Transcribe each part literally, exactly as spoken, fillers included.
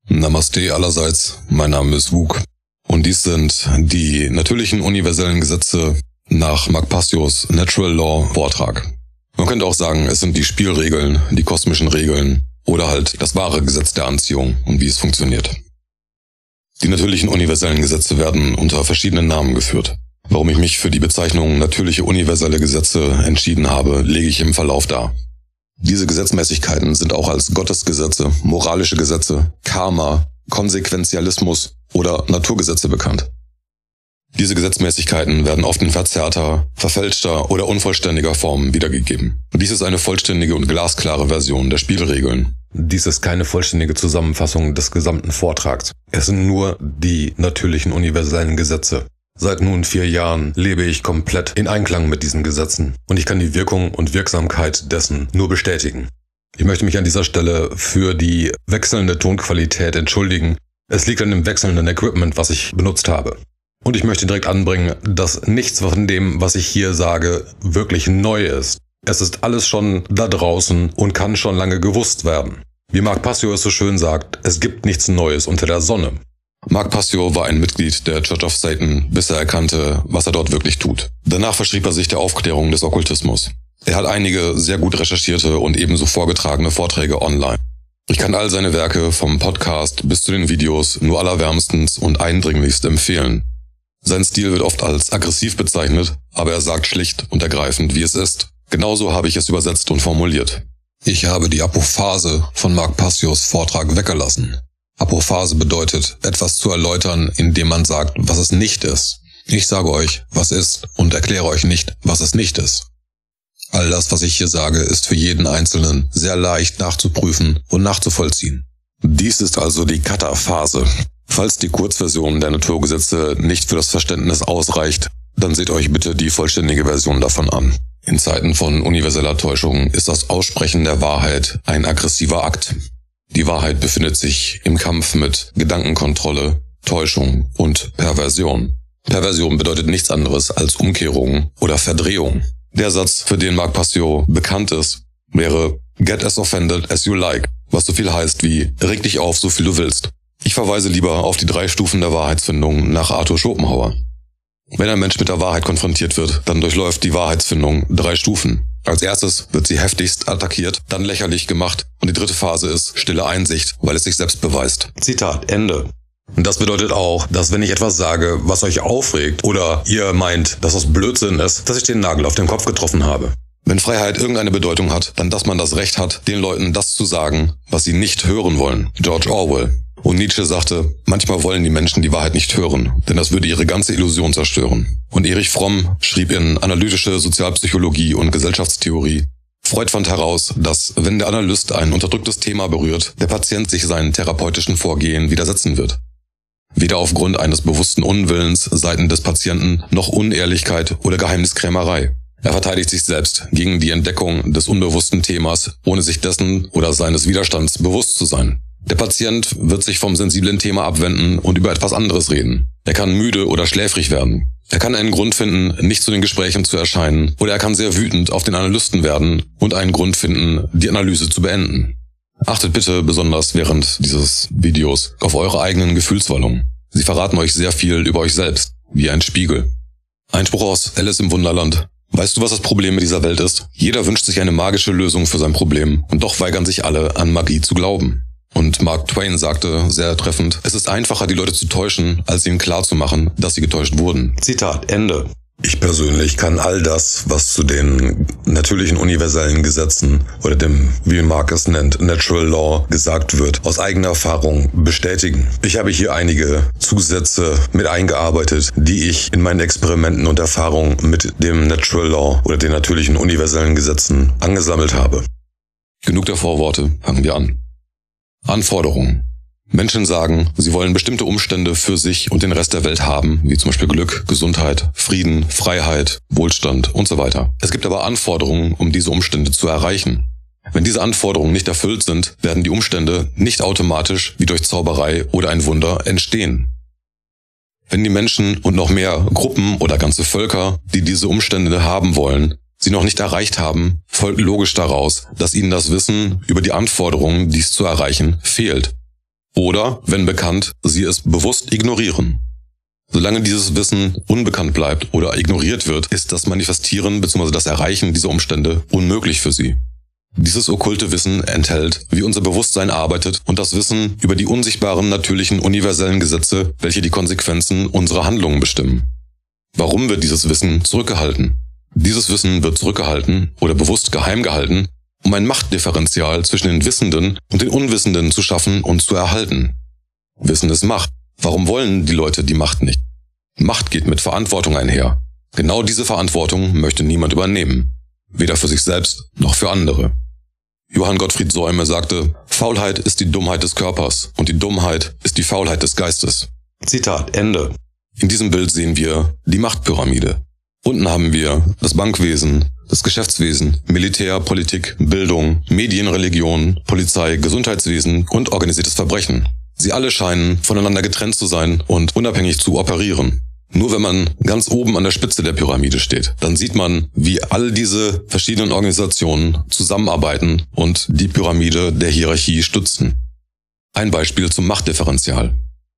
Namaste allerseits, mein Name ist Vuk und dies sind die natürlichen universellen Gesetze nach Mark Passios Natural Law Vortrag. Man könnte auch sagen, es sind die Spielregeln, die kosmischen Regeln oder halt das wahre Gesetz der Anziehung und wie es funktioniert. Die natürlichen universellen Gesetze werden unter verschiedenen Namen geführt. Warum ich mich für die Bezeichnung natürliche universelle Gesetze entschieden habe, lege ich im Verlauf dar. Diese Gesetzmäßigkeiten sind auch als Gottesgesetze, moralische Gesetze, Karma, Konsequenzialismus oder Naturgesetze bekannt. Diese Gesetzmäßigkeiten werden oft in verzerrter, verfälschter oder unvollständiger Form wiedergegeben. Dies ist eine vollständige und glasklare Version der Spielregeln. Dies ist keine vollständige Zusammenfassung des gesamten Vortrags. Es sind nur die natürlichen universellen Gesetze. Seit nun vier Jahren lebe ich komplett in Einklang mit diesen Gesetzen und ich kann die Wirkung und Wirksamkeit dessen nur bestätigen. Ich möchte mich an dieser Stelle für die wechselnde Tonqualität entschuldigen. Es liegt an dem wechselnden Equipment, was ich benutzt habe. Und ich möchte direkt anbringen, dass nichts von dem, was ich hier sage, wirklich neu ist. Es ist alles schon da draußen und kann schon lange gewusst werden. Wie Mark Passio es so schön sagt, es gibt nichts Neues unter der Sonne. Mark Passio war ein Mitglied der Church of Satan, bis er erkannte, was er dort wirklich tut. Danach verschrieb er sich der Aufklärung des Okkultismus. Er hat einige sehr gut recherchierte und ebenso vorgetragene Vorträge online. Ich kann all seine Werke vom Podcast bis zu den Videos nur allerwärmstens und eindringlichst empfehlen. Sein Stil wird oft als aggressiv bezeichnet, aber er sagt schlicht und ergreifend, wie es ist. Genauso habe ich es übersetzt und formuliert. Ich habe die Apophase von Mark Passios Vortrag weggelassen. Apophase bedeutet, etwas zu erläutern, indem man sagt, was es nicht ist. Ich sage euch, was ist und erkläre euch nicht, was es nicht ist. All das, was ich hier sage, ist für jeden Einzelnen sehr leicht nachzuprüfen und nachzuvollziehen. Dies ist also die Kata-Phase. Falls die Kurzversion der Naturgesetze nicht für das Verständnis ausreicht, dann seht euch bitte die vollständige Version davon an. In Zeiten von universeller Täuschung ist das Aussprechen der Wahrheit ein aggressiver Akt. Die Wahrheit befindet sich im Kampf mit Gedankenkontrolle, Täuschung und Perversion. Perversion bedeutet nichts anderes als Umkehrung oder Verdrehung. Der Satz, für den Mark Passio bekannt ist, wäre "Get as offended as you like", was so viel heißt wie "Reg dich auf, so viel du willst". Ich verweise lieber auf die drei Stufen der Wahrheitsfindung nach Arthur Schopenhauer. Wenn ein Mensch mit der Wahrheit konfrontiert wird, dann durchläuft die Wahrheitsfindung drei Stufen. Als erstes wird sie heftigst attackiert, dann lächerlich gemacht und die dritte Phase ist stille Einsicht, weil es sich selbst beweist. Zitat Ende. Und das bedeutet auch, dass wenn ich etwas sage, was euch aufregt oder ihr meint, dass das Blödsinn ist, dass ich den Nagel auf den Kopf getroffen habe. Wenn Freiheit irgendeine Bedeutung hat, dann dass man das Recht hat, den Leuten das zu sagen, was sie nicht hören wollen. George Orwell. Und Nietzsche sagte, manchmal wollen die Menschen die Wahrheit nicht hören, denn das würde ihre ganze Illusion zerstören. Und Erich Fromm schrieb in Analytische Sozialpsychologie und Gesellschaftstheorie, Freud fand heraus, dass, wenn der Analyst ein unterdrücktes Thema berührt, der Patient sich seinen therapeutischen Vorgehen widersetzen wird. Weder aufgrund eines bewussten Unwillens seitens des Patienten noch Unehrlichkeit oder Geheimniskrämerei. Er verteidigt sich selbst gegen die Entdeckung des unbewussten Themas, ohne sich dessen oder seines Widerstands bewusst zu sein. Der Patient wird sich vom sensiblen Thema abwenden und über etwas anderes reden. Er kann müde oder schläfrig werden. Er kann einen Grund finden, nicht zu den Gesprächen zu erscheinen, oder er kann sehr wütend auf den Analysten werden und einen Grund finden, die Analyse zu beenden. Achtet bitte besonders während dieses Videos auf eure eigenen Gefühlswallungen. Sie verraten euch sehr viel über euch selbst, wie ein Spiegel. Einspruch aus Alice im Wunderland. Weißt du, was das Problem mit dieser Welt ist? Jeder wünscht sich eine magische Lösung für sein Problem, und doch weigern sich alle, an Magie zu glauben. Und Mark Twain sagte sehr treffend, es ist einfacher, die Leute zu täuschen, als ihnen klarzumachen, dass sie getäuscht wurden. Zitat Ende. Ich persönlich kann all das, was zu den natürlichen universellen Gesetzen oder dem, wie Mark es nennt, Natural Law gesagt wird, aus eigener Erfahrung bestätigen. Ich habe hier einige Zusätze mit eingearbeitet, die ich in meinen Experimenten und Erfahrungen mit dem Natural Law oder den natürlichen universellen Gesetzen angesammelt habe. Genug der Vorworte, fangen wir an. Anforderungen. Menschen sagen, sie wollen bestimmte Umstände für sich und den Rest der Welt haben, wie zum Beispiel Glück, Gesundheit, Frieden, Freiheit, Wohlstand und so weiter. Es gibt aber Anforderungen, um diese Umstände zu erreichen. Wenn diese Anforderungen nicht erfüllt sind, werden die Umstände nicht automatisch wie durch Zauberei oder ein Wunder entstehen. Wenn die Menschen und noch mehr Gruppen oder ganze Völker, die diese Umstände haben wollen, sie noch nicht erreicht haben, folgt logisch daraus, dass ihnen das Wissen über die Anforderungen, dies zu erreichen, fehlt. Oder, wenn bekannt, sie es bewusst ignorieren. Solange dieses Wissen unbekannt bleibt oder ignoriert wird, ist das Manifestieren bzw. das Erreichen dieser Umstände unmöglich für sie. Dieses okkulte Wissen enthält, wie unser Bewusstsein arbeitet und das Wissen über die unsichtbaren, natürlichen, universellen Gesetze, welche die Konsequenzen unserer Handlungen bestimmen. Warum wird dieses Wissen zurückgehalten? Dieses Wissen wird zurückgehalten oder bewusst geheim gehalten, um ein Machtdifferenzial zwischen den Wissenden und den Unwissenden zu schaffen und zu erhalten. Wissen ist Macht. Warum wollen die Leute die Macht nicht? Macht geht mit Verantwortung einher. Genau diese Verantwortung möchte niemand übernehmen. Weder für sich selbst noch für andere. Johann Gottfried Säume sagte, Faulheit ist die Dummheit des Körpers und die Dummheit ist die Faulheit des Geistes. Zitat Ende. In diesem Bild sehen wir die Machtpyramide. Unten haben wir das Bankwesen, das Geschäftswesen, Militär, Politik, Bildung, Medien, Religion, Polizei, Gesundheitswesen und organisiertes Verbrechen. Sie alle scheinen voneinander getrennt zu sein und unabhängig zu operieren. Nur wenn man ganz oben an der Spitze der Pyramide steht, dann sieht man, wie all diese verschiedenen Organisationen zusammenarbeiten und die Pyramide der Hierarchie stützen. Ein Beispiel zum Machtdifferenzial.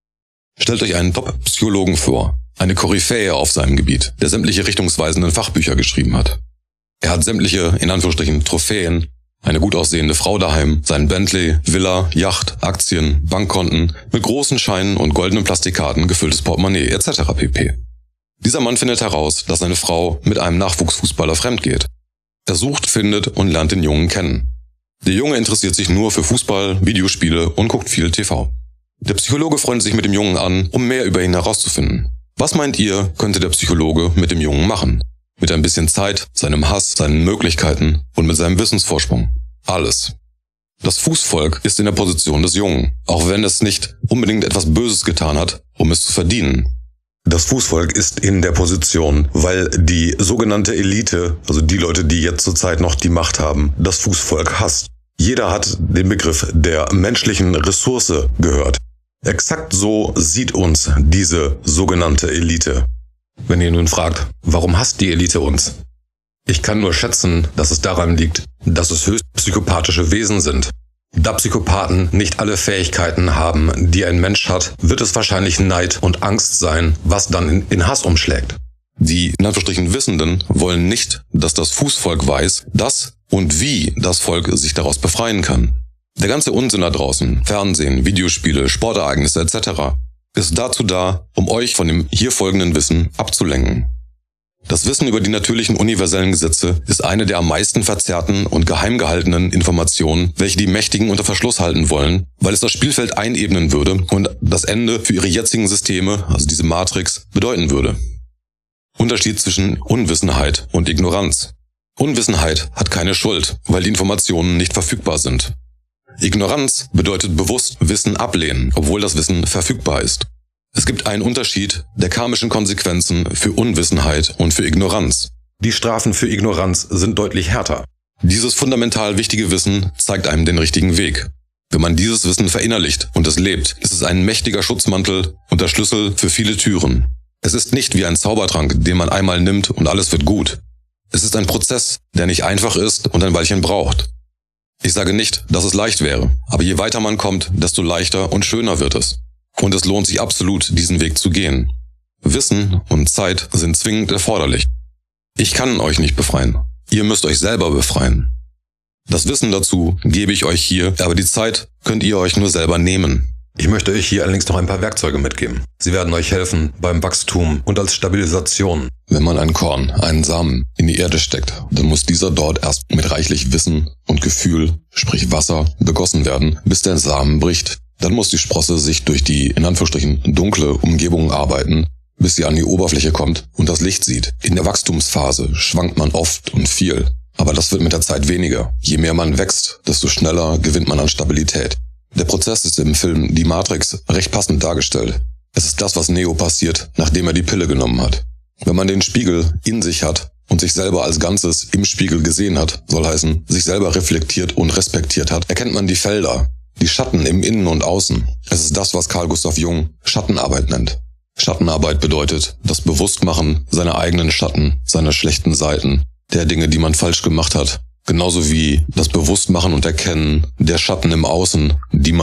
Stellt euch einen Top-Psychologen vor, eine Koryphäe auf seinem Gebiet, der sämtliche richtungsweisenden Fachbücher geschrieben hat. Er hat sämtliche, in Anführungsstrichen, Trophäen, eine gut aussehende Frau daheim, sein Bentley, Villa, Yacht, Aktien, Bankkonten, mit großen Scheinen und goldenen Plastikkarten gefülltes Portemonnaie et cetera pp. Dieser Mann findet heraus, dass seine Frau mit einem Nachwuchsfußballer fremd geht. Er sucht, findet und lernt den Jungen kennen. Der Junge interessiert sich nur für Fußball, Videospiele und guckt viel T V. Der Psychologe freundet sich mit dem Jungen an, um mehr über ihn herauszufinden. Was meint ihr, könnte der Psychologe mit dem Jungen machen? Mit ein bisschen Zeit, seinem Hass, seinen Möglichkeiten und mit seinem Wissensvorsprung. Alles. Das Fußvolk ist in der Position des Jungen, auch wenn es nicht unbedingt etwas Böses getan hat, um es zu verdienen. Das Fußvolk ist in der Position, weil die sogenannte Elite, also die Leute, die jetzt zurzeit noch die Macht haben, das Fußvolk hasst. Jeder hat den Begriff der menschlichen Ressource gehört. Exakt so sieht uns diese sogenannte Elite. Wenn ihr nun fragt, warum hasst die Elite uns? Ich kann nur schätzen, dass es daran liegt, dass es höchst psychopathische Wesen sind. Da Psychopathen nicht alle Fähigkeiten haben, die ein Mensch hat, wird es wahrscheinlich Neid und Angst sein, was dann in, in Hass umschlägt. Die in Anführungsstrichen Wissenden wollen nicht, dass das Fußvolk weiß, dass und wie das Volk sich daraus befreien kann. Der ganze Unsinn da draußen, Fernsehen, Videospiele, Sportereignisse et cetera, ist dazu da, um euch von dem hier folgenden Wissen abzulenken. Das Wissen über die natürlichen universellen Gesetze ist eine der am meisten verzerrten und geheim gehaltenen Informationen, welche die Mächtigen unter Verschluss halten wollen, weil es das Spielfeld einebnen würde und das Ende für ihre jetzigen Systeme, also diese Matrix, bedeuten würde. Unterschied zwischen Unwissenheit und Ignoranz. Unwissenheit hat keine Schuld, weil die Informationen nicht verfügbar sind. Ignoranz bedeutet bewusst Wissen ablehnen, obwohl das Wissen verfügbar ist. Es gibt einen Unterschied der karmischen Konsequenzen für Unwissenheit und für Ignoranz. Die Strafen für Ignoranz sind deutlich härter. Dieses fundamental wichtige Wissen zeigt einem den richtigen Weg. Wenn man dieses Wissen verinnerlicht und es lebt, ist es ein mächtiger Schutzmantel und der Schlüssel für viele Türen. Es ist nicht wie ein Zaubertrank, den man einmal nimmt und alles wird gut. Es ist ein Prozess, der nicht einfach ist und ein Weilchen braucht. Ich sage nicht, dass es leicht wäre, aber je weiter man kommt, desto leichter und schöner wird es. Und es lohnt sich absolut, diesen Weg zu gehen. Wissen und Zeit sind zwingend erforderlich. Ich kann euch nicht befreien. Ihr müsst euch selber befreien. Das Wissen dazu gebe ich euch hier, aber die Zeit könnt ihr euch nur selber nehmen. Ich möchte euch hier allerdings noch ein paar Werkzeuge mitgeben. Sie werden euch helfen beim Wachstum und als Stabilisation. Wenn man ein Korn, einen Samen in die Erde steckt, dann muss dieser dort erst mit reichlich Wissen und Gefühl, sprich Wasser, begossen werden, bis der Samen bricht. Dann muss die Sprosse sich durch die, in Anführungsstrichen, dunkle Umgebung arbeiten, bis sie an die Oberfläche kommt und das Licht sieht. In der Wachstumsphase schwankt man oft und viel, aber das wird mit der Zeit weniger. Je mehr man wächst, desto schneller gewinnt man an Stabilität. Der Prozess ist im Film Die Matrix recht passend dargestellt. Es ist das, was Neo passiert, nachdem er die Pille genommen hat. Wenn man den Spiegel in sich hat und sich selber als Ganzes im Spiegel gesehen hat, soll heißen, sich selber reflektiert und respektiert hat, erkennt man die Felder, die Schatten im Innen und Außen. Es ist das, was Carl Gustav Jung Schattenarbeit nennt. Schattenarbeit bedeutet das Bewusstmachen seiner eigenen Schatten, seiner schlechten Seiten, der Dinge, die man falsch gemacht hat. Genauso wie das Bewusstmachen und Erkennen der Schatten im Außen, die man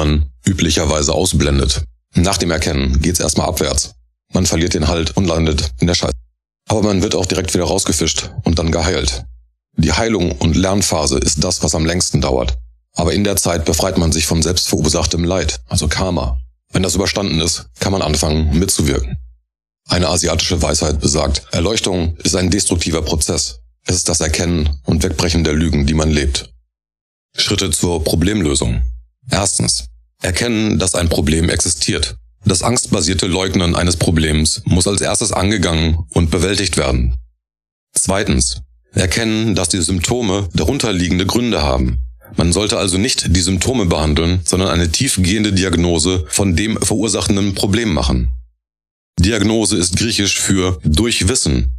üblicherweise ausblendet. Nach dem Erkennen geht's erstmal abwärts. Man verliert den Halt und landet in der Scheiße. Aber man wird auch direkt wieder rausgefischt und dann geheilt. Die Heilung und Lernphase ist das, was am längsten dauert. Aber in der Zeit befreit man sich von selbstverursachtem Leid, also Karma. Wenn das überstanden ist, kann man anfangen mitzuwirken. Eine asiatische Weisheit besagt, Erleuchtung ist ein destruktiver Prozess. Es ist das Erkennen und Wegbrechen der Lügen, die man lebt. Schritte zur Problemlösung. Erstens. Erkennen, dass ein Problem existiert. Das angstbasierte Leugnen eines Problems muss als erstes angegangen und bewältigt werden. Zweitens. Erkennen, dass die Symptome darunterliegende Gründe haben. Man sollte also nicht die Symptome behandeln, sondern eine tiefgehende Diagnose von dem verursachenden Problem machen. Diagnose ist griechisch für durch Wissen.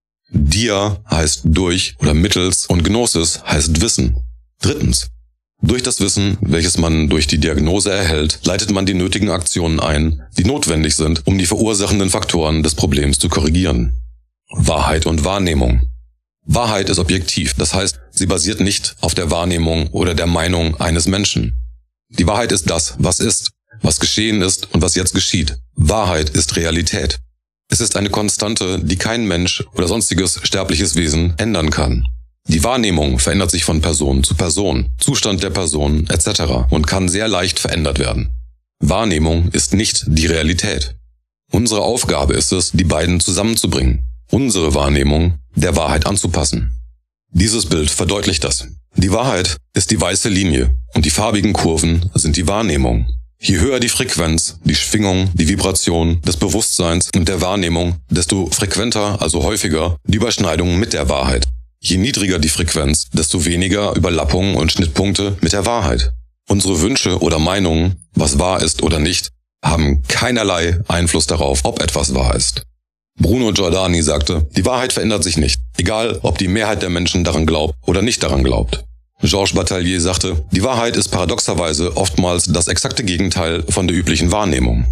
Dia heißt durch oder mittels und Gnosis heißt Wissen. Drittens. Durch das Wissen, welches man durch die Diagnose erhält, leitet man die nötigen Aktionen ein, die notwendig sind, um die verursachenden Faktoren des Problems zu korrigieren. Wahrheit und Wahrnehmung. Wahrheit ist objektiv, das heißt, sie basiert nicht auf der Wahrnehmung oder der Meinung eines Menschen. Die Wahrheit ist das, was ist, was geschehen ist und was jetzt geschieht. Wahrheit ist Realität. Es ist eine Konstante, die kein Mensch oder sonstiges sterbliches Wesen ändern kann. Die Wahrnehmung verändert sich von Person zu Person, Zustand der Person et cetera und kann sehr leicht verändert werden. Wahrnehmung ist nicht die Realität. Unsere Aufgabe ist es, die beiden zusammenzubringen, unsere Wahrnehmung der Wahrheit anzupassen. Dieses Bild verdeutlicht das. Die Wahrheit ist die weiße Linie und die farbigen Kurven sind die Wahrnehmung. Je höher die Frequenz, die Schwingung, die Vibration des Bewusstseins und der Wahrnehmung, desto frequenter, also häufiger, die Überschneidung mit der Wahrheit. Je niedriger die Frequenz, desto weniger Überlappungen und Schnittpunkte mit der Wahrheit. Unsere Wünsche oder Meinungen, was wahr ist oder nicht, haben keinerlei Einfluss darauf, ob etwas wahr ist. Bruno Giordani sagte, die Wahrheit verändert sich nicht, egal ob die Mehrheit der Menschen daran glaubt oder nicht daran glaubt. Georges Bataille sagte, die Wahrheit ist paradoxerweise oftmals das exakte Gegenteil von der üblichen Wahrnehmung.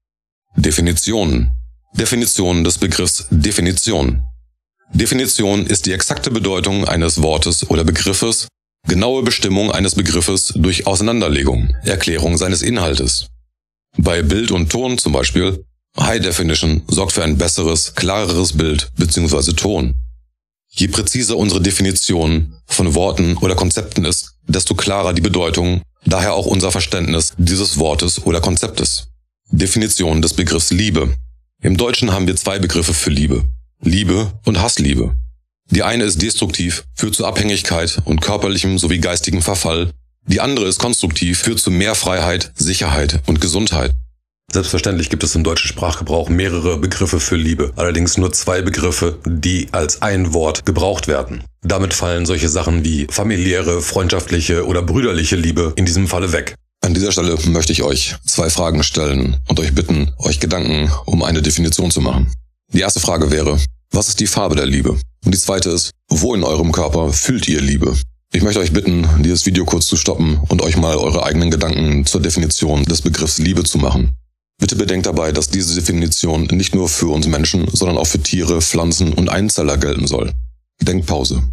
Definitionen. Definition des Begriffs Definition. Definition ist die exakte Bedeutung eines Wortes oder Begriffes, genaue Bestimmung eines Begriffes durch Auseinanderlegung, Erklärung seines Inhaltes. Bei Bild und Ton zum Beispiel, High Definition sorgt für ein besseres, klareres Bild bzw. Ton. Je präziser unsere Definition von Worten oder Konzepten ist, desto klarer die Bedeutung, daher auch unser Verständnis dieses Wortes oder Konzeptes. Definition des Begriffs Liebe. Im Deutschen haben wir zwei Begriffe für Liebe: Liebe und Hassliebe. Die eine ist destruktiv, führt zu Abhängigkeit und körperlichem sowie geistigem Verfall. Die andere ist konstruktiv, führt zu mehr Freiheit, Sicherheit und Gesundheit. Selbstverständlich gibt es im deutschen Sprachgebrauch mehrere Begriffe für Liebe, allerdings nur zwei Begriffe, die als ein Wort gebraucht werden. Damit fallen solche Sachen wie familiäre, freundschaftliche oder brüderliche Liebe in diesem Falle weg. An dieser Stelle möchte ich euch zwei Fragen stellen und euch bitten, euch Gedanken um eine Definition zu machen. Die erste Frage wäre, was ist die Farbe der Liebe? Und die zweite ist, wo in eurem Körper fühlt ihr Liebe? Ich möchte euch bitten, dieses Video kurz zu stoppen und euch mal eure eigenen Gedanken zur Definition des Begriffs Liebe zu machen. Bitte bedenkt dabei, dass diese Definition nicht nur für uns Menschen, sondern auch für Tiere, Pflanzen und Einzeller gelten soll. Denkpause.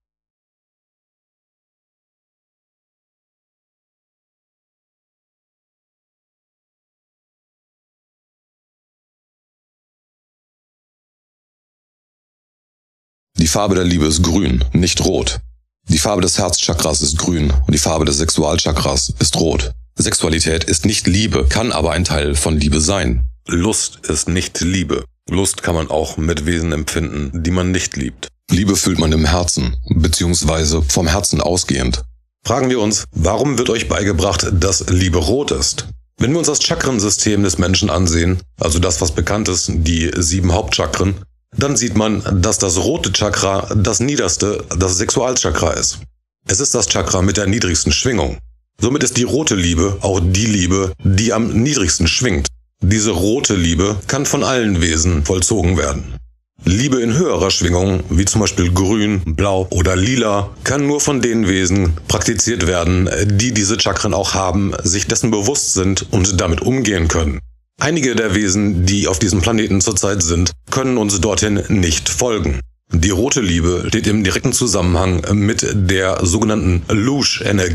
Die Farbe der Liebe ist grün, nicht rot. Die Farbe des Herzchakras ist grün und die Farbe des Sexualchakras ist rot. Sexualität ist nicht Liebe, kann aber ein Teil von Liebe sein. Lust ist nicht Liebe. Lust kann man auch mit Wesen empfinden, die man nicht liebt. Liebe fühlt man im Herzen, beziehungsweise vom Herzen ausgehend. Fragen wir uns, warum wird euch beigebracht, dass Liebe rot ist? Wenn wir uns das Chakrensystem des Menschen ansehen, also das, was bekannt ist, die sieben Hauptchakren, dann sieht man, dass das rote Chakra das niederste, das Sexualchakra ist. Es ist das Chakra mit der niedrigsten Schwingung. Somit ist die rote Liebe auch die Liebe, die am niedrigsten schwingt. Diese rote Liebe kann von allen Wesen vollzogen werden. Liebe in höherer Schwingung, wie zum Beispiel grün, blau oder lila, kann nur von den Wesen praktiziert werden, die diese Chakren auch haben, sich dessen bewusst sind und damit umgehen können. Einige der Wesen, die auf diesem Planeten zurzeit sind, können uns dorthin nicht folgen. Die rote Liebe steht im direkten Zusammenhang mit der sogenannten Lush-Energie.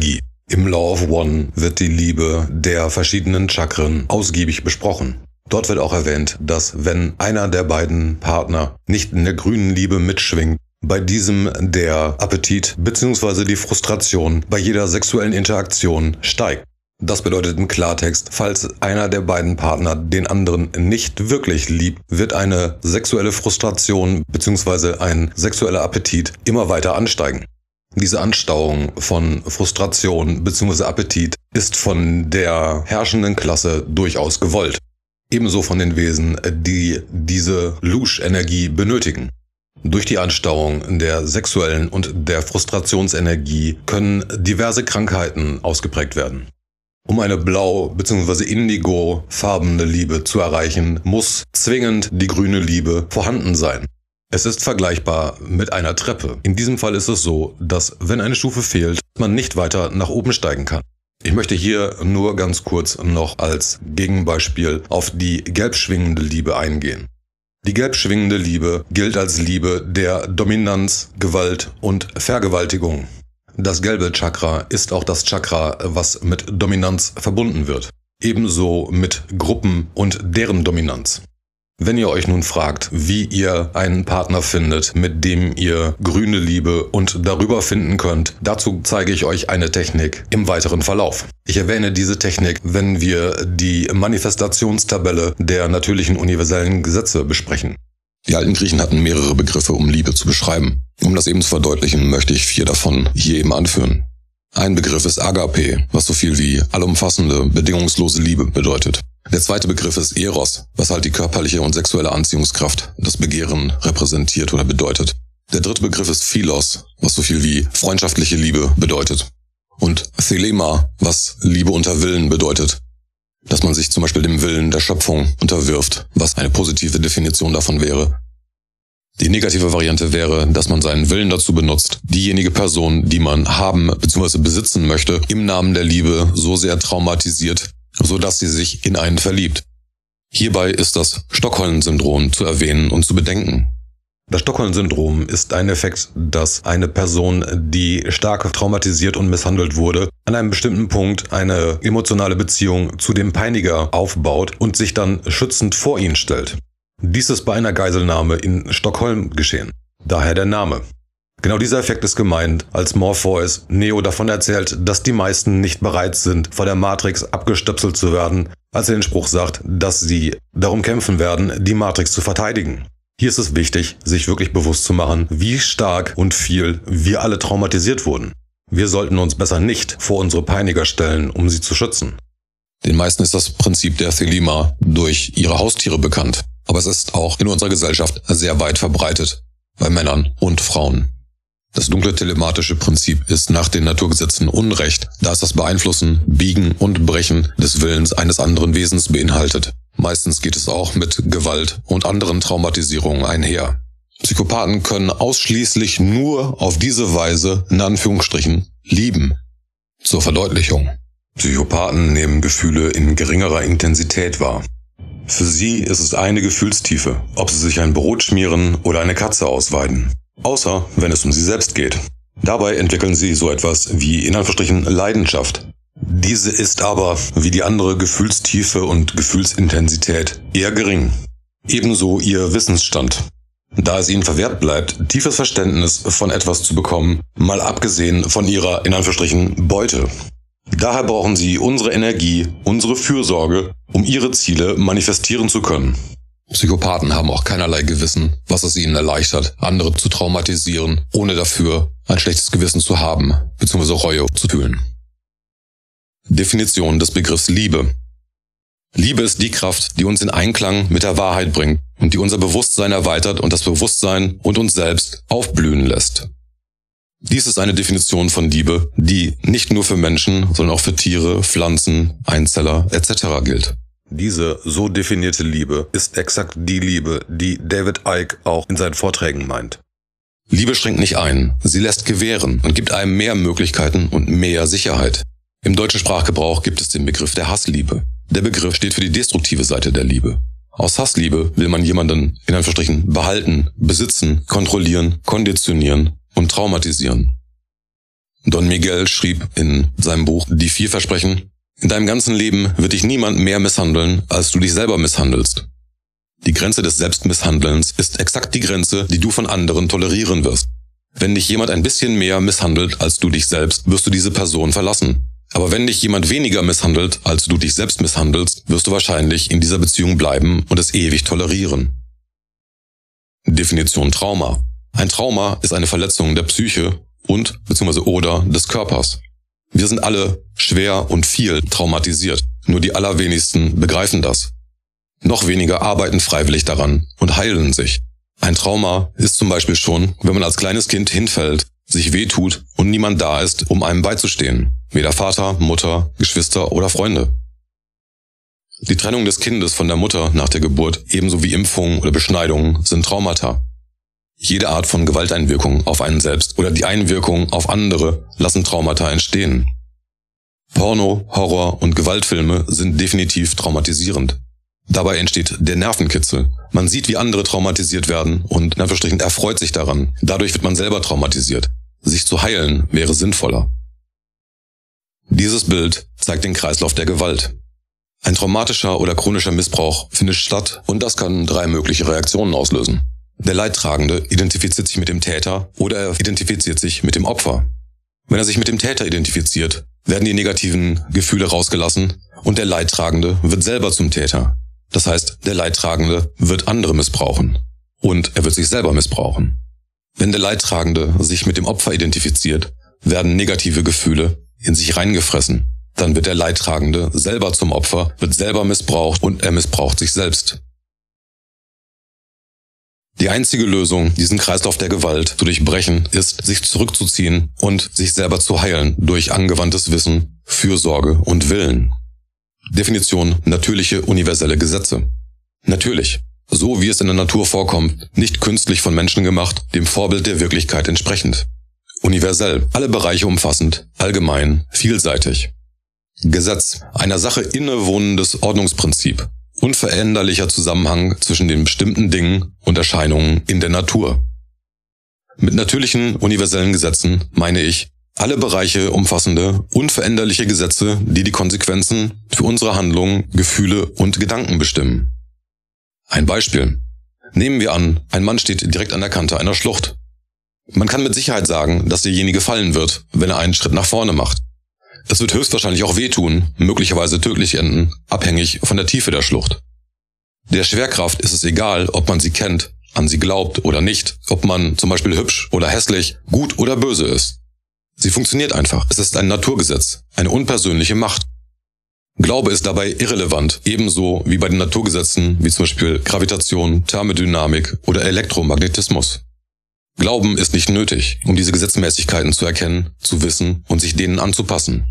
Im Law of One wird die Liebe der verschiedenen Chakren ausgiebig besprochen. Dort wird auch erwähnt, dass wenn einer der beiden Partner nicht in der grünen Liebe mitschwingt, bei diesem der Appetit bzw. die Frustration bei jeder sexuellen Interaktion steigt. Das bedeutet im Klartext, falls einer der beiden Partner den anderen nicht wirklich liebt, wird eine sexuelle Frustration bzw. ein sexueller Appetit immer weiter ansteigen. Diese Anstauung von Frustration bzw. Appetit ist von der herrschenden Klasse durchaus gewollt. Ebenso von den Wesen, die diese Lusch-Energie benötigen. Durch die Anstauung der sexuellen und der Frustrationsenergie können diverse Krankheiten ausgeprägt werden. Um eine blau- bzw. indigo-farbene Liebe zu erreichen, muss zwingend die grüne Liebe vorhanden sein. Es ist vergleichbar mit einer Treppe. In diesem Fall ist es so, dass wenn eine Stufe fehlt, man nicht weiter nach oben steigen kann. Ich möchte hier nur ganz kurz noch als Gegenbeispiel auf die gelb schwingende Liebe eingehen. Die gelb schwingende Liebe gilt als Liebe der Dominanz, Gewalt und Vergewaltigung. Das gelbe Chakra ist auch das Chakra, was mit Dominanz verbunden wird. Ebenso mit Gruppen und deren Dominanz. Wenn ihr euch nun fragt, wie ihr einen Partner findet, mit dem ihr grüne Liebe und darüber finden könnt, dazu zeige ich euch eine Technik im weiteren Verlauf. Ich erwähne diese Technik, wenn wir die Manifestationstabelle der natürlichen universellen Gesetze besprechen. Die alten Griechen hatten mehrere Begriffe, um Liebe zu beschreiben. Um das eben zu verdeutlichen, möchte ich vier davon hier eben anführen. Ein Begriff ist Agape, was so viel wie allumfassende, bedingungslose Liebe bedeutet. Der zweite Begriff ist Eros, was halt die körperliche und sexuelle Anziehungskraft, das Begehren repräsentiert oder bedeutet. Der dritte Begriff ist Philos, was so viel wie freundschaftliche Liebe bedeutet. Und Thelema, was Liebe unter Willen bedeutet. Dass man sich zum Beispiel dem Willen der Schöpfung unterwirft, was eine positive Definition davon wäre. Die negative Variante wäre, dass man seinen Willen dazu benutzt, diejenige Person, die man haben bzw. besitzen möchte, im Namen der Liebe so sehr traumatisiert, so dass sie sich in einen verliebt. Hierbei ist das Stockholm-Syndrom zu erwähnen und zu bedenken. Das Stockholm-Syndrom ist ein Effekt, dass eine Person, die stark traumatisiert und misshandelt wurde, an einem bestimmten Punkt eine emotionale Beziehung zu dem Peiniger aufbaut und sich dann schützend vor ihn stellt. Dies ist bei einer Geiselnahme in Stockholm geschehen. Daher der Name. Genau dieser Effekt ist gemeint, als Morpheus Neo davon erzählt, dass die meisten nicht bereit sind, vor der Matrix abgestöpselt zu werden, als er den Spruch sagt, dass sie darum kämpfen werden, die Matrix zu verteidigen. Hier ist es wichtig, sich wirklich bewusst zu machen, wie stark und viel wir alle traumatisiert wurden. Wir sollten uns besser nicht vor unsere Peiniger stellen, um sie zu schützen. Den meisten ist das Prinzip der Thelema durch ihre Haustiere bekannt, aber es ist auch in unserer Gesellschaft sehr weit verbreitet, bei Männern und Frauen. Das dunkle telematische Prinzip ist nach den Naturgesetzen Unrecht, da es das Beeinflussen, Biegen und Brechen des Willens eines anderen Wesens beinhaltet. Meistens geht es auch mit Gewalt und anderen Traumatisierungen einher. Psychopathen können ausschließlich nur auf diese Weise, in Anführungsstrichen, lieben. Zur Verdeutlichung. Psychopathen nehmen Gefühle in geringerer Intensität wahr. Für sie ist es eine Gefühlstiefe, ob sie sich ein Brot schmieren oder eine Katze ausweiden. Außer wenn es um sie selbst geht. Dabei entwickeln sie so etwas wie in Anführungsstrichen Leidenschaft. Diese ist aber, wie die andere Gefühlstiefe und Gefühlsintensität, eher gering. Ebenso ihr Wissensstand. Da es ihnen verwehrt bleibt, tiefes Verständnis von etwas zu bekommen, mal abgesehen von ihrer in Anführungsstrichen Beute. Daher brauchen sie unsere Energie, unsere Fürsorge, um ihre Ziele manifestieren zu können. Psychopathen haben auch keinerlei Gewissen, was es ihnen erleichtert, andere zu traumatisieren, ohne dafür ein schlechtes Gewissen zu haben, bzw. Reue zu fühlen. Definition des Begriffs Liebe. Liebe ist die Kraft, die uns in Einklang mit der Wahrheit bringt und die unser Bewusstsein erweitert und das Bewusstsein und uns selbst aufblühen lässt. Dies ist eine Definition von Liebe, die nicht nur für Menschen, sondern auch für Tiere, Pflanzen, Einzeller et cetera gilt. Diese so definierte Liebe ist exakt die Liebe, die David Icke auch in seinen Vorträgen meint. Liebe schränkt nicht ein, sie lässt gewähren und gibt einem mehr Möglichkeiten und mehr Sicherheit. Im deutschen Sprachgebrauch gibt es den Begriff der Hassliebe. Der Begriff steht für die destruktive Seite der Liebe. Aus Hassliebe will man jemanden in Anführungsstrichen behalten, besitzen, kontrollieren, konditionieren und traumatisieren. Don Miguel schrieb in seinem Buch Die Vier Versprechen: In deinem ganzen Leben wird dich niemand mehr misshandeln, als du dich selber misshandelst. Die Grenze des Selbstmisshandelns ist exakt die Grenze, die du von anderen tolerieren wirst. Wenn dich jemand ein bisschen mehr misshandelt als du dich selbst, wirst du diese Person verlassen. Aber wenn dich jemand weniger misshandelt, als du dich selbst misshandelst, wirst du wahrscheinlich in dieser Beziehung bleiben und es ewig tolerieren. Definition Trauma. Ein Trauma ist eine Verletzung der Psyche und bzw. oder des Körpers. Wir sind alle schwer und viel traumatisiert, nur die allerwenigsten begreifen das. Noch weniger arbeiten freiwillig daran und heilen sich. Ein Trauma ist zum Beispiel schon, wenn man als kleines Kind hinfällt, sich wehtut und niemand da ist, um einem beizustehen. Weder Vater, Mutter, Geschwister oder Freunde. Die Trennung des Kindes von der Mutter nach der Geburt, ebenso wie Impfungen oder Beschneidungen, sind Traumata. Jede Art von Gewalteinwirkung auf einen selbst oder die Einwirkung auf andere lassen Traumata entstehen. Porno, Horror und Gewaltfilme sind definitiv traumatisierend. Dabei entsteht der Nervenkitzel. Man sieht, wie andere traumatisiert werden und in Anführungsstrichen erfreut sich daran. Dadurch wird man selber traumatisiert. Sich zu heilen wäre sinnvoller. Dieses Bild zeigt den Kreislauf der Gewalt. Ein traumatischer oder chronischer Missbrauch findet statt und das kann drei mögliche Reaktionen auslösen. Der Leidtragende identifiziert sich mit dem Täter oder er identifiziert sich mit dem Opfer. Wenn er sich mit dem Täter identifiziert, werden die negativen Gefühle rausgelassen und der Leidtragende wird selber zum Täter. Das heißt, der Leidtragende wird andere missbrauchen und er wird sich selber missbrauchen. Wenn der Leidtragende sich mit dem Opfer identifiziert, werden negative Gefühle in sich reingefressen. Dann wird der Leidtragende selber zum Opfer, wird selber missbraucht und er missbraucht sich selbst. Die einzige Lösung, diesen Kreislauf der Gewalt zu durchbrechen, ist, sich zurückzuziehen und sich selber zu heilen durch angewandtes Wissen, Fürsorge und Willen. Definition: natürliche, universelle Gesetze. Natürlich, so wie es in der Natur vorkommt, nicht künstlich von Menschen gemacht, dem Vorbild der Wirklichkeit entsprechend. Universell, alle Bereiche umfassend, allgemein, vielseitig. Gesetz, einer Sache innewohnendes Ordnungsprinzip. Unveränderlicher Zusammenhang zwischen den bestimmten Dingen und Erscheinungen in der Natur. Mit natürlichen, universellen Gesetzen meine ich alle Bereiche umfassende, unveränderliche Gesetze, die die Konsequenzen für unsere Handlungen, Gefühle und Gedanken bestimmen. Ein Beispiel. Nehmen wir an, ein Mann steht direkt an der Kante einer Schlucht. Man kann mit Sicherheit sagen, dass derjenige fallen wird, wenn er einen Schritt nach vorne macht. Es wird höchstwahrscheinlich auch wehtun, möglicherweise tödlich enden, abhängig von der Tiefe der Schlucht. Der Schwerkraft ist es egal, ob man sie kennt, an sie glaubt oder nicht, ob man zum Beispiel hübsch oder hässlich, gut oder böse ist. Sie funktioniert einfach. Es ist ein Naturgesetz, eine unpersönliche Macht. Glaube ist dabei irrelevant, ebenso wie bei den Naturgesetzen wie zum Beispiel Gravitation, Thermodynamik oder Elektromagnetismus. Glauben ist nicht nötig, um diese Gesetzmäßigkeiten zu erkennen, zu wissen und sich denen anzupassen.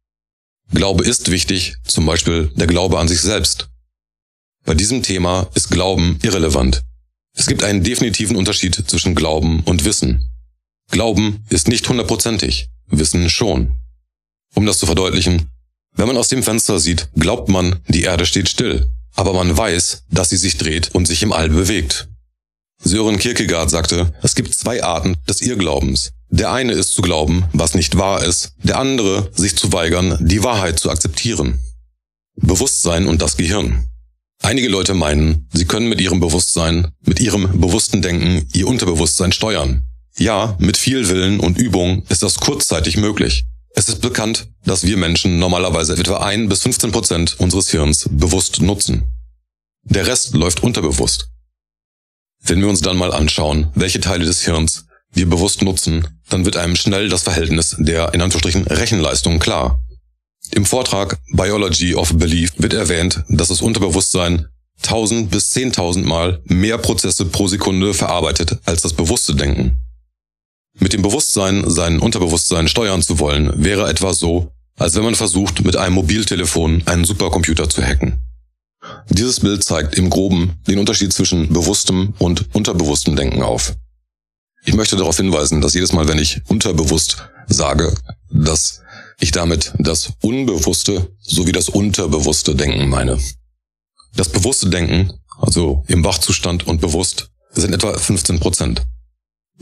Glaube ist wichtig, zum Beispiel der Glaube an sich selbst. Bei diesem Thema ist Glauben irrelevant. Es gibt einen definitiven Unterschied zwischen Glauben und Wissen. Glauben ist nicht hundertprozentig, Wissen schon. Um das zu verdeutlichen, wenn man aus dem Fenster sieht, glaubt man, die Erde steht still, aber man weiß, dass sie sich dreht und sich im All bewegt. Sören Kierkegaard sagte, es gibt zwei Arten des Irrglaubens. Der eine ist zu glauben, was nicht wahr ist, der andere, sich zu weigern, die Wahrheit zu akzeptieren. Bewusstsein und das Gehirn. Einige Leute meinen, sie können mit ihrem Bewusstsein, mit ihrem bewussten Denken ihr Unterbewusstsein steuern. Ja, mit viel Willen und Übung ist das kurzzeitig möglich. Es ist bekannt, dass wir Menschen normalerweise etwa ein bis fünfzehn Prozent unseres Hirns bewusst nutzen. Der Rest läuft unterbewusst. Wenn wir uns dann mal anschauen, welche Teile des Hirns wir bewusst nutzen, dann wird einem schnell das Verhältnis der in Anführungsstrichen Rechenleistung klar. Im Vortrag Biology of Belief wird erwähnt, dass das Unterbewusstsein tausend bis zehntausend Mal mehr Prozesse pro Sekunde verarbeitet als das bewusste Denken. Mit dem Bewusstsein, sein Unterbewusstsein steuern zu wollen, wäre etwa so, als wenn man versucht, mit einem Mobiltelefon einen Supercomputer zu hacken. Dieses Bild zeigt im Groben den Unterschied zwischen bewusstem und unterbewusstem Denken auf. Ich möchte darauf hinweisen, dass jedes Mal, wenn ich unterbewusst sage, dass ich damit das unbewusste sowie das unterbewusste Denken meine. Das bewusste Denken, also im Wachzustand und bewusst, sind etwa fünfzehn Prozent.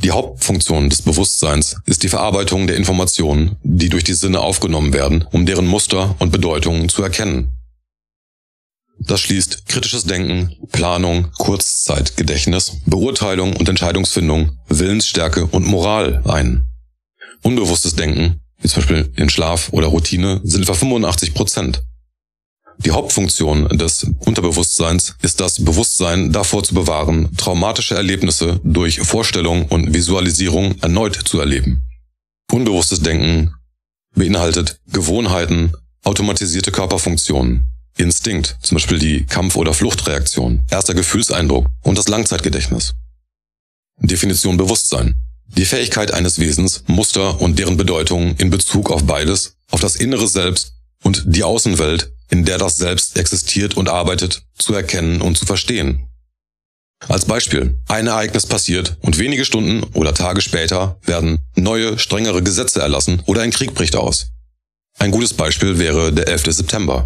Die Hauptfunktion des Bewusstseins ist die Verarbeitung der Informationen, die durch die Sinne aufgenommen werden, um deren Muster und Bedeutungen zu erkennen. Das schließt kritisches Denken, Planung, Kurzzeitgedächtnis, Beurteilung und Entscheidungsfindung, Willensstärke und Moral ein. Unbewusstes Denken, wie zum Beispiel in Schlaf oder Routine, sind etwa fünfundachtzig Prozent. Die Hauptfunktion des Unterbewusstseins ist das Bewusstsein davor zu bewahren, traumatische Erlebnisse durch Vorstellung und Visualisierung erneut zu erleben. Unbewusstes Denken beinhaltet Gewohnheiten, automatisierte Körperfunktionen, Instinkt, zum Beispiel die Kampf- oder Fluchtreaktion, erster Gefühlseindruck und das Langzeitgedächtnis. Definition Bewusstsein: Die Fähigkeit eines Wesens, Muster und deren Bedeutung in Bezug auf beides, auf das innere Selbst und die Außenwelt, in der das Selbst existiert und arbeitet, zu erkennen und zu verstehen. Als Beispiel: Ein Ereignis passiert und wenige Stunden oder Tage später werden neue, strengere Gesetze erlassen oder ein Krieg bricht aus. Ein gutes Beispiel wäre der elfte September.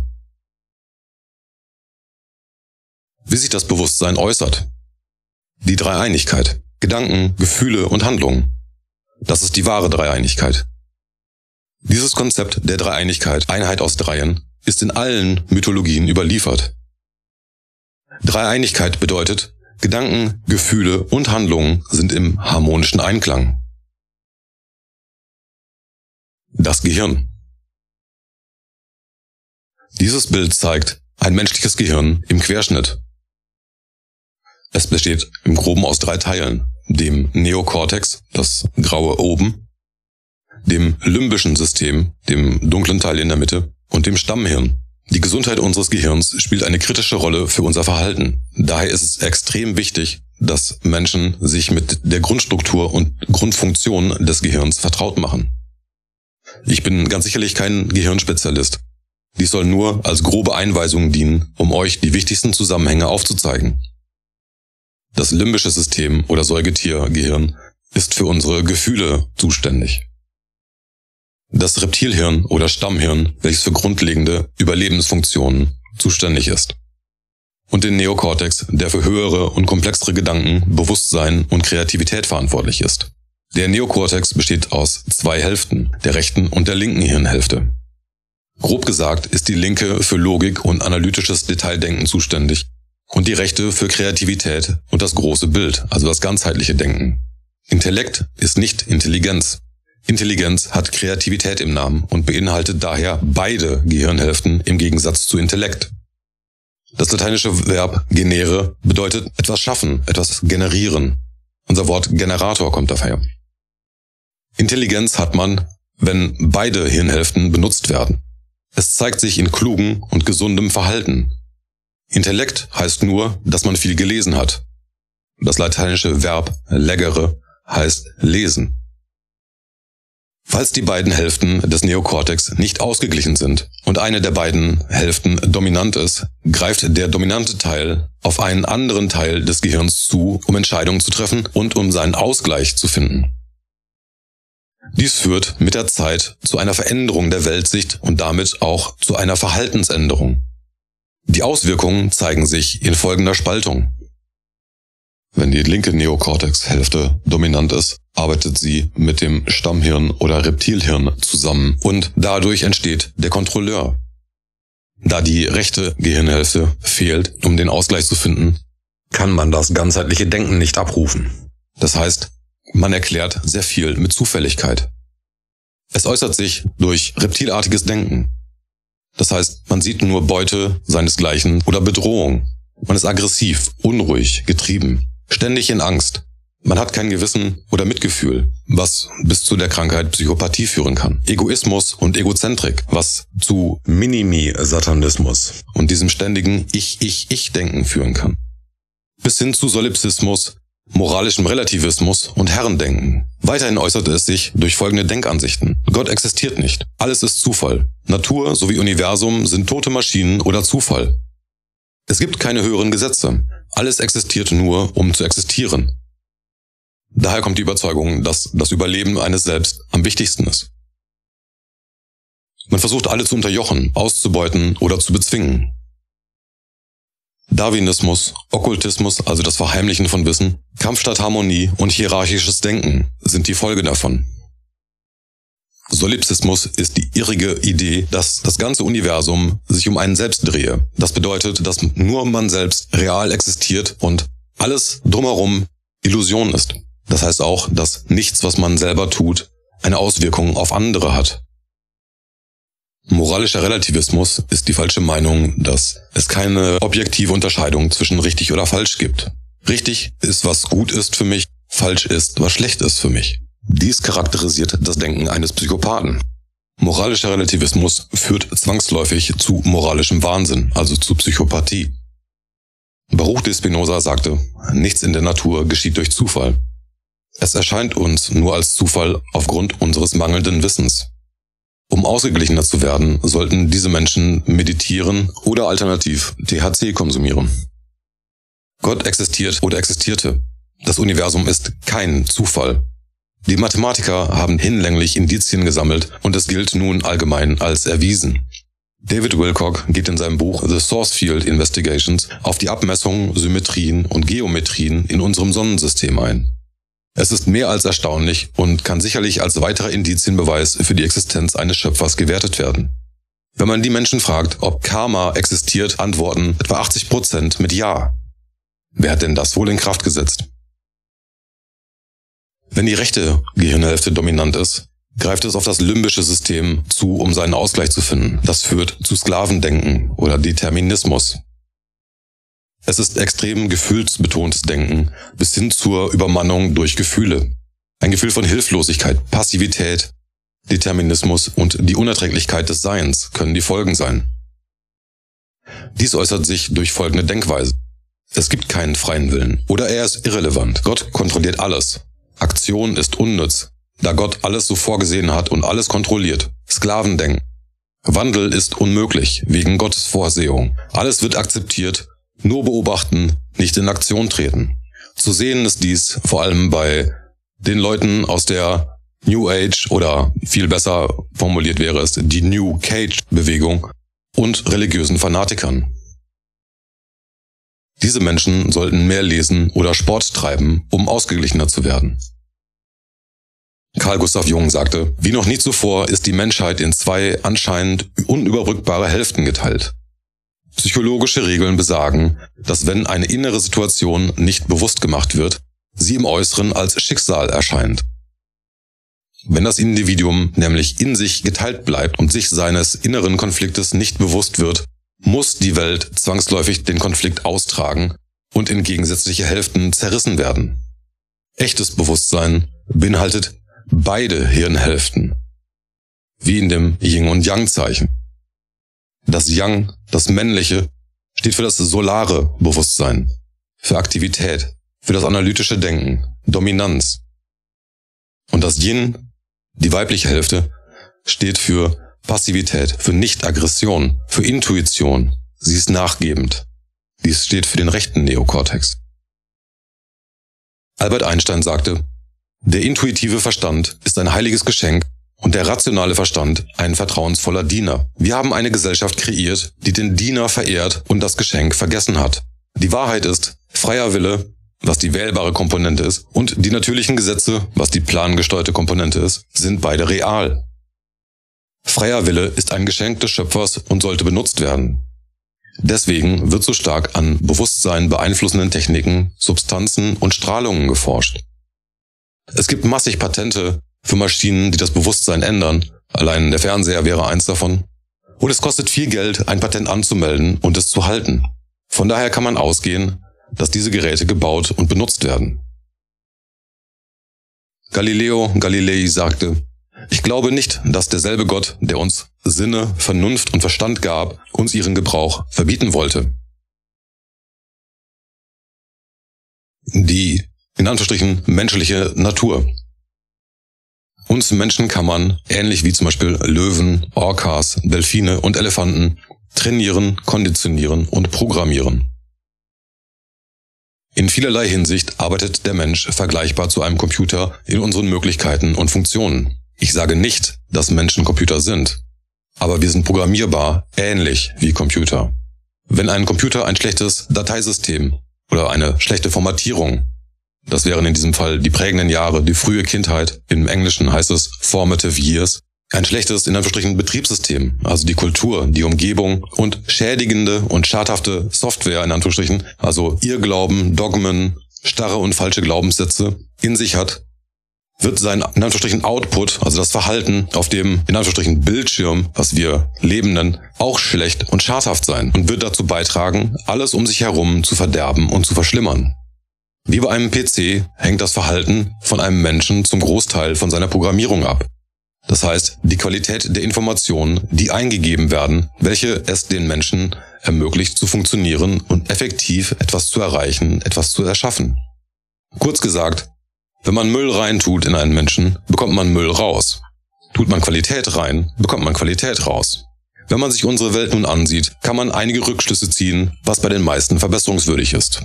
Wie sich das Bewusstsein äußert? Die Dreieinigkeit: Gedanken, Gefühle und Handlungen. Das ist die wahre Dreieinigkeit. Dieses Konzept der Dreieinigkeit, Einheit aus Dreien, ist in allen Mythologien überliefert. Dreieinigkeit bedeutet, Gedanken, Gefühle und Handlungen sind im harmonischen Einklang. Das Gehirn. Dieses Bild zeigt ein menschliches Gehirn im Querschnitt. Es besteht im Groben aus drei Teilen: dem Neokortex, das graue oben, dem limbischen System, dem dunklen Teil in der Mitte, und dem Stammhirn. Die Gesundheit unseres Gehirns spielt eine kritische Rolle für unser Verhalten. Daher ist es extrem wichtig, dass Menschen sich mit der Grundstruktur und Grundfunktion des Gehirns vertraut machen. Ich bin ganz sicherlich kein Gehirnspezialist. Dies soll nur als grobe Einweisung dienen, um euch die wichtigsten Zusammenhänge aufzuzeigen. Das limbische System oder Säugetiergehirn ist für unsere Gefühle zuständig. Das Reptilhirn oder Stammhirn, welches für grundlegende Überlebensfunktionen zuständig ist. Und den Neokortex, der für höhere und komplexere Gedanken, Bewusstsein und Kreativität verantwortlich ist. Der Neokortex besteht aus zwei Hälften, der rechten und der linken Hirnhälfte. Grob gesagt ist die linke für Logik und analytisches Detaildenken zuständig und die rechte für Kreativität und das große Bild, also das ganzheitliche Denken. Intellekt ist nicht Intelligenz. Intelligenz hat Kreativität im Namen und beinhaltet daher beide Gehirnhälften im Gegensatz zu Intellekt. Das lateinische Verb genere bedeutet etwas schaffen, etwas generieren. Unser Wort Generator kommt daher. Intelligenz hat man, wenn beide Hirnhälften benutzt werden. Es zeigt sich in klugem und gesundem Verhalten. Intellekt heißt nur, dass man viel gelesen hat. Das lateinische Verb legere heißt lesen. Falls die beiden Hälften des Neokortex nicht ausgeglichen sind und eine der beiden Hälften dominant ist, greift der dominante Teil auf einen anderen Teil des Gehirns zu, um Entscheidungen zu treffen und um seinen Ausgleich zu finden. Dies führt mit der Zeit zu einer Veränderung der Weltsicht und damit auch zu einer Verhaltensänderung. Die Auswirkungen zeigen sich in folgender Spaltung. Wenn die linke Neokortex-Hälfte dominant ist, arbeitet sie mit dem Stammhirn oder Reptilhirn zusammen und dadurch entsteht der Kontrolleur. Da die rechte Gehirnhälfte fehlt, um den Ausgleich zu finden, Kann man das ganzheitliche Denken nicht abrufen. das heißt, man erklärt sehr viel mit Zufälligkeit. Es äußert sich durch reptilartiges Denken. Das heißt, man sieht nur Beute seinesgleichen oder Bedrohung. Man ist aggressiv, unruhig, getrieben, ständig in Angst. Man hat kein Gewissen oder Mitgefühl, was bis zu der Krankheit Psychopathie führen kann. Egoismus und Egozentrik, was zu Minimi-Satanismus und diesem ständigen Ich-Ich-Ich-Denken führen kann. Bis hin zu Solipsismus, moralischem Relativismus und Herrendenken. Weiterhin äußert es sich durch folgende Denkansichten. Gott existiert nicht. Alles ist Zufall. Natur sowie Universum sind tote Maschinen oder Zufall. Es gibt keine höheren Gesetze. Alles existiert nur, um zu existieren. Daher kommt die Überzeugung, dass das Überleben eines Selbst am wichtigsten ist. Man versucht alle zu unterjochen, auszubeuten oder zu bezwingen. Darwinismus, Okkultismus, also das Verheimlichen von Wissen, Kampf statt Harmonie und hierarchisches Denken sind die Folge davon. Solipsismus ist die irrige Idee, dass das ganze Universum sich um einen selbst drehe. Das bedeutet, dass nur man selbst real existiert und alles drumherum Illusion ist. Das heißt auch, dass nichts, was man selber tut, eine Auswirkung auf andere hat. Moralischer Relativismus ist die falsche Meinung, dass es keine objektive Unterscheidung zwischen richtig oder falsch gibt. Richtig ist, was gut ist für mich, falsch ist, was schlecht ist für mich. Dies charakterisiert das Denken eines Psychopathen. Moralischer Relativismus führt zwangsläufig zu moralischem Wahnsinn, also zu Psychopathie. Baruch de Spinoza sagte, nichts in der Natur geschieht durch Zufall. Es erscheint uns nur als Zufall aufgrund unseres mangelnden Wissens. Um ausgeglichener zu werden, sollten diese Menschen meditieren oder alternativ T H C konsumieren. Gott existiert oder existierte. Das Universum ist kein Zufall. Die Mathematiker haben hinlänglich Indizien gesammelt und es gilt nun allgemein als erwiesen. David Wilcock geht in seinem Buch The Source Field Investigations auf die Abmessungen, Symmetrien und Geometrien in unserem Sonnensystem ein. Es ist mehr als erstaunlich und kann sicherlich als weiterer Indizienbeweis für die Existenz eines Schöpfers gewertet werden. Wenn man die Menschen fragt, ob Karma existiert, antworten etwa achtzig Prozent mit Ja. Wer hat denn das wohl in Kraft gesetzt? Wenn die rechte Gehirnhälfte dominant ist, greift es auf das limbische System zu, um seinen Ausgleich zu finden. Das führt zu Sklavendenken oder Determinismus. Es ist extrem gefühlsbetontes Denken bis hin zur Übermannung durch Gefühle. Ein Gefühl von Hilflosigkeit, Passivität, Determinismus und die Unerträglichkeit des Seins können die Folgen sein. Dies äußert sich durch folgende Denkweise. Es gibt keinen freien Willen oder er ist irrelevant. Gott kontrolliert alles. Aktion ist unnütz, da Gott alles so vorgesehen hat und alles kontrolliert. Sklavendenken. Wandel ist unmöglich, wegen Gottes Vorsehung. Alles wird akzeptiert, nur beobachten, nicht in Aktion treten. Zu sehen ist dies vor allem bei den Leuten aus der New Age oder viel besser formuliert wäre es die New Cage-Bewegung und religiösen Fanatikern. Diese Menschen sollten mehr lesen oder Sport treiben, um ausgeglichener zu werden. Carl Gustav Jung sagte, wie noch nie zuvor ist die Menschheit in zwei anscheinend unüberbrückbare Hälften geteilt. Psychologische Regeln besagen, dass wenn eine innere Situation nicht bewusst gemacht wird, sie im Äußeren als Schicksal erscheint. Wenn das Individuum nämlich in sich geteilt bleibt und sich seines inneren Konfliktes nicht bewusst wird, muss die Welt zwangsläufig den Konflikt austragen und in gegensätzliche Hälften zerrissen werden. Echtes Bewusstsein beinhaltet beide Hirnhälften, wie in dem Yin- und Yang-Zeichen. Das Yang, das Männliche, steht für das solare Bewusstsein, für Aktivität, für das analytische Denken, Dominanz. Und das Yin, die weibliche Hälfte, steht für Passivität, für Nicht-Aggression, für Intuition. Sie ist nachgebend. Dies steht für den rechten Neokortex. Albert Einstein sagte, der intuitive Verstand ist ein heiliges Geschenk und der rationale Verstand ein vertrauensvoller Diener. Wir haben eine Gesellschaft kreiert, die den Diener verehrt und das Geschenk vergessen hat. Die Wahrheit ist, freier Wille, was die wählbare Komponente ist, und die natürlichen Gesetze, was die plangesteuerte Komponente ist, sind beide real. Freier Wille ist ein Geschenk des Schöpfers und sollte benutzt werden. Deswegen wird so stark an Bewusstsein beeinflussenden Techniken, Substanzen und Strahlungen geforscht. Es gibt massig Patente für Maschinen, die das Bewusstsein ändern. Allein der Fernseher wäre eins davon. Und es kostet viel Geld, ein Patent anzumelden und es zu halten. Von daher kann man ausgehen, dass diese Geräte gebaut und benutzt werden. Galileo Galilei sagte, ich glaube nicht, dass derselbe Gott, der uns Sinne, Vernunft und Verstand gab, uns ihren Gebrauch verbieten wollte. Die, in Anführungsstrichen, menschliche Natur. Uns Menschen kann man, ähnlich wie zum Beispiel Löwen, Orcas, Delfine und Elefanten, trainieren, konditionieren und programmieren. In vielerlei Hinsicht arbeitet der Mensch vergleichbar zu einem Computer in unseren Möglichkeiten und Funktionen. Ich sage nicht, dass Menschen Computer sind, aber wir sind programmierbar, ähnlich wie Computer. Wenn ein Computer ein schlechtes Dateisystem oder eine schlechte Formatierung, das wären in diesem Fall die prägenden Jahre, die frühe Kindheit, im Englischen heißt es formative years, ein schlechtes, in Anführungsstrichen, Betriebssystem, also die Kultur, die Umgebung und schädigende und schadhafte Software, in Anführungsstrichen, also Irrglauben, Dogmen, starre und falsche Glaubenssätze in sich hat, wird sein, in Anführungsstrichen, Output, also das Verhalten auf dem, in Anführungsstrichen, Bildschirm, was wir Leben nennen, auch schlecht und schadhaft sein und wird dazu beitragen, alles um sich herum zu verderben und zu verschlimmern. Wie bei einem P C hängt das Verhalten von einem Menschen zum Großteil von seiner Programmierung ab. Das heißt, die Qualität der Informationen, die eingegeben werden, welche es den Menschen ermöglicht zu funktionieren und effektiv etwas zu erreichen, etwas zu erschaffen. Kurz gesagt, wenn man Müll reintut in einen Menschen, bekommt man Müll raus. Tut man Qualität rein, bekommt man Qualität raus. Wenn man sich unsere Welt nun ansieht, kann man einige Rückschlüsse ziehen, was bei den meisten verbesserungswürdig ist.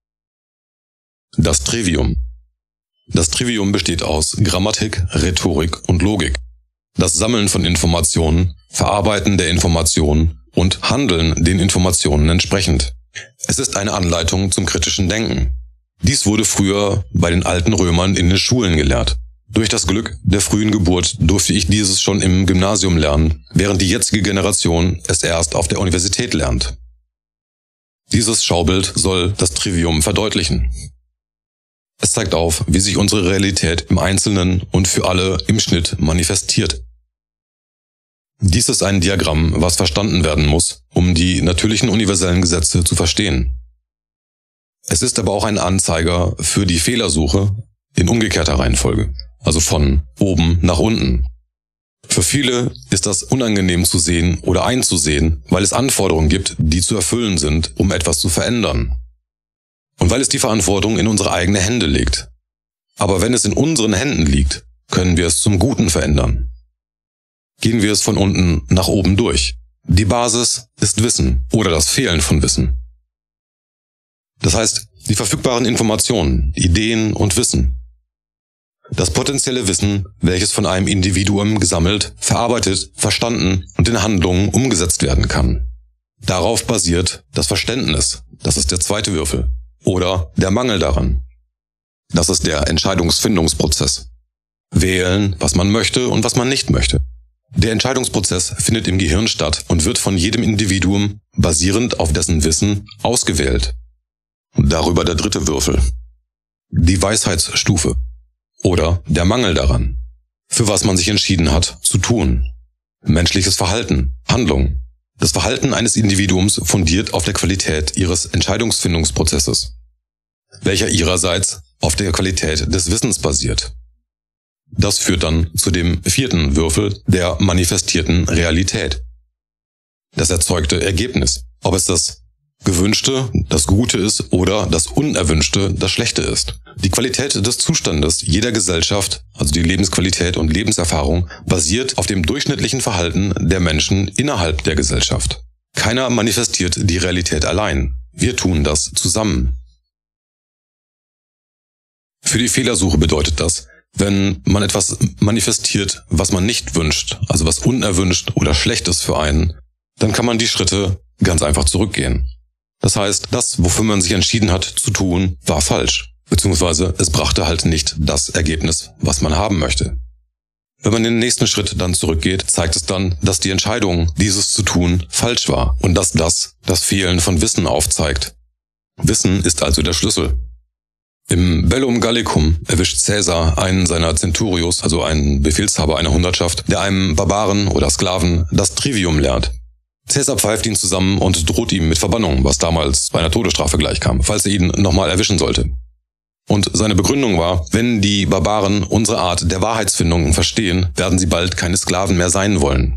Das Trivium. Das Trivium besteht aus Grammatik, Rhetorik und Logik. Das Sammeln von Informationen, Verarbeiten der Informationen und Handeln den Informationen entsprechend. Es ist eine Anleitung zum kritischen Denken. Dies wurde früher bei den alten Römern in den Schulen gelehrt. Durch das Glück der frühen Geburt durfte ich dieses schon im Gymnasium lernen, während die jetzige Generation es erst auf der Universität lernt. Dieses Schaubild soll das Trivium verdeutlichen. Es zeigt auf, wie sich unsere Realität im Einzelnen und für alle im Schnitt manifestiert. Dies ist ein Diagramm, was verstanden werden muss, um die natürlichen universellen Gesetze zu verstehen. Es ist aber auch ein Anzeiger für die Fehlersuche in umgekehrter Reihenfolge, also von oben nach unten. Für viele ist das unangenehm zu sehen oder einzusehen, weil es Anforderungen gibt, die zu erfüllen sind, um etwas zu verändern. Und weil es die Verantwortung in unsere eigenen Hände legt. Aber wenn es in unseren Händen liegt, können wir es zum Guten verändern. Gehen wir es von unten nach oben durch. Die Basis ist Wissen oder das Fehlen von Wissen. Das heißt, die verfügbaren Informationen, Ideen und Wissen. Das potenzielle Wissen, welches von einem Individuum gesammelt, verarbeitet, verstanden und in Handlungen umgesetzt werden kann. Darauf basiert das Verständnis, das ist der zweite Würfel, oder der Mangel daran. Das ist der Entscheidungsfindungsprozess. Wählen, was man möchte und was man nicht möchte. Der Entscheidungsprozess findet im Gehirn statt und wird von jedem Individuum, basierend auf dessen Wissen, ausgewählt. Darüber der dritte Würfel. Die Weisheitsstufe. Oder der Mangel daran. Für was man sich entschieden hat, zu tun. Menschliches Verhalten, Handlung. Das Verhalten eines Individuums fundiert auf der Qualität ihres Entscheidungsfindungsprozesses, welcher ihrerseits auf der Qualität des Wissens basiert. Das führt dann zu dem vierten Würfel der manifestierten Realität. Das erzeugte Ergebnis, ob es das Gewünschte, das Gute ist oder das Unerwünschte, das Schlechte ist. Die Qualität des Zustandes jeder Gesellschaft, also die Lebensqualität und Lebenserfahrung, basiert auf dem durchschnittlichen Verhalten der Menschen innerhalb der Gesellschaft. Keiner manifestiert die Realität allein. Wir tun das zusammen. Für die Fehlersuche bedeutet das, wenn man etwas manifestiert, was man nicht wünscht, also was unerwünscht oder schlecht ist für einen, dann kann man die Schritte ganz einfach zurückgehen. Das heißt, das, wofür man sich entschieden hat zu tun, war falsch. Beziehungsweise es brachte halt nicht das Ergebnis, was man haben möchte. Wenn man den nächsten Schritt dann zurückgeht, zeigt es dann, dass die Entscheidung, dieses zu tun, falsch war und dass das das Fehlen von Wissen aufzeigt. Wissen ist also der Schlüssel. Im Bellum Gallicum erwischt Caesar einen seiner Centurios, also einen Befehlshaber einer Hundertschaft, der einem Barbaren oder Sklaven das Trivium lehrt. Caesar pfeift ihn zusammen und droht ihm mit Verbannung, was damals bei einer Todesstrafe gleichkam, falls er ihn nochmal erwischen sollte. Und seine Begründung war, wenn die Barbaren unsere Art der Wahrheitsfindung verstehen, werden sie bald keine Sklaven mehr sein wollen.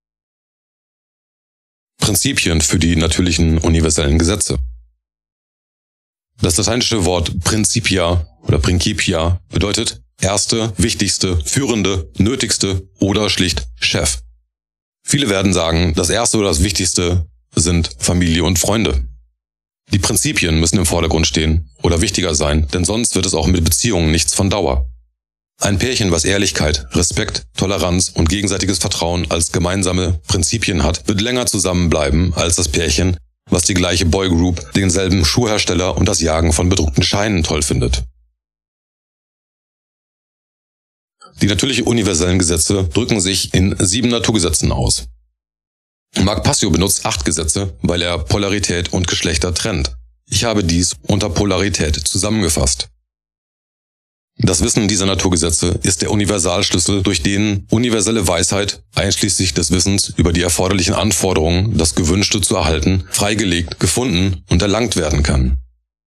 Prinzipien für die natürlichen universellen Gesetze. Das lateinische Wort Principia oder Principia bedeutet erste, wichtigste, führende, nötigste oder schlicht Chef. Viele werden sagen, das erste oder das wichtigste sind Familie und Freunde. Die Prinzipien müssen im Vordergrund stehen oder wichtiger sein, denn sonst wird es auch mit Beziehungen nichts von Dauer. Ein Pärchen, was Ehrlichkeit, Respekt, Toleranz und gegenseitiges Vertrauen als gemeinsame Prinzipien hat, wird länger zusammenbleiben als das Pärchen, was die gleiche Boygroup, denselben Schuhhersteller und das Jagen von bedruckten Scheinen toll findet. Die natürlichen universellen Gesetze drücken sich in sieben Naturgesetzen aus. Marc Passio benutzt acht Gesetze, weil er Polarität und Geschlechter trennt. Ich habe dies unter Polarität zusammengefasst. Das Wissen dieser Naturgesetze ist der Universalschlüssel, durch den universelle Weisheit, einschließlich des Wissens über die erforderlichen Anforderungen, das Gewünschte zu erhalten, freigelegt, gefunden und erlangt werden kann.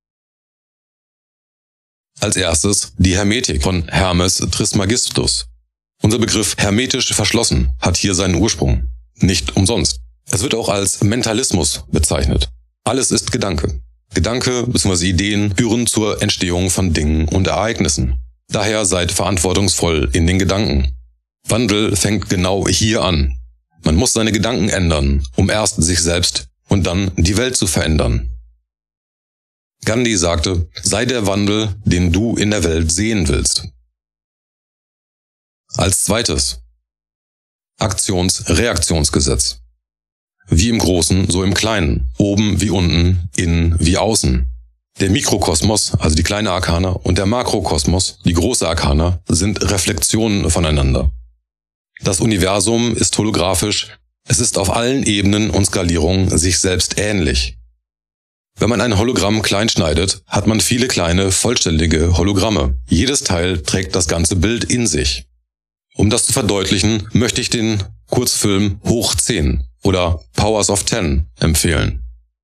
Als erstes die Hermetik von Hermes Trismegistus. Unser Begriff hermetisch verschlossen hat hier seinen Ursprung. Nicht umsonst. Es wird auch als Mentalismus bezeichnet. Alles ist Gedanke. Gedanke bzw. Ideen führen zur Entstehung von Dingen und Ereignissen. Daher seid verantwortungsvoll in den Gedanken. Wandel fängt genau hier an. Man muss seine Gedanken ändern, um erst sich selbst und dann die Welt zu verändern. Gandhi sagte, sei der Wandel, den du in der Welt sehen willst. Als zweites Aktions-Reaktionsgesetz. Wie im Großen, so im Kleinen, oben wie unten, innen wie außen. Der Mikrokosmos, also die kleine Arkana, und der Makrokosmos, die große Arkana, sind Reflexionen voneinander. Das Universum ist holographisch, es ist auf allen Ebenen und Skalierungen sich selbst ähnlich. Wenn man ein Hologramm klein schneidet, hat man viele kleine, vollständige Hologramme. Jedes Teil trägt das ganze Bild in sich. Um das zu verdeutlichen, möchte ich den Kurzfilm Hoch zehn oder Powers of Ten empfehlen.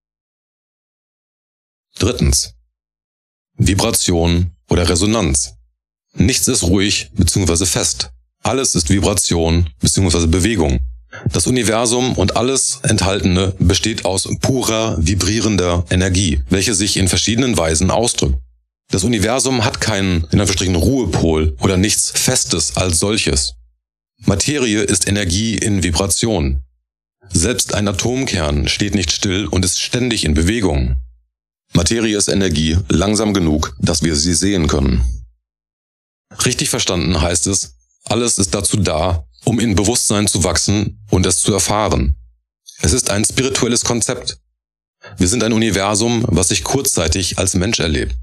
Drittens. Vibration oder Resonanz. Nichts ist ruhig bzw. fest. Alles ist Vibration bzw. Bewegung. Das Universum und alles Enthaltene besteht aus purer, vibrierender Energie, welche sich in verschiedenen Weisen ausdrückt. Das Universum hat keinen, in Anführungsstrichen, Ruhepol oder nichts Festes als solches. Materie ist Energie in Vibration. Selbst ein Atomkern steht nicht still und ist ständig in Bewegung. Materie ist Energie, langsam genug, dass wir sie sehen können. Richtig verstanden heißt es, alles ist dazu da, um in Bewusstsein zu wachsen und es zu erfahren. Es ist ein spirituelles Konzept. Wir sind ein Universum, was sich kurzzeitig als Mensch erlebt.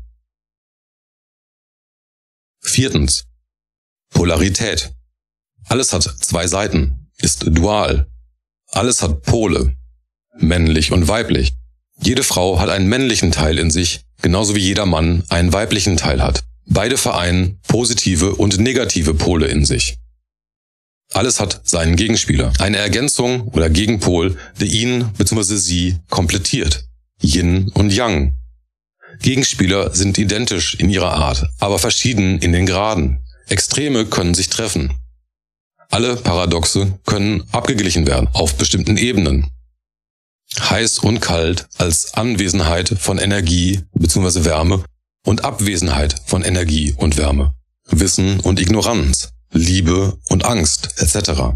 Viertens. Polarität. Alles hat zwei Seiten, ist dual. Alles hat Pole, männlich und weiblich. Jede Frau hat einen männlichen Teil in sich, genauso wie jeder Mann einen weiblichen Teil hat. Beide vereinen positive und negative Pole in sich. Alles hat seinen Gegenspieler, eine Ergänzung oder Gegenpol, der ihn bzw. sie komplettiert. Yin und Yang. Gegenspieler sind identisch in ihrer Art, aber verschieden in den Graden. Extreme können sich treffen. Alle Paradoxe können abgeglichen werden auf bestimmten Ebenen. Heiß und kalt als Anwesenheit von Energie bzw. Wärme und Abwesenheit von Energie und Wärme. Wissen und Ignoranz. Liebe und Angst, et cetera.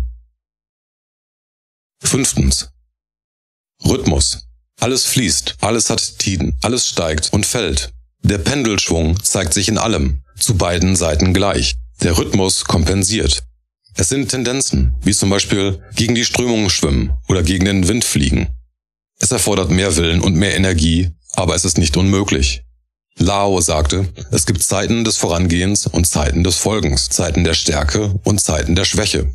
Fünftens. Rhythmus. Alles fließt, alles hat Tiden, alles steigt und fällt. Der Pendelschwung zeigt sich in allem, zu beiden Seiten gleich. Der Rhythmus kompensiert. Es sind Tendenzen, wie zum Beispiel gegen die Strömungen schwimmen oder gegen den Wind fliegen. Es erfordert mehr Willen und mehr Energie, aber es ist nicht unmöglich. Lao sagte, es gibt Zeiten des Vorangehens und Zeiten des Folgens, Zeiten der Stärke und Zeiten der Schwäche.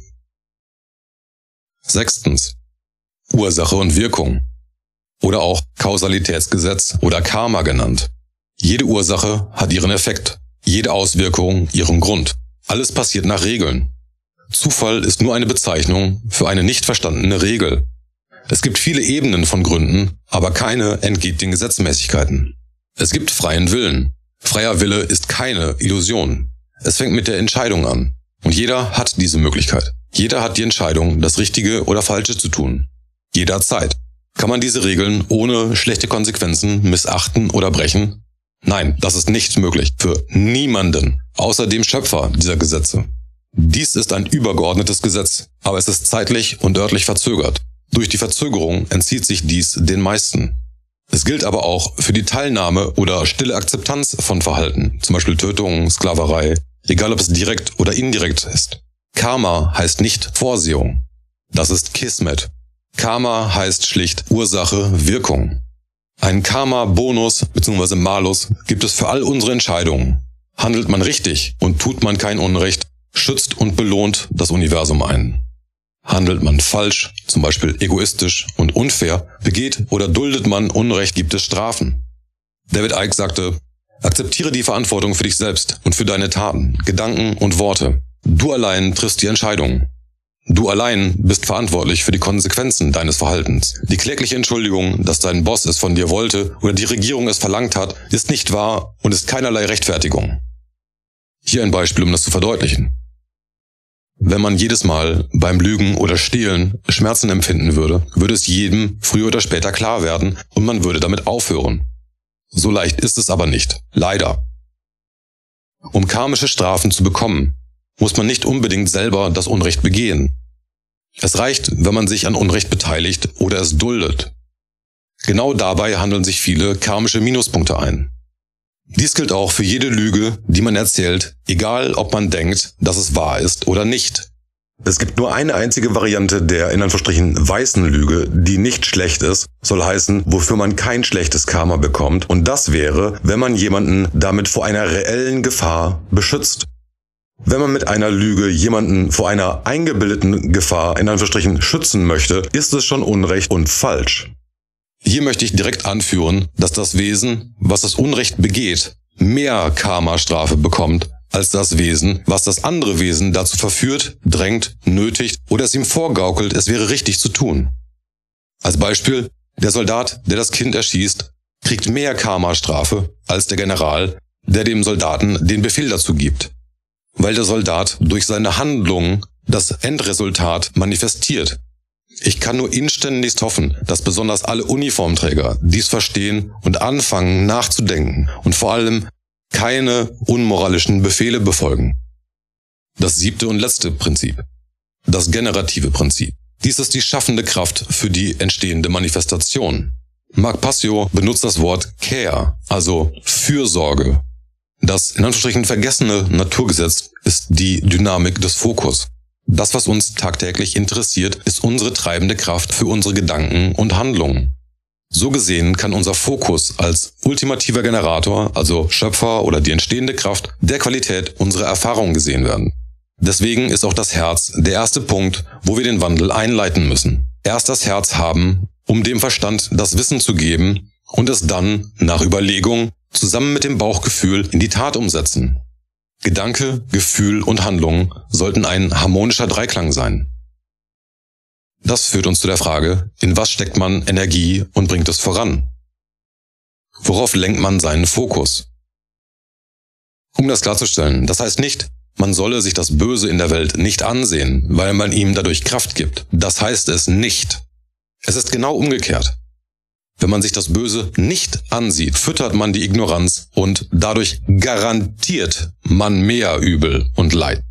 Sechstens. Ursache und Wirkung. Oder auch Kausalitätsgesetz oder Karma genannt. Jede Ursache hat ihren Effekt, jede Auswirkung ihren Grund. Alles passiert nach Regeln. Zufall ist nur eine Bezeichnung für eine nicht verstandene Regel. Es gibt viele Ebenen von Gründen, aber keine entgeht den Gesetzmäßigkeiten. Es gibt freien Willen. Freier Wille ist keine Illusion. Es fängt mit der Entscheidung an. Und jeder hat diese Möglichkeit. Jeder hat die Entscheidung, das Richtige oder Falsche zu tun. Jederzeit. Kann man diese Regeln ohne schlechte Konsequenzen missachten oder brechen? Nein, das ist nicht möglich. Für niemanden, außer dem Schöpfer dieser Gesetze. Dies ist ein übergeordnetes Gesetz, aber es ist zeitlich und örtlich verzögert. Durch die Verzögerung entzieht sich dies den meisten. Es gilt aber auch für die Teilnahme oder stille Akzeptanz von Verhalten, zum Beispiel Tötung, Sklaverei, egal ob es direkt oder indirekt ist. Karma heißt nicht Vorsehung. Das ist Kismet. Karma heißt schlicht Ursache, Wirkung. Einen Karma-Bonus bzw. Malus gibt es für all unsere Entscheidungen. Handelt man richtig und tut man kein Unrecht, schützt und belohnt das Universum einen. Handelt man falsch, zum Beispiel egoistisch und unfair, begeht oder duldet man Unrecht, gibt es Strafen. David Icke sagte, akzeptiere die Verantwortung für dich selbst und für deine Taten, Gedanken und Worte. Du allein triffst die Entscheidung. Du allein bist verantwortlich für die Konsequenzen deines Verhaltens. Die klägliche Entschuldigung, dass dein Boss es von dir wollte oder die Regierung es verlangt hat, ist nicht wahr und ist keinerlei Rechtfertigung. Hier ein Beispiel, um das zu verdeutlichen. Wenn man jedes Mal beim Lügen oder Stehlen Schmerzen empfinden würde, würde es jedem früher oder später klar werden und man würde damit aufhören. So leicht ist es aber nicht. Leider. Um karmische Strafen zu bekommen, muss man nicht unbedingt selber das Unrecht begehen. Es reicht, wenn man sich an Unrecht beteiligt oder es duldet. Genau dabei handeln sich viele karmische Minuspunkte ein. Dies gilt auch für jede Lüge, die man erzählt, egal ob man denkt, dass es wahr ist oder nicht. Es gibt nur eine einzige Variante der in Anführungsstrichen weißen Lüge, die nicht schlecht ist, soll heißen, wofür man kein schlechtes Karma bekommt, und das wäre, wenn man jemanden damit vor einer reellen Gefahr beschützt. Wenn man mit einer Lüge jemanden vor einer eingebildeten Gefahr in Anführungsstrichen schützen möchte, ist es schon Unrecht und falsch. Hier möchte ich direkt anführen, dass das Wesen, was das Unrecht begeht, mehr Karma-Strafe bekommt, als das Wesen, was das andere Wesen dazu verführt, drängt, nötigt oder es ihm vorgaukelt, es wäre richtig zu tun. Als Beispiel, der Soldat, der das Kind erschießt, kriegt mehr Karma-Strafe als der General, der dem Soldaten den Befehl dazu gibt. Weil der Soldat durch seine Handlungen das Endresultat manifestiert. Ich kann nur inständigst hoffen, dass besonders alle Uniformträger dies verstehen und anfangen nachzudenken und vor allem keine unmoralischen Befehle befolgen. Das siebte und letzte Prinzip. Das generative Prinzip. Dies ist die schaffende Kraft für die entstehende Manifestation. Mark Passio benutzt das Wort Care, also Fürsorge. Das in Anführungsstrichen vergessene Naturgesetz ist die Dynamik des Fokus. Das, was uns tagtäglich interessiert, ist unsere treibende Kraft für unsere Gedanken und Handlungen. So gesehen kann unser Fokus als ultimativer Generator, also Schöpfer oder die entstehende Kraft, der Qualität unserer Erfahrung gesehen werden. Deswegen ist auch das Herz der erste Punkt, wo wir den Wandel einleiten müssen. Erst das Herz haben, um dem Verstand das Wissen zu geben und es dann, nach Überlegung, zusammen mit dem Bauchgefühl in die Tat umsetzen. Gedanke, Gefühl und Handlung sollten ein harmonischer Dreiklang sein. Das führt uns zu der Frage, in was steckt man Energie und bringt es voran? Worauf lenkt man seinen Fokus? Um das klarzustellen, das heißt nicht, man solle sich das Böse in der Welt nicht ansehen, weil man ihm dadurch Kraft gibt. Das heißt es nicht. Es ist genau umgekehrt. Wenn man sich das Böse nicht ansieht, füttert man die Ignoranz und dadurch garantiert man mehr Übel und Leid.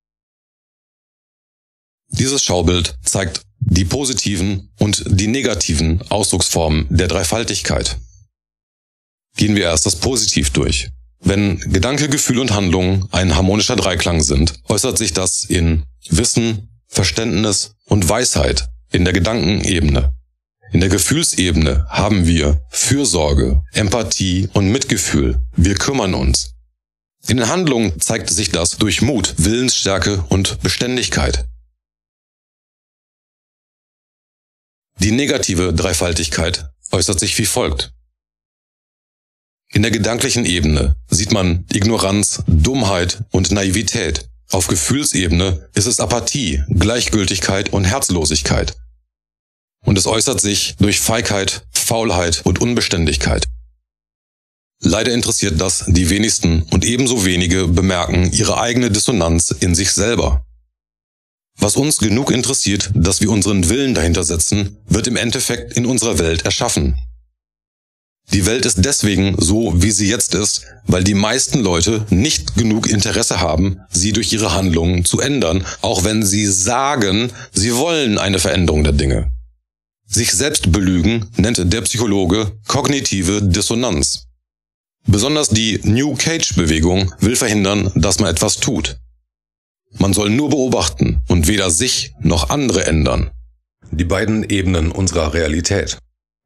Dieses Schaubild zeigt die positiven und die negativen Ausdrucksformen der Dreifaltigkeit. Gehen wir erst das Positiv durch. Wenn Gedanke, Gefühl und Handlung ein harmonischer Dreiklang sind, äußert sich das in Wissen, Verständnis und Weisheit in der Gedankenebene. In der Gefühlsebene haben wir Fürsorge, Empathie und Mitgefühl. Wir kümmern uns. In den Handlungen zeigt sich das durch Mut, Willensstärke und Beständigkeit. Die negative Dreifaltigkeit äußert sich wie folgt. In der gedanklichen Ebene sieht man Ignoranz, Dummheit und Naivität. Auf Gefühlsebene ist es Apathie, Gleichgültigkeit und Herzlosigkeit. Und es äußert sich durch Feigheit, Faulheit und Unbeständigkeit. Leider interessiert das die wenigsten und ebenso wenige bemerken ihre eigene Dissonanz in sich selber. Was uns genug interessiert, dass wir unseren Willen dahinter setzen, wird im Endeffekt in unserer Welt erschaffen. Die Welt ist deswegen so, wie sie jetzt ist, weil die meisten Leute nicht genug Interesse haben, sie durch ihre Handlungen zu ändern, auch wenn sie sagen, sie wollen eine Veränderung der Dinge. Sich selbst belügen nennt der Psychologe kognitive Dissonanz. Besonders die New Cage-Bewegung will verhindern, dass man etwas tut. Man soll nur beobachten und weder sich noch andere ändern. Die beiden Ebenen unserer Realität.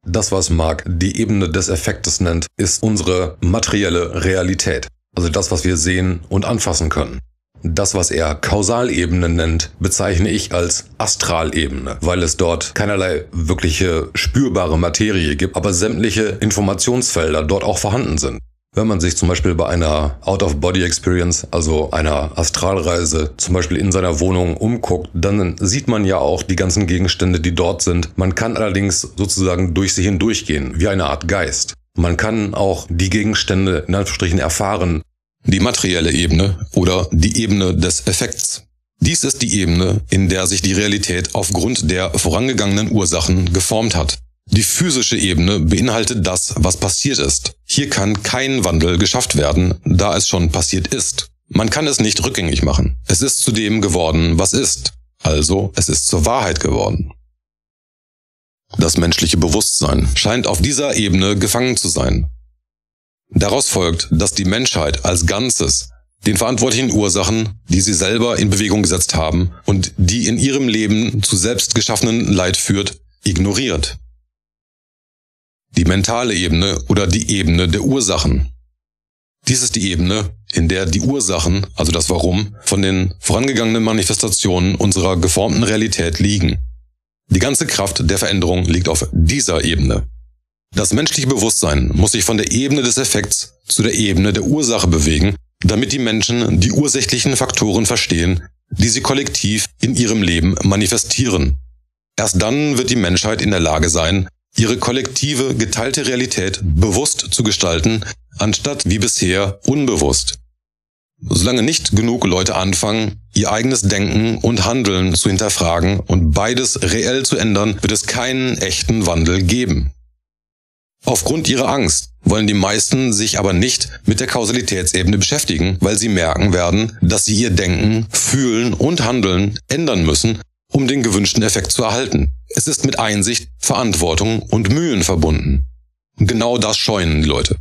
Das, was Mark die Ebene des Effektes nennt, ist unsere materielle Realität. Also das, was wir sehen und anfassen können. Das, was er Kausalebene nennt, bezeichne ich als Astralebene, weil es dort keinerlei wirkliche spürbare Materie gibt, aber sämtliche Informationsfelder dort auch vorhanden sind. Wenn man sich zum Beispiel bei einer Out-of-Body-Experience, also einer Astralreise, zum Beispiel in seiner Wohnung umguckt, dann sieht man ja auch die ganzen Gegenstände, die dort sind. Man kann allerdings sozusagen durch sie hindurchgehen, wie eine Art Geist. Man kann auch die Gegenstände in Anführungsstrichen erfahren. Die materielle Ebene oder die Ebene des Effekts. Dies ist die Ebene, in der sich die Realität aufgrund der vorangegangenen Ursachen geformt hat. Die physische Ebene beinhaltet das, was passiert ist. Hier kann kein Wandel geschafft werden, da es schon passiert ist. Man kann es nicht rückgängig machen. Es ist zu dem geworden, was ist. Also, es ist zur Wahrheit geworden. Das menschliche Bewusstsein scheint auf dieser Ebene gefangen zu sein. Daraus folgt, dass die Menschheit als Ganzes den verantwortlichen Ursachen, die sie selber in Bewegung gesetzt haben und die in ihrem Leben zu selbst geschaffenen Leid führt, ignoriert. Die mentale Ebene oder die Ebene der Ursachen. Dies ist die Ebene, in der die Ursachen, also das Warum, von den vorangegangenen Manifestationen unserer geformten Realität liegen. Die ganze Kraft der Veränderung liegt auf dieser Ebene. Das menschliche Bewusstsein muss sich von der Ebene des Effekts zu der Ebene der Ursache bewegen, damit die Menschen die ursächlichen Faktoren verstehen, die sie kollektiv in ihrem Leben manifestieren. Erst dann wird die Menschheit in der Lage sein, ihre kollektive, geteilte Realität bewusst zu gestalten, anstatt wie bisher unbewusst. Solange nicht genug Leute anfangen, ihr eigenes Denken und Handeln zu hinterfragen und beides reell zu ändern, wird es keinen echten Wandel geben. Aufgrund ihrer Angst wollen die meisten sich aber nicht mit der Kausalitätsebene beschäftigen, weil sie merken werden, dass sie ihr Denken, Fühlen und Handeln ändern müssen, um den gewünschten Effekt zu erhalten. Es ist mit Einsicht, Verantwortung und Mühen verbunden. Und genau das scheuen die Leute.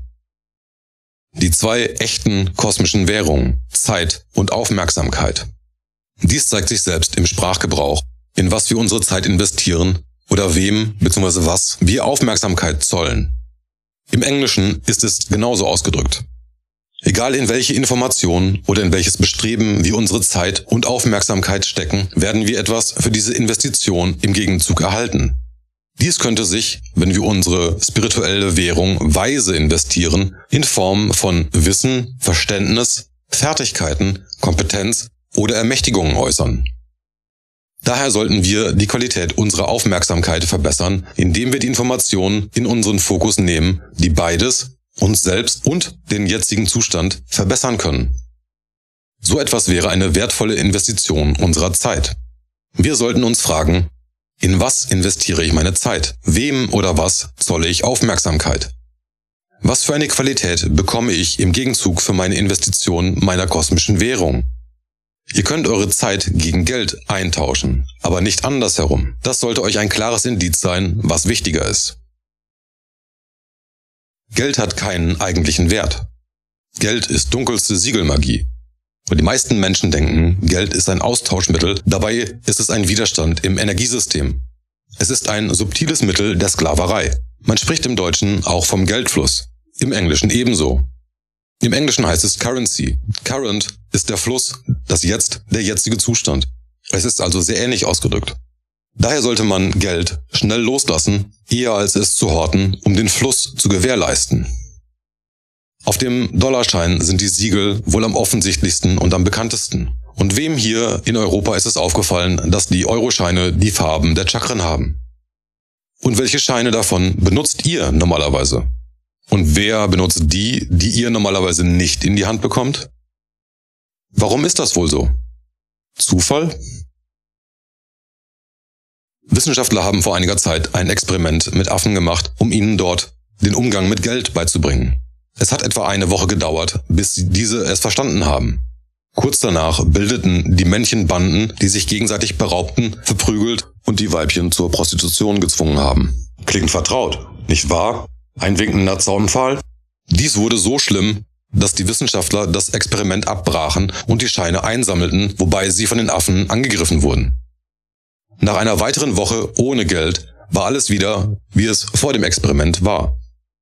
Die zwei echten kosmischen Währungen, Zeit und Aufmerksamkeit. Dies zeigt sich selbst im Sprachgebrauch, in was wir unsere Zeit investieren oder wem bzw. was wir Aufmerksamkeit zollen. Im Englischen ist es genauso ausgedrückt. Egal in welche Information oder in welches Bestreben wir unsere Zeit und Aufmerksamkeit stecken, werden wir etwas für diese Investition im Gegenzug erhalten. Dies könnte sich, wenn wir unsere spirituelle Währung weise investieren, in Form von Wissen, Verständnis, Fertigkeiten, Kompetenz oder Ermächtigungen äußern. Daher sollten wir die Qualität unserer Aufmerksamkeit verbessern, indem wir die Informationen in unseren Fokus nehmen, die beides, uns selbst und den jetzigen Zustand, verbessern können. So etwas wäre eine wertvolle Investition unserer Zeit. Wir sollten uns fragen, in was investiere ich meine Zeit? Wem oder was zolle ich Aufmerksamkeit? Was für eine Qualität bekomme ich im Gegenzug für meine Investition meiner kosmischen Währung? Ihr könnt eure Zeit gegen Geld eintauschen, aber nicht andersherum. Das sollte euch ein klares Indiz sein, was wichtiger ist. Geld hat keinen eigentlichen Wert. Geld ist dunkelste Siegelmagie. Und die meisten Menschen denken, Geld ist ein Austauschmittel, dabei ist es ein Widerstand im Energiesystem. Es ist ein subtiles Mittel der Sklaverei. Man spricht im Deutschen auch vom Geldfluss, im Englischen ebenso. Im Englischen heißt es Currency. Current ist der Fluss, das Jetzt, der jetzige Zustand. Es ist also sehr ähnlich ausgedrückt. Daher sollte man Geld schnell loslassen, eher als es zu horten, um den Fluss zu gewährleisten. Auf dem Dollarschein sind die Siegel wohl am offensichtlichsten und am bekanntesten. Und wem hier in Europa ist es aufgefallen, dass die Euroscheine die Farben der Chakren haben? Und welche Scheine davon benutzt ihr normalerweise? Und wer benutzt die, die ihr normalerweise nicht in die Hand bekommt? Warum ist das wohl so? Zufall? Wissenschaftler haben vor einiger Zeit ein Experiment mit Affen gemacht, um ihnen dort den Umgang mit Geld beizubringen. Es hat etwa eine Woche gedauert, bis diese es verstanden haben. Kurz danach bildeten die Männchen Banden, die sich gegenseitig beraubten, verprügelt und die Weibchen zur Prostitution gezwungen haben. Klingt vertraut, nicht wahr? Ein winkender Zaunpfahl? Dies wurde so schlimm, dass die Wissenschaftler das Experiment abbrachen und die Scheine einsammelten, wobei sie von den Affen angegriffen wurden. Nach einer weiteren Woche ohne Geld war alles wieder, wie es vor dem Experiment war.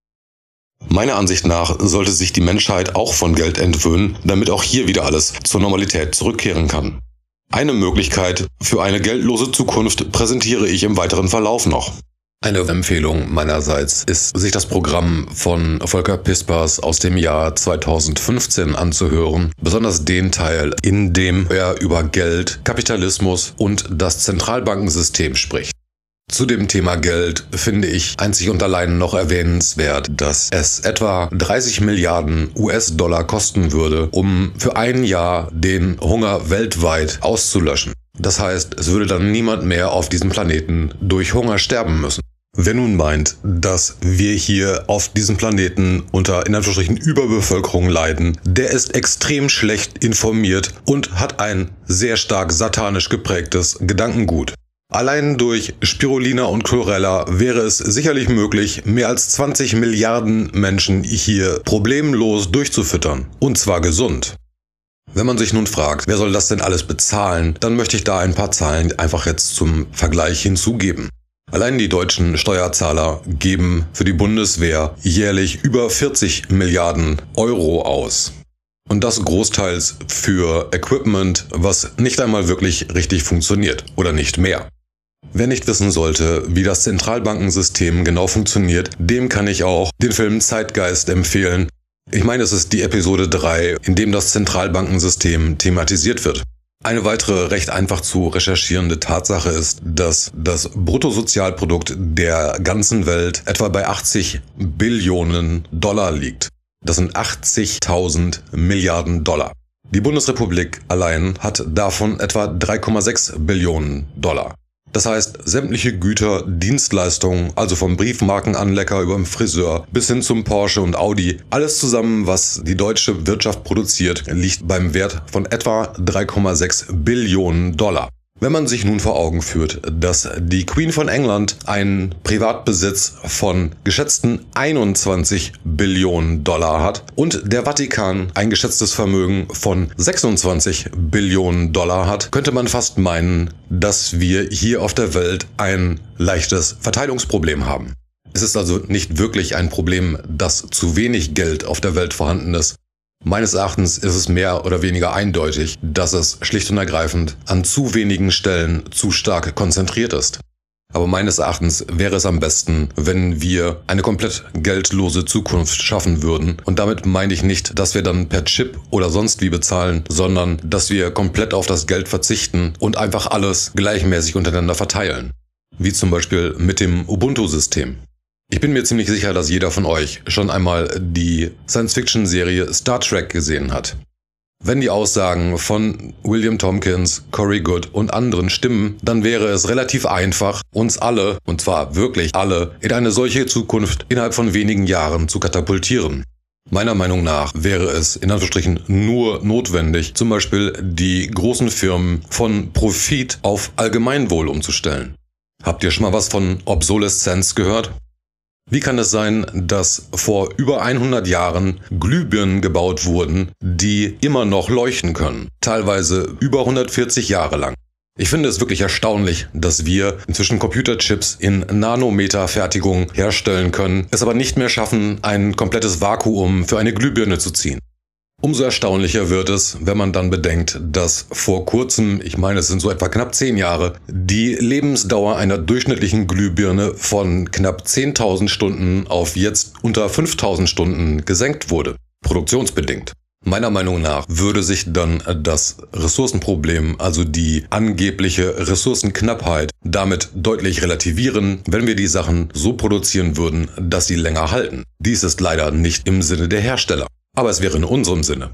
Meiner Ansicht nach sollte sich die Menschheit auch von Geld entwöhnen, damit auch hier wieder alles zur Normalität zurückkehren kann. Eine Möglichkeit für eine geldlose Zukunft präsentiere ich im weiteren Verlauf noch. Eine Empfehlung meinerseits ist, sich das Programm von Volker Pispers aus dem Jahr zweitausendfünfzehn anzuhören, besonders den Teil, in dem er über Geld, Kapitalismus und das Zentralbankensystem spricht. Zu dem Thema Geld finde ich einzig und allein noch erwähnenswert, dass es etwa dreißig Milliarden U S-Dollar kosten würde, um für ein Jahr den Hunger weltweit auszulöschen. Das heißt, es würde dann niemand mehr auf diesem Planeten durch Hunger sterben müssen. Wer nun meint, dass wir hier auf diesem Planeten unter in Anführungsstrichen Überbevölkerung leiden, der ist extrem schlecht informiert und hat ein sehr stark satanisch geprägtes Gedankengut. Allein durch Spirulina und Chlorella wäre es sicherlich möglich, mehr als zwanzig Milliarden Menschen hier problemlos durchzufüttern. Und zwar gesund. Wenn man sich nun fragt, wer soll das denn alles bezahlen, dann möchte ich da ein paar Zahlen einfach jetzt zum Vergleich hinzugeben. Allein die deutschen Steuerzahler geben für die Bundeswehr jährlich über vierzig Milliarden Euro aus. Und das großteils für Equipment, was nicht einmal wirklich richtig funktioniert oder nicht mehr. Wer nicht wissen sollte, wie das Zentralbankensystem genau funktioniert, dem kann ich auch den Film Zeitgeist empfehlen. Ich meine, es ist die Episode drei, in dem das Zentralbankensystem thematisiert wird. Eine weitere recht einfach zu recherchierende Tatsache ist, dass das Bruttosozialprodukt der ganzen Welt etwa bei achtzig Billionen Dollar liegt. Das sind achtzigtausend Milliarden Dollar. Die Bundesrepublik allein hat davon etwa drei Komma sechs Billionen Dollar. Das heißt, sämtliche Güter, Dienstleistungen, also vom Briefmarkenanlecker über den Friseur bis hin zum Porsche und Audi, alles zusammen, was die deutsche Wirtschaft produziert, liegt beim Wert von etwa drei Komma sechs Billionen Dollar. Wenn man sich nun vor Augen führt, dass die Queen von England einen Privatbesitz von geschätzten einundzwanzig Billionen Dollar hat und der Vatikan ein geschätztes Vermögen von sechsundzwanzig Billionen Dollar hat, könnte man fast meinen, dass wir hier auf der Welt ein leichtes Verteilungsproblem haben. Es ist also nicht wirklich ein Problem, dass zu wenig Geld auf der Welt vorhanden ist. Meines Erachtens ist es mehr oder weniger eindeutig, dass es schlicht und ergreifend an zu wenigen Stellen zu stark konzentriert ist. Aber meines Erachtens wäre es am besten, wenn wir eine komplett geldlose Zukunft schaffen würden. Und damit meine ich nicht, dass wir dann per Chip oder sonst wie bezahlen, sondern dass wir komplett auf das Geld verzichten und einfach alles gleichmäßig untereinander verteilen. Wie zum Beispiel mit dem Ubuntu-System. Ich bin mir ziemlich sicher, dass jeder von euch schon einmal die Science-Fiction-Serie Star Trek gesehen hat. Wenn die Aussagen von William Tompkins, Corey Goode und anderen stimmen, dann wäre es relativ einfach, uns alle, und zwar wirklich alle, in eine solche Zukunft innerhalb von wenigen Jahren zu katapultieren. Meiner Meinung nach wäre es in Anführungsstrichen nur notwendig, zum Beispiel die großen Firmen von Profit auf Allgemeinwohl umzustellen. Habt ihr schon mal was von Obsoleszenz gehört? Wie kann es sein, dass vor über hundert Jahren Glühbirnen gebaut wurden, die immer noch leuchten können? Teilweise über hundertvierzig Jahre lang. Ich finde es wirklich erstaunlich, dass wir inzwischen Computerchips in Nanometerfertigung herstellen können, es aber nicht mehr schaffen, ein komplettes Vakuum für eine Glühbirne zu ziehen. Umso erstaunlicher wird es, wenn man dann bedenkt, dass vor kurzem, ich meine es sind so etwa knapp zehn Jahre, die Lebensdauer einer durchschnittlichen Glühbirne von knapp zehntausend Stunden auf jetzt unter fünftausend Stunden gesenkt wurde, produktionsbedingt. Meiner Meinung nach würde sich dann das Ressourcenproblem, also die angebliche Ressourcenknappheit, damit deutlich relativieren, wenn wir die Sachen so produzieren würden, dass sie länger halten. Dies ist leider nicht im Sinne der Hersteller. Aber es wäre in unserem Sinne.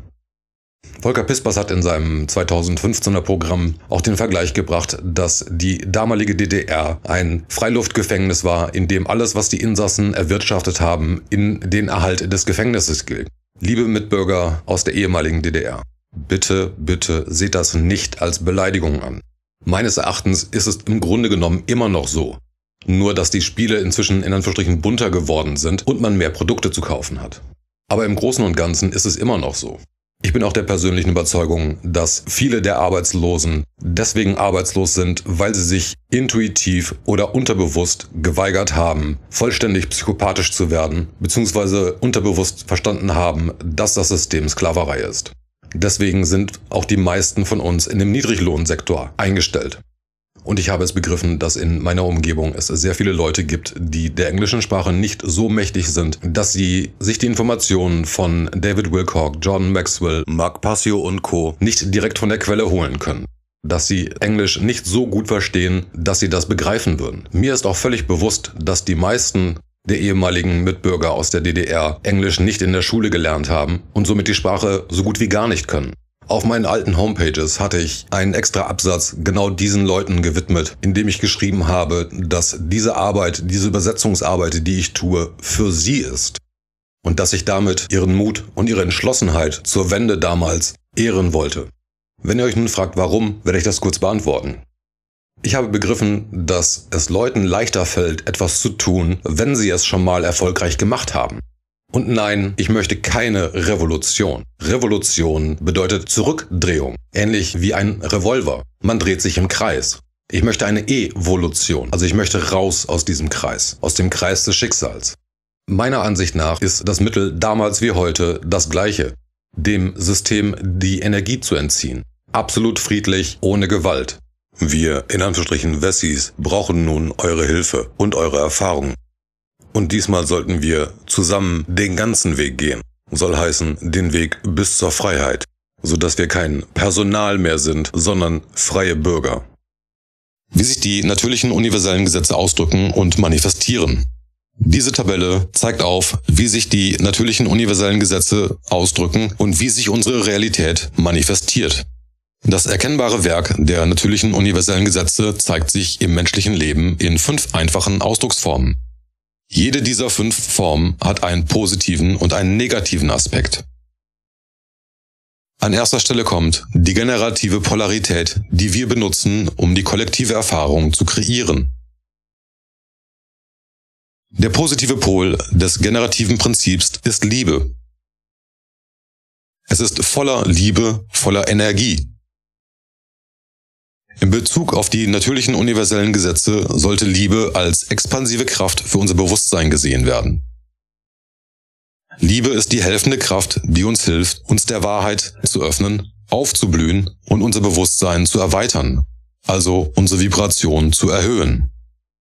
Volker Pispers hat in seinem zweitausendfünfzehner Programm auch den Vergleich gebracht, dass die damalige D D R ein Freiluftgefängnis war, in dem alles, was die Insassen erwirtschaftet haben, in den Erhalt des Gefängnisses gilt. Liebe Mitbürger aus der ehemaligen D D R, bitte, bitte seht das nicht als Beleidigung an. Meines Erachtens ist es im Grunde genommen immer noch so. Nur, dass die Spiele inzwischen in Anführungsstrichen bunter geworden sind und man mehr Produkte zu kaufen hat. Aber im Großen und Ganzen ist es immer noch so. Ich bin auch der persönlichen Überzeugung, dass viele der Arbeitslosen deswegen arbeitslos sind, weil sie sich intuitiv oder unterbewusst geweigert haben, vollständig psychopathisch zu werden, beziehungsweise unterbewusst verstanden haben, dass das System Sklaverei ist. Deswegen sind auch die meisten von uns in dem Niedriglohnsektor eingestellt. Und ich habe es begriffen, dass in meiner Umgebung es sehr viele Leute gibt, die der englischen Sprache nicht so mächtig sind, dass sie sich die Informationen von David Wilcock, John Maxwell, Mark Passio und Co. nicht direkt von der Quelle holen können. Dass sie Englisch nicht so gut verstehen, dass sie das begreifen würden. Mir ist auch völlig bewusst, dass die meisten der ehemaligen Mitbürger aus der D D R Englisch nicht in der Schule gelernt haben und somit die Sprache so gut wie gar nicht können. Auf meinen alten Homepages hatte ich einen extra Absatz genau diesen Leuten gewidmet, in dem ich geschrieben habe, dass diese Arbeit, diese Übersetzungsarbeit, die ich tue, für sie ist. Und dass ich damit ihren Mut und ihre Entschlossenheit zur Wende damals ehren wollte. Wenn ihr euch nun fragt, warum, werde ich das kurz beantworten. Ich habe begriffen, dass es Leuten leichter fällt, etwas zu tun, wenn sie es schon mal erfolgreich gemacht haben. Und nein, ich möchte keine Revolution. Revolution bedeutet Zurückdrehung, ähnlich wie ein Revolver. Man dreht sich im Kreis. Ich möchte eine Evolution, also ich möchte raus aus diesem Kreis, aus dem Kreis des Schicksals. Meiner Ansicht nach ist das Mittel damals wie heute das gleiche, dem System die Energie zu entziehen. Absolut friedlich, ohne Gewalt. Wir, in Anführungsstrichen Wessis, brauchen nun eure Hilfe und eure Erfahrung. Und diesmal sollten wir zusammen den ganzen Weg gehen. Soll heißen, den Weg bis zur Freiheit, sodass wir kein Personal mehr sind, sondern freie Bürger. Wie sich die natürlichen universellen Gesetze ausdrücken und manifestieren. Diese Tabelle zeigt auf, wie sich die natürlichen universellen Gesetze ausdrücken und wie sich unsere Realität manifestiert. Das erkennbare Werk der natürlichen universellen Gesetze zeigt sich im menschlichen Leben in fünf einfachen Ausdrucksformen. Jede dieser fünf Formen hat einen positiven und einen negativen Aspekt. An erster Stelle kommt die generative Polarität, die wir benutzen, um die kollektive Erfahrung zu kreieren. Der positive Pol des generativen Prinzips ist Liebe. Es ist voller Liebe, voller Energie. In Bezug auf die natürlichen universellen Gesetze sollte Liebe als expansive Kraft für unser Bewusstsein gesehen werden. Liebe ist die helfende Kraft, die uns hilft, uns der Wahrheit zu öffnen, aufzublühen und unser Bewusstsein zu erweitern, also unsere Vibration zu erhöhen.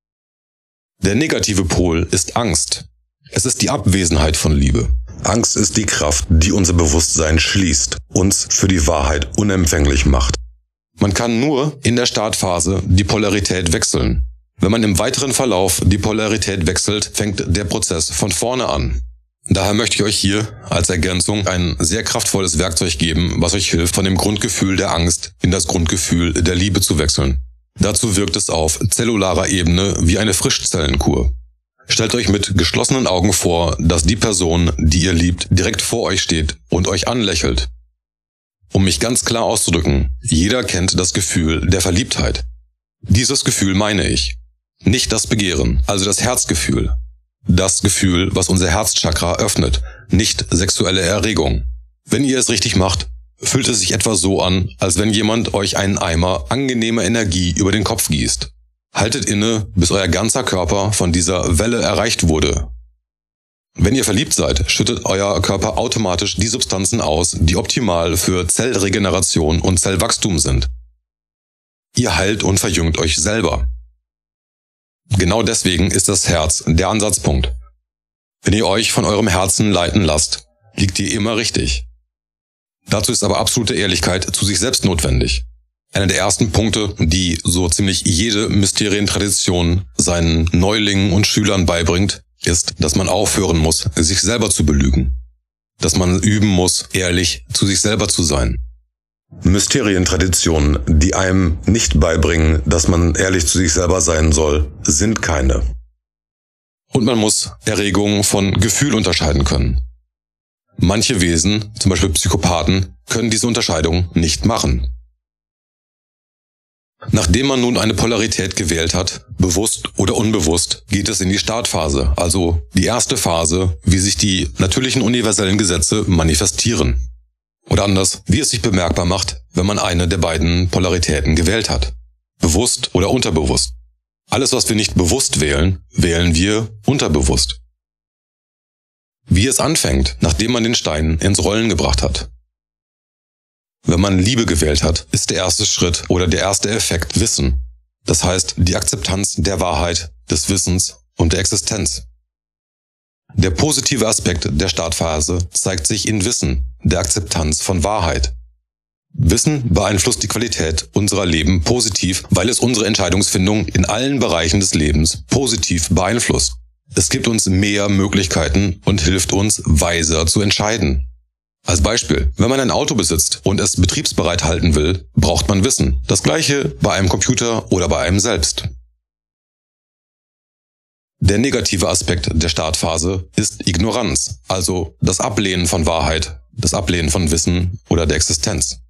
Der negative Pol ist Angst. Es ist die Abwesenheit von Liebe. Angst ist die Kraft, die unser Bewusstsein schließt, uns für die Wahrheit unempfänglich macht. Man kann nur in der Startphase die Polarität wechseln. Wenn man im weiteren Verlauf die Polarität wechselt, fängt der Prozess von vorne an. Daher möchte ich euch hier als Ergänzung ein sehr kraftvolles Werkzeug geben, was euch hilft, von dem Grundgefühl der Angst in das Grundgefühl der Liebe zu wechseln. Dazu wirkt es auf zellularer Ebene wie eine Frischzellenkur. Stellt euch mit geschlossenen Augen vor, dass die Person, die ihr liebt, direkt vor euch steht und euch anlächelt. Um mich ganz klar auszudrücken, jeder kennt das Gefühl der Verliebtheit. Dieses Gefühl meine ich. Nicht das Begehren, also das Herzgefühl. Das Gefühl, was unser Herzchakra öffnet, nicht sexuelle Erregung. Wenn ihr es richtig macht, fühlt es sich etwa so an, als wenn jemand euch einen Eimer angenehmer Energie über den Kopf gießt. Haltet inne, bis euer ganzer Körper von dieser Welle erreicht wurde. Wenn ihr verliebt seid, schüttet euer Körper automatisch die Substanzen aus, die optimal für Zellregeneration und Zellwachstum sind. Ihr heilt und verjüngt euch selber. Genau deswegen ist das Herz der Ansatzpunkt. Wenn ihr euch von eurem Herzen leiten lasst, liegt ihr immer richtig. Dazu ist aber absolute Ehrlichkeit zu sich selbst notwendig. Einer der ersten Punkte, die so ziemlich jede Mysterientradition seinen Neulingen und Schülern beibringt, ist, dass man aufhören muss, sich selber zu belügen. Dass man üben muss, ehrlich zu sich selber zu sein. Mysterientraditionen, die einem nicht beibringen, dass man ehrlich zu sich selber sein soll, sind keine. Und man muss Erregungen von Gefühl unterscheiden können. Manche Wesen, zum Beispiel Psychopathen, können diese Unterscheidung nicht machen. Nachdem man nun eine Polarität gewählt hat, bewusst oder unbewusst, geht es in die Startphase, also die erste Phase, wie sich die natürlichen universellen Gesetze manifestieren. Oder anders, wie es sich bemerkbar macht, wenn man eine der beiden Polaritäten gewählt hat. Bewusst oder unterbewusst. Alles, was wir nicht bewusst wählen, wählen wir unterbewusst. Wie es anfängt, nachdem man den Stein ins Rollen gebracht hat. Wenn man Liebe gewählt hat, ist der erste Schritt oder der erste Effekt Wissen. Das heißt, die Akzeptanz der Wahrheit, des Wissens und der Existenz. Der positive Aspekt der Startphase zeigt sich in Wissen, der Akzeptanz von Wahrheit. Wissen beeinflusst die Qualität unserer Leben positiv, weil es unsere Entscheidungsfindung in allen Bereichen des Lebens positiv beeinflusst. Es gibt uns mehr Möglichkeiten und hilft uns, weiser zu entscheiden. Als Beispiel, wenn man ein Auto besitzt und es betriebsbereit halten will, braucht man Wissen. Das gleiche bei einem Computer oder bei einem selbst. Der negative Aspekt der Startphase ist Ignoranz, also das Ablehnen von Wahrheit, das Ablehnen von Wissen oder der Existenz.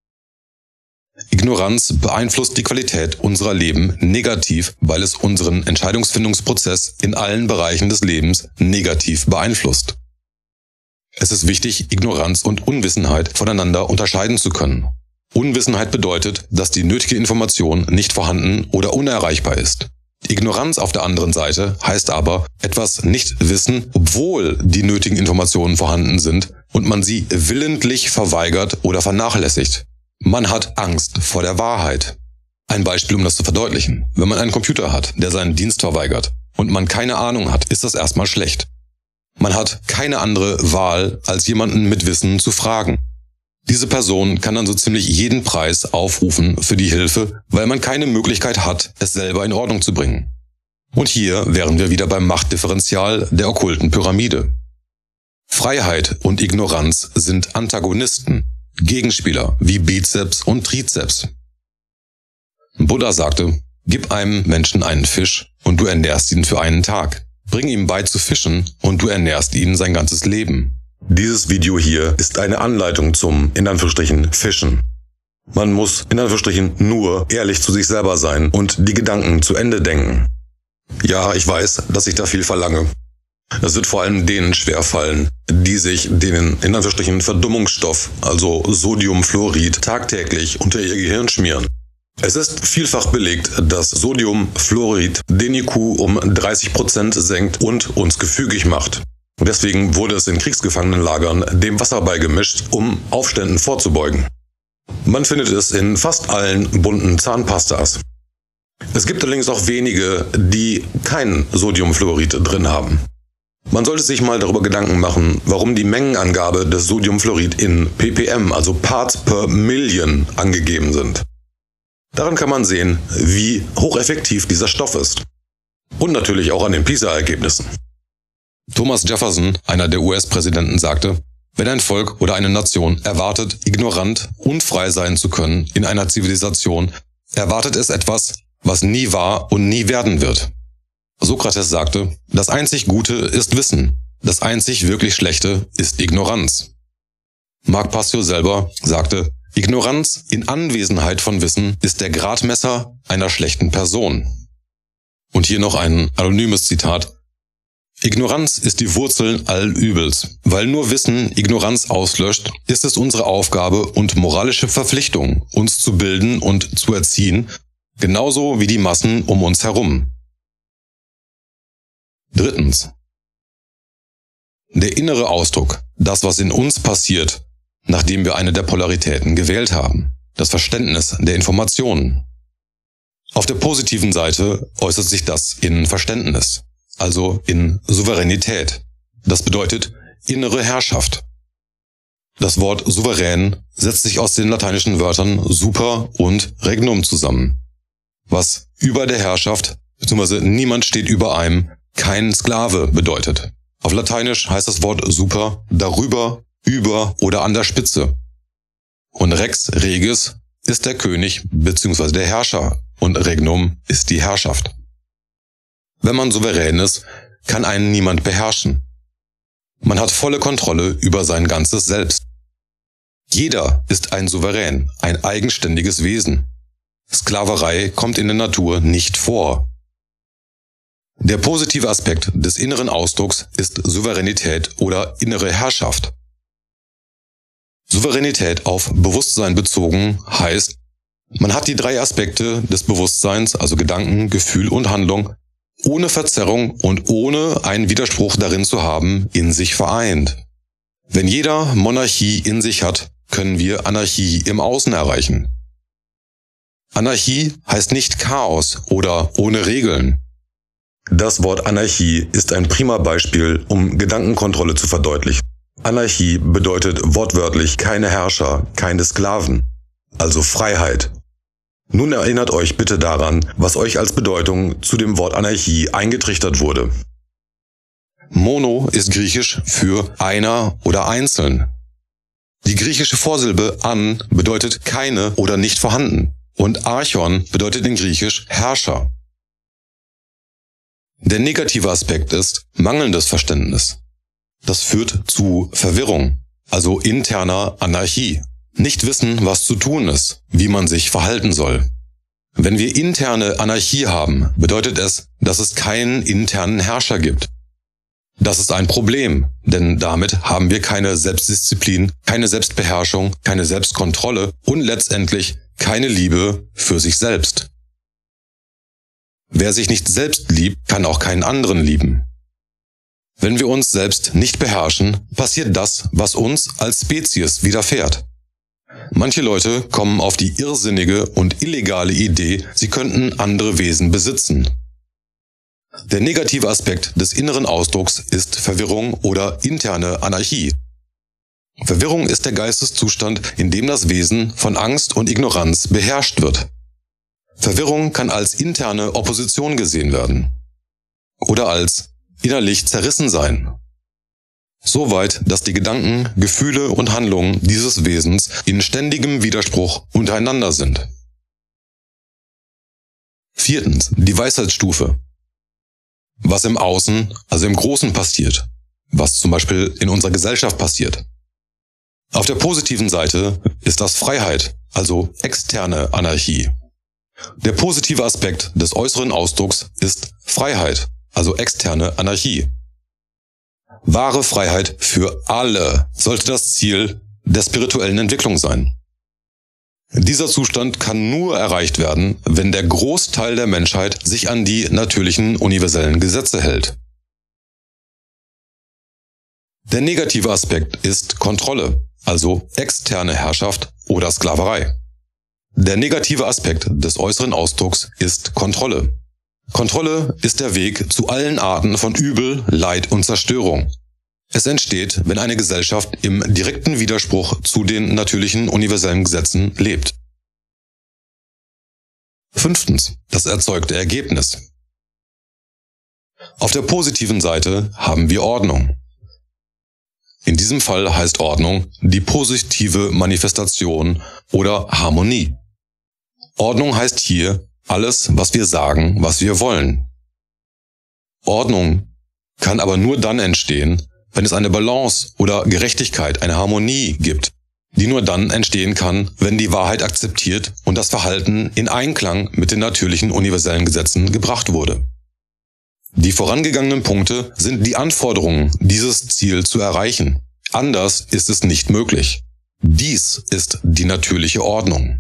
Ignoranz beeinflusst die Qualität unserer Leben negativ, weil es unseren Entscheidungsfindungsprozess in allen Bereichen des Lebens negativ beeinflusst. Es ist wichtig, Ignoranz und Unwissenheit voneinander unterscheiden zu können. Unwissenheit bedeutet, dass die nötige Information nicht vorhanden oder unerreichbar ist. Ignoranz auf der anderen Seite heißt aber, etwas nicht wissen, obwohl die nötigen Informationen vorhanden sind und man sie willentlich verweigert oder vernachlässigt. Man hat Angst vor der Wahrheit. Ein Beispiel, um das zu verdeutlichen. Wenn man einen Computer hat, der seinen Dienst verweigert und man keine Ahnung hat, ist das erstmal schlecht. Man hat keine andere Wahl, als jemanden mit Wissen zu fragen. Diese Person kann dann so ziemlich jeden Preis aufrufen für die Hilfe, weil man keine Möglichkeit hat, es selber in Ordnung zu bringen. Und hier wären wir wieder beim Machtdifferenzial der okkulten Pyramide. Freiheit und Ignoranz sind Antagonisten, Gegenspieler wie Bizeps und Trizeps. Buddha sagte, gib einem Menschen einen Fisch und du ernährst ihn für einen Tag. Bring ihm bei zu fischen und du ernährst ihn sein ganzes Leben. Dieses Video hier ist eine Anleitung zum, in Anführungsstrichen, Fischen. Man muss, in Anführungsstrichen, nur ehrlich zu sich selber sein und die Gedanken zu Ende denken. Ja, ich weiß, dass ich da viel verlange. Das wird vor allem denen schwerfallen, die sich den, in Anführungsstrichen, Verdummungsstoff, also Sodiumfluorid, tagtäglich unter ihr Gehirn schmieren. Es ist vielfach belegt, dass Sodiumfluorid den I Q um dreißig Prozent senkt und uns gefügig macht. Deswegen wurde es in Kriegsgefangenenlagern dem Wasser beigemischt, um Aufständen vorzubeugen. Man findet es in fast allen bunten Zahnpastas. Es gibt allerdings auch wenige, die kein Sodiumfluorid drin haben. Man sollte sich mal darüber Gedanken machen, warum die Mengenangabe des Sodiumfluorid in ppm, also Parts per Million, angegeben sind. Daran kann man sehen, wie hocheffektiv dieser Stoff ist. Und natürlich auch an den PISA-Ergebnissen. Thomas Jefferson, einer der U S-Präsidenten, sagte, wenn ein Volk oder eine Nation erwartet, ignorant und frei sein zu können in einer Zivilisation, erwartet es etwas, was nie war und nie werden wird. Sokrates sagte, das einzig Gute ist Wissen, das einzig wirklich Schlechte ist Ignoranz. Marc Passio selber sagte, Ignoranz in Anwesenheit von Wissen ist der Gradmesser einer schlechten Person. Und hier noch ein anonymes Zitat. Ignoranz ist die Wurzel all Übels. Weil nur Wissen Ignoranz auslöscht, ist es unsere Aufgabe und moralische Verpflichtung, uns zu bilden und zu erziehen, genauso wie die Massen um uns herum. Drittens. Der innere Ausdruck, das was in uns passiert, nachdem wir eine der Polaritäten gewählt haben, das Verständnis der Informationen. Auf der positiven Seite äußert sich das in Verständnis, also in Souveränität. Das bedeutet innere Herrschaft. Das Wort souverän setzt sich aus den lateinischen Wörtern super und regnum zusammen, was über der Herrschaft bzw. niemand steht über einem, kein Sklave bedeutet. Auf Lateinisch heißt das Wort super darüber, über oder an der Spitze. Und Rex Regis ist der König bzw. der Herrscher und Regnum ist die Herrschaft. Wenn man souverän ist, kann einen niemand beherrschen. Man hat volle Kontrolle über sein ganzes Selbst. Jeder ist ein Souverän, ein eigenständiges Wesen. Sklaverei kommt in der Natur nicht vor. Der positive Aspekt des inneren Ausdrucks ist Souveränität oder innere Herrschaft. Souveränität auf Bewusstsein bezogen heißt, man hat die drei Aspekte des Bewusstseins, also Gedanken, Gefühl und Handlung, ohne Verzerrung und ohne einen Widerspruch darin zu haben, in sich vereint. Wenn jeder Monarchie in sich hat, können wir Anarchie im Außen erreichen. Anarchie heißt nicht Chaos oder ohne Regeln. Das Wort Anarchie ist ein prima Beispiel, um Gedankenkontrolle zu verdeutlichen. Anarchie bedeutet wortwörtlich keine Herrscher, keine Sklaven, also Freiheit. Nun erinnert euch bitte daran, was euch als Bedeutung zu dem Wort Anarchie eingetrichtert wurde. Mono ist griechisch für einer oder einzeln. Die griechische Vorsilbe an bedeutet keine oder nicht vorhanden und Archon bedeutet in Griechisch Herrscher. Der negative Aspekt ist mangelndes Verständnis. Das führt zu Verwirrung, also interner Anarchie. Nicht wissen, was zu tun ist, wie man sich verhalten soll. Wenn wir interne Anarchie haben, bedeutet es, dass es keinen internen Herrscher gibt. Das ist ein Problem, denn damit haben wir keine Selbstdisziplin, keine Selbstbeherrschung, keine Selbstkontrolle und letztendlich keine Liebe für sich selbst. Wer sich nicht selbst liebt, kann auch keinen anderen lieben. Wenn wir uns selbst nicht beherrschen, passiert das, was uns als Spezies widerfährt. Manche Leute kommen auf die irrsinnige und illegale Idee, sie könnten andere Wesen besitzen. Der negative Aspekt des inneren Ausdrucks ist Verwirrung oder interne Anarchie. Verwirrung ist der Geisteszustand, in dem das Wesen von Angst und Ignoranz beherrscht wird. Verwirrung kann als interne Opposition gesehen werden oder als innerlich zerrissen sein. Soweit, dass die Gedanken, Gefühle und Handlungen dieses Wesens in ständigem Widerspruch untereinander sind. Viertens, die Weisheitsstufe. Was im Außen, also im Großen passiert, was zum Beispiel in unserer Gesellschaft passiert. Auf der positiven Seite ist das Freiheit, also externe Anarchie. Der positive Aspekt des äußeren Ausdrucks ist Freiheit, also externe Anarchie. Wahre Freiheit für alle sollte das Ziel der spirituellen Entwicklung sein. Dieser Zustand kann nur erreicht werden, wenn der Großteil der Menschheit sich an die natürlichen universellen Gesetze hält. Der negative Aspekt ist Kontrolle, also externe Herrschaft oder Sklaverei. Der negative Aspekt des äußeren Ausdrucks ist Kontrolle. Kontrolle ist der Weg zu allen Arten von Übel, Leid und Zerstörung. Es entsteht, wenn eine Gesellschaft im direkten Widerspruch zu den natürlichen universellen Gesetzen lebt. Fünftens, das erzeugte Ergebnis. Auf der positiven Seite haben wir Ordnung. In diesem Fall heißt Ordnung die positive Manifestation oder Harmonie. Ordnung heißt hier alles, was wir sagen, was wir wollen. Ordnung kann aber nur dann entstehen, wenn es eine Balance oder Gerechtigkeit, eine Harmonie gibt, die nur dann entstehen kann, wenn die Wahrheit akzeptiert und das Verhalten in Einklang mit den natürlichen universellen Gesetzen gebracht wurde. Die vorangegangenen Punkte sind die Anforderungen, dieses Ziel zu erreichen. Anders ist es nicht möglich. Dies ist die natürliche Ordnung.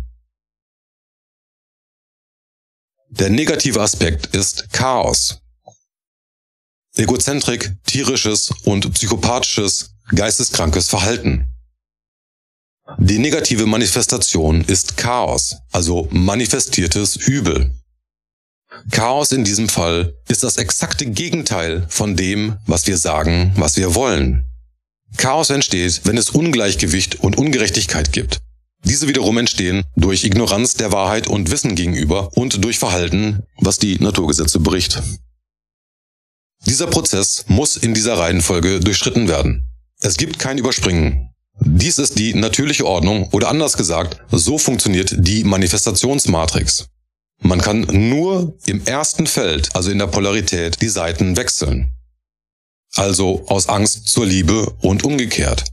Der negative Aspekt ist Chaos. Egozentrik, tierisches und psychopathisches, geisteskrankes Verhalten. Die negative Manifestation ist Chaos, also manifestiertes Übel. Chaos in diesem Fall ist das exakte Gegenteil von dem, was wir sagen, was wir wollen. Chaos entsteht, wenn es Ungleichgewicht und Ungerechtigkeit gibt. Diese wiederum entstehen durch Ignoranz der Wahrheit und Wissen gegenüber und durch Verhalten, was die Naturgesetze bricht. Dieser Prozess muss in dieser Reihenfolge durchschritten werden. Es gibt kein Überspringen. Dies ist die natürliche Ordnung oder anders gesagt, so funktioniert die Manifestationsmatrix. Man kann nur im ersten Feld, also in der Polarität, die Seiten wechseln. Also aus Angst zur Liebe und umgekehrt.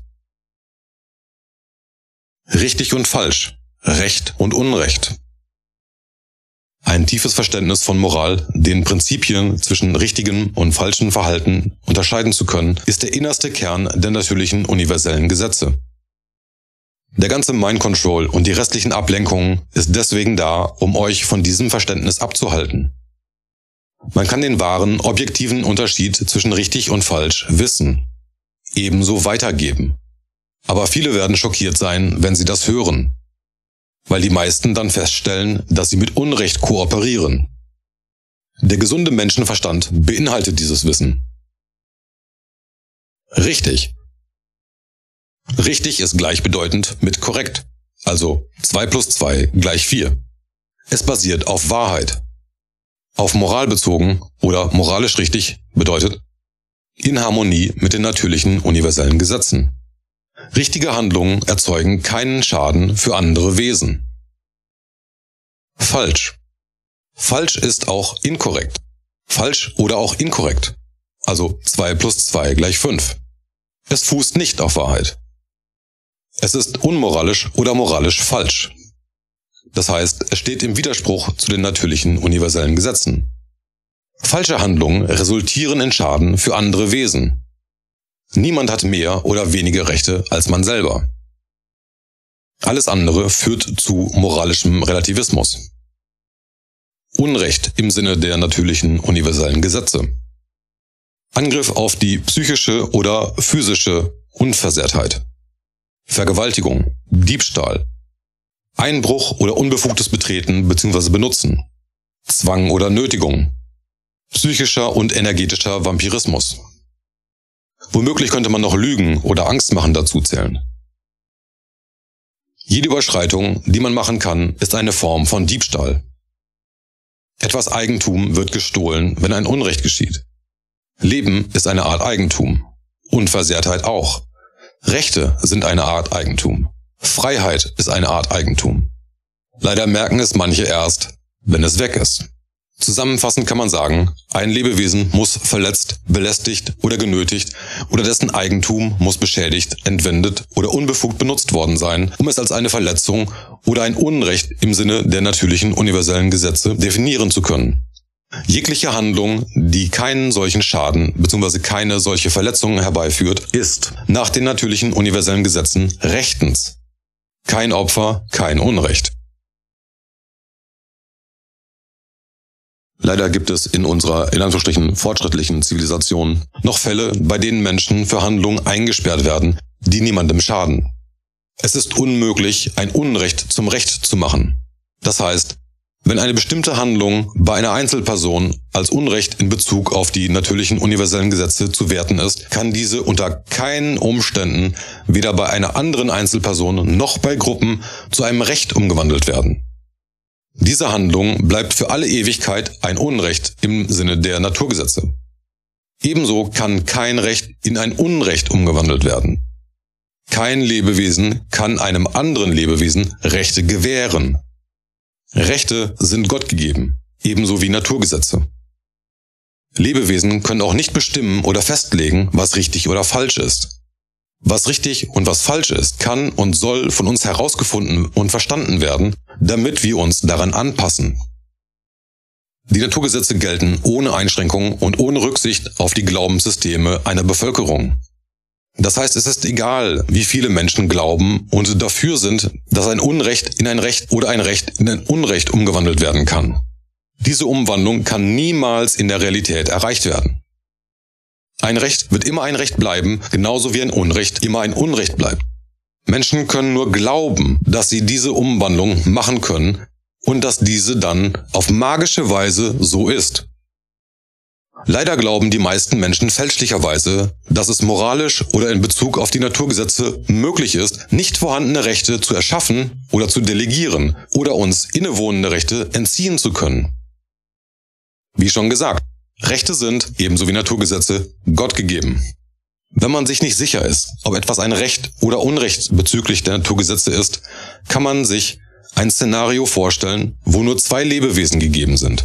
Richtig und falsch, Recht und Unrecht. Ein tiefes Verständnis von Moral, den Prinzipien zwischen richtigem und falschem Verhalten unterscheiden zu können, ist der innerste Kern der natürlichen universellen Gesetze. Der ganze Mind Control und die restlichen Ablenkungen ist deswegen da, um euch von diesem Verständnis abzuhalten. Man kann den wahren, objektiven Unterschied zwischen richtig und falsch wissen, ebenso weitergeben. Aber viele werden schockiert sein, wenn sie das hören, weil die meisten dann feststellen, dass sie mit Unrecht kooperieren. Der gesunde Menschenverstand beinhaltet dieses Wissen. Richtig. Richtig ist gleichbedeutend mit korrekt, also zwei plus zwei gleich vier. Es basiert auf Wahrheit. Auf Moral bezogen oder moralisch richtig bedeutet in Harmonie mit den natürlichen universellen Gesetzen. Richtige Handlungen erzeugen keinen Schaden für andere Wesen. Falsch. Falsch ist auch inkorrekt. Falsch oder auch inkorrekt. Also zwei plus zwei gleich fünf. Es fußt nicht auf Wahrheit. Es ist unmoralisch oder moralisch falsch. Das heißt, es steht im Widerspruch zu den natürlichen universellen Gesetzen. Falsche Handlungen resultieren in Schaden für andere Wesen. Niemand hat mehr oder weniger Rechte als man selber. Alles andere führt zu moralischem Relativismus. Unrecht im Sinne der natürlichen universellen Gesetze. Angriff auf die psychische oder physische Unversehrtheit. Vergewaltigung, Diebstahl, Einbruch oder unbefugtes Betreten bzw. Benutzen, Zwang oder Nötigung, psychischer und energetischer Vampirismus. Womöglich könnte man noch Lügen oder Angstmachen dazu zählen. Jede Überschreitung, die man machen kann, ist eine Form von Diebstahl. Etwas Eigentum wird gestohlen, wenn ein Unrecht geschieht. Leben ist eine Art Eigentum. Unversehrtheit auch. Rechte sind eine Art Eigentum. Freiheit ist eine Art Eigentum. Leider merken es manche erst, wenn es weg ist. Zusammenfassend kann man sagen, ein Lebewesen muss verletzt, belästigt oder genötigt oder dessen Eigentum muss beschädigt, entwendet oder unbefugt benutzt worden sein, um es als eine Verletzung oder ein Unrecht im Sinne der natürlichen universellen Gesetze definieren zu können. Jegliche Handlung, die keinen solchen Schaden bzw. keine solche Verletzung herbeiführt, ist nach den natürlichen universellen Gesetzen rechtens. Kein Opfer, kein Unrecht. Leider gibt es in unserer, in Anführungsstrichen, fortschrittlichen Zivilisation noch Fälle, bei denen Menschen für Handlungen eingesperrt werden, die niemandem schaden. Es ist unmöglich, ein Unrecht zum Recht zu machen. Das heißt, wenn eine bestimmte Handlung bei einer Einzelperson als Unrecht in Bezug auf die natürlichen universellen Gesetze zu werten ist, kann diese unter keinen Umständen weder bei einer anderen Einzelperson noch bei Gruppen zu einem Recht umgewandelt werden. Diese Handlung bleibt für alle Ewigkeit ein Unrecht im Sinne der Naturgesetze. Ebenso kann kein Recht in ein Unrecht umgewandelt werden. Kein Lebewesen kann einem anderen Lebewesen Rechte gewähren. Rechte sind Gott gegeben, ebenso wie Naturgesetze. Lebewesen können auch nicht bestimmen oder festlegen, was richtig oder falsch ist. Was richtig und was falsch ist, kann und soll von uns herausgefunden und verstanden werden, damit wir uns daran anpassen. Die Naturgesetze gelten ohne Einschränkung und ohne Rücksicht auf die Glaubenssysteme einer Bevölkerung. Das heißt, es ist egal, wie viele Menschen glauben und dafür sind, dass ein Unrecht in ein Recht oder ein Recht in ein Unrecht umgewandelt werden kann. Diese Umwandlung kann niemals in der Realität erreicht werden. Ein Recht wird immer ein Recht bleiben, genauso wie ein Unrecht immer ein Unrecht bleibt. Menschen können nur glauben, dass sie diese Umwandlung machen können und dass diese dann auf magische Weise so ist. Leider glauben die meisten Menschen fälschlicherweise, dass es moralisch oder in Bezug auf die Naturgesetze möglich ist, nicht vorhandene Rechte zu erschaffen oder zu delegieren oder uns innewohnende Rechte entziehen zu können. Wie schon gesagt, Rechte sind, ebenso wie Naturgesetze, Gott gegeben. Wenn man sich nicht sicher ist, ob etwas ein Recht oder Unrecht bezüglich der Naturgesetze ist, kann man sich ein Szenario vorstellen, wo nur zwei Lebewesen gegeben sind.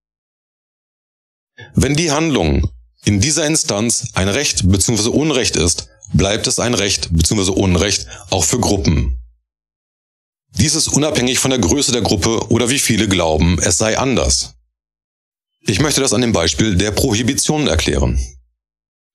Wenn die Handlung in dieser Instanz ein Recht bzw. Unrecht ist, bleibt es ein Recht bzw. Unrecht auch für Gruppen. Dies ist unabhängig von der Größe der Gruppe oder wie viele glauben, es sei anders. Ich möchte das an dem Beispiel der Prohibition erklären.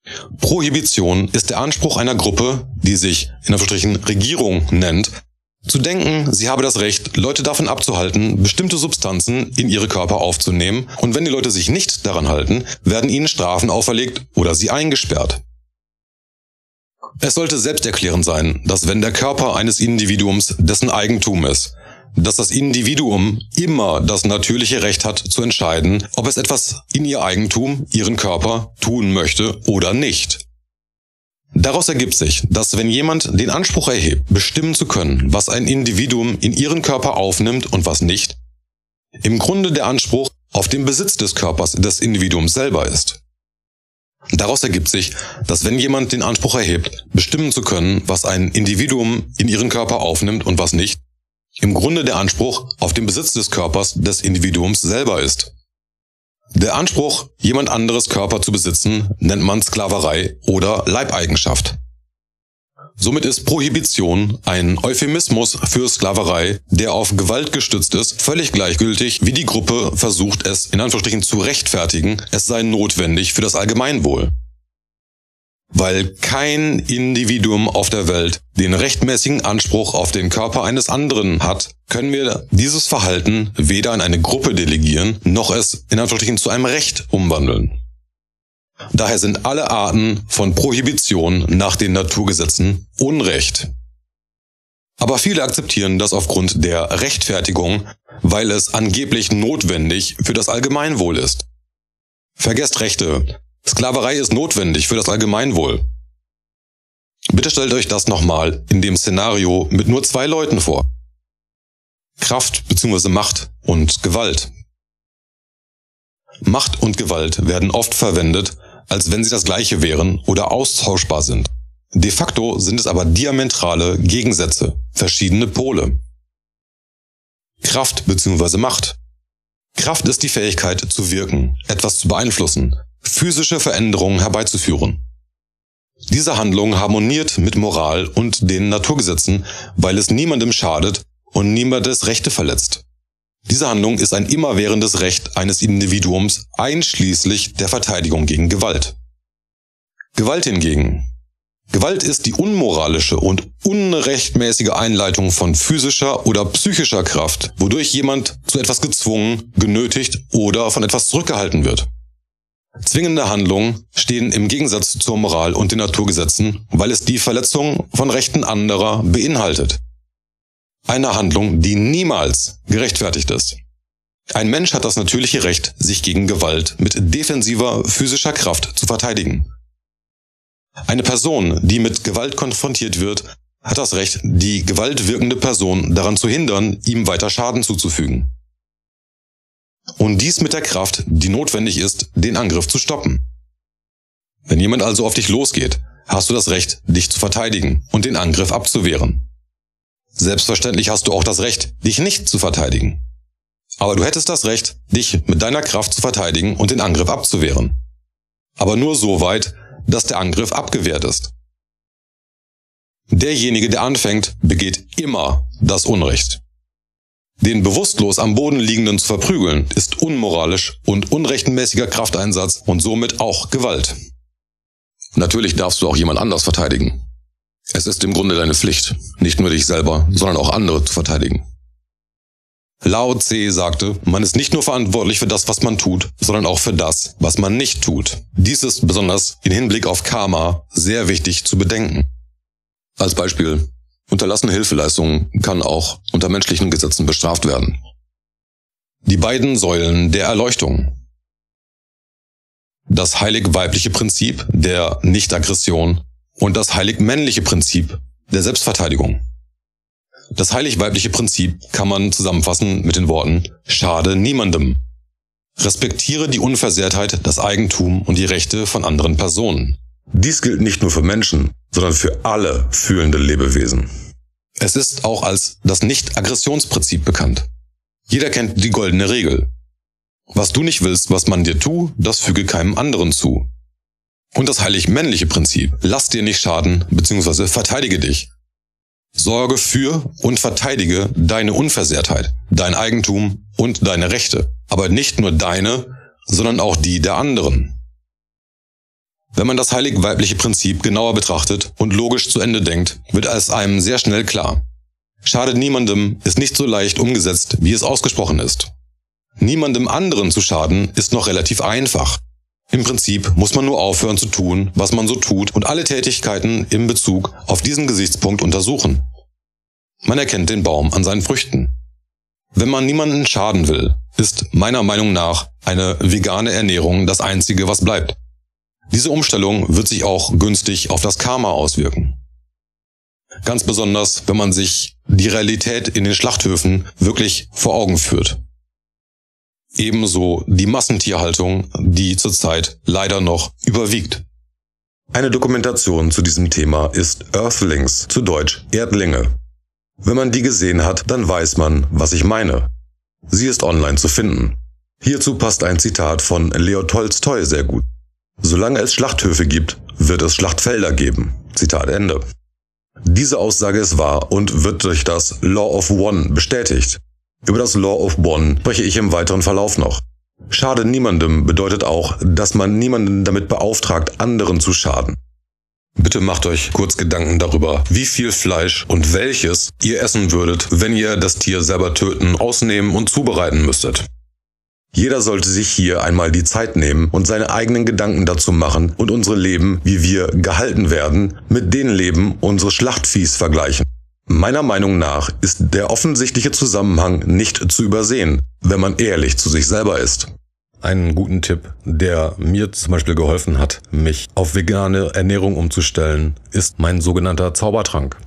Prohibition ist der Anspruch einer Gruppe, die sich in Anführungsstrichen Regierung nennt, zu denken, sie habe das Recht, Leute davon abzuhalten, bestimmte Substanzen in ihre Körper aufzunehmen, und wenn die Leute sich nicht daran halten, werden ihnen Strafen auferlegt oder sie eingesperrt. Es sollte selbsterklärend sein, dass wenn der Körper eines Individuums dessen Eigentum ist, dass das Individuum immer das natürliche Recht hat zu entscheiden, ob es etwas in ihr Eigentum, ihren Körper, tun möchte oder nicht. Daraus ergibt sich, dass wenn jemand den Anspruch erhebt, bestimmen zu können, was ein Individuum in ihren Körper aufnimmt und was nicht, im Grunde der Anspruch auf den Besitz des Körpers des Individuums selber ist. Daraus ergibt sich, dass wenn jemand den Anspruch erhebt, bestimmen zu können, was ein Individuum in ihren Körper aufnimmt und was nicht, im Grunde der Anspruch auf den Besitz des Körpers des Individuums selber ist. Der Anspruch, jemand anderes Körper zu besitzen, nennt man Sklaverei oder Leibeigenschaft. Somit ist Prohibition ein Euphemismus für Sklaverei, der auf Gewalt gestützt ist, völlig gleichgültig, wie die Gruppe versucht, es in Anführungsstrichen zu rechtfertigen, es sei notwendig für das Allgemeinwohl. Weil kein Individuum auf der Welt den rechtmäßigen Anspruch auf den Körper eines anderen hat, können wir dieses Verhalten weder in eine Gruppe delegieren, noch es in Anführungsstrichen zu einem Recht umwandeln. Daher sind alle Arten von Prohibition nach den Naturgesetzen Unrecht. Aber viele akzeptieren das aufgrund der Rechtfertigung, weil es angeblich notwendig für das Allgemeinwohl ist. Vergesst Rechte. Sklaverei ist notwendig für das Allgemeinwohl. Bitte stellt euch das nochmal in dem Szenario mit nur zwei Leuten vor. Kraft bzw. Macht und Gewalt. Macht und Gewalt werden oft verwendet, als wenn sie das Gleiche wären oder austauschbar sind. De facto sind es aber diametrale Gegensätze, verschiedene Pole. Kraft bzw. Macht. Kraft ist die Fähigkeit zu wirken, etwas zu beeinflussen, physische Veränderungen herbeizuführen. Diese Handlung harmoniert mit Moral und den Naturgesetzen, weil es niemandem schadet und niemandes Rechte verletzt. Diese Handlung ist ein immerwährendes Recht eines Individuums, einschließlich der Verteidigung gegen Gewalt. Gewalt hingegen. Gewalt ist die unmoralische und unrechtmäßige Einleitung von physischer oder psychischer Kraft, wodurch jemand zu etwas gezwungen, genötigt oder von etwas zurückgehalten wird. Zwingende Handlungen stehen im Gegensatz zur Moral und den Naturgesetzen, weil es die Verletzung von Rechten anderer beinhaltet. Eine Handlung, die niemals gerechtfertigt ist. Ein Mensch hat das natürliche Recht, sich gegen Gewalt mit defensiver physischer Kraft zu verteidigen. Eine Person, die mit Gewalt konfrontiert wird, hat das Recht, die gewaltwirkende Person daran zu hindern, ihm weiter Schaden zuzufügen. Und dies mit der Kraft, die notwendig ist, den Angriff zu stoppen. Wenn jemand also auf dich losgeht, hast du das Recht, dich zu verteidigen und den Angriff abzuwehren. Selbstverständlich hast du auch das Recht, dich nicht zu verteidigen. Aber du hättest das Recht, dich mit deiner Kraft zu verteidigen und den Angriff abzuwehren. Aber nur so weit, dass der Angriff abgewehrt ist. Derjenige, der anfängt, begeht immer das Unrecht. Den bewusstlos am Boden liegenden zu verprügeln, ist unmoralisch und unrechtmäßiger Krafteinsatz und somit auch Gewalt. Natürlich darfst du auch jemand anders verteidigen. Es ist im Grunde deine Pflicht, nicht nur dich selber, sondern auch andere zu verteidigen. Lao Tse sagte, man ist nicht nur verantwortlich für das, was man tut, sondern auch für das, was man nicht tut. Dies ist besonders in Hinblick auf Karma sehr wichtig zu bedenken. Als Beispiel, unterlassene Hilfeleistung kann auch unter menschlichen Gesetzen bestraft werden. Die beiden Säulen der Erleuchtung. Das heilig-weibliche Prinzip der Nicht-Aggression und das heilig-männliche Prinzip der Selbstverteidigung. Das heilig-weibliche Prinzip kann man zusammenfassen mit den Worten Schade niemandem. Respektiere die Unversehrtheit, das Eigentum und die Rechte von anderen Personen. Dies gilt nicht nur für Menschen, sondern für alle fühlende Lebewesen. Es ist auch als das Nicht-Aggressionsprinzip bekannt. Jeder kennt die goldene Regel. Was du nicht willst, was man dir tut, das füge keinem anderen zu. Und das heilig-männliche Prinzip, lass dir nicht schaden bzw. verteidige dich. Sorge für und verteidige deine Unversehrtheit, dein Eigentum und deine Rechte, aber nicht nur deine, sondern auch die der anderen. Wenn man das heilig-weibliche Prinzip genauer betrachtet und logisch zu Ende denkt, wird es einem sehr schnell klar. Schadet niemandem ist nicht so leicht umgesetzt, wie es ausgesprochen ist. Niemandem anderen zu schaden ist noch relativ einfach. Im Prinzip muss man nur aufhören zu tun, was man so tut und alle Tätigkeiten in Bezug auf diesen Gesichtspunkt untersuchen. Man erkennt den Baum an seinen Früchten. Wenn man niemanden schaden will, ist meiner Meinung nach eine vegane Ernährung das Einzige, was bleibt. Diese Umstellung wird sich auch günstig auf das Karma auswirken. Ganz besonders, wenn man sich die Realität in den Schlachthöfen wirklich vor Augen führt. Ebenso die Massentierhaltung, die zurzeit leider noch überwiegt. Eine Dokumentation zu diesem Thema ist Earthlings, zu Deutsch Erdlinge. Wenn man die gesehen hat, dann weiß man, was ich meine. Sie ist online zu finden. Hierzu passt ein Zitat von Leo Tolstoi sehr gut. Solange es Schlachthöfe gibt, wird es Schlachtfelder geben. Zitat Ende. Diese Aussage ist wahr und wird durch das Law of One bestätigt. Über das Law of One spreche ich im weiteren Verlauf noch. Schade niemandem bedeutet auch, dass man niemanden damit beauftragt, anderen zu schaden. Bitte macht euch kurz Gedanken darüber, wie viel Fleisch und welches ihr essen würdet, wenn ihr das Tier selber töten, ausnehmen und zubereiten müsstet. Jeder sollte sich hier einmal die Zeit nehmen und seine eigenen Gedanken dazu machen und unsere Leben, wie wir gehalten werden, mit den Leben unseres Schlachtviehs vergleichen. Meiner Meinung nach ist der offensichtliche Zusammenhang nicht zu übersehen, wenn man ehrlich zu sich selber ist. Einen guten Tipp, der mir zum Beispiel geholfen hat, mich auf vegane Ernährung umzustellen, ist mein sogenannter Zaubertrank.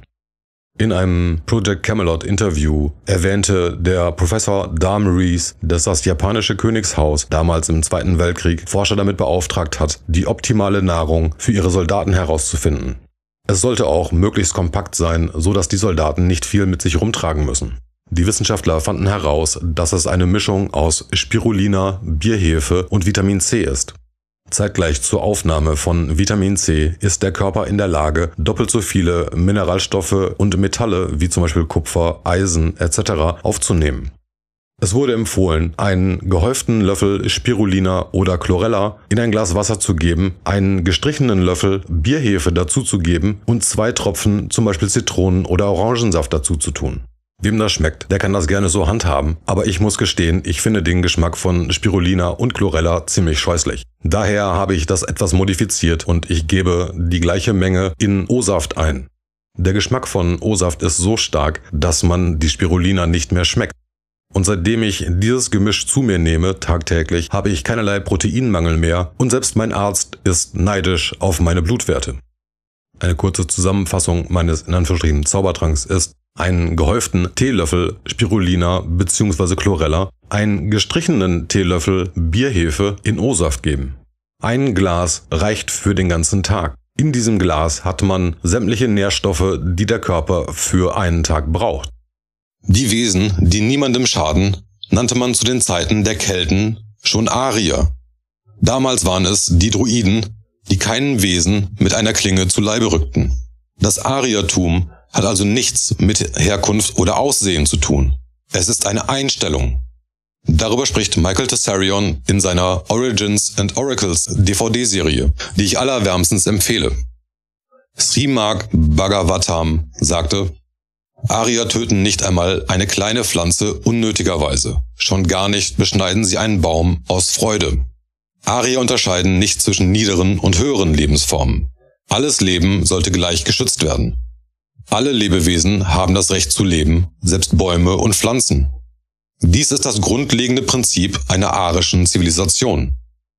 In einem Project Camelot Interview erwähnte der Professor Dharm Rees, dass das japanische Königshaus damals im Zweiten Weltkrieg Forscher damit beauftragt hat, die optimale Nahrung für ihre Soldaten herauszufinden. Es sollte auch möglichst kompakt sein, so dass die Soldaten nicht viel mit sich rumtragen müssen. Die Wissenschaftler fanden heraus, dass es eine Mischung aus Spirulina, Bierhefe und Vitamin C ist. Zeitgleich zur Aufnahme von Vitamin C ist der Körper in der Lage, doppelt so viele Mineralstoffe und Metalle wie zum Beispiel Kupfer, Eisen et cetera aufzunehmen. Es wurde empfohlen, einen gehäuften Löffel Spirulina oder Chlorella in ein Glas Wasser zu geben, einen gestrichenen Löffel Bierhefe dazuzugeben und zwei Tropfen zum Beispiel Zitronen- oder Orangensaft dazu zu tun. Wem das schmeckt, der kann das gerne so handhaben, aber ich muss gestehen, ich finde den Geschmack von Spirulina und Chlorella ziemlich scheußlich. Daher habe ich das etwas modifiziert und ich gebe die gleiche Menge in O-Saft ein. Der Geschmack von O-Saft ist so stark, dass man die Spirulina nicht mehr schmeckt. Und seitdem ich dieses Gemisch zu mir nehme, tagtäglich, habe ich keinerlei Proteinmangel mehr und selbst mein Arzt ist neidisch auf meine Blutwerte. Eine kurze Zusammenfassung meines in Anführungsstrichen Zaubertranks ist: einen gehäuften Teelöffel Spirulina bzw. Chlorella, einen gestrichenen Teelöffel Bierhefe in O-Saft geben. Ein Glas reicht für den ganzen Tag. In diesem Glas hat man sämtliche Nährstoffe, die der Körper für einen Tag braucht. Die Wesen, die niemandem schaden, nannte man zu den Zeiten der Kelten schon Arier. Damals waren es die Druiden, die keinem Wesen mit einer Klinge zu Leibe rückten. Das Ariertum hat also nichts mit Herkunft oder Aussehen zu tun. Es ist eine Einstellung. Darüber spricht Michael Tessarion in seiner Origins and Oracles D V D-Serie, die ich allerwärmstens empfehle. Srimad Bhagavatam sagte: Arier töten nicht einmal eine kleine Pflanze unnötigerweise. Schon gar nicht beschneiden sie einen Baum aus Freude. Arier unterscheiden nicht zwischen niederen und höheren Lebensformen. Alles Leben sollte gleich geschützt werden. Alle Lebewesen haben das Recht zu leben, selbst Bäume und Pflanzen. Dies ist das grundlegende Prinzip einer arischen Zivilisation.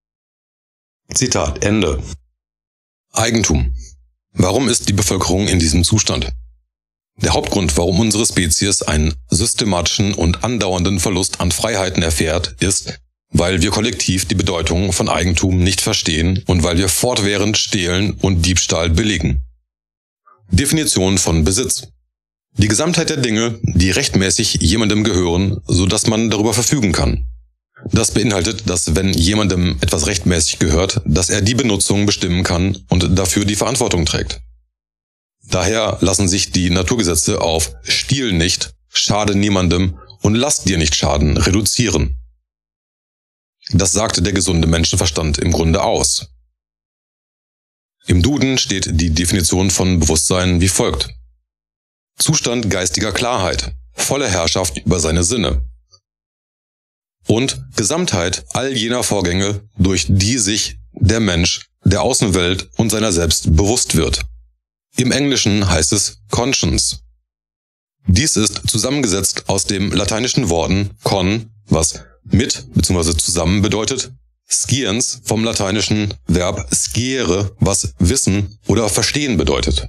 Zitat Ende. Eigentum. Warum ist die Bevölkerung in diesem Zustand? Der Hauptgrund, warum unsere Spezies einen systematischen und andauernden Verlust an Freiheiten erfährt, ist, weil wir kollektiv die Bedeutung von Eigentum nicht verstehen und weil wir fortwährend Stehlen und Diebstahl billigen. Definition von Besitz. Die Gesamtheit der Dinge, die rechtmäßig jemandem gehören, so dass man darüber verfügen kann. Das beinhaltet, dass wenn jemandem etwas rechtmäßig gehört, dass er die Benutzung bestimmen kann und dafür die Verantwortung trägt. Daher lassen sich die Naturgesetze auf Stiehl nicht, schade niemandem und lass dir nicht schaden reduzieren. Das sagte der gesunde Menschenverstand im Grunde aus. Im Duden steht die Definition von Bewusstsein wie folgt: Zustand geistiger Klarheit, volle Herrschaft über seine Sinne und Gesamtheit all jener Vorgänge, durch die sich der Mensch der Außenwelt und seiner selbst bewusst wird. Im Englischen heißt es Conscience. Dies ist zusammengesetzt aus dem lateinischen Worten con, was mit bzw. zusammen bedeutet, sciens vom lateinischen Verb scere, was wissen oder verstehen bedeutet.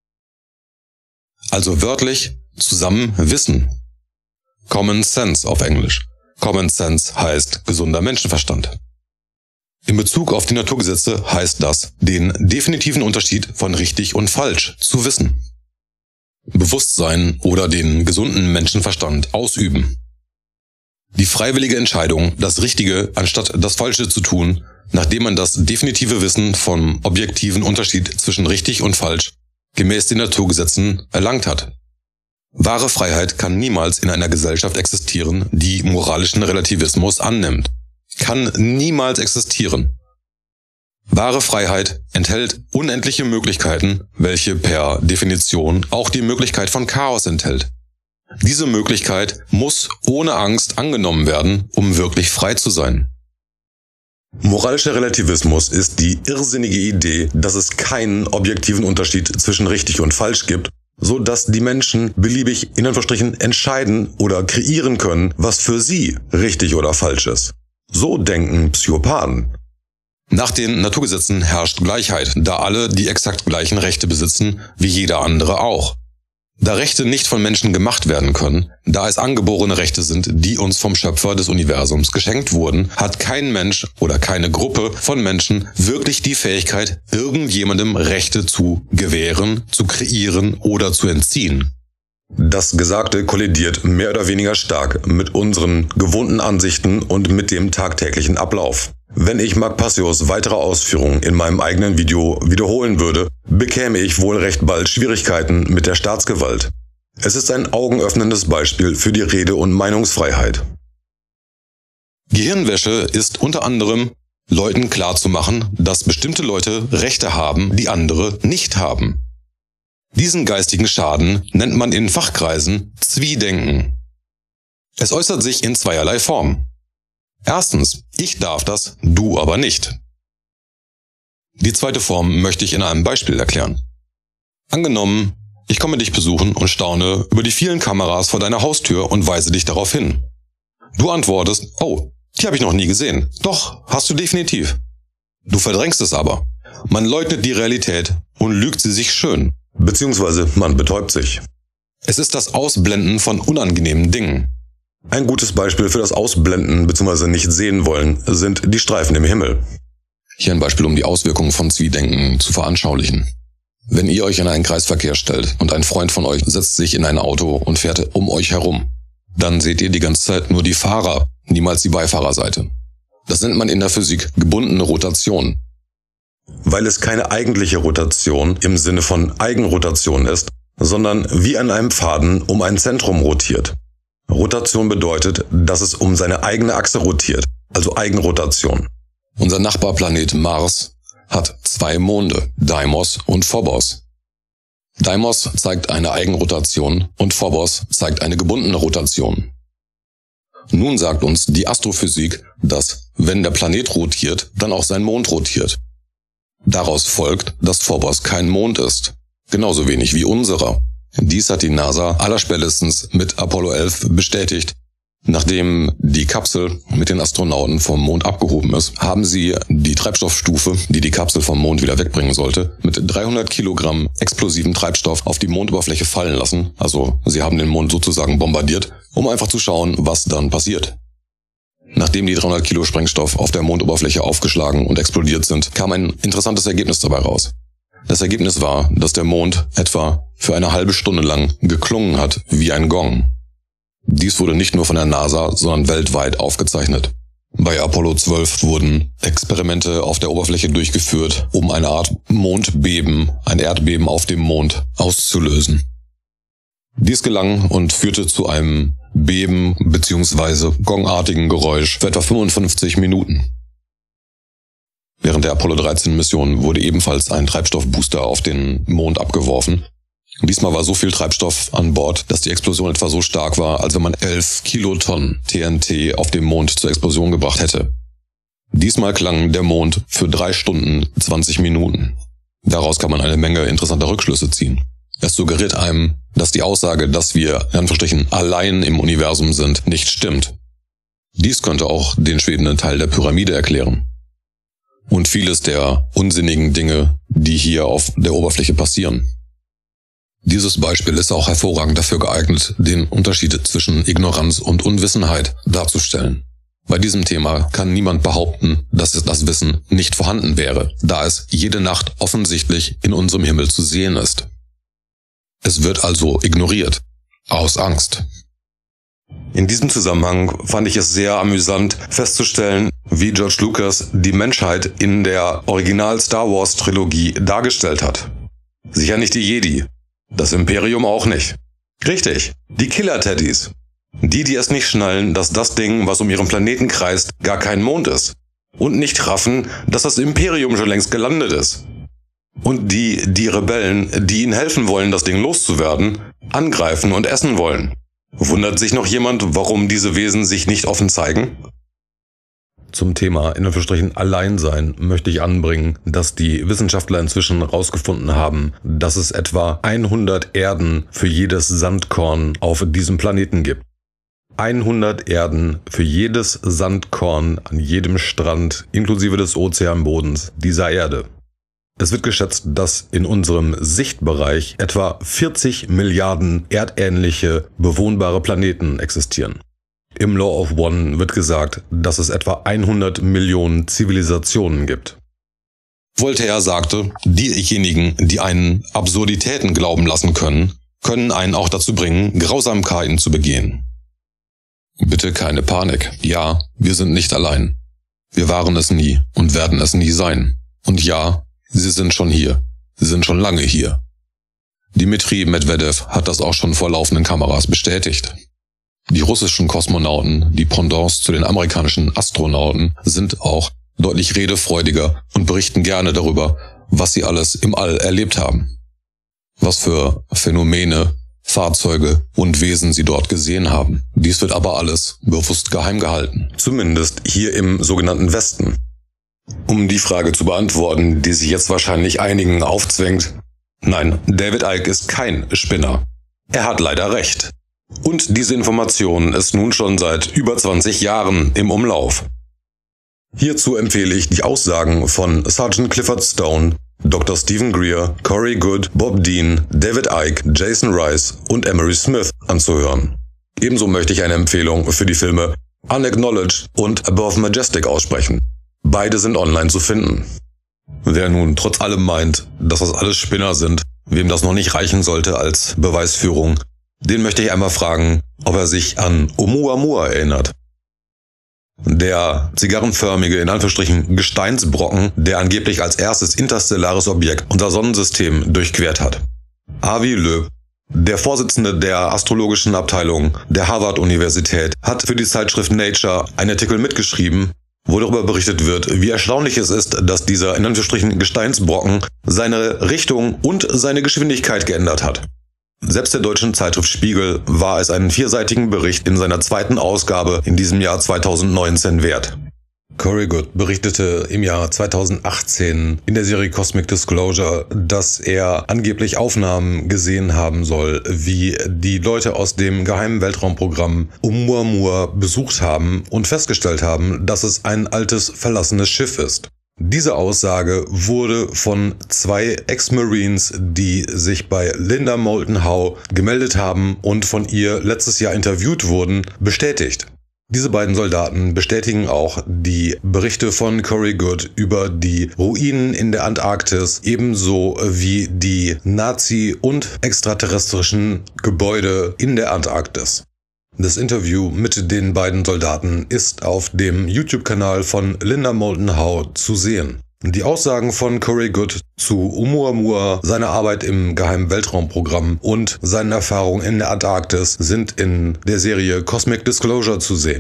Also wörtlich zusammen wissen. Common Sense auf Englisch. Common Sense heißt gesunder Menschenverstand. In Bezug auf die Naturgesetze heißt das, den definitiven Unterschied von richtig und falsch zu wissen. Bewusstsein oder den gesunden Menschenverstand ausüben. Die freiwillige Entscheidung, das Richtige anstatt das Falsche zu tun, nachdem man das definitive Wissen vom objektiven Unterschied zwischen richtig und falsch gemäß den Naturgesetzen erlangt hat. Wahre Freiheit kann niemals in einer Gesellschaft existieren, die moralischen Relativismus annimmt. Kann niemals existieren. Wahre Freiheit enthält unendliche Möglichkeiten, welche per Definition auch die Möglichkeit von Chaos enthält. Diese Möglichkeit muss ohne Angst angenommen werden, um wirklich frei zu sein. Moralischer Relativismus ist die irrsinnige Idee, dass es keinen objektiven Unterschied zwischen richtig und falsch gibt, so dass die Menschen beliebig in Anführungsstrichen entscheiden oder kreieren können, was für sie richtig oder falsch ist. So denken Psychopathen. Nach den Naturgesetzen herrscht Gleichheit, da alle die exakt gleichen Rechte besitzen, wie jeder andere auch. Da Rechte nicht von Menschen gemacht werden können, da es angeborene Rechte sind, die uns vom Schöpfer des Universums geschenkt wurden, hat kein Mensch oder keine Gruppe von Menschen wirklich die Fähigkeit, irgendjemandem Rechte zu gewähren, zu kreieren oder zu entziehen. Das Gesagte kollidiert mehr oder weniger stark mit unseren gewohnten Ansichten und mit dem tagtäglichen Ablauf. Wenn ich Mark Passios weitere Ausführungen in meinem eigenen Video wiederholen würde, bekäme ich wohl recht bald Schwierigkeiten mit der Staatsgewalt. Es ist ein augenöffnendes Beispiel für die Rede- und Meinungsfreiheit. Gehirnwäsche ist unter anderem, Leuten klarzumachen, dass bestimmte Leute Rechte haben, die andere nicht haben. Diesen geistigen Schaden nennt man in Fachkreisen Zwiedenken. Es äußert sich in zweierlei Form. Erstens, ich darf das, du aber nicht. Die zweite Form möchte ich in einem Beispiel erklären. Angenommen, ich komme dich besuchen und staune über die vielen Kameras vor deiner Haustür und weise dich darauf hin. Du antwortest, oh, die habe ich noch nie gesehen. Doch, hast du definitiv. Du verdrängst es aber. Man leugnet die Realität und lügt sie sich schön. Beziehungsweise man betäubt sich. Es ist das Ausblenden von unangenehmen Dingen. Ein gutes Beispiel für das Ausblenden bzw. nicht sehen wollen sind die Streifen im Himmel. Hier ein Beispiel, um die Auswirkungen von Zwiedenken zu veranschaulichen. Wenn ihr euch in einen Kreisverkehr stellt und ein Freund von euch setzt sich in ein Auto und fährt um euch herum, dann seht ihr die ganze Zeit nur die Fahrer, niemals die Beifahrerseite. Das nennt man in der Physik gebundene Rotation. Weil es keine eigentliche Rotation im Sinne von Eigenrotation ist, sondern wie an einem Faden um ein Zentrum rotiert. Rotation bedeutet, dass es um seine eigene Achse rotiert, also Eigenrotation. Unser Nachbarplanet Mars hat zwei Monde, Deimos und Phobos. Deimos zeigt eine Eigenrotation und Phobos zeigt eine gebundene Rotation. Nun sagt uns die Astrophysik, dass, wenn der Planet rotiert, dann auch sein Mond rotiert. Daraus folgt, dass Phobos kein Mond ist, genauso wenig wie unserer. Dies hat die NASA allerspätestens mit Apollo elf bestätigt. Nachdem die Kapsel mit den Astronauten vom Mond abgehoben ist, haben sie die Treibstoffstufe, die die Kapsel vom Mond wieder wegbringen sollte, mit dreihundert Kilogramm explosiven Treibstoff auf die Mondoberfläche fallen lassen. Also sie haben den Mond sozusagen bombardiert, um einfach zu schauen, was dann passiert. Nachdem die dreihundert Kilo Sprengstoff auf der Mondoberfläche aufgeschlagen und explodiert sind, kam ein interessantes Ergebnis dabei raus. Das Ergebnis war, dass der Mond etwa für eine halbe Stunde lang geklungen hat wie ein Gong. Dies wurde nicht nur von der NASA, sondern weltweit aufgezeichnet. Bei Apollo zwölf wurden Experimente auf der Oberfläche durchgeführt, um eine Art Mondbeben, ein Erdbeben auf dem Mond auszulösen. Dies gelang und führte zu einem Beben bzw. gongartigen Geräusch für etwa fünfundfünfzig Minuten. Während der Apollo dreizehn Mission wurde ebenfalls ein Treibstoffbooster auf den Mond abgeworfen. Diesmal war so viel Treibstoff an Bord, dass die Explosion etwa so stark war, als wenn man elf Kilotonnen T N T auf dem Mond zur Explosion gebracht hätte. Diesmal klang der Mond für drei Stunden zwanzig Minuten. Daraus kann man eine Menge interessanter Rückschlüsse ziehen. Es suggeriert einem, dass die Aussage, dass wir in Anführungsstrichen allein im Universum sind, nicht stimmt. Dies könnte auch den schwebenden Teil der Pyramide erklären. Und vieles der unsinnigen Dinge, die hier auf der Oberfläche passieren. Dieses Beispiel ist auch hervorragend dafür geeignet, den Unterschied zwischen Ignoranz und Unwissenheit darzustellen. Bei diesem Thema kann niemand behaupten, dass das Wissen nicht vorhanden wäre, da es jede Nacht offensichtlich in unserem Himmel zu sehen ist. Es wird also ignoriert, aus Angst. In diesem Zusammenhang fand ich es sehr amüsant festzustellen, wie George Lucas die Menschheit in der Original-Star Wars-Trilogie dargestellt hat. Sicher nicht die Jedi, das Imperium auch nicht. Richtig, die Killer-Teddys. Die, die es nicht schnallen, dass das Ding, was um ihren Planeten kreist, gar kein Mond ist. Und nicht raffen, dass das Imperium schon längst gelandet ist. Und die, die Rebellen, die ihnen helfen wollen, das Ding loszuwerden, angreifen und essen wollen. Wundert sich noch jemand, warum diese Wesen sich nicht offen zeigen? Zum Thema in Anführungsstrichen Alleinsein möchte ich anbringen, dass die Wissenschaftler inzwischen herausgefunden haben, dass es etwa hundert Erden für jedes Sandkorn auf diesem Planeten gibt. hundert Erden für jedes Sandkorn an jedem Strand, inklusive des Ozeanbodens dieser Erde. Es wird geschätzt, dass in unserem Sichtbereich etwa vierzig Milliarden erdähnliche, bewohnbare Planeten existieren. Im Law of One wird gesagt, dass es etwa hundert Millionen Zivilisationen gibt. Voltaire sagte, diejenigen, die einen Absurditäten glauben lassen können, können einen auch dazu bringen, Grausamkeiten zu begehen. Bitte keine Panik. Ja, wir sind nicht allein. Wir waren es nie und werden es nie sein. Und ja, sie sind schon hier. Sie sind schon lange hier. Dmitri Medvedev hat das auch schon vor laufenden Kameras bestätigt. Die russischen Kosmonauten, die Pendants zu den amerikanischen Astronauten, sind auch deutlich redefreudiger und berichten gerne darüber, was sie alles im All erlebt haben. Was für Phänomene, Fahrzeuge und Wesen sie dort gesehen haben. Dies wird aber alles bewusst geheim gehalten. Zumindest hier im sogenannten Westen. Um die Frage zu beantworten, die sich jetzt wahrscheinlich einigen aufzwängt. Nein, David Icke ist kein Spinner. Er hat leider recht. Und diese Information ist nun schon seit über zwanzig Jahren im Umlauf. Hierzu empfehle ich die Aussagen von Sergeant Clifford Stone, Doktor Stephen Greer, Corey Goode, Bob Dean, David Icke, Jason Rice und Emery Smith anzuhören. Ebenso möchte ich eine Empfehlung für die Filme Unacknowledged und Above Majestic aussprechen. Beide sind online zu finden. Wer nun trotz allem meint, dass das alles Spinner sind, wem das noch nicht reichen sollte als Beweisführung, den möchte ich einmal fragen, ob er sich an Oumuamua erinnert. Der zigarrenförmige, in Anführungsstrichen, Gesteinsbrocken, der angeblich als erstes interstellares Objekt unser Sonnensystem durchquert hat. Avi Loeb, der Vorsitzende der astrologischen Abteilung der Harvard-Universität, hat für die Zeitschrift Nature einen Artikel mitgeschrieben, wo darüber berichtet wird, wie erstaunlich es ist, dass dieser, in Anführungsstrichen, Gesteinsbrocken seine Richtung und seine Geschwindigkeit geändert hat. Selbst der deutschen Zeitschrift Spiegel war es einen vierseitigen Bericht in seiner zweiten Ausgabe in diesem Jahr zweitausendneunzehn wert. Corey Goode berichtete im Jahr zweitausendachtzehn in der Serie Cosmic Disclosure, dass er angeblich Aufnahmen gesehen haben soll, wie die Leute aus dem geheimen Weltraumprogramm Oumuamua besucht haben und festgestellt haben, dass es ein altes, verlassenes Schiff ist. Diese Aussage wurde von zwei Ex-Marines, die sich bei Linda Moulton Howe gemeldet haben und von ihr letztes Jahr interviewt wurden, bestätigt. Diese beiden Soldaten bestätigen auch die Berichte von Corey Goode über die Ruinen in der Antarktis, ebenso wie die Nazi- und extraterrestrischen Gebäude in der Antarktis. Das Interview mit den beiden Soldaten ist auf dem YouTube-Kanal von Linda Moulton Howe zu sehen. Die Aussagen von Corey Goode zu Oumuamua, seiner Arbeit im geheimen Weltraumprogramm und seinen Erfahrungen in der Antarktis sind in der Serie Cosmic Disclosure zu sehen.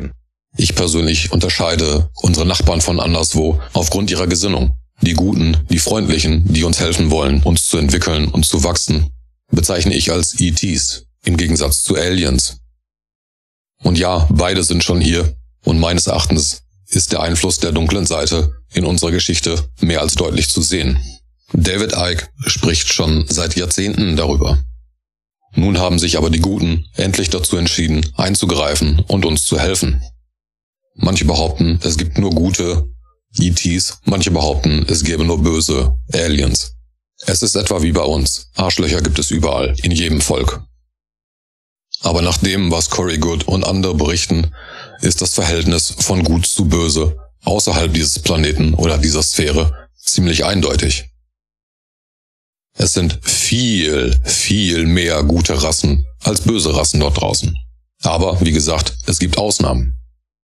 Ich persönlich unterscheide unsere Nachbarn von anderswo aufgrund ihrer Gesinnung. Die Guten, die Freundlichen, die uns helfen wollen, uns zu entwickeln und zu wachsen, bezeichne ich als E Ts, im Gegensatz zu Aliens. Und ja, beide sind schon hier, und meines Erachtens ist der Einfluss der dunklen Seite in unserer Geschichte mehr als deutlich zu sehen. David Icke spricht schon seit Jahrzehnten darüber. Nun haben sich aber die Guten endlich dazu entschieden, einzugreifen und uns zu helfen. Manche behaupten, es gibt nur gute E Ts, manche behaupten, es gäbe nur böse Aliens. Es ist etwa wie bei uns. Arschlöcher gibt es überall, in jedem Volk. Aber nach dem, was Corey Goode und andere berichten, ist das Verhältnis von gut zu böse außerhalb dieses Planeten oder dieser Sphäre ziemlich eindeutig. Es sind viel, viel mehr gute Rassen als böse Rassen dort draußen. Aber, wie gesagt, es gibt Ausnahmen.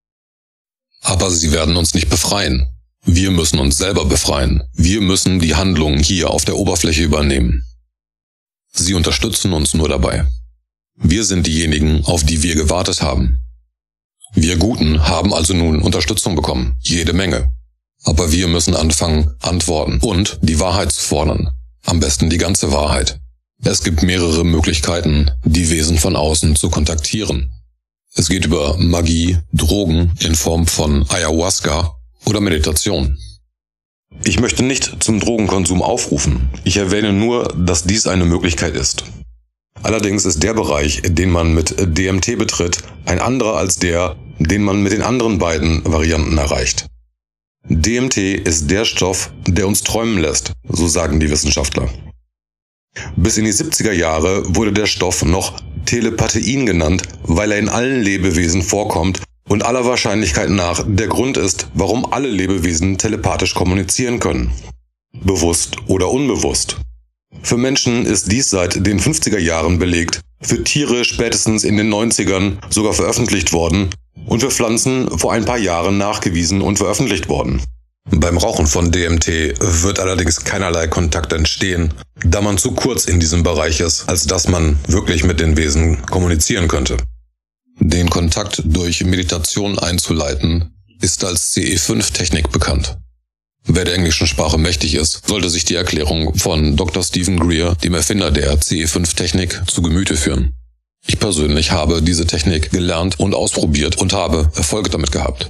Aber sie werden uns nicht befreien. Wir müssen uns selber befreien. Wir müssen die Handlungen hier auf der Oberfläche übernehmen. Sie unterstützen uns nur dabei. Wir sind diejenigen, auf die wir gewartet haben. Wir Guten haben also nun Unterstützung bekommen, jede Menge. Aber wir müssen anfangen, antworten und die Wahrheit zu fordern. Am besten die ganze Wahrheit. Es gibt mehrere Möglichkeiten, die Wesen von außen zu kontaktieren. Es geht über Magie, Drogen in Form von Ayahuasca oder Meditation. Ich möchte nicht zum Drogenkonsum aufrufen. Ich erwähne nur, dass dies eine Möglichkeit ist. Allerdings ist der Bereich, den man mit D M T betritt, ein anderer als der, den man mit den anderen beiden Varianten erreicht. D M T ist der Stoff, der uns träumen lässt, so sagen die Wissenschaftler. Bis in die siebziger Jahre wurde der Stoff noch Telepathein genannt, weil er in allen Lebewesen vorkommt und aller Wahrscheinlichkeit nach der Grund ist, warum alle Lebewesen telepathisch kommunizieren können. Bewusst oder unbewusst. Für Menschen ist dies seit den fünfziger Jahren belegt, für Tiere spätestens in den neunzigern sogar veröffentlicht worden und für Pflanzen vor ein paar Jahren nachgewiesen und veröffentlicht worden. Beim Rauchen von D M T wird allerdings keinerlei Kontakt entstehen, da man zu kurz in diesem Bereich ist, als dass man wirklich mit den Wesen kommunizieren könnte. Den Kontakt durch Meditation einzuleiten, ist als C E fünf Technik bekannt. Wer der englischen Sprache mächtig ist, sollte sich die Erklärung von Doktor Stephen Greer, dem Erfinder der C E fünf Technik, zu Gemüte führen. Ich persönlich habe diese Technik gelernt und ausprobiert und habe Erfolge damit gehabt.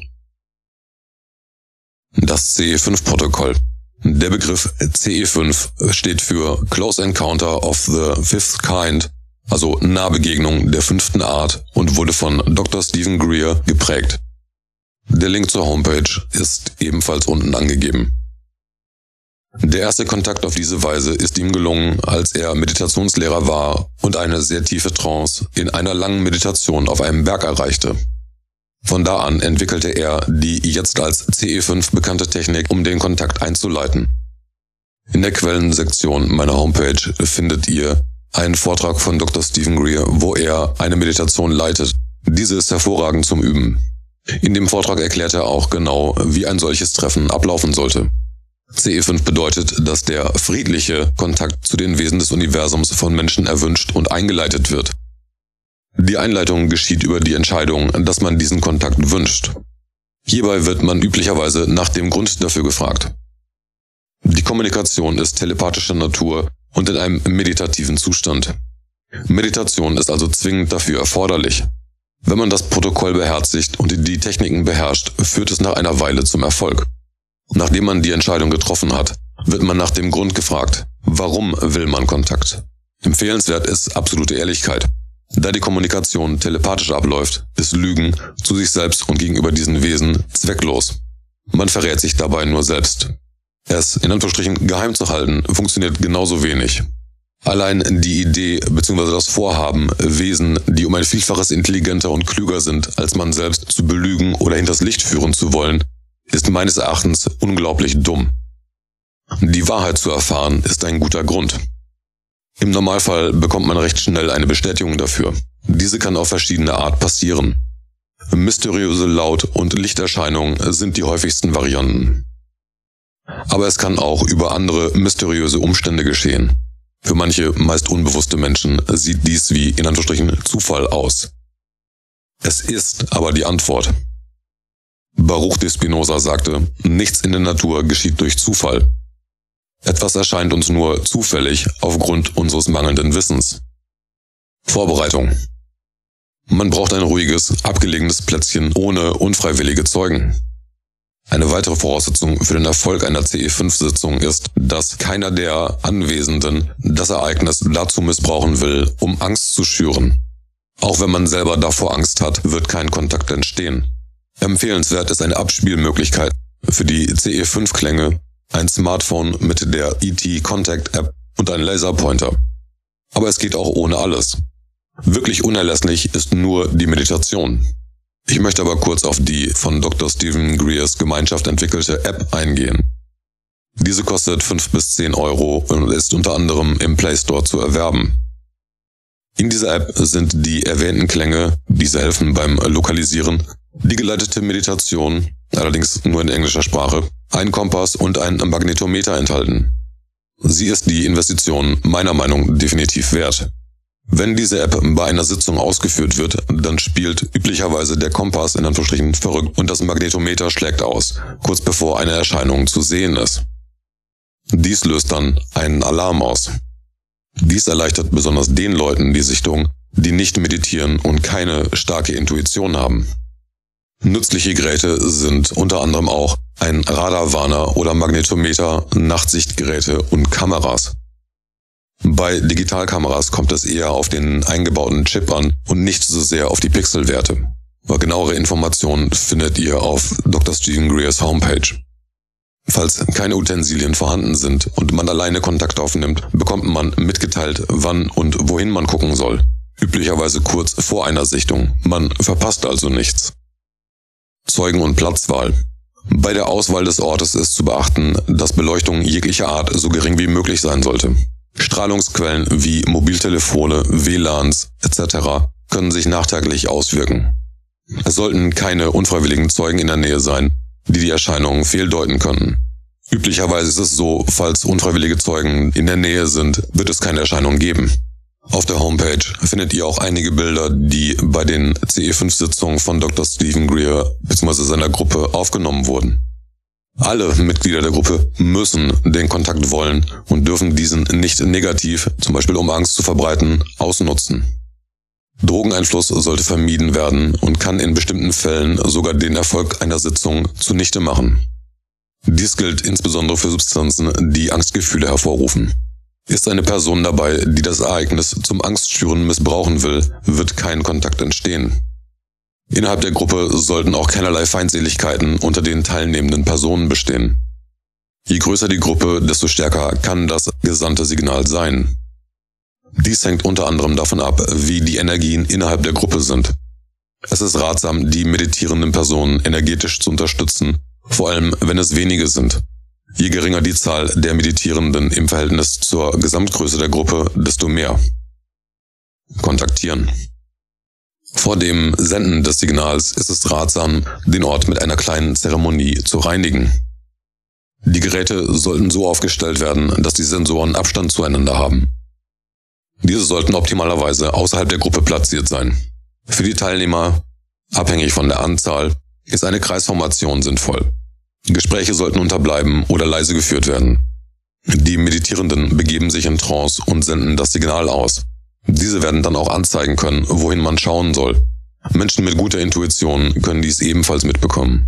Das C E fünf Protokoll. Der Begriff C E fünf steht für Close Encounter of the Fifth Kind, also Nahbegegnung der fünften Art, und wurde von Doktor Stephen Greer geprägt. Der Link zur Homepage ist ebenfalls unten angegeben. Der erste Kontakt auf diese Weise ist ihm gelungen, als er Meditationslehrer war und eine sehr tiefe Trance in einer langen Meditation auf einem Berg erreichte. Von da an entwickelte er die jetzt als C E fünf bekannte Technik, um den Kontakt einzuleiten. In der Quellensektion meiner Homepage findet ihr einen Vortrag von Doktor Stephen Greer, wo er eine Meditation leitet. Diese ist hervorragend zum Üben. In dem Vortrag erklärt er auch genau, wie ein solches Treffen ablaufen sollte. C E fünf bedeutet, dass der friedliche Kontakt zu den Wesen des Universums von Menschen erwünscht und eingeleitet wird. Die Einleitung geschieht über die Entscheidung, dass man diesen Kontakt wünscht. Hierbei wird man üblicherweise nach dem Grund dafür gefragt. Die Kommunikation ist telepathischer Natur und in einem meditativen Zustand. Meditation ist also zwingend dafür erforderlich. Wenn man das Protokoll beherzigt und die Techniken beherrscht, führt es nach einer Weile zum Erfolg. Nachdem man die Entscheidung getroffen hat, wird man nach dem Grund gefragt. Warum will man Kontakt? Empfehlenswert ist absolute Ehrlichkeit. Da die Kommunikation telepathisch abläuft, ist Lügen zu sich selbst und gegenüber diesen Wesen zwecklos. Man verrät sich dabei nur selbst. Es in Anführungsstrichen geheim zu halten, funktioniert genauso wenig. Allein die Idee bzw. das Vorhaben, Wesen, die um ein Vielfaches intelligenter und klüger sind, als man selbst, zu belügen oder hinters Licht führen zu wollen, ist meines Erachtens unglaublich dumm. Die Wahrheit zu erfahren ist ein guter Grund. Im Normalfall bekommt man recht schnell eine Bestätigung dafür. Diese kann auf verschiedene Art passieren. Mysteriöse Laut- und Lichterscheinungen sind die häufigsten Varianten. Aber es kann auch über andere mysteriöse Umstände geschehen. Für manche meist unbewusste Menschen sieht dies wie in Anführungsstrichen Zufall aus. Es ist aber die Antwort. Baruch de Spinoza sagte, nichts in der Natur geschieht durch Zufall. Etwas erscheint uns nur zufällig aufgrund unseres mangelnden Wissens. Vorbereitung. Man braucht ein ruhiges, abgelegenes Plätzchen ohne unfreiwillige Zeugen. Eine weitere Voraussetzung für den Erfolg einer C E fünf Sitzung ist, dass keiner der Anwesenden das Ereignis dazu missbrauchen will, um Angst zu schüren. Auch wenn man selber davor Angst hat, wird kein Kontakt entstehen. Empfehlenswert ist eine Abspielmöglichkeit für die C E fünf Klänge, ein Smartphone mit der E T Contact App und ein Laserpointer. Aber es geht auch ohne alles. Wirklich unerlässlich ist nur die Meditation. Ich möchte aber kurz auf die von Doktor Stephen Greers Gemeinschaft entwickelte App eingehen. Diese kostet fünf bis zehn Euro und ist unter anderem im Play Store zu erwerben. In dieser App sind die erwähnten Klänge, diese helfen beim Lokalisieren, die geleitete Meditation, allerdings nur in englischer Sprache, ein Kompass und ein Magnetometer enthalten. Sie ist die Investition meiner Meinung nach definitiv wert. Wenn diese App bei einer Sitzung ausgeführt wird, dann spielt üblicherweise der Kompass in Anführungsstrichen verrückt und das Magnetometer schlägt aus, kurz bevor eine Erscheinung zu sehen ist. Dies löst dann einen Alarm aus. Dies erleichtert besonders den Leuten die Sichtung, die nicht meditieren und keine starke Intuition haben. Nützliche Geräte sind unter anderem auch ein Radarwarner oder Magnetometer, Nachtsichtgeräte und Kameras. Bei Digitalkameras kommt es eher auf den eingebauten Chip an und nicht so sehr auf die Pixelwerte. Genauere Informationen findet ihr auf Doktor Stephen Greers Homepage. Falls keine Utensilien vorhanden sind und man alleine Kontakt aufnimmt, bekommt man mitgeteilt, wann und wohin man gucken soll. Üblicherweise kurz vor einer Sichtung. Man verpasst also nichts. Zeugen- und Platzwahl. Bei der Auswahl des Ortes ist zu beachten, dass Beleuchtung jeglicher Art so gering wie möglich sein sollte. Strahlungsquellen wie Mobiltelefone, W L A Ns et cetera können sich nachträglich auswirken. Es sollten keine unfreiwilligen Zeugen in der Nähe sein, die die Erscheinungen fehldeuten könnten. Üblicherweise ist es so, falls unfreiwillige Zeugen in der Nähe sind, wird es keine Erscheinung geben. Auf der Homepage findet ihr auch einige Bilder, die bei den C E fünf Sitzungen von Doktor Stephen Greer bzw. seiner Gruppe aufgenommen wurden. Alle Mitglieder der Gruppe müssen den Kontakt wollen und dürfen diesen nicht negativ, zum Beispiel um Angst zu verbreiten, ausnutzen. Drogeneinfluss sollte vermieden werden und kann in bestimmten Fällen sogar den Erfolg einer Sitzung zunichte machen. Dies gilt insbesondere für Substanzen, die Angstgefühle hervorrufen. Ist eine Person dabei, die das Ereignis zum Angstschüren missbrauchen will, wird kein Kontakt entstehen. Innerhalb der Gruppe sollten auch keinerlei Feindseligkeiten unter den teilnehmenden Personen bestehen. Je größer die Gruppe, desto stärker kann das gesandte Signal sein. Dies hängt unter anderem davon ab, wie die Energien innerhalb der Gruppe sind. Es ist ratsam, die meditierenden Personen energetisch zu unterstützen, vor allem wenn es wenige sind. Je geringer die Zahl der Meditierenden im Verhältnis zur Gesamtgröße der Gruppe, desto mehr. Kontaktieren. Vor dem Senden des Signals ist es ratsam, den Ort mit einer kleinen Zeremonie zu reinigen. Die Geräte sollten so aufgestellt werden, dass die Sensoren Abstand zueinander haben. Diese sollten optimalerweise außerhalb der Gruppe platziert sein. Für die Teilnehmer, abhängig von der Anzahl, ist eine Kreisformation sinnvoll. Gespräche sollten unterbleiben oder leise geführt werden. Die Meditierenden begeben sich in Trance und senden das Signal aus. Diese werden dann auch anzeigen können, wohin man schauen soll. Menschen mit guter Intuition können dies ebenfalls mitbekommen.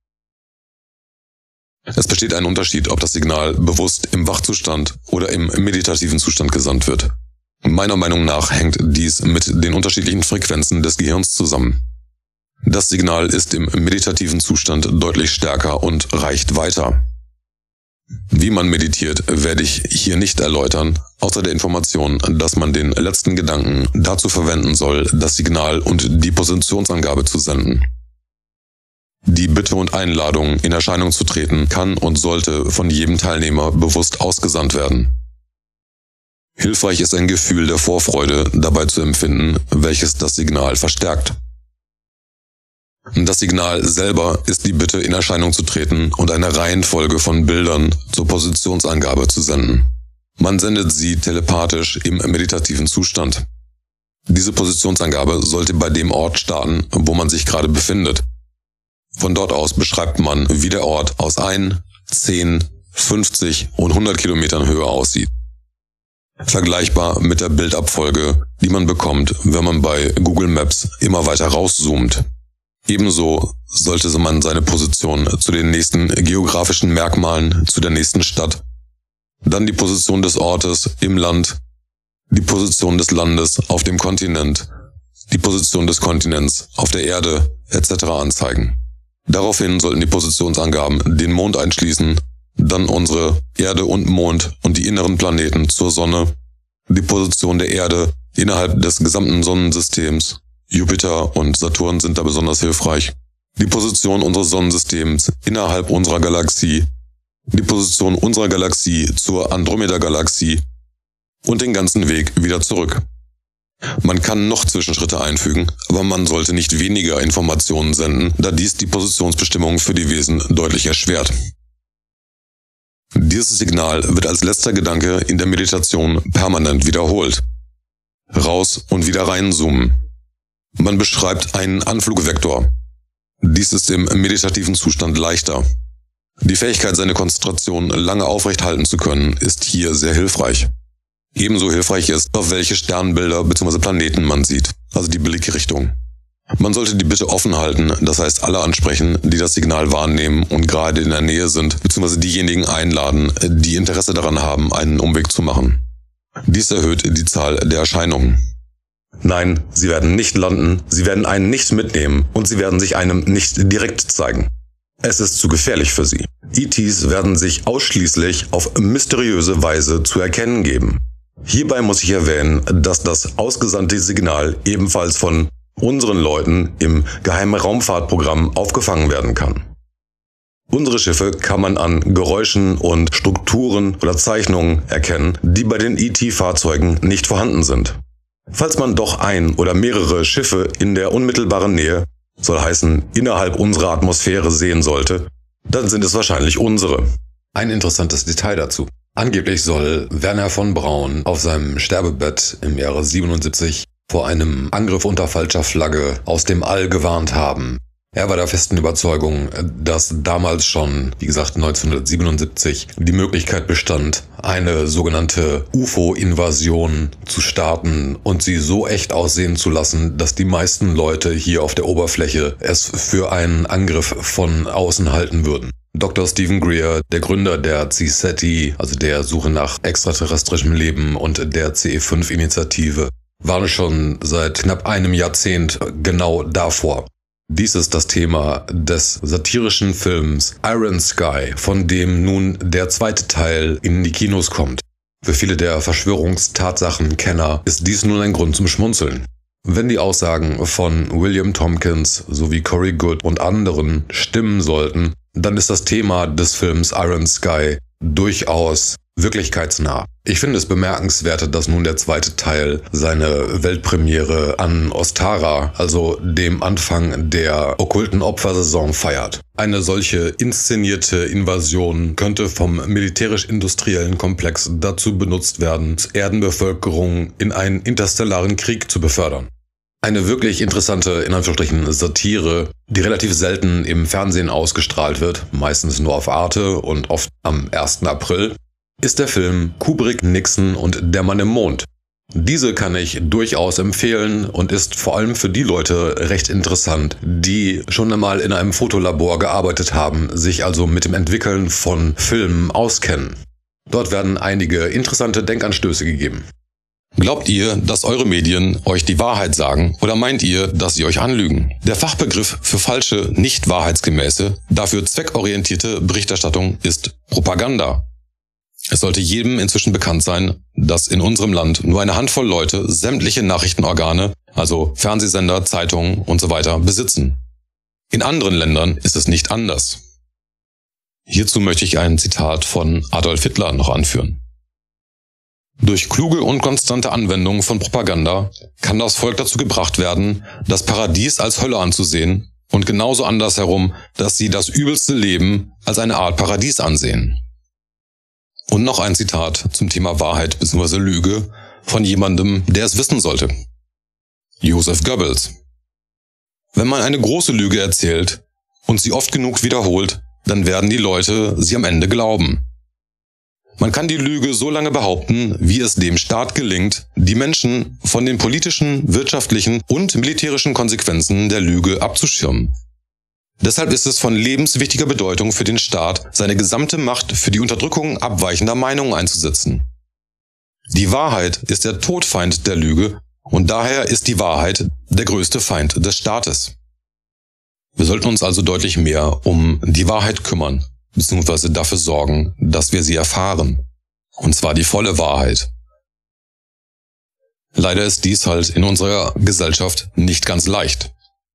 Es besteht ein Unterschied, ob das Signal bewusst im Wachzustand oder im meditativen Zustand gesandt wird. Meiner Meinung nach hängt dies mit den unterschiedlichen Frequenzen des Gehirns zusammen. Das Signal ist im meditativen Zustand deutlich stärker und reicht weiter. Wie man meditiert, werde ich hier nicht erläutern, außer der Information, dass man den letzten Gedanken dazu verwenden soll, das Signal und die Positionsangabe zu senden. Die Bitte und Einladung, in Erscheinung zu treten, kann und sollte von jedem Teilnehmer bewusst ausgesandt werden. Hilfreich ist ein Gefühl der Vorfreude dabei zu empfinden, welches das Signal verstärkt. Das Signal selber ist die Bitte, in Erscheinung zu treten und eine Reihenfolge von Bildern zur Positionsangabe zu senden. Man sendet sie telepathisch im meditativen Zustand. Diese Positionsangabe sollte bei dem Ort starten, wo man sich gerade befindet. Von dort aus beschreibt man, wie der Ort aus ein, zehn, fünfzig und hundert Kilometern Höhe aussieht. Vergleichbar mit der Bildabfolge, die man bekommt, wenn man bei Google Maps immer weiter rauszoomt. Ebenso sollte man seine Position zu den nächsten geografischen Merkmalen, zu der nächsten Stadt, dann die Position des Ortes im Land, die Position des Landes auf dem Kontinent, die Position des Kontinents auf der Erde et cetera anzeigen. Daraufhin sollten die Positionsangaben den Mond einschließen, dann unsere Erde und Mond und die inneren Planeten zur Sonne, die Position der Erde innerhalb des gesamten Sonnensystems, Jupiter und Saturn sind da besonders hilfreich, die Position unseres Sonnensystems innerhalb unserer Galaxie, die Position unserer Galaxie zur Andromeda-Galaxie und den ganzen Weg wieder zurück. Man kann noch Zwischenschritte einfügen, aber man sollte nicht weniger Informationen senden, da dies die Positionsbestimmung für die Wesen deutlich erschwert. Dieses Signal wird als letzter Gedanke in der Meditation permanent wiederholt. Raus und wieder reinzoomen. Man beschreibt einen Anflugvektor. Dies ist im meditativen Zustand leichter. Die Fähigkeit, seine Konzentration lange aufrecht halten zu können, ist hier sehr hilfreich. Ebenso hilfreich ist, auf welche Sternbilder bzw. Planeten man sieht, also die Blickrichtung. Man sollte die Bitte offen halten, das heißt alle ansprechen, die das Signal wahrnehmen und gerade in der Nähe sind, bzw. diejenigen einladen, die Interesse daran haben, einen Umweg zu machen. Dies erhöht die Zahl der Erscheinungen. Nein, sie werden nicht landen, sie werden einen nicht mitnehmen und sie werden sich einem nicht direkt zeigen. Es ist zu gefährlich für sie. E Ts werden sich ausschließlich auf mysteriöse Weise zu erkennen geben. Hierbei muss ich erwähnen, dass das ausgesandte Signal ebenfalls von unseren Leuten im geheimen Raumfahrtprogramm aufgefangen werden kann. Unsere Schiffe kann man an Geräuschen und Strukturen oder Zeichnungen erkennen, die bei den E T-Fahrzeugen nicht vorhanden sind. Falls man doch ein oder mehrere Schiffe in der unmittelbaren Nähe, soll heißen innerhalb unserer Atmosphäre sehen sollte, dann sind es wahrscheinlich unsere. Ein interessantes Detail dazu. Angeblich soll Wernher von Braun auf seinem Sterbebett im Jahre siebenundsiebzig vor einem Angriff unter falscher Flagge aus dem All gewarnt haben. Er war der festen Überzeugung, dass damals schon, wie gesagt neunzehnhundertsiebenundsiebzig, die Möglichkeit bestand, eine sogenannte U F O-Invasion zu starten und sie so echt aussehen zu lassen, dass die meisten Leute hier auf der Oberfläche es für einen Angriff von außen halten würden. Doktor Stephen Greer, der Gründer der C SETI, also der Suche nach extraterrestrischem Leben und der C E fünf Initiative, waren schon seit knapp einem Jahrzehnt genau davor. Dies ist das Thema des satirischen Films Iron Sky, von dem nun der zweite Teil in die Kinos kommt. Für viele der Verschwörungstatsachenkenner ist dies nun ein Grund zum Schmunzeln. Wenn die Aussagen von William Tompkins sowie Corey Goode und anderen stimmen sollten, dann ist das Thema des Films Iron Sky durchaus wirklichkeitsnah. Ich finde es bemerkenswert, dass nun der zweite Teil seine Weltpremiere an Ostara, also dem Anfang der okkulten Opfersaison, feiert. Eine solche inszenierte Invasion könnte vom militärisch-industriellen Komplex dazu benutzt werden, die Erdenbevölkerung in einen interstellaren Krieg zu befördern. Eine wirklich interessante, in Anführungsstrichen, Satire, die relativ selten im Fernsehen ausgestrahlt wird, meistens nur auf Arte und oft am ersten April, ist der Film Kubrick, Nixon und Der Mann im Mond. Diese kann ich durchaus empfehlen und ist vor allem für die Leute recht interessant, die schon einmal in einem Fotolabor gearbeitet haben, sich also mit dem Entwickeln von Filmen auskennen. Dort werden einige interessante Denkanstöße gegeben. Glaubt ihr, dass eure Medien euch die Wahrheit sagen oder meint ihr, dass sie euch anlügen? Der Fachbegriff für falsche, nicht wahrheitsgemäße, dafür zweckorientierte Berichterstattung ist Propaganda. Es sollte jedem inzwischen bekannt sein, dass in unserem Land nur eine Handvoll Leute sämtliche Nachrichtenorgane, also Fernsehsender, Zeitungen und so weiter, besitzen. In anderen Ländern ist es nicht anders. Hierzu möchte ich ein Zitat von Adolf Hitler noch anführen. Durch kluge und konstante Anwendung von Propaganda kann das Volk dazu gebracht werden, das Paradies als Hölle anzusehen und genauso andersherum, dass sie das übelste Leben als eine Art Paradies ansehen. Und noch ein Zitat zum Thema Wahrheit bzw. Lüge von jemandem, der es wissen sollte. Joseph Goebbels. Wenn man eine große Lüge erzählt, und sie oft genug wiederholt, dann werden die Leute sie am Ende glauben. Man kann die Lüge so lange behaupten, wie es dem Staat gelingt, die Menschen von den politischen, wirtschaftlichen und militärischen Konsequenzen der Lüge abzuschirmen. Deshalb ist es von lebenswichtiger Bedeutung für den Staat, seine gesamte Macht für die Unterdrückung abweichender Meinungen einzusetzen. Die Wahrheit ist der Todfeind der Lüge und daher ist die Wahrheit der größte Feind des Staates. Wir sollten uns also deutlich mehr um die Wahrheit kümmern, beziehungsweise dafür sorgen, dass wir sie erfahren. Und zwar die volle Wahrheit. Leider ist dies halt in unserer Gesellschaft nicht ganz leicht.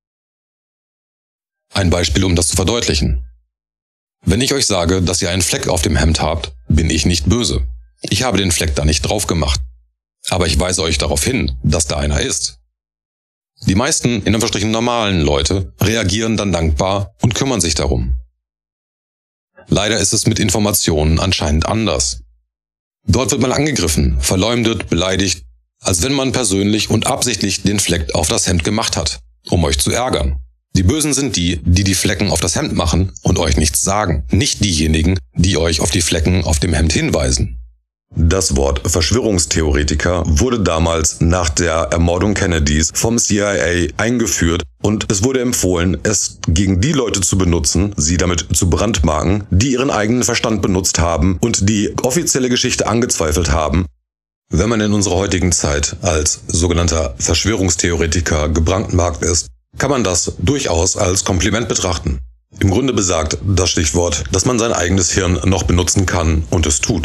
Ein Beispiel, um das zu verdeutlichen. Wenn ich euch sage, dass ihr einen Fleck auf dem Hemd habt, bin ich nicht böse. Ich habe den Fleck da nicht drauf gemacht. Aber ich weise euch darauf hin, dass da einer ist. Die meisten, in Anführungsstrichen normalen Leute, reagieren dann dankbar und kümmern sich darum. Leider ist es mit Informationen anscheinend anders. Dort wird man angegriffen, verleumdet, beleidigt, als wenn man persönlich und absichtlich den Fleck auf das Hemd gemacht hat, um euch zu ärgern. Die Bösen sind die, die die Flecken auf das Hemd machen und euch nichts sagen, nicht diejenigen, die euch auf die Flecken auf dem Hemd hinweisen. Das Wort Verschwörungstheoretiker wurde damals nach der Ermordung Kennedys vom C I A eingeführt und es wurde empfohlen, es gegen die Leute zu benutzen, sie damit zu brandmarken, die ihren eigenen Verstand benutzt haben und die offizielle Geschichte angezweifelt haben. Wenn man in unserer heutigen Zeit als sogenannter Verschwörungstheoretiker gebrandmarkt ist, kann man das durchaus als Kompliment betrachten. Im Grunde besagt das Stichwort, dass man sein eigenes Hirn noch benutzen kann und es tut.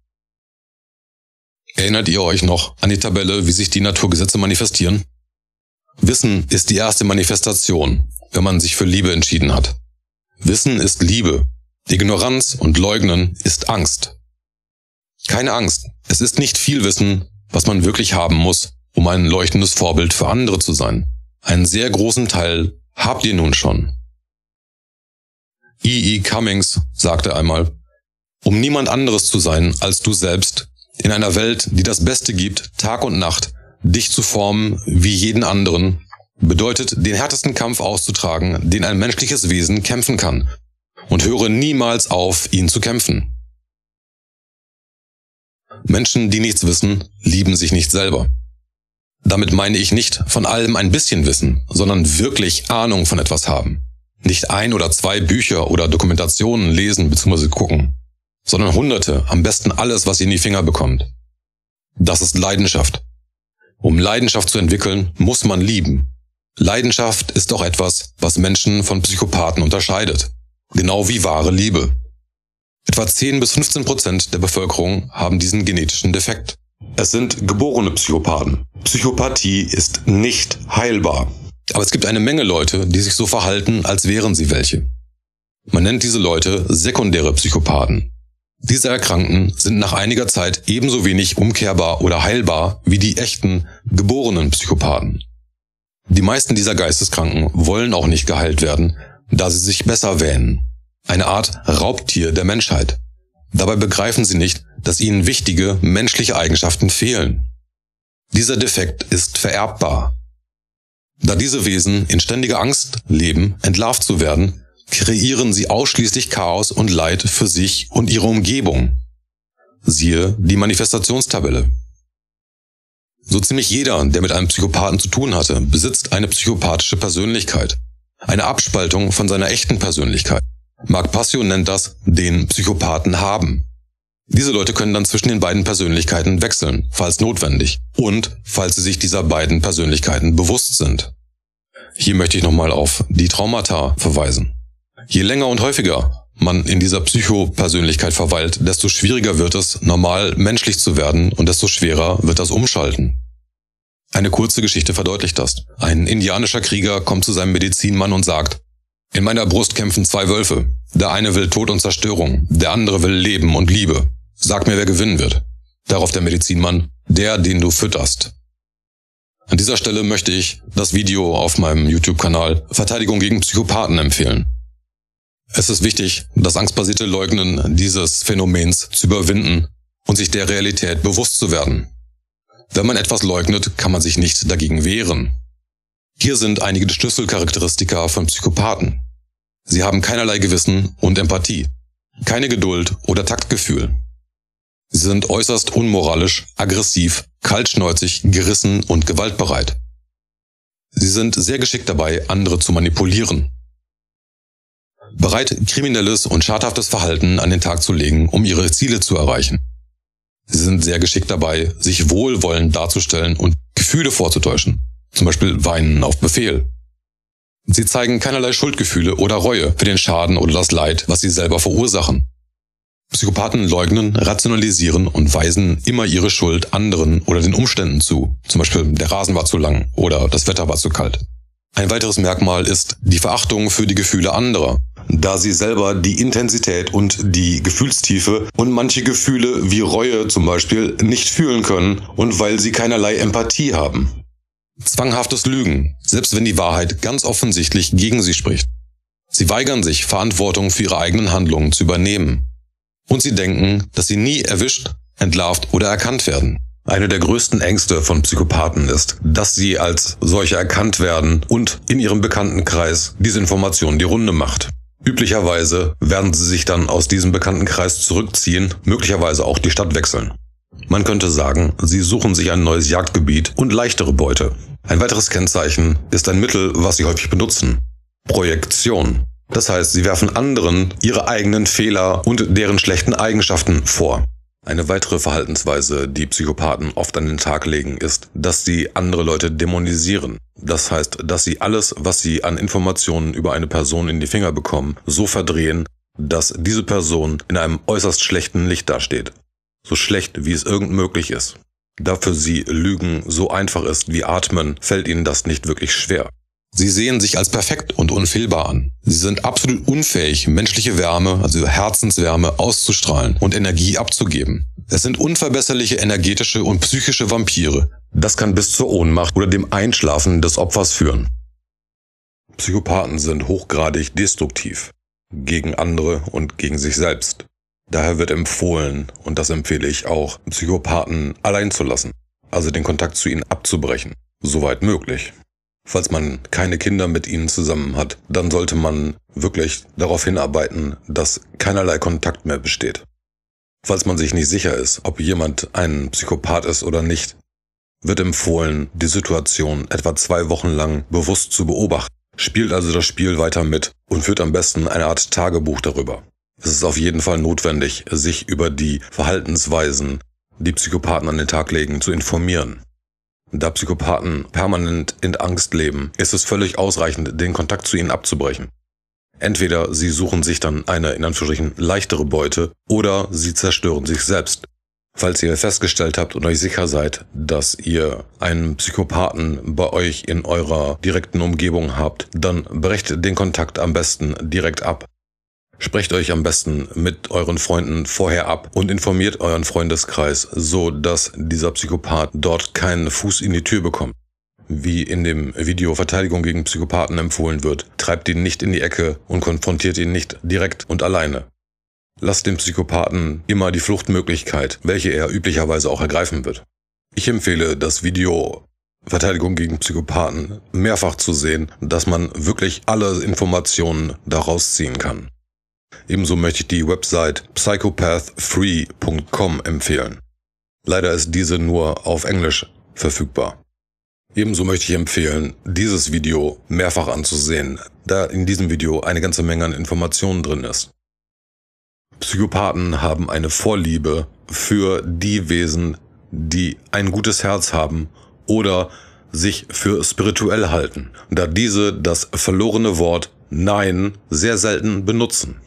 Erinnert ihr euch noch an die Tabelle, wie sich die Naturgesetze manifestieren? Wissen ist die erste Manifestation, wenn man sich für Liebe entschieden hat. Wissen ist Liebe. Ignoranz und Leugnen ist Angst. Keine Angst. Es ist nicht viel Wissen, was man wirklich haben muss, um ein leuchtendes Vorbild für andere zu sein. Einen sehr großen Teil habt ihr nun schon. E E Cummings sagte einmal, um niemand anderes zu sein als du selbst, in einer Welt, die das Beste gibt, Tag und Nacht, dich zu formen wie jeden anderen, bedeutet, den härtesten Kampf auszutragen, den ein menschliches Wesen kämpfen kann, und höre niemals auf, ihn zu kämpfen. Menschen, die nichts wissen, lieben sich nicht selber. Damit meine ich nicht von allem ein bisschen wissen, sondern wirklich Ahnung von etwas haben. Nicht ein oder zwei Bücher oder Dokumentationen lesen bzw. gucken, sondern Hunderte, am besten alles, was ihr in die Finger bekommt. Das ist Leidenschaft. Um Leidenschaft zu entwickeln, muss man lieben. Leidenschaft ist doch etwas, was Menschen von Psychopathen unterscheidet. Genau wie wahre Liebe. Etwa zehn bis fünfzehn Prozent der Bevölkerung haben diesen genetischen Defekt. Es sind geborene Psychopathen. Psychopathie ist nicht heilbar. Aber es gibt eine Menge Leute, die sich so verhalten, als wären sie welche. Man nennt diese Leute sekundäre Psychopathen. Diese Erkrankten sind nach einiger Zeit ebenso wenig umkehrbar oder heilbar wie die echten, geborenen Psychopathen. Die meisten dieser Geisteskranken wollen auch nicht geheilt werden, da sie sich besser wähnen. Eine Art Raubtier der Menschheit. Dabei begreifen sie nicht, dass ihnen wichtige menschliche Eigenschaften fehlen. Dieser Defekt ist vererbbar. Da diese Wesen in ständiger Angst leben, entlarvt zu werden, kreieren sie ausschließlich Chaos und Leid für sich und ihre Umgebung. Siehe die Manifestationstabelle. So ziemlich jeder, der mit einem Psychopathen zu tun hatte, besitzt eine psychopathische Persönlichkeit. Eine Abspaltung von seiner echten Persönlichkeit. Marc Passio nennt das den Psychopathen haben. Diese Leute können dann zwischen den beiden Persönlichkeiten wechseln, falls notwendig, und falls sie sich dieser beiden Persönlichkeiten bewusst sind. Hier möchte ich nochmal auf die Traumata verweisen. Je länger und häufiger man in dieser Psychopersönlichkeit verweilt, desto schwieriger wird es, normal menschlich zu werden und desto schwerer wird das Umschalten. Eine kurze Geschichte verdeutlicht das. Ein indianischer Krieger kommt zu seinem Medizinmann und sagt, in meiner Brust kämpfen zwei Wölfe. Der eine will Tod und Zerstörung, der andere will Leben und Liebe. Sag mir, wer gewinnen wird. Darauf der Medizinmann, der, den du fütterst. An dieser Stelle möchte ich das Video auf meinem YouTube-Kanal Verteidigung gegen Psychopathen empfehlen. Es ist wichtig, das angstbasierte Leugnen dieses Phänomens zu überwinden und sich der Realität bewusst zu werden. Wenn man etwas leugnet, kann man sich nicht dagegen wehren. Hier sind einige Schlüsselcharakteristika von Psychopathen. Sie haben keinerlei Gewissen und Empathie, keine Geduld oder Taktgefühl. Sie sind äußerst unmoralisch, aggressiv, kaltschnäuzig, gerissen und gewaltbereit. Sie sind sehr geschickt dabei, andere zu manipulieren. Bereit, kriminelles und schadhaftes Verhalten an den Tag zu legen, um ihre Ziele zu erreichen. Sie sind sehr geschickt dabei, sich wohlwollend darzustellen und Gefühle vorzutäuschen, zum Beispiel Weinen auf Befehl. Sie zeigen keinerlei Schuldgefühle oder Reue für den Schaden oder das Leid, was sie selber verursachen. Psychopathen leugnen, rationalisieren und weisen immer ihre Schuld anderen oder den Umständen zu, zum Beispiel der Rasen war zu lang oder das Wetter war zu kalt. Ein weiteres Merkmal ist die Verachtung für die Gefühle anderer, da sie selber die Intensität und die Gefühlstiefe und manche Gefühle wie Reue zum Beispiel nicht fühlen können und weil sie keinerlei Empathie haben. Zwanghaftes Lügen, selbst wenn die Wahrheit ganz offensichtlich gegen sie spricht. Sie weigern sich, Verantwortung für ihre eigenen Handlungen zu übernehmen. Und sie denken, dass sie nie erwischt, entlarvt oder erkannt werden. Eine der größten Ängste von Psychopathen ist, dass sie als solche erkannt werden und in ihrem Bekanntenkreis diese Information die Runde macht. Üblicherweise werden sie sich dann aus diesem Bekanntenkreis zurückziehen, möglicherweise auch die Stadt wechseln. Man könnte sagen, sie suchen sich ein neues Jagdgebiet und leichtere Beute. Ein weiteres Kennzeichen ist ein Mittel, was sie häufig benutzen: Projektion. Das heißt, sie werfen anderen ihre eigenen Fehler und deren schlechten Eigenschaften vor. Eine weitere Verhaltensweise, die Psychopathen oft an den Tag legen, ist, dass sie andere Leute dämonisieren. Das heißt, dass sie alles, was sie an Informationen über eine Person in die Finger bekommen, so verdrehen, dass diese Person in einem äußerst schlechten Licht dasteht. So schlecht, wie es irgend möglich ist. Da für sie Lügen so einfach ist wie Atmen, fällt ihnen das nicht wirklich schwer. Sie sehen sich als perfekt und unfehlbar an. Sie sind absolut unfähig, menschliche Wärme, also Herzenswärme, auszustrahlen und Energie abzugeben. Es sind unverbesserliche energetische und psychische Vampire. Das kann bis zur Ohnmacht oder dem Einschlafen des Opfers führen. Psychopathen sind hochgradig destruktiv. Gegen andere und gegen sich selbst. Daher wird empfohlen, und das empfehle ich auch, Psychopathen allein zu lassen. Also den Kontakt zu ihnen abzubrechen. Soweit möglich. Falls man keine Kinder mit ihnen zusammen hat, dann sollte man wirklich darauf hinarbeiten, dass keinerlei Kontakt mehr besteht. Falls man sich nicht sicher ist, ob jemand ein Psychopath ist oder nicht, wird empfohlen, die Situation etwa zwei Wochen lang bewusst zu beobachten. Spielt also das Spiel weiter mit und führt am besten eine Art Tagebuch darüber. Es ist auf jeden Fall notwendig, sich über die Verhaltensweisen, die Psychopathen an den Tag legen, zu informieren. Da Psychopathen permanent in Angst leben, ist es völlig ausreichend, den Kontakt zu ihnen abzubrechen. Entweder sie suchen sich dann eine in Anführungsstrichen leichtere Beute oder sie zerstören sich selbst. Falls ihr festgestellt habt und euch sicher seid, dass ihr einen Psychopathen bei euch in eurer direkten Umgebung habt, dann brecht den Kontakt am besten direkt ab. Sprecht euch am besten mit euren Freunden vorher ab und informiert euren Freundeskreis, so dass dieser Psychopath dort keinen Fuß in die Tür bekommt. Wie in dem Video Verteidigung gegen Psychopathen empfohlen wird, treibt ihn nicht in die Ecke und konfrontiert ihn nicht direkt und alleine. Lasst dem Psychopathen immer die Fluchtmöglichkeit, welche er üblicherweise auch ergreifen wird. Ich empfehle das Video Verteidigung gegen Psychopathen mehrfach zu sehen, dass man wirklich alle Informationen daraus ziehen kann. Ebenso möchte ich die Website psychopath free punkt com empfehlen. Leider ist diese nur auf Englisch verfügbar. Ebenso möchte ich empfehlen, dieses Video mehrfach anzusehen, da in diesem Video eine ganze Menge an Informationen drin ist. Psychopathen haben eine Vorliebe für die Wesen, die ein gutes Herz haben oder sich für spirituell halten, da diese das verlorene Wort Nein sehr selten benutzen.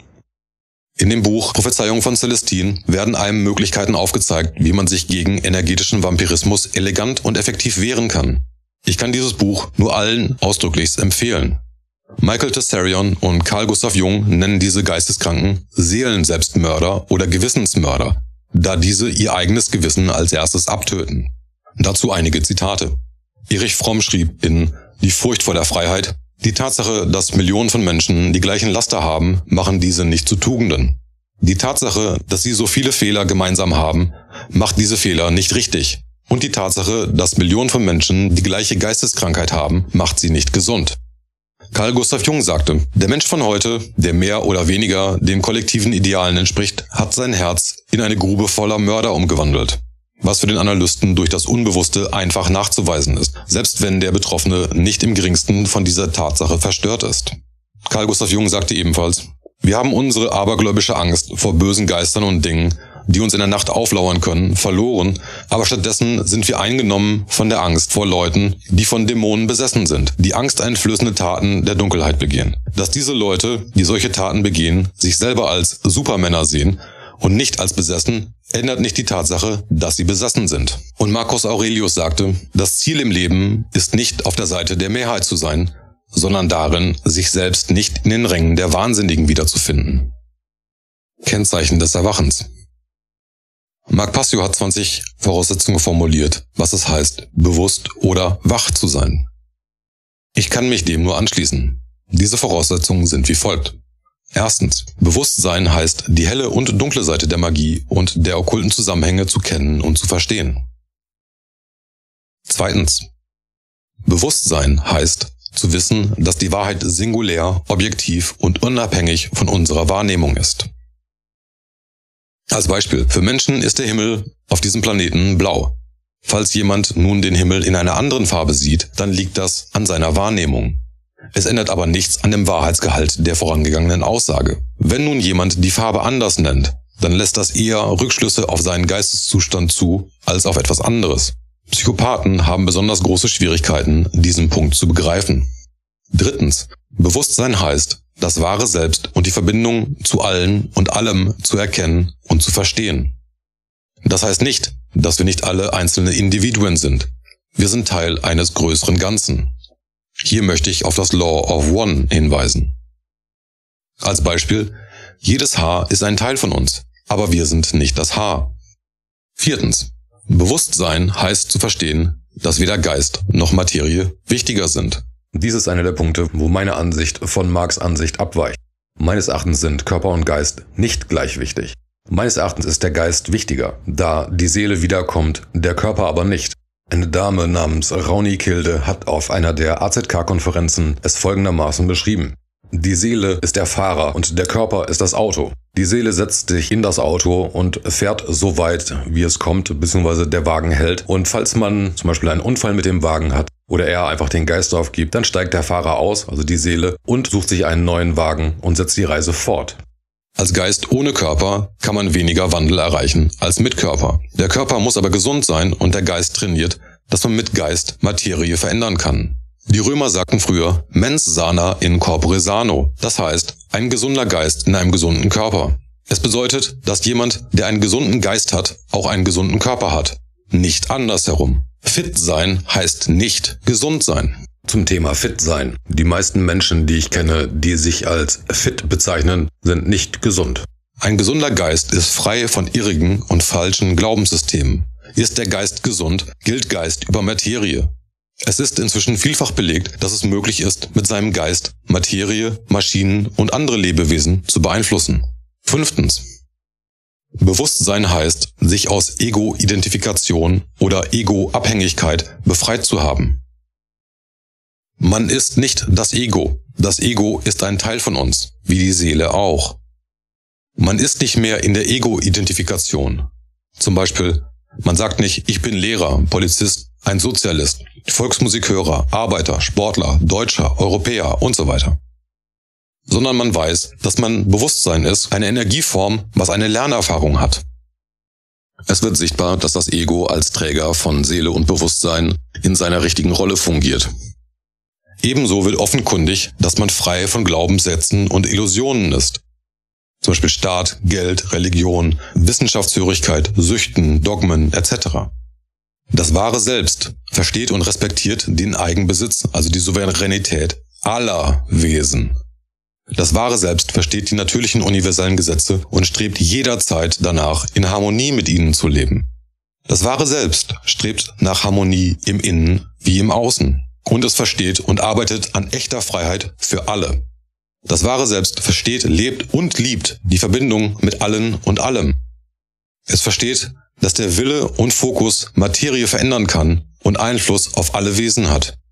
In dem Buch Prophezeiung von Celestine werden einem Möglichkeiten aufgezeigt, wie man sich gegen energetischen Vampirismus elegant und effektiv wehren kann. Ich kann dieses Buch nur allen ausdrücklichst empfehlen. Michael Tessarion und Carl Gustav Jung nennen diese Geisteskranken Seelenselbstmörder oder Gewissensmörder, da diese ihr eigenes Gewissen als erstes abtöten. Dazu einige Zitate. Erich Fromm schrieb in Die Furcht vor der Freiheit: Die Tatsache, dass Millionen von Menschen die gleichen Laster haben, machen diese nicht zu Tugenden. Die Tatsache, dass sie so viele Fehler gemeinsam haben, macht diese Fehler nicht richtig. Und die Tatsache, dass Millionen von Menschen die gleiche Geisteskrankheit haben, macht sie nicht gesund. Carl Gustav Jung sagte, der Mensch von heute, der mehr oder weniger den kollektiven Idealen entspricht, hat sein Herz in eine Grube voller Mörder umgewandelt. Was für den Analysten durch das Unbewusste einfach nachzuweisen ist, selbst wenn der Betroffene nicht im geringsten von dieser Tatsache verstört ist. Carl Gustav Jung sagte ebenfalls, wir haben unsere abergläubische Angst vor bösen Geistern und Dingen, die uns in der Nacht auflauern können, verloren, aber stattdessen sind wir eingenommen von der Angst vor Leuten, die von Dämonen besessen sind, die angsteinflößende Taten der Dunkelheit begehen. Dass diese Leute, die solche Taten begehen, sich selber als Supermänner sehen und nicht als besessen, ändert nicht die Tatsache, dass sie besessen sind. Und Marcus Aurelius sagte, das Ziel im Leben ist nicht auf der Seite der Mehrheit zu sein, sondern darin, sich selbst nicht in den Rängen der Wahnsinnigen wiederzufinden. Kennzeichen des Erwachens. Marc Passio hat zwanzig Voraussetzungen formuliert, was es heißt, bewusst oder wach zu sein. Ich kann mich dem nur anschließen. Diese Voraussetzungen sind wie folgt. Erstens. Bewusstsein heißt, die helle und dunkle Seite der Magie und der okkulten Zusammenhänge zu kennen und zu verstehen. Zweitens. Bewusstsein heißt, zu wissen, dass die Wahrheit singulär, objektiv und unabhängig von unserer Wahrnehmung ist. Als Beispiel, für Menschen ist der Himmel auf diesem Planeten blau. Falls jemand nun den Himmel in einer anderen Farbe sieht, dann liegt das an seiner Wahrnehmung. Es ändert aber nichts an dem Wahrheitsgehalt der vorangegangenen Aussage. Wenn nun jemand die Farbe anders nennt, dann lässt das eher Rückschlüsse auf seinen Geisteszustand zu, als auf etwas anderes. Psychopathen haben besonders große Schwierigkeiten, diesen Punkt zu begreifen. Drittens. Bewusstsein heißt, das wahre Selbst und die Verbindung zu allen und allem zu erkennen und zu verstehen. Das heißt nicht, dass wir nicht alle einzelne Individuen sind. Wir sind Teil eines größeren Ganzen. Hier möchte ich auf das Law of One hinweisen. Als Beispiel, jedes Haar ist ein Teil von uns, aber wir sind nicht das Haar. Viertens. Bewusstsein heißt zu verstehen, dass weder Geist noch Materie wichtiger sind. Dies ist einer der Punkte, wo meine Ansicht von Marx' Ansicht abweicht. Meines Erachtens sind Körper und Geist nicht gleich wichtig. Meines Erachtens ist der Geist wichtiger, da die Seele wiederkommt, der Körper aber nicht. Eine Dame namens Rauni Kilde hat auf einer der A Z K-Konferenzen es folgendermaßen beschrieben. Die Seele ist der Fahrer und der Körper ist das Auto. Die Seele setzt sich in das Auto und fährt so weit, wie es kommt, beziehungsweise der Wagen hält. Und falls man zum Beispiel einen Unfall mit dem Wagen hat oder er einfach den Geist aufgibt, dann steigt der Fahrer aus, also die Seele, und sucht sich einen neuen Wagen und setzt die Reise fort. Als Geist ohne Körper kann man weniger Wandel erreichen als mit Körper. Der Körper muss aber gesund sein und der Geist trainiert, dass man mit Geist Materie verändern kann. Die Römer sagten früher, mens sana in corpore sano, das heißt, ein gesunder Geist in einem gesunden Körper. Es bedeutet, dass jemand, der einen gesunden Geist hat, auch einen gesunden Körper hat. Nicht andersherum. Fit sein heißt nicht gesund sein. Zum Thema fit sein. Die meisten Menschen, die ich kenne, die sich als fit bezeichnen, sind nicht gesund. Ein gesunder Geist ist frei von irrigen und falschen Glaubenssystemen. Ist der Geist gesund, gilt Geist über Materie. Es ist inzwischen vielfach belegt, dass es möglich ist, mit seinem Geist Materie, Maschinen und andere Lebewesen zu beeinflussen. Fünftens. Bewusstsein heißt, sich aus Ego-Identifikation oder Ego-Abhängigkeit befreit zu haben. Man ist nicht das Ego. Das Ego ist ein Teil von uns, wie die Seele auch. Man ist nicht mehr in der Ego-Identifikation. Zum Beispiel, man sagt nicht, ich bin Lehrer, Polizist, ein Sozialist, Volksmusikhörer, Arbeiter, Sportler, Deutscher, Europäer und so weiter. Sondern man weiß, dass man Bewusstsein ist, eine Energieform, was eine Lernerfahrung hat. Es wird sichtbar, dass das Ego als Träger von Seele und Bewusstsein in seiner richtigen Rolle fungiert. Ebenso wird offenkundig, dass man frei von Glaubenssätzen und Illusionen ist. Zum Beispiel Staat, Geld, Religion, Wissenschaftshörigkeit, Süchten, Dogmen et cetera. Das wahre Selbst versteht und respektiert den Eigenbesitz, also die Souveränität aller Wesen. Das wahre Selbst versteht die natürlichen universellen Gesetze und strebt jederzeit danach, in Harmonie mit ihnen zu leben. Das wahre Selbst strebt nach Harmonie im Innen wie im Außen. Und es versteht und arbeitet an echter Freiheit für alle. Das wahre Selbst versteht, lebt und liebt die Verbindung mit allen und allem. Es versteht, dass der Wille und Fokus Materie verändern kann und Einfluss auf alle Wesen hat.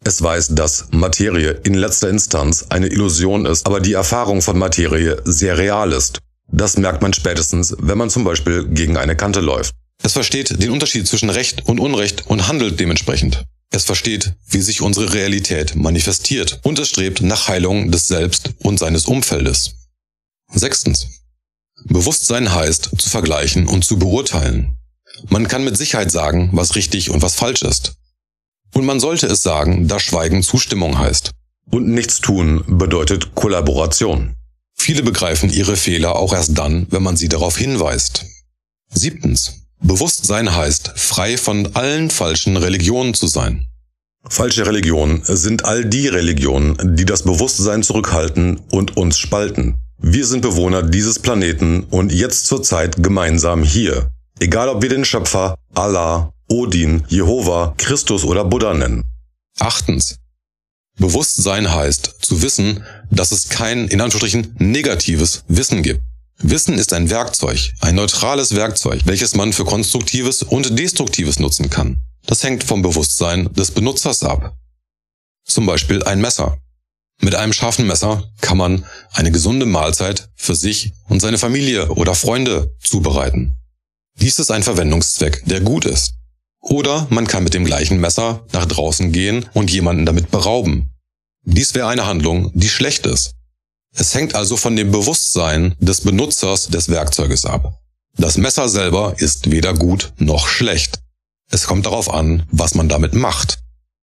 Es weiß, dass Materie in letzter Instanz eine Illusion ist, aber die Erfahrung von Materie sehr real ist. Das merkt man spätestens, wenn man zum Beispiel gegen eine Kante läuft. Es versteht den Unterschied zwischen Recht und Unrecht und handelt dementsprechend. Es versteht, wie sich unsere Realität manifestiert und es strebt nach Heilung des Selbst und seines Umfeldes. Sechstens. Bewusstsein heißt, zu vergleichen und zu beurteilen. Man kann mit Sicherheit sagen, was richtig und was falsch ist. Und man sollte es sagen, da Schweigen Zustimmung heißt. Und nichts tun bedeutet Kollaboration. Viele begreifen ihre Fehler auch erst dann, wenn man sie darauf hinweist. Siebtens. Bewusstsein heißt, frei von allen falschen Religionen zu sein. Falsche Religionen sind all die Religionen, die das Bewusstsein zurückhalten und uns spalten. Wir sind Bewohner dieses Planeten und jetzt zur Zeit gemeinsam hier. Egal ob wir den Schöpfer, Allah, Odin, Jehova, Christus oder Buddha nennen. Achtens. Bewusstsein heißt, zu wissen, dass es kein, in Anführungsstrichen, negatives Wissen gibt. Wissen ist ein Werkzeug, ein neutrales Werkzeug, welches man für Konstruktives und Destruktives nutzen kann. Das hängt vom Bewusstsein des Benutzers ab. Zum Beispiel ein Messer. Mit einem scharfen Messer kann man eine gesunde Mahlzeit für sich und seine Familie oder Freunde zubereiten. Dies ist ein Verwendungszweck, der gut ist. Oder man kann mit dem gleichen Messer nach draußen gehen und jemanden damit berauben. Dies wäre eine Handlung, die schlecht ist. Es hängt also von dem Bewusstsein des Benutzers des Werkzeuges ab. Das Messer selber ist weder gut noch schlecht. Es kommt darauf an, was man damit macht.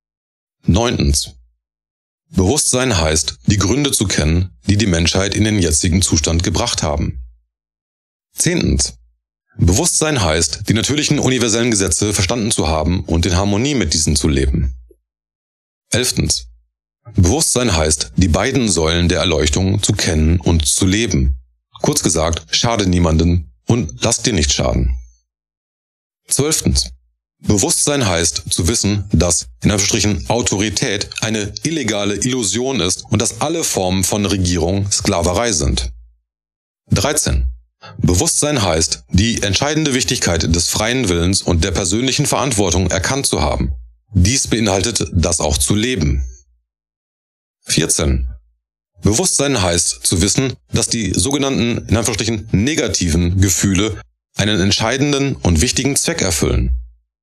Neuntens. Bewusstsein heißt, die Gründe zu kennen, die die Menschheit in den jetzigen Zustand gebracht haben. Zehntens. Bewusstsein heißt, die natürlichen universellen Gesetze verstanden zu haben und in Harmonie mit diesen zu leben. Elftens. Bewusstsein heißt, die beiden Säulen der Erleuchtung zu kennen und zu leben. Kurz gesagt, schade niemandem und lass dir nicht schaden. Zwölftens. Bewusstsein heißt, zu wissen, dass, in Anführungsstrichen, Autorität eine illegale Illusion ist und dass alle Formen von Regierung Sklaverei sind. dreizehn. Bewusstsein heißt, die entscheidende Wichtigkeit des freien Willens und der persönlichen Verantwortung erkannt zu haben. Dies beinhaltet, das auch zu leben. vierzehn. Bewusstsein heißt, zu wissen, dass die sogenannten, in Anführungsstrichen, negativen Gefühle einen entscheidenden und wichtigen Zweck erfüllen.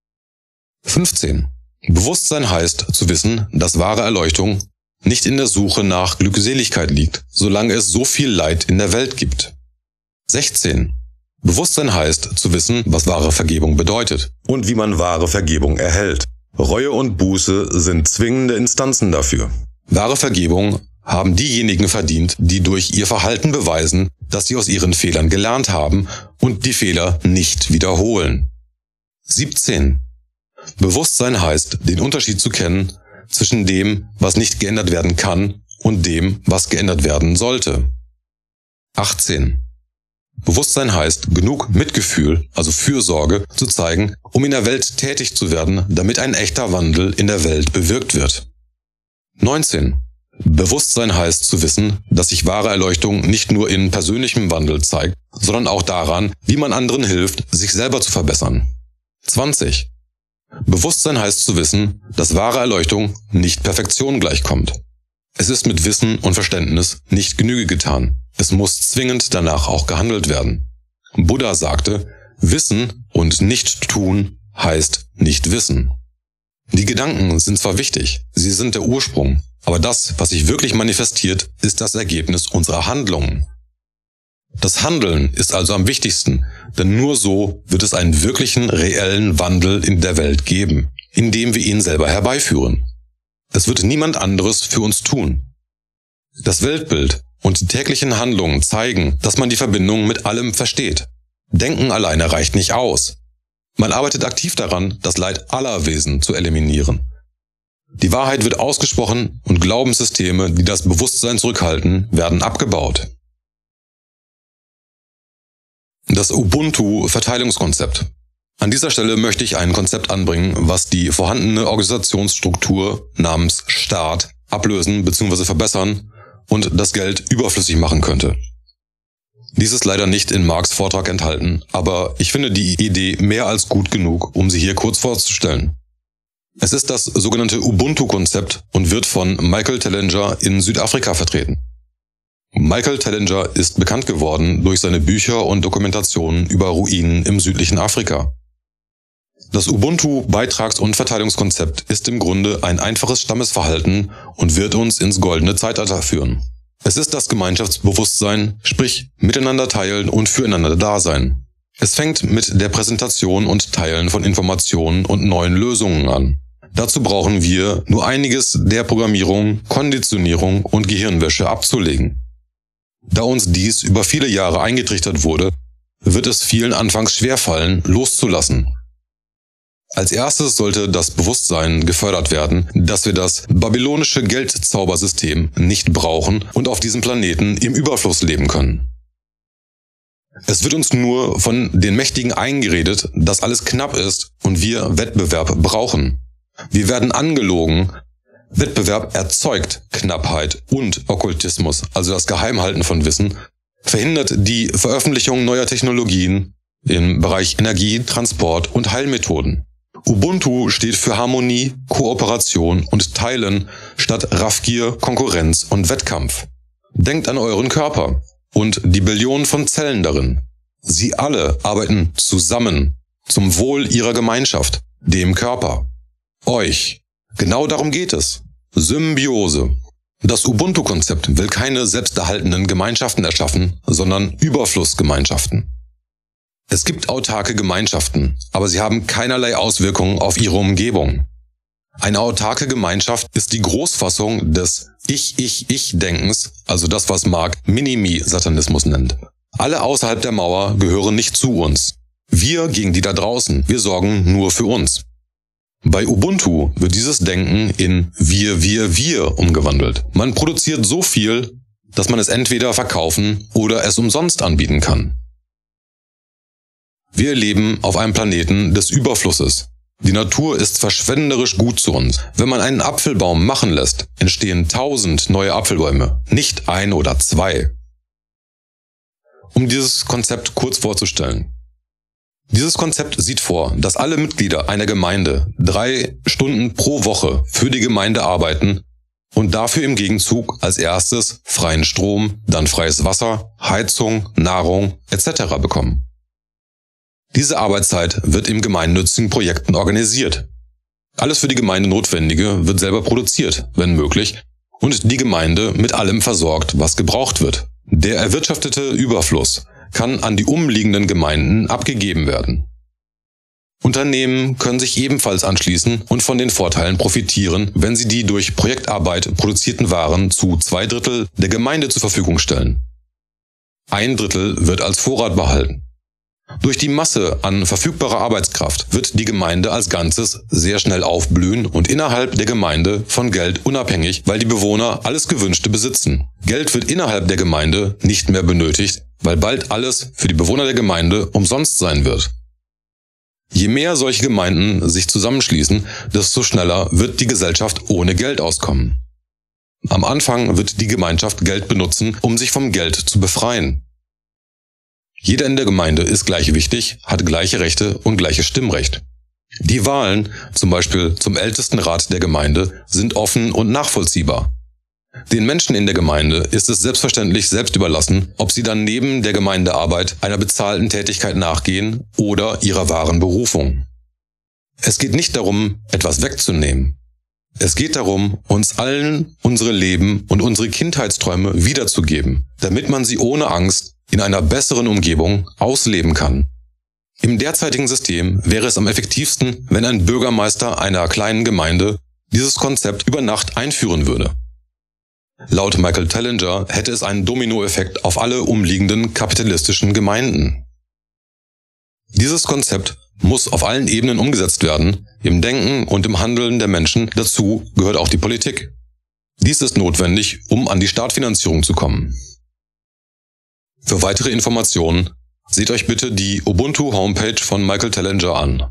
fünfzehn. Bewusstsein heißt, zu wissen, dass wahre Erleuchtung nicht in der Suche nach Glückseligkeit liegt, solange es so viel Leid in der Welt gibt. sechzehn. Bewusstsein heißt, zu wissen, was wahre Vergebung bedeutet. Und wie man wahre Vergebung erhält. Reue und Buße sind zwingende Instanzen dafür. Wahre Vergebung haben diejenigen verdient, die durch ihr Verhalten beweisen, dass sie aus ihren Fehlern gelernt haben und die Fehler nicht wiederholen. siebzehn. Bewusstsein heißt, den Unterschied zu kennen zwischen dem, was nicht geändert werden kann, und dem, was geändert werden sollte. achtzehn. Bewusstsein heißt, genug Mitgefühl, also Fürsorge, zu zeigen, um in der Welt tätig zu werden, damit ein echter Wandel in der Welt bewirkt wird. neunzehn. Bewusstsein heißt zu wissen, dass sich wahre Erleuchtung nicht nur in persönlichem Wandel zeigt, sondern auch daran, wie man anderen hilft, sich selber zu verbessern. zwanzig. Bewusstsein heißt zu wissen, dass wahre Erleuchtung nicht Perfektion gleichkommt. Es ist mit Wissen und Verständnis nicht Genüge getan. Es muss zwingend danach auch gehandelt werden. Buddha sagte, Wissen und nicht tun heißt nicht wissen. Die Gedanken sind zwar wichtig, sie sind der Ursprung, aber das, was sich wirklich manifestiert, ist das Ergebnis unserer Handlungen. Das Handeln ist also am wichtigsten, denn nur so wird es einen wirklichen, reellen Wandel in der Welt geben, indem wir ihn selber herbeiführen. Es wird niemand anderes für uns tun. Das Weltbild und die täglichen Handlungen zeigen, dass man die Verbindung mit allem versteht. Denken alleine reicht nicht aus. Man arbeitet aktiv daran, das Leid aller Wesen zu eliminieren. Die Wahrheit wird ausgesprochen und Glaubenssysteme, die das Bewusstsein zurückhalten, werden abgebaut. Das Ubuntu-Verteilungskonzept. An dieser Stelle möchte ich ein Konzept anbringen, was die vorhandene Organisationsstruktur namens Staat ablösen bzw. verbessern und das Geld überflüssig machen könnte. Dies ist leider nicht in Marx' Vortrag enthalten, aber ich finde die Idee mehr als gut genug, um sie hier kurz vorzustellen. Es ist das sogenannte Ubuntu-Konzept und wird von Michael Tellinger in Südafrika vertreten. Michael Tellinger ist bekannt geworden durch seine Bücher und Dokumentationen über Ruinen im südlichen Afrika. Das Ubuntu-Beitrags- und Verteilungskonzept ist im Grunde ein einfaches Stammesverhalten und wird uns ins goldene Zeitalter führen. Es ist das Gemeinschaftsbewusstsein, sprich miteinander teilen und füreinander da sein. Es fängt mit der Präsentation und Teilen von Informationen und neuen Lösungen an. Dazu brauchen wir nur einiges der Programmierung, Konditionierung und Gehirnwäsche abzulegen. Da uns dies über viele Jahre eingetrichtert wurde, wird es vielen anfangs schwerfallen, loszulassen. Als erstes sollte das Bewusstsein gefördert werden, dass wir das babylonische Geldzaubersystem nicht brauchen und auf diesem Planeten im Überfluss leben können. Es wird uns nur von den Mächtigen eingeredet, dass alles knapp ist und wir Wettbewerb brauchen. Wir werden angelogen. Wettbewerb erzeugt Knappheit und Okkultismus, also das Geheimhalten von Wissen, verhindert die Veröffentlichung neuer Technologien im Bereich Energie, Transport und Heilmethoden. Ubuntu steht für Harmonie, Kooperation und Teilen statt Raffgier, Konkurrenz und Wettkampf. Denkt an euren Körper und die Billionen von Zellen darin. Sie alle arbeiten zusammen zum Wohl ihrer Gemeinschaft, dem Körper. Euch. Genau darum geht es. Symbiose. Das Ubuntu-Konzept will keine selbsterhaltenden Gemeinschaften erschaffen, sondern Überflussgemeinschaften. Es gibt autarke Gemeinschaften, aber sie haben keinerlei Auswirkungen auf ihre Umgebung. Eine autarke Gemeinschaft ist die Großfassung des Ich-Ich-Ich-Denkens, also das, was Mark Minimi-Satanismus nennt. Alle außerhalb der Mauer gehören nicht zu uns. Wir gegen die da draußen, wir sorgen nur für uns. Bei Ubuntu wird dieses Denken in Wir, Wir, Wir umgewandelt. Man produziert so viel, dass man es entweder verkaufen oder es umsonst anbieten kann. Wir leben auf einem Planeten des Überflusses. Die Natur ist verschwenderisch gut zu uns. Wenn man einen Apfelbaum machen lässt, entstehen tausend neue Apfelbäume, nicht ein oder zwei. Um dieses Konzept kurz vorzustellen. Dieses Konzept sieht vor, dass alle Mitglieder einer Gemeinde drei Stunden pro Woche für die Gemeinde arbeiten und dafür im Gegenzug als erstes freien Strom, dann freies Wasser, Heizung, Nahrung et cetera bekommen. Diese Arbeitszeit wird in gemeinnützigen Projekten organisiert. Alles für die Gemeinde Notwendige wird selber produziert, wenn möglich, und die Gemeinde mit allem versorgt, was gebraucht wird. Der erwirtschaftete Überfluss kann an die umliegenden Gemeinden abgegeben werden. Unternehmen können sich ebenfalls anschließen und von den Vorteilen profitieren, wenn sie die durch Projektarbeit produzierten Waren zu zwei Drittel der Gemeinde zur Verfügung stellen. Ein Drittel wird als Vorrat behalten. Durch die Masse an verfügbarer Arbeitskraft wird die Gemeinde als Ganzes sehr schnell aufblühen und innerhalb der Gemeinde von Geld unabhängig, weil die Bewohner alles Gewünschte besitzen. Geld wird innerhalb der Gemeinde nicht mehr benötigt, weil bald alles für die Bewohner der Gemeinde umsonst sein wird. Je mehr solche Gemeinden sich zusammenschließen, desto schneller wird die Gesellschaft ohne Geld auskommen. Am Anfang wird die Gemeinschaft Geld benutzen, um sich vom Geld zu befreien. Jeder in der Gemeinde ist gleich wichtig, hat gleiche Rechte und gleiches Stimmrecht. Die Wahlen, zum Beispiel zum Ältestenrat der Gemeinde, sind offen und nachvollziehbar. Den Menschen in der Gemeinde ist es selbstverständlich selbst überlassen, ob sie dann neben der Gemeindearbeit einer bezahlten Tätigkeit nachgehen oder ihrer wahren Berufung. Es geht nicht darum, etwas wegzunehmen. Es geht darum, uns allen unsere Leben und unsere Kindheitsträume wiederzugeben, damit man sie ohne Angst in einer besseren Umgebung ausleben kann. Im derzeitigen System wäre es am effektivsten, wenn ein Bürgermeister einer kleinen Gemeinde dieses Konzept über Nacht einführen würde. Laut Michael Tellinger hätte es einen Dominoeffekt auf alle umliegenden kapitalistischen Gemeinden. Dieses Konzept muss auf allen Ebenen umgesetzt werden, im Denken und im Handeln der Menschen. Dazu gehört auch die Politik. Dies ist notwendig, um an die Startfinanzierung zu kommen. Für weitere Informationen seht euch bitte die Ubuntu-Homepage von Michael Tellinger an.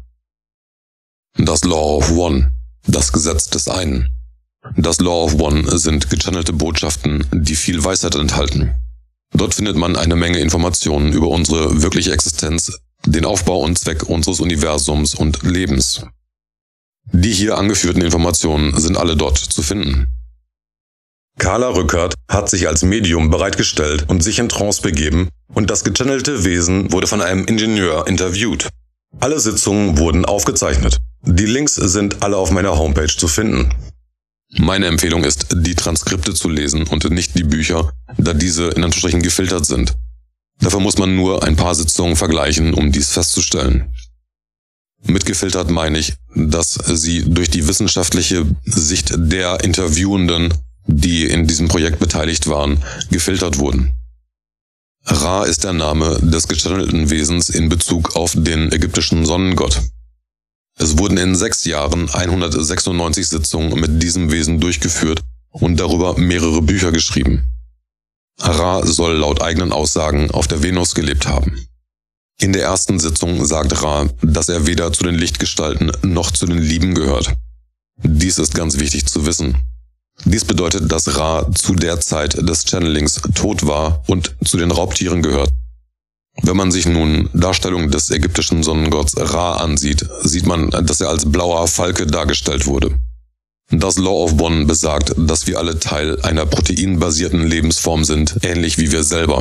Das Law of One, das Gesetz des Einen. Das Law of One sind gechannelte Botschaften, die viel Weisheit enthalten. Dort findet man eine Menge Informationen über unsere wirkliche Existenz, den Aufbau und Zweck unseres Universums und Lebens. Die hier angeführten Informationen sind alle dort zu finden. Carla Rückert hat sich als Medium bereitgestellt und sich in Trance begeben, und das gechannelte Wesen wurde von einem Ingenieur interviewt. Alle Sitzungen wurden aufgezeichnet. Die Links sind alle auf meiner Homepage zu finden. Meine Empfehlung ist, die Transkripte zu lesen und nicht die Bücher, da diese in Anführungsstrichen gefiltert sind. Dafür muss man nur ein paar Sitzungen vergleichen, um dies festzustellen. Mit gefiltert meine ich, dass sie durch die wissenschaftliche Sicht der Interviewenden, die in diesem Projekt beteiligt waren, gefiltert wurden. Ra ist der Name des gechannelten Wesens in Bezug auf den ägyptischen Sonnengott. Es wurden in sechs Jahren hundertsechsundneunzig Sitzungen mit diesem Wesen durchgeführt und darüber mehrere Bücher geschrieben. Ra soll laut eigenen Aussagen auf der Venus gelebt haben. In der ersten Sitzung sagt Ra, dass er weder zu den Lichtgestalten noch zu den Lieben gehört. Dies ist ganz wichtig zu wissen. Dies bedeutet, dass Ra zu der Zeit des Channelings tot war und zu den Raubtieren gehört. Wenn man sich nun Darstellungen des ägyptischen Sonnengotts Ra ansieht, sieht man, dass er als blauer Falke dargestellt wurde. Das Law of One besagt, dass wir alle Teil einer proteinbasierten Lebensform sind, ähnlich wie wir selber.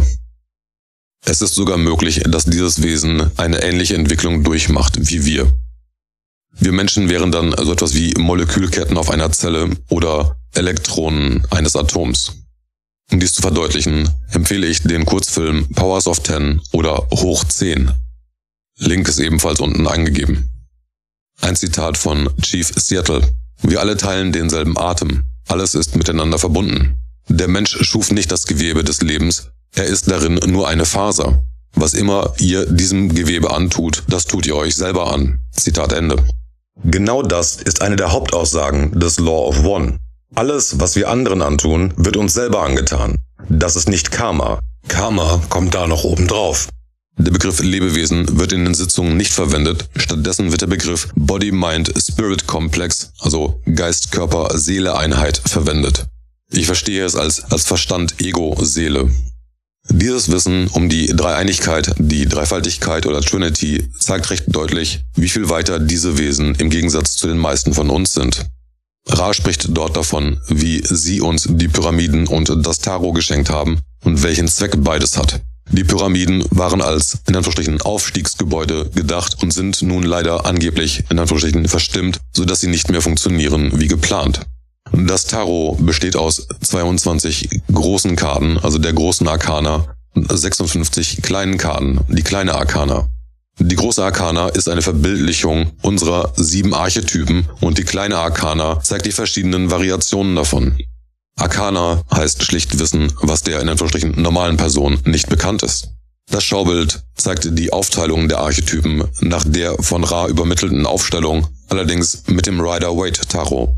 Es ist sogar möglich, dass dieses Wesen eine ähnliche Entwicklung durchmacht wie wir. Wir Menschen wären dann so etwas wie Molekülketten auf einer Zelle oder Elektronen eines Atoms. Um dies zu verdeutlichen, empfehle ich den Kurzfilm Powers of Ten oder Hoch zehn. Link ist ebenfalls unten angegeben. Ein Zitat von Chief Seattle. Wir alle teilen denselben Atem. Alles ist miteinander verbunden. Der Mensch schuf nicht das Gewebe des Lebens, er ist darin nur eine Faser. Was immer ihr diesem Gewebe antut, das tut ihr euch selber an. Zitat Ende. Genau das ist eine der Hauptaussagen des Law of One. Alles, was wir anderen antun, wird uns selber angetan. Das ist nicht Karma. Karma kommt da noch oben drauf. Der Begriff Lebewesen wird in den Sitzungen nicht verwendet, stattdessen wird der Begriff Body-Mind-Spirit-Komplex, also Geist-Körper-Seele-Einheit, verwendet. Ich verstehe es als, als Verstand, Ego, Seele. Dieses Wissen um die Dreieinigkeit, die Dreifaltigkeit oder Trinity zeigt recht deutlich, wie viel weiter diese Wesen im Gegensatz zu den meisten von uns sind. Ra spricht dort davon, wie sie uns die Pyramiden und das Tarot geschenkt haben und welchen Zweck beides hat. Die Pyramiden waren als in Anführungsstrichen Aufstiegsgebäude gedacht und sind nun leider angeblich in Anführungsstrichen verstimmt, sodass sie nicht mehr funktionieren wie geplant. Das Tarot besteht aus zweiundzwanzig großen Karten, also der großen Arkana, und sechsundfünfzig kleinen Karten, die kleine Arkana. Die große Arkana ist eine Verbildlichung unserer sieben Archetypen und die kleine Arkana zeigt die verschiedenen Variationen davon. Arkana heißt schlicht Wissen, was der in Anführungsstrichen normalen Person nicht bekannt ist. Das Schaubild zeigt die Aufteilung der Archetypen nach der von Ra übermittelten Aufstellung, allerdings mit dem Rider-Waite-Tarot.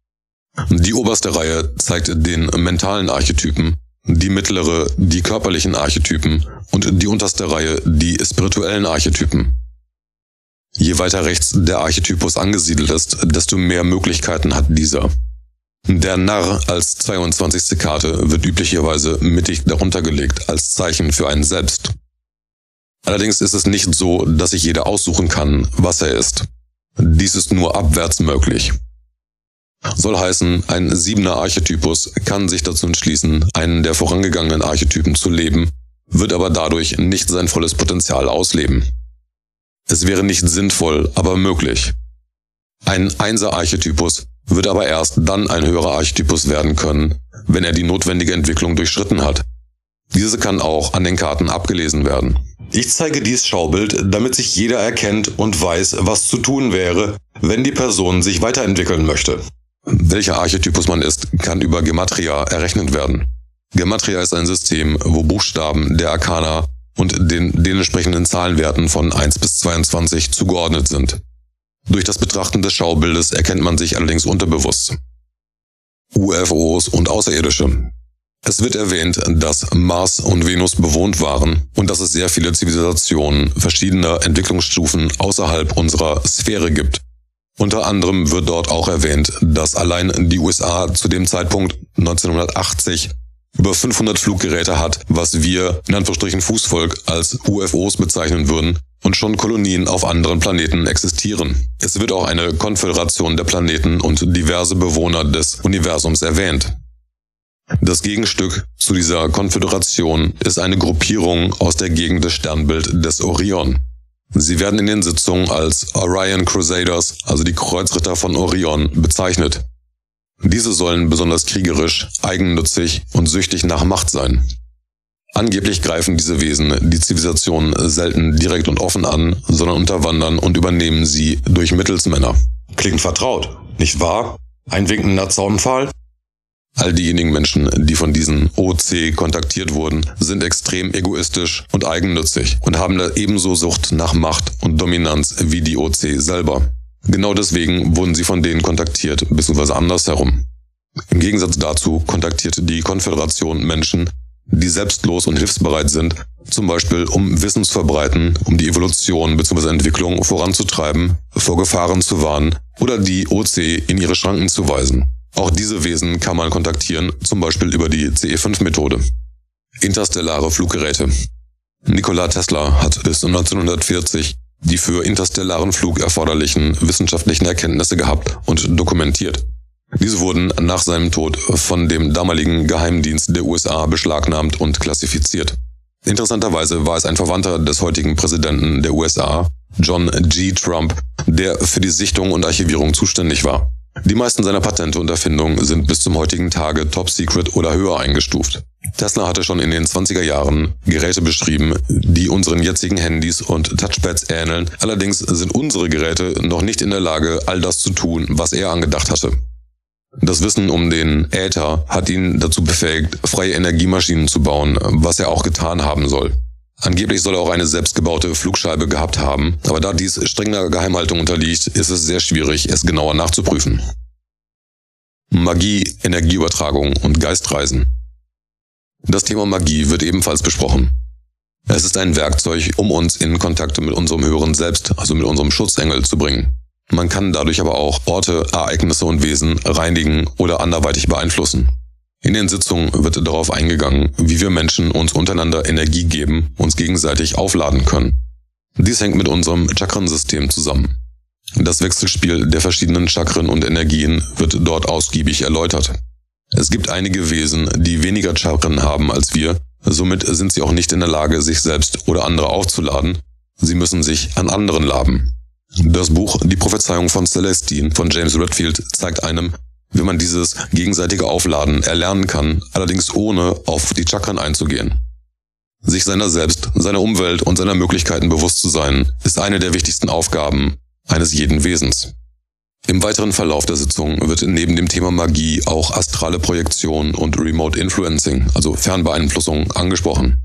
Die oberste Reihe zeigt den mentalen Archetypen, die mittlere die körperlichen Archetypen und die unterste Reihe die spirituellen Archetypen. Je weiter rechts der Archetypus angesiedelt ist, desto mehr Möglichkeiten hat dieser. Der Narr als zweiundzwanzigste Karte wird üblicherweise mittig darunter gelegt als Zeichen für einen selbst. Allerdings ist es nicht so, dass sich jeder aussuchen kann, was er ist. Dies ist nur abwärts möglich. Soll heißen, ein siebener Archetypus kann sich dazu entschließen, einen der vorangegangenen Archetypen zu leben, wird aber dadurch nicht sein volles Potenzial ausleben. Es wäre nicht sinnvoll, aber möglich. Ein Einser-Archetypus wird aber erst dann ein höherer Archetypus werden können, wenn er die notwendige Entwicklung durchschritten hat. Diese kann auch an den Karten abgelesen werden. Ich zeige dies Schaubild, damit sich jeder erkennt und weiß, was zu tun wäre, wenn die Person sich weiterentwickeln möchte. Welcher Archetypus man ist, kann über Gematria errechnet werden. Gematria ist ein System, wo Buchstaben der Arkana und den, den entsprechenden Zahlenwerten von eins bis zweiundzwanzig zugeordnet sind. Durch das Betrachten des Schaubildes erkennt man sich allerdings unterbewusst. U F Os und Außerirdische. Es wird erwähnt, dass Mars und Venus bewohnt waren und dass es sehr viele Zivilisationen verschiedener Entwicklungsstufen außerhalb unserer Sphäre gibt. Unter anderem wird dort auch erwähnt, dass allein die U S A zu dem Zeitpunkt neunzehnhundertachtzig über fünfhundert Fluggeräte hat, was wir in Anführungsstrichen Fußvolk als U F Os bezeichnen würden, und schon Kolonien auf anderen Planeten existieren. Es wird auch eine Konföderation der Planeten und diverse Bewohner des Universums erwähnt. Das Gegenstück zu dieser Konföderation ist eine Gruppierung aus der Gegend des Sternbild des Orion. Sie werden in den Sitzungen als Orion Crusaders, also die Kreuzritter von Orion, bezeichnet. Diese sollen besonders kriegerisch, eigennützig und süchtig nach Macht sein. Angeblich greifen diese Wesen die Zivilisation selten direkt und offen an, sondern unterwandern und übernehmen sie durch Mittelsmänner. Klingt vertraut, nicht wahr? Ein winkender Zaunpfahl? All diejenigen Menschen, die von diesen O C kontaktiert wurden, sind extrem egoistisch und eigennützig und haben da ebenso Sucht nach Macht und Dominanz wie die O C selber. Genau deswegen wurden sie von denen kontaktiert, beziehungsweise andersherum. Im Gegensatz dazu kontaktiert die Konföderation Menschen, die selbstlos und hilfsbereit sind, zum Beispiel um Wissen zu verbreiten, um die Evolution bzw. Entwicklung voranzutreiben, vor Gefahren zu warnen oder die O C in ihre Schranken zu weisen. Auch diese Wesen kann man kontaktieren, zum Beispiel über die C E fünf Methode. Interstellare Fluggeräte. Nikola Tesla hat bis neunzehnhundertvierzig die für interstellaren Flug erforderlichen wissenschaftlichen Erkenntnisse gehabt und dokumentiert. Diese wurden nach seinem Tod von dem damaligen Geheimdienst der U S A beschlagnahmt und klassifiziert. Interessanterweise war es ein Verwandter des heutigen Präsidenten der U S A, John G. Trump, der für die Sichtung und Archivierung zuständig war. Die meisten seiner Patente und Erfindungen sind bis zum heutigen Tage Top Secret oder höher eingestuft. Tesla hatte schon in den zwanziger Jahren Geräte beschrieben, die unseren jetzigen Handys und Touchpads ähneln. Allerdings sind unsere Geräte noch nicht in der Lage, all das zu tun, was er angedacht hatte. Das Wissen um den Äther hat ihn dazu befähigt, freie Energiemaschinen zu bauen, was er auch getan haben soll. Angeblich soll er auch eine selbstgebaute Flugscheibe gehabt haben, aber da dies strenger Geheimhaltung unterliegt, ist es sehr schwierig, es genauer nachzuprüfen. Magie, Energieübertragung und Geistreisen. Das Thema Magie wird ebenfalls besprochen. Es ist ein Werkzeug, um uns in Kontakt mit unserem höheren Selbst, also mit unserem Schutzengel, zu bringen. Man kann dadurch aber auch Orte, Ereignisse und Wesen reinigen oder anderweitig beeinflussen. In den Sitzungen wird darauf eingegangen, wie wir Menschen uns untereinander Energie geben, uns gegenseitig aufladen können. Dies hängt mit unserem Chakrensystem zusammen. Das Wechselspiel der verschiedenen Chakren und Energien wird dort ausgiebig erläutert. Es gibt einige Wesen, die weniger Chakren haben als wir, somit sind sie auch nicht in der Lage, sich selbst oder andere aufzuladen. Sie müssen sich an anderen laben. Das Buch Die Prophezeiung von Celestine von James Redfield zeigt einem, wie man dieses gegenseitige Aufladen erlernen kann, allerdings ohne auf die Chakren einzugehen. Sich seiner selbst, seiner Umwelt und seiner Möglichkeiten bewusst zu sein, ist eine der wichtigsten Aufgaben eines jeden Wesens. Im weiteren Verlauf der Sitzung wird neben dem Thema Magie auch astrale Projektion und Remote Influencing, also Fernbeeinflussung, angesprochen.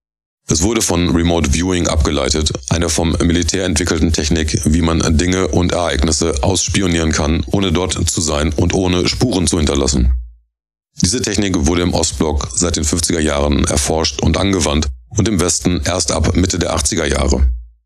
Es wurde von Remote Viewing abgeleitet, einer vom Militär entwickelten Technik, wie man Dinge und Ereignisse ausspionieren kann, ohne dort zu sein und ohne Spuren zu hinterlassen. Diese Technik wurde im Ostblock seit den fünfziger Jahren erforscht und angewandt und im Westen erst ab Mitte der achtziger Jahre.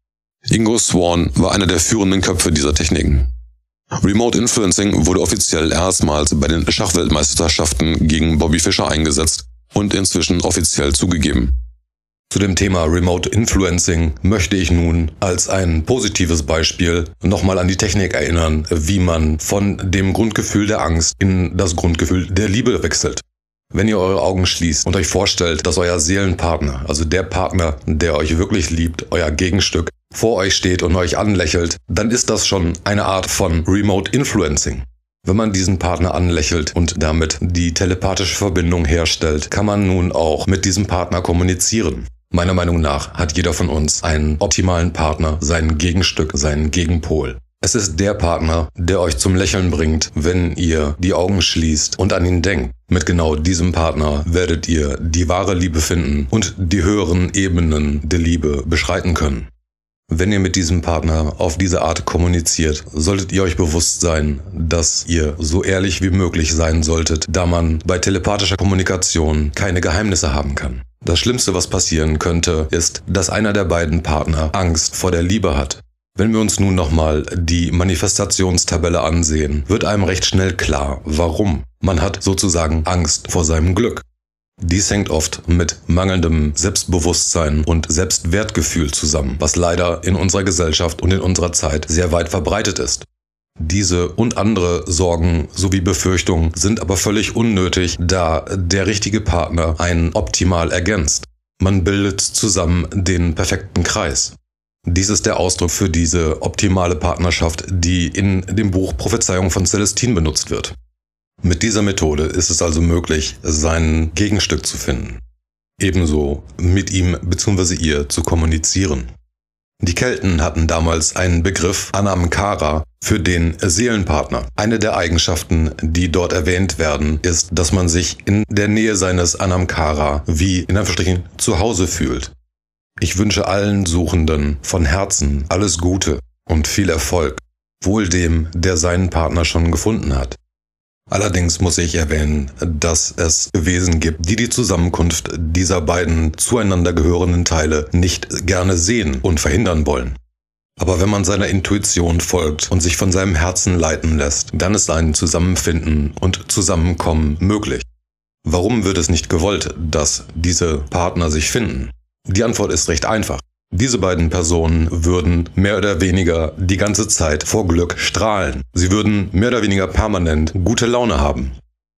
Ingo Swann war einer der führenden Köpfe dieser Techniken. Remote Influencing wurde offiziell erstmals bei den Schachweltmeisterschaften gegen Bobby Fischer eingesetzt und inzwischen offiziell zugegeben. Zu dem Thema Remote Influencing möchte ich nun als ein positives Beispiel nochmal an die Technik erinnern, wie man von dem Grundgefühl der Angst in das Grundgefühl der Liebe wechselt. Wenn ihr eure Augen schließt und euch vorstellt, dass euer Seelenpartner, also der Partner, der euch wirklich liebt, euer Gegenstück, vor euch steht und euch anlächelt, dann ist das schon eine Art von Remote Influencing. Wenn man diesen Partner anlächelt und damit die telepathische Verbindung herstellt, kann man nun auch mit diesem Partner kommunizieren. Meiner Meinung nach hat jeder von uns einen optimalen Partner, sein Gegenstück, seinen Gegenpol. Es ist der Partner, der euch zum Lächeln bringt, wenn ihr die Augen schließt und an ihn denkt. Mit genau diesem Partner werdet ihr die wahre Liebe finden und die höheren Ebenen der Liebe beschreiten können. Wenn ihr mit diesem Partner auf diese Art kommuniziert, solltet ihr euch bewusst sein, dass ihr so ehrlich wie möglich sein solltet, da man bei telepathischer Kommunikation keine Geheimnisse haben kann. Das Schlimmste, was passieren könnte, ist, dass einer der beiden Partner Angst vor der Liebe hat. Wenn wir uns nun nochmal die Manifestationstabelle ansehen, wird einem recht schnell klar, warum. Man hat sozusagen Angst vor seinem Glück. Dies hängt oft mit mangelndem Selbstbewusstsein und Selbstwertgefühl zusammen, was leider in unserer Gesellschaft und in unserer Zeit sehr weit verbreitet ist. Diese und andere Sorgen sowie Befürchtungen sind aber völlig unnötig, da der richtige Partner einen optimal ergänzt. Man bildet zusammen den perfekten Kreis. Dies ist der Ausdruck für diese optimale Partnerschaft, die in dem Buch Prophezeiung von Celestine benutzt wird. Mit dieser Methode ist es also möglich, sein Gegenstück zu finden. Ebenso mit ihm bzw. ihr zu kommunizieren. Die Kelten hatten damals einen Begriff Anamkara für den Seelenpartner. Eine der Eigenschaften, die dort erwähnt werden, ist, dass man sich in der Nähe seines Anamkara wie in Anführungsstrichen zu Hause fühlt. Ich wünsche allen Suchenden von Herzen alles Gute und viel Erfolg, wohl dem, der seinen Partner schon gefunden hat. Allerdings muss ich erwähnen, dass es Wesen gibt, die die Zusammenkunft dieser beiden zueinander gehörenden Teile nicht gerne sehen und verhindern wollen. Aber wenn man seiner Intuition folgt und sich von seinem Herzen leiten lässt, dann ist ein Zusammenfinden und Zusammenkommen möglich. Warum wird es nicht gewollt, dass diese Partner sich finden? Die Antwort ist recht einfach. Diese beiden Personen würden mehr oder weniger die ganze Zeit vor Glück strahlen. Sie würden mehr oder weniger permanent gute Laune haben.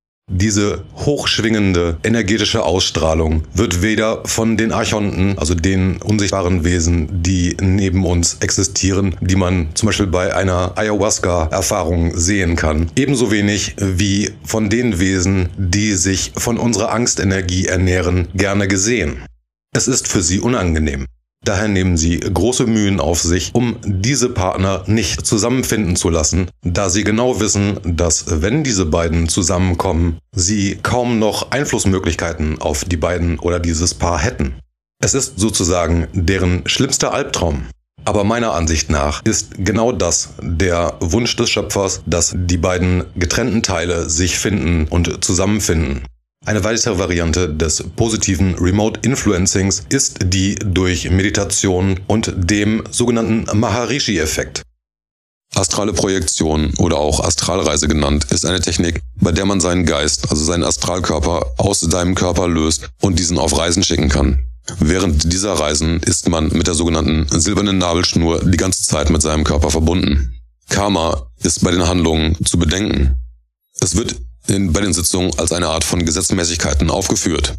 Diese hochschwingende energetische Ausstrahlung wird weder von den Archonten, also den unsichtbaren Wesen, die neben uns existieren, die man zum Beispiel bei einer Ayahuasca-Erfahrung sehen kann, ebenso wenig wie von den Wesen, die sich von unserer Angstenergie ernähren, gerne gesehen. Es ist für sie unangenehm. Daher nehmen sie große Mühen auf sich, um diese Partner nicht zusammenfinden zu lassen, da sie genau wissen, dass wenn diese beiden zusammenkommen, sie kaum noch Einflussmöglichkeiten auf die beiden oder dieses Paar hätten. Es ist sozusagen deren schlimmster Albtraum. Aber meiner Ansicht nach ist genau das der Wunsch des Schöpfers, dass die beiden getrennten Teile sich finden und zusammenfinden. Eine weitere Variante des positiven Remote Influencings ist die durch Meditation und dem sogenannten Maharishi-Effekt. Astrale Projektion oder auch Astralreise genannt, ist eine Technik, bei der man seinen Geist, also seinen Astralkörper, aus seinem Körper löst und diesen auf Reisen schicken kann. Während dieser Reisen ist man mit der sogenannten silbernen Nabelschnur die ganze Zeit mit seinem Körper verbunden. Karma ist bei den Handlungen zu bedenken. Es wird in, bei den Sitzungen als eine Art von Gesetzmäßigkeiten aufgeführt.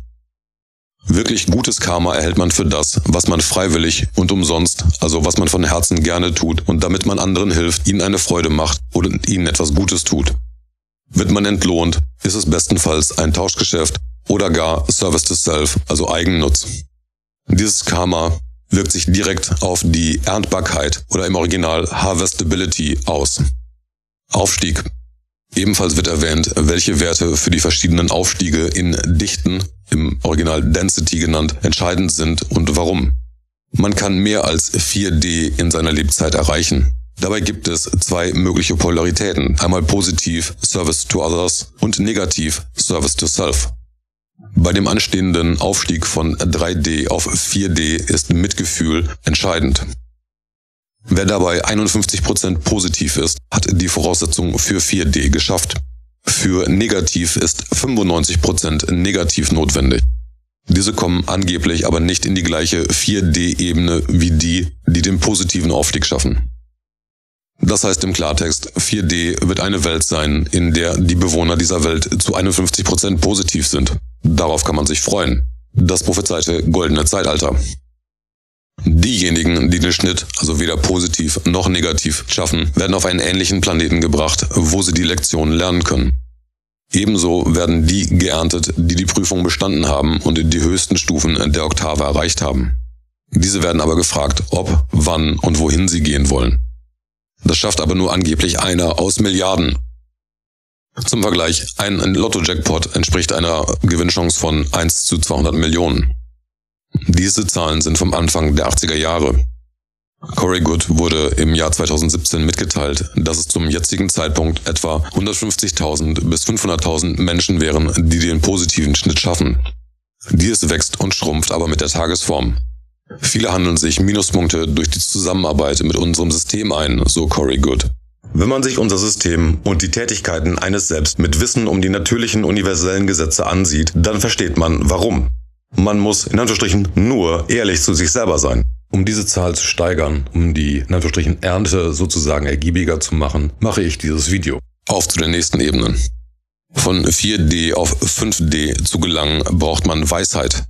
Wirklich gutes Karma erhält man für das, was man freiwillig und umsonst, also was man von Herzen gerne tut und damit man anderen hilft, ihnen eine Freude macht oder ihnen etwas Gutes tut. Wird man entlohnt, ist es bestenfalls ein Tauschgeschäft oder gar Service to Self, also Eigennutz. Dieses Karma wirkt sich direkt auf die Erntbarkeit oder im Original Harvestability aus. Aufstieg. Ebenfalls wird erwähnt, welche Werte für die verschiedenen Aufstiege in Dichten, im Original Density genannt, entscheidend sind und warum. Man kann mehr als vier D in seiner Lebzeit erreichen. Dabei gibt es zwei mögliche Polaritäten, einmal positiv Service to Others und negativ Service to Self. Bei dem anstehenden Aufstieg von drei D auf vier D ist Mitgefühl entscheidend. Wer dabei einundfünfzig Prozent positiv ist, hat die Voraussetzung für vier D geschafft. Für negativ ist fünfundneunzig Prozent negativ notwendig. Diese kommen angeblich aber nicht in die gleiche vier D-Ebene wie die, die den positiven Aufstieg schaffen. Das heißt im Klartext, vier D wird eine Welt sein, in der die Bewohner dieser Welt zu einundfünfzig Prozent positiv sind. Darauf kann man sich freuen. Das prophezeite goldene Zeitalter. Diejenigen, die den Schnitt, also weder positiv noch negativ, schaffen, werden auf einen ähnlichen Planeten gebracht, wo sie die Lektionen lernen können. Ebenso werden die geerntet, die die Prüfung bestanden haben und die höchsten Stufen der Oktave erreicht haben. Diese werden aber gefragt, ob, wann und wohin sie gehen wollen. Das schafft aber nur angeblich einer aus Milliarden. Zum Vergleich, ein Lotto-Jackpot entspricht einer Gewinnchance von eins zu zweihundert Millionen. Diese Zahlen sind vom Anfang der achtziger Jahre. Corey Goode wurde im Jahr zweitausendsiebzehn mitgeteilt, dass es zum jetzigen Zeitpunkt etwa hundertfünfzigtausend bis fünfhunderttausend Menschen wären, die den positiven Schnitt schaffen. Dies wächst und schrumpft aber mit der Tagesform. Viele handeln sich Minuspunkte durch die Zusammenarbeit mit unserem System ein, so Corey Goode. Wenn man sich unser System und die Tätigkeiten eines Selbst mit Wissen um die natürlichen universellen Gesetze ansieht, dann versteht man, warum. Man muss in Anführungsstrichen nur ehrlich zu sich selber sein. Um diese Zahl zu steigern, um die in Anführungsstrichen Ernte sozusagen ergiebiger zu machen, mache ich dieses Video. Auf zu den nächsten Ebenen. Von vier D auf fünf D zu gelangen, braucht man Weisheit.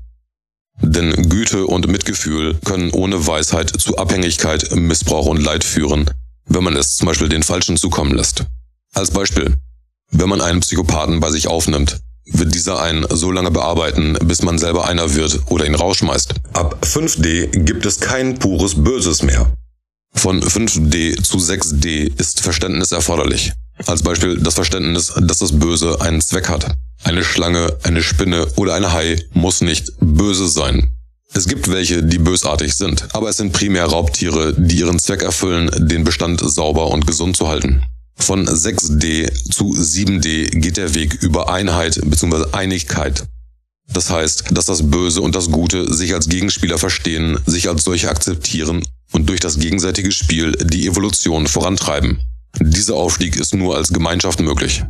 Denn Güte und Mitgefühl können ohne Weisheit zu Abhängigkeit, Missbrauch und Leid führen, wenn man es zum Beispiel den Falschen zukommen lässt. Als Beispiel, wenn man einen Psychopathen bei sich aufnimmt, wird dieser einen so lange bearbeiten, bis man selber einer wird oder ihn rausschmeißt. Ab fünf D gibt es kein pures Böses mehr. Von fünf D zu sechs D ist Verständnis erforderlich. Als Beispiel das Verständnis, dass das Böse einen Zweck hat. Eine Schlange, eine Spinne oder ein Hai muss nicht böse sein. Es gibt welche, die bösartig sind, aber es sind primär Raubtiere, die ihren Zweck erfüllen, den Bestand sauber und gesund zu halten. Von sechs D zu sieben D geht der Weg über Einheit bzw. Einigkeit. Das heißt, dass das Böse und das Gute sich als Gegenspieler verstehen, sich als solche akzeptieren und durch das gegenseitige Spiel die Evolution vorantreiben. Dieser Aufstieg ist nur als Gemeinschaft möglich.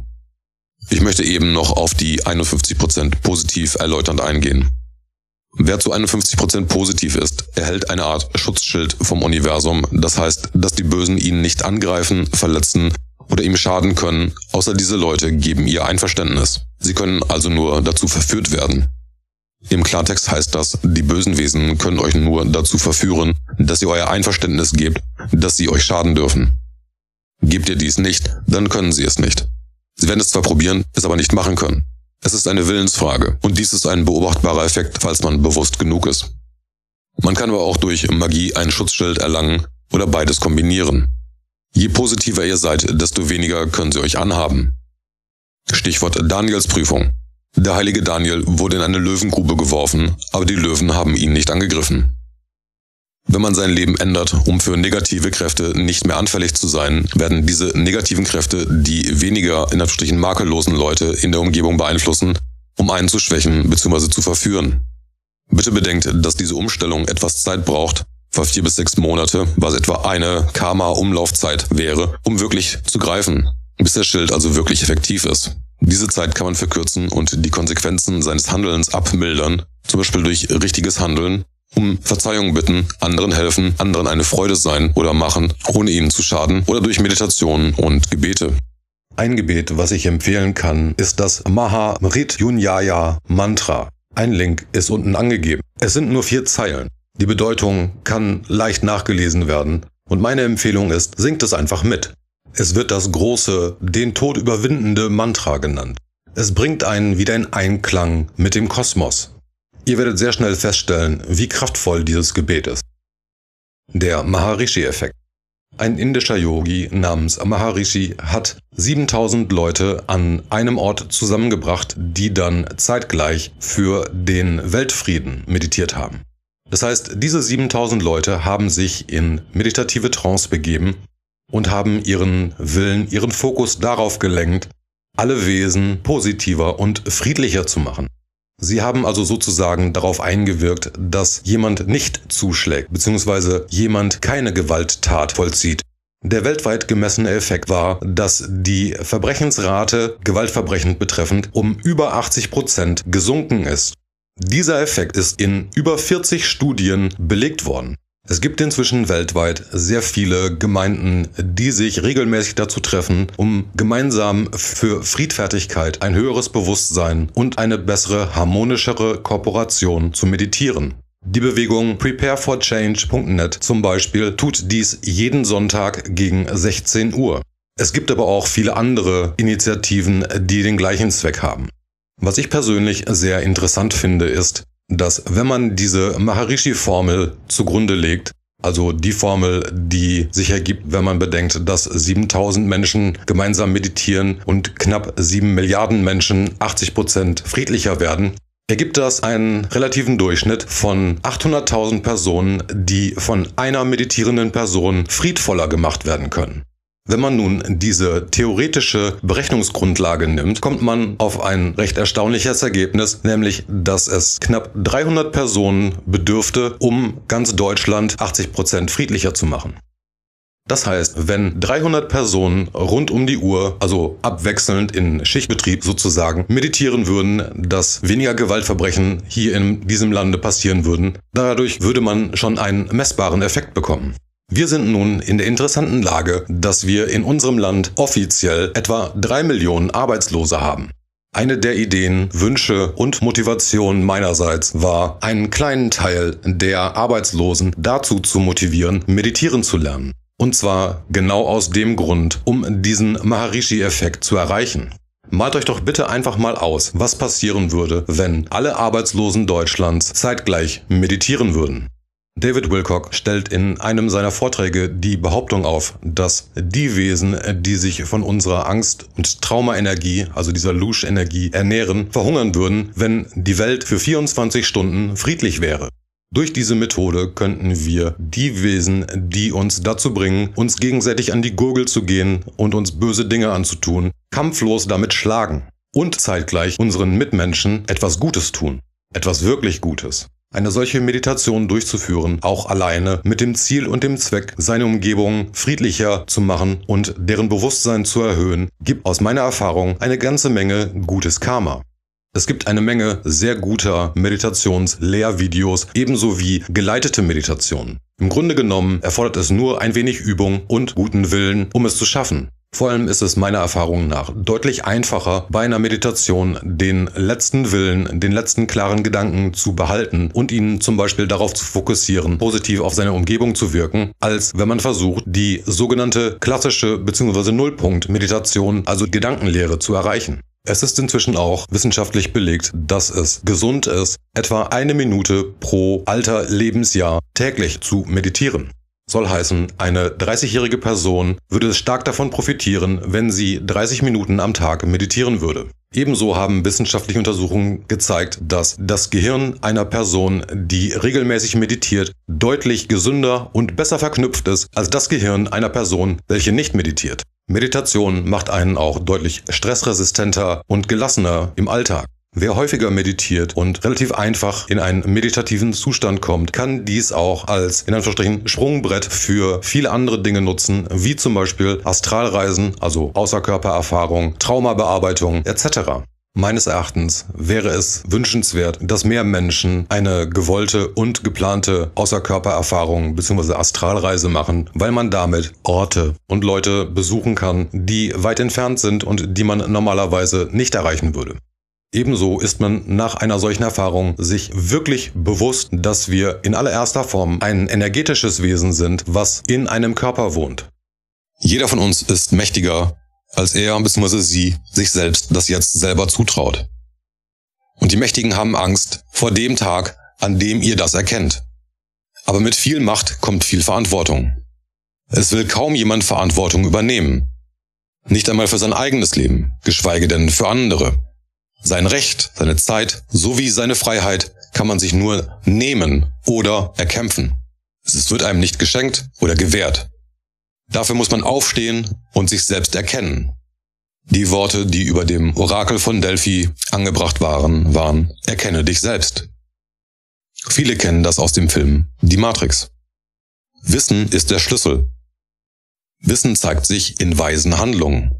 Ich möchte eben noch auf die einundfünfzig Prozent positiv erläuternd eingehen. Wer zu einundfünfzig Prozent positiv ist, erhält eine Art Schutzschild vom Universum. Das heißt, dass die Bösen ihn nicht angreifen, verletzen oder ihm schaden können, außer diese Leute geben ihr Einverständnis. Sie können also nur dazu verführt werden. Im Klartext heißt das, die bösen Wesen können euch nur dazu verführen, dass ihr euer Einverständnis gebt, dass sie euch schaden dürfen. Gebt ihr dies nicht, dann können sie es nicht. Sie werden es zwar probieren, es aber nicht machen können. Es ist eine Willensfrage und dies ist ein beobachtbarer Effekt, falls man bewusst genug ist. Man kann aber auch durch Magie ein Schutzschild erlangen oder beides kombinieren. Je positiver ihr seid, desto weniger können sie euch anhaben. Stichwort Danielsprüfung. Der heilige Daniel wurde in eine Löwengrube geworfen, aber die Löwen haben ihn nicht angegriffen. Wenn man sein Leben ändert, um für negative Kräfte nicht mehr anfällig zu sein, werden diese negativen Kräfte die weniger in Anführungsstrichen makellosen Leute in der Umgebung beeinflussen, um einen zu schwächen bzw. zu verführen. Bitte bedenkt, dass diese Umstellung etwas Zeit braucht, vor vier bis sechs Monate, was etwa eine Karma-Umlaufzeit wäre, um wirklich zu greifen, bis der Schild also wirklich effektiv ist. Diese Zeit kann man verkürzen und die Konsequenzen seines Handelns abmildern, zum Beispiel durch richtiges Handeln, um Verzeihung bitten, anderen helfen, anderen eine Freude sein oder machen, ohne ihnen zu schaden, oder durch Meditation und Gebete. Ein Gebet, was ich empfehlen kann, ist das Maha-Mrityunjaya Mantra. Ein Link ist unten angegeben. Es sind nur vier Zeilen. Die Bedeutung kann leicht nachgelesen werden und meine Empfehlung ist, singt es einfach mit. Es wird das große, den Tod überwindende Mantra genannt. Es bringt einen wieder in Einklang mit dem Kosmos. Ihr werdet sehr schnell feststellen, wie kraftvoll dieses Gebet ist. Der Maharishi-Effekt. Ein indischer Yogi namens Maharishi hat siebentausend Leute an einem Ort zusammengebracht, die dann zeitgleich für den Weltfrieden meditiert haben. Das heißt, diese siebentausend Leute haben sich in meditative Trance begeben und haben ihren Willen, ihren Fokus darauf gelenkt, alle Wesen positiver und friedlicher zu machen. Sie haben also sozusagen darauf eingewirkt, dass jemand nicht zuschlägt, beziehungsweise jemand keine Gewalttat vollzieht. Der weltweit gemessene Effekt war, dass die Verbrechensrate, Gewaltverbrechen betreffend, um über achtzig Prozent gesunken ist. Dieser Effekt ist in über vierzig Studien belegt worden. Es gibt inzwischen weltweit sehr viele Gemeinden, die sich regelmäßig dazu treffen, um gemeinsam für Friedfertigkeit, ein höheres Bewusstsein und eine bessere, harmonischere Kooperation zu meditieren. Die Bewegung prepare for change punkt net zum Beispiel tut dies jeden Sonntag gegen sechzehn Uhr. Es gibt aber auch viele andere Initiativen, die den gleichen Zweck haben. Was ich persönlich sehr interessant finde, ist, dass wenn man diese Maharishi-Formel zugrunde legt, also die Formel, die sich ergibt, wenn man bedenkt, dass siebentausend Menschen gemeinsam meditieren und knapp sieben Milliarden Menschen achtzig Prozent friedlicher werden, ergibt das einen relativen Durchschnitt von achthunderttausend Personen, die von einer meditierenden Person friedvoller gemacht werden können. Wenn man nun diese theoretische Berechnungsgrundlage nimmt, kommt man auf ein recht erstaunliches Ergebnis, nämlich, dass es knapp dreihundert Personen bedürfte, um ganz Deutschland achtzig Prozent friedlicher zu machen. Das heißt, wenn dreihundert Personen rund um die Uhr, also abwechselnd in Schichtbetrieb sozusagen, meditieren würden, dass weniger Gewaltverbrechen hier in diesem Lande passieren würden, dadurch würde man schon einen messbaren Effekt bekommen. Wir sind nun in der interessanten Lage, dass wir in unserem Land offiziell etwa drei Millionen Arbeitslose haben. Eine der Ideen, Wünsche und Motivationen meinerseits war, einen kleinen Teil der Arbeitslosen dazu zu motivieren, meditieren zu lernen. Und zwar genau aus dem Grund, um diesen Maharishi-Effekt zu erreichen. Malt euch doch bitte einfach mal aus, was passieren würde, wenn alle Arbeitslosen Deutschlands zeitgleich meditieren würden. David Wilcock stellt in einem seiner Vorträge die Behauptung auf, dass die Wesen, die sich von unserer Angst- und Traumaenergie, also dieser Lusch-Energie, ernähren, verhungern würden, wenn die Welt für vierundzwanzig Stunden friedlich wäre. Durch diese Methode könnten wir die Wesen, die uns dazu bringen, uns gegenseitig an die Gurgel zu gehen und uns böse Dinge anzutun, kampflos damit schlagen und zeitgleich unseren Mitmenschen etwas Gutes tun. Etwas wirklich Gutes. Eine solche Meditation durchzuführen, auch alleine, mit dem Ziel und dem Zweck, seine Umgebung friedlicher zu machen und deren Bewusstsein zu erhöhen, gibt aus meiner Erfahrung eine ganze Menge gutes Karma. Es gibt eine Menge sehr guter Meditations-Lehrvideos, ebenso wie geleitete Meditationen. Im Grunde genommen erfordert es nur ein wenig Übung und guten Willen, um es zu schaffen. Vor allem ist es meiner Erfahrung nach deutlich einfacher, bei einer Meditation den letzten Willen, den letzten klaren Gedanken zu behalten und ihn zum Beispiel darauf zu fokussieren, positiv auf seine Umgebung zu wirken, als wenn man versucht, die sogenannte klassische bzw. Nullpunkt-Meditation, also Gedankenlehre, zu erreichen. Es ist inzwischen auch wissenschaftlich belegt, dass es gesund ist, etwa eine Minute pro alter Lebensjahr täglich zu meditieren. Soll heißen, eine dreißigjährige Person würde stark davon profitieren, wenn sie dreißig Minuten am Tag meditieren würde. Ebenso haben wissenschaftliche Untersuchungen gezeigt, dass das Gehirn einer Person, die regelmäßig meditiert, deutlich gesünder und besser verknüpft ist als das Gehirn einer Person, welche nicht meditiert. Meditation macht einen auch deutlich stressresistenter und gelassener im Alltag. Wer häufiger meditiert und relativ einfach in einen meditativen Zustand kommt, kann dies auch als, in Anführungsstrichen, Sprungbrett für viele andere Dinge nutzen, wie zum Beispiel Astralreisen, also Außerkörpererfahrung, Traumabearbeitung et cetera. Meines Erachtens wäre es wünschenswert, dass mehr Menschen eine gewollte und geplante Außerkörpererfahrung bzw. Astralreise machen, weil man damit Orte und Leute besuchen kann, die weit entfernt sind und die man normalerweise nicht erreichen würde. Ebenso ist man nach einer solchen Erfahrung sich wirklich bewusst, dass wir in allererster Form ein energetisches Wesen sind, was in einem Körper wohnt. Jeder von uns ist mächtiger, als er bzw. sie sich selbst das jetzt selber zutraut. Und die Mächtigen haben Angst vor dem Tag, an dem ihr das erkennt. Aber mit viel Macht kommt viel Verantwortung. Es will kaum jemand Verantwortung übernehmen. Nicht einmal für sein eigenes Leben, geschweige denn für andere. Sein Recht, seine Zeit sowie seine Freiheit kann man sich nur nehmen oder erkämpfen. Es wird einem nicht geschenkt oder gewährt. Dafür muss man aufstehen und sich selbst erkennen. Die Worte, die über dem Orakel von Delphi angebracht waren, waren: Erkenne dich selbst. Viele kennen das aus dem Film Die Matrix. Wissen ist der Schlüssel. Wissen zeigt sich in weisen Handlungen.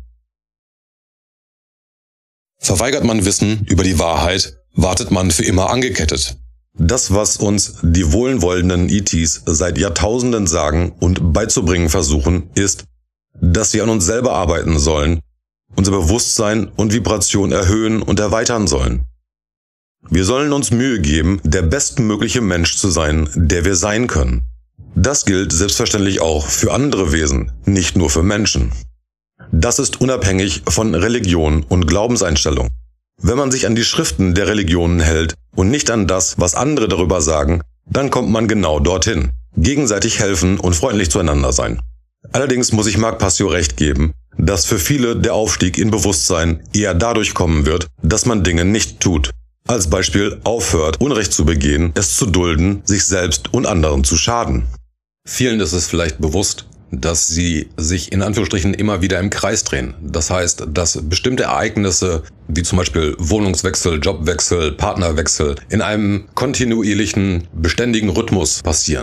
Verweigert man Wissen über die Wahrheit, wartet man für immer angekettet. Das, was uns die wohlwollenden E Ts seit Jahrtausenden sagen und beizubringen versuchen, ist, dass wir an uns selber arbeiten sollen, unser Bewusstsein und Vibration erhöhen und erweitern sollen. Wir sollen uns Mühe geben, der bestmögliche Mensch zu sein, der wir sein können. Das gilt selbstverständlich auch für andere Wesen, nicht nur für Menschen. Das ist unabhängig von Religion und Glaubenseinstellung. Wenn man sich an die Schriften der Religionen hält und nicht an das, was andere darüber sagen, dann kommt man genau dorthin. Gegenseitig helfen und freundlich zueinander sein. Allerdings muss ich Marc Passio recht geben, dass für viele der Aufstieg in Bewusstsein eher dadurch kommen wird, dass man Dinge nicht tut. Als Beispiel aufhört, Unrecht zu begehen, es zu dulden, sich selbst und anderen zu schaden. Vielen ist es vielleicht bewusst, dass sie sich in Anführungsstrichen immer wieder im Kreis drehen. Das heißt, dass bestimmte Ereignisse, wie zum Beispiel Wohnungswechsel, Jobwechsel, Partnerwechsel, in einem kontinuierlichen, beständigen Rhythmus passieren.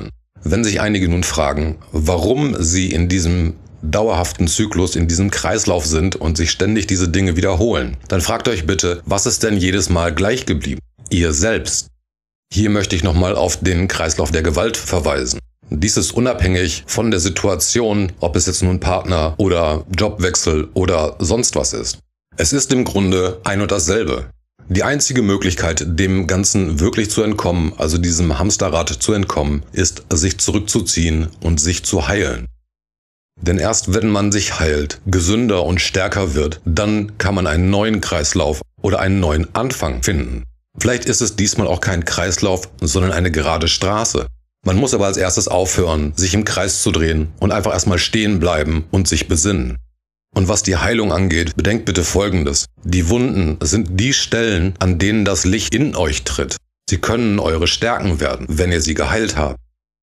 Wenn sich einige nun fragen, warum sie in diesem dauerhaften Zyklus, in diesem Kreislauf sind und sich ständig diese Dinge wiederholen, dann fragt euch bitte, was ist denn jedes Mal gleich geblieben? Ihr selbst. Hier möchte ich nochmal auf den Kreislauf der Gewalt verweisen. Dies ist unabhängig von der Situation, ob es jetzt nun Partner oder Jobwechsel oder sonst was ist. Es ist im Grunde ein und dasselbe. Die einzige Möglichkeit, dem Ganzen wirklich zu entkommen, also diesem Hamsterrad zu entkommen, ist, sich zurückzuziehen und sich zu heilen. Denn erst wenn man sich heilt, gesünder und stärker wird, dann kann man einen neuen Kreislauf oder einen neuen Anfang finden. Vielleicht ist es diesmal auch kein Kreislauf, sondern eine gerade Straße. Man muss aber als erstes aufhören, sich im Kreis zu drehen und einfach erstmal stehen bleiben und sich besinnen. Und was die Heilung angeht, bedenkt bitte Folgendes. Die Wunden sind die Stellen, an denen das Licht in euch tritt. Sie können eure Stärken werden, wenn ihr sie geheilt habt.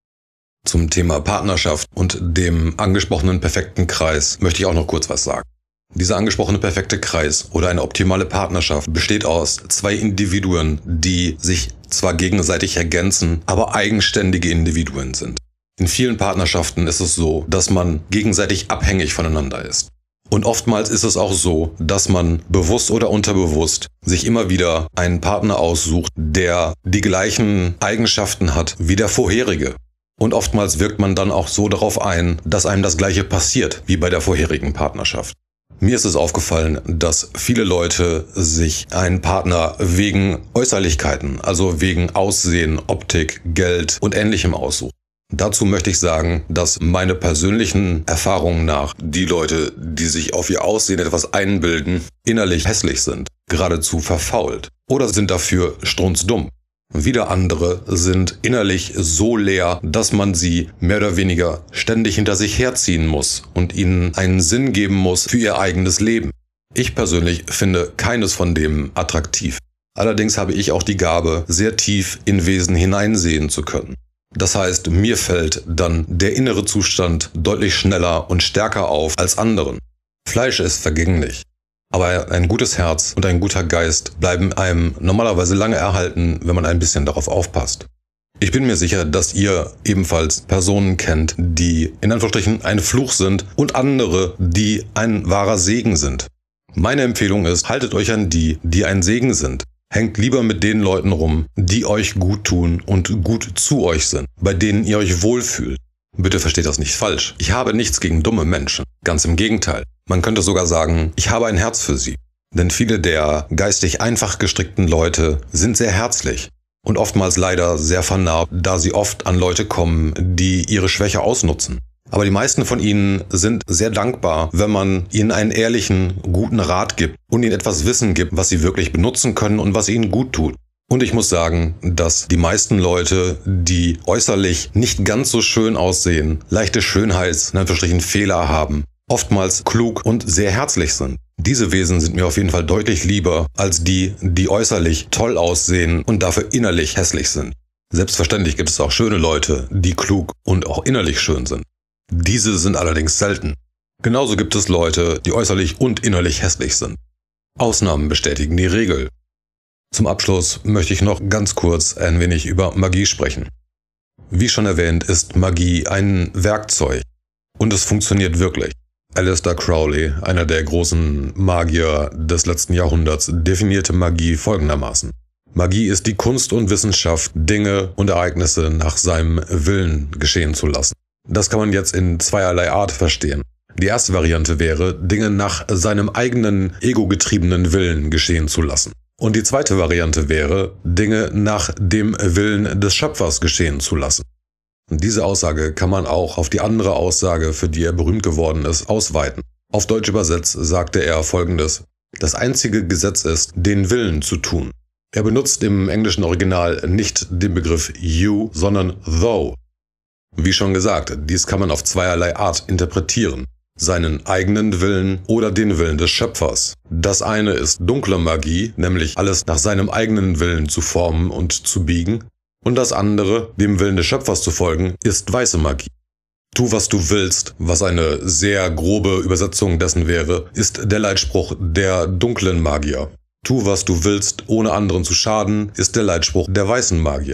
Zum Thema Partnerschaft und dem angesprochenen perfekten Kreis möchte ich auch noch kurz was sagen. Dieser angesprochene perfekte Kreis oder eine optimale Partnerschaft besteht aus zwei Individuen, die sich zwar gegenseitig ergänzen, aber eigenständige Individuen sind. In vielen Partnerschaften ist es so, dass man gegenseitig abhängig voneinander ist. Und oftmals ist es auch so, dass man bewusst oder unterbewusst sich immer wieder einen Partner aussucht, der die gleichen Eigenschaften hat wie der vorherige. Und oftmals wirkt man dann auch so darauf ein, dass einem das Gleiche passiert wie bei der vorherigen Partnerschaft. Mir ist es aufgefallen, dass viele Leute sich einen Partner wegen Äußerlichkeiten, also wegen Aussehen, Optik, Geld und Ähnlichem aussuchen. Dazu möchte ich sagen, dass meine persönlichen Erfahrungen nach die Leute, die sich auf ihr Aussehen etwas einbilden, innerlich hässlich sind, geradezu verfault oder sind dafür strunzdumm. Wieder andere sind innerlich so leer, dass man sie mehr oder weniger ständig hinter sich herziehen muss und ihnen einen Sinn geben muss für ihr eigenes Leben. Ich persönlich finde keines von dem attraktiv. Allerdings habe ich auch die Gabe, sehr tief in Wesen hineinsehen zu können. Das heißt, mir fällt dann der innere Zustand deutlich schneller und stärker auf als anderen. Fleisch ist vergänglich. Aber ein gutes Herz und ein guter Geist bleiben einem normalerweise lange erhalten, wenn man ein bisschen darauf aufpasst. Ich bin mir sicher, dass ihr ebenfalls Personen kennt, die in Anführungsstrichen ein Fluch sind und andere, die ein wahrer Segen sind. Meine Empfehlung ist, haltet euch an die, die ein Segen sind. Hängt lieber mit den Leuten rum, die euch gut tun und gut zu euch sind, bei denen ihr euch wohlfühlt. Bitte versteht das nicht falsch. Ich habe nichts gegen dumme Menschen. Ganz im Gegenteil. Man könnte sogar sagen, ich habe ein Herz für sie. Denn viele der geistig einfach gestrickten Leute sind sehr herzlich und oftmals leider sehr vernarbt, da sie oft an Leute kommen, die ihre Schwäche ausnutzen. Aber die meisten von ihnen sind sehr dankbar, wenn man ihnen einen ehrlichen, guten Rat gibt und ihnen etwas Wissen gibt, was sie wirklich benutzen können und was ihnen gut tut. Und ich muss sagen, dass die meisten Leute, die äußerlich nicht ganz so schön aussehen, leichte Schönheits-, in Anführungsstrichen Fehler haben, oftmals klug und sehr herzlich sind. Diese Wesen sind mir auf jeden Fall deutlich lieber als die, die äußerlich toll aussehen und dafür innerlich hässlich sind. Selbstverständlich gibt es auch schöne Leute, die klug und auch innerlich schön sind. Diese sind allerdings selten. Genauso gibt es Leute, die äußerlich und innerlich hässlich sind. Ausnahmen bestätigen die Regel. Zum Abschluss möchte ich noch ganz kurz ein wenig über Magie sprechen. Wie schon erwähnt, ist Magie ein Werkzeug und es funktioniert wirklich. Aleister Crowley, einer der großen Magier des letzten Jahrhunderts, definierte Magie folgendermaßen. Magie ist die Kunst und Wissenschaft, Dinge und Ereignisse nach seinem Willen geschehen zu lassen. Das kann man jetzt in zweierlei Art verstehen. Die erste Variante wäre, Dinge nach seinem eigenen ego-getriebenen Willen geschehen zu lassen. Und die zweite Variante wäre, Dinge nach dem Willen des Schöpfers geschehen zu lassen. Und diese Aussage kann man auch auf die andere Aussage, für die er berühmt geworden ist, ausweiten. Auf Deutsch übersetzt sagte er Folgendes: Das einzige Gesetz ist, den Willen zu tun. Er benutzt im englischen Original nicht den Begriff you, sondern thou. Wie schon gesagt, dies kann man auf zweierlei Art interpretieren. Seinen eigenen Willen oder den Willen des Schöpfers. Das eine ist dunkle Magie, nämlich alles nach seinem eigenen Willen zu formen und zu biegen. Und das andere, dem Willen des Schöpfers zu folgen, ist weiße Magie. Tu, was du willst, was eine sehr grobe Übersetzung dessen wäre, ist der Leitspruch der dunklen Magier. Tu, was du willst, ohne anderen zu schaden, ist der Leitspruch der weißen Magier.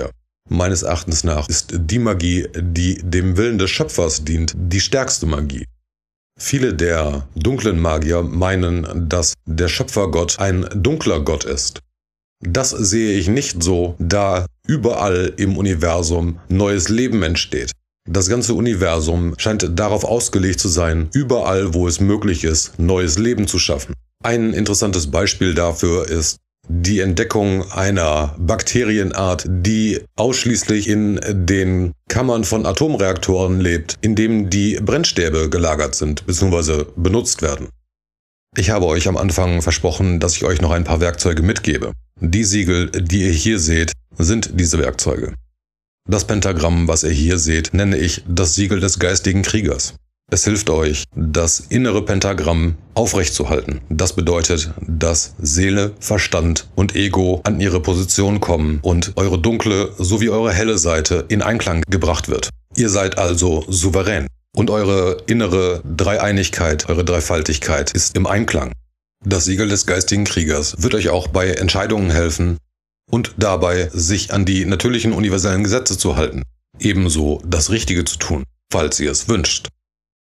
Meines Erachtens nach ist die Magie, die dem Willen des Schöpfers dient, die stärkste Magie. Viele der dunklen Magier meinen, dass der Schöpfergott ein dunkler Gott ist. Das sehe ich nicht so, da überall im Universum neues Leben entsteht. Das ganze Universum scheint darauf ausgelegt zu sein, überall, wo es möglich ist, neues Leben zu schaffen. Ein interessantes Beispiel dafür ist die Entdeckung einer Bakterienart, die ausschließlich in den Kammern von Atomreaktoren lebt, in denen die Brennstäbe gelagert sind bzw. benutzt werden. Ich habe euch am Anfang versprochen, dass ich euch noch ein paar Werkzeuge mitgebe. Die Siegel, die ihr hier seht, sind diese Werkzeuge. Das Pentagramm, was ihr hier seht, nenne ich das Siegel des geistigen Kriegers. Es hilft euch, das innere Pentagramm aufrechtzuhalten. Das bedeutet, dass Seele, Verstand und Ego an ihre Position kommen und eure dunkle sowie eure helle Seite in Einklang gebracht wird. Ihr seid also souverän und eure innere Dreieinigkeit, eure Dreifaltigkeit ist im Einklang. Das Siegel des geistigen Kriegers wird euch auch bei Entscheidungen helfen und dabei, sich an die natürlichen universellen Gesetze zu halten. Ebenso das Richtige zu tun, falls ihr es wünscht.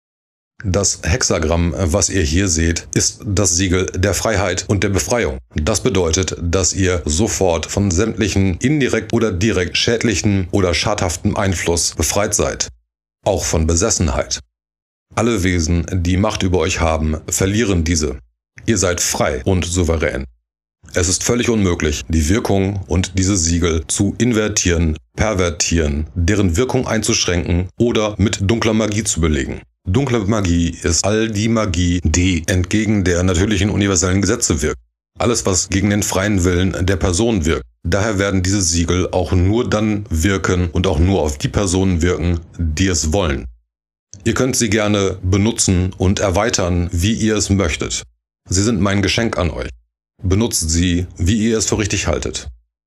Das Hexagramm, was ihr hier seht, ist das Siegel der Freiheit und der Befreiung. Das bedeutet, dass ihr sofort von sämtlichen indirekt oder direkt schädlichen oder schadhaften Einfluss befreit seid. Auch von Besessenheit. Alle Wesen, die Macht über euch haben, verlieren diese. Ihr seid frei und souverän. Es ist völlig unmöglich, die Wirkung und diese Siegel zu invertieren, pervertieren, deren Wirkung einzuschränken oder mit dunkler Magie zu belegen. Dunkle Magie ist all die Magie, die entgegen der natürlichen universellen Gesetze wirkt. Alles, was gegen den freien Willen der Person wirkt. Daher werden diese Siegel auch nur dann wirken und auch nur auf die Personen wirken, die es wollen. Ihr könnt sie gerne benutzen und erweitern, wie ihr es möchtet. Sie sind mein Geschenk an euch. Benutzt sie, wie ihr es für richtig haltet.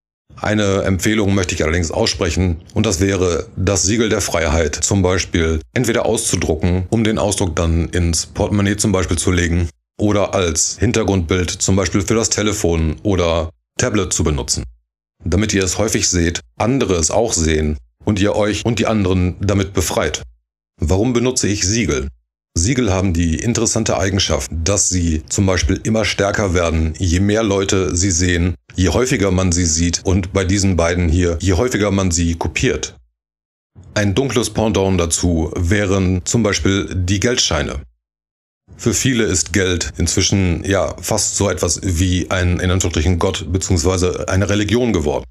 Eine Empfehlung möchte ich allerdings aussprechen, und das wäre, das Siegel der Freiheit zum Beispiel entweder auszudrucken, um den Ausdruck dann ins Portemonnaie zum Beispiel zu legen, oder als Hintergrundbild zum Beispiel für das Telefon oder Tablet zu benutzen. Damit ihr es häufig seht, andere es auch sehen und ihr euch und die anderen damit befreit. Warum benutze ich Siegel? Siegel haben die interessante Eigenschaft, dass sie zum Beispiel immer stärker werden, je mehr Leute sie sehen, je häufiger man sie sieht und bei diesen beiden hier, je häufiger man sie kopiert. Ein dunkles Pendant dazu wären zum Beispiel die Geldscheine. Für viele ist Geld inzwischen ja fast so etwas wie ein in Anführungsstrichen Gott bzw. eine Religion geworden.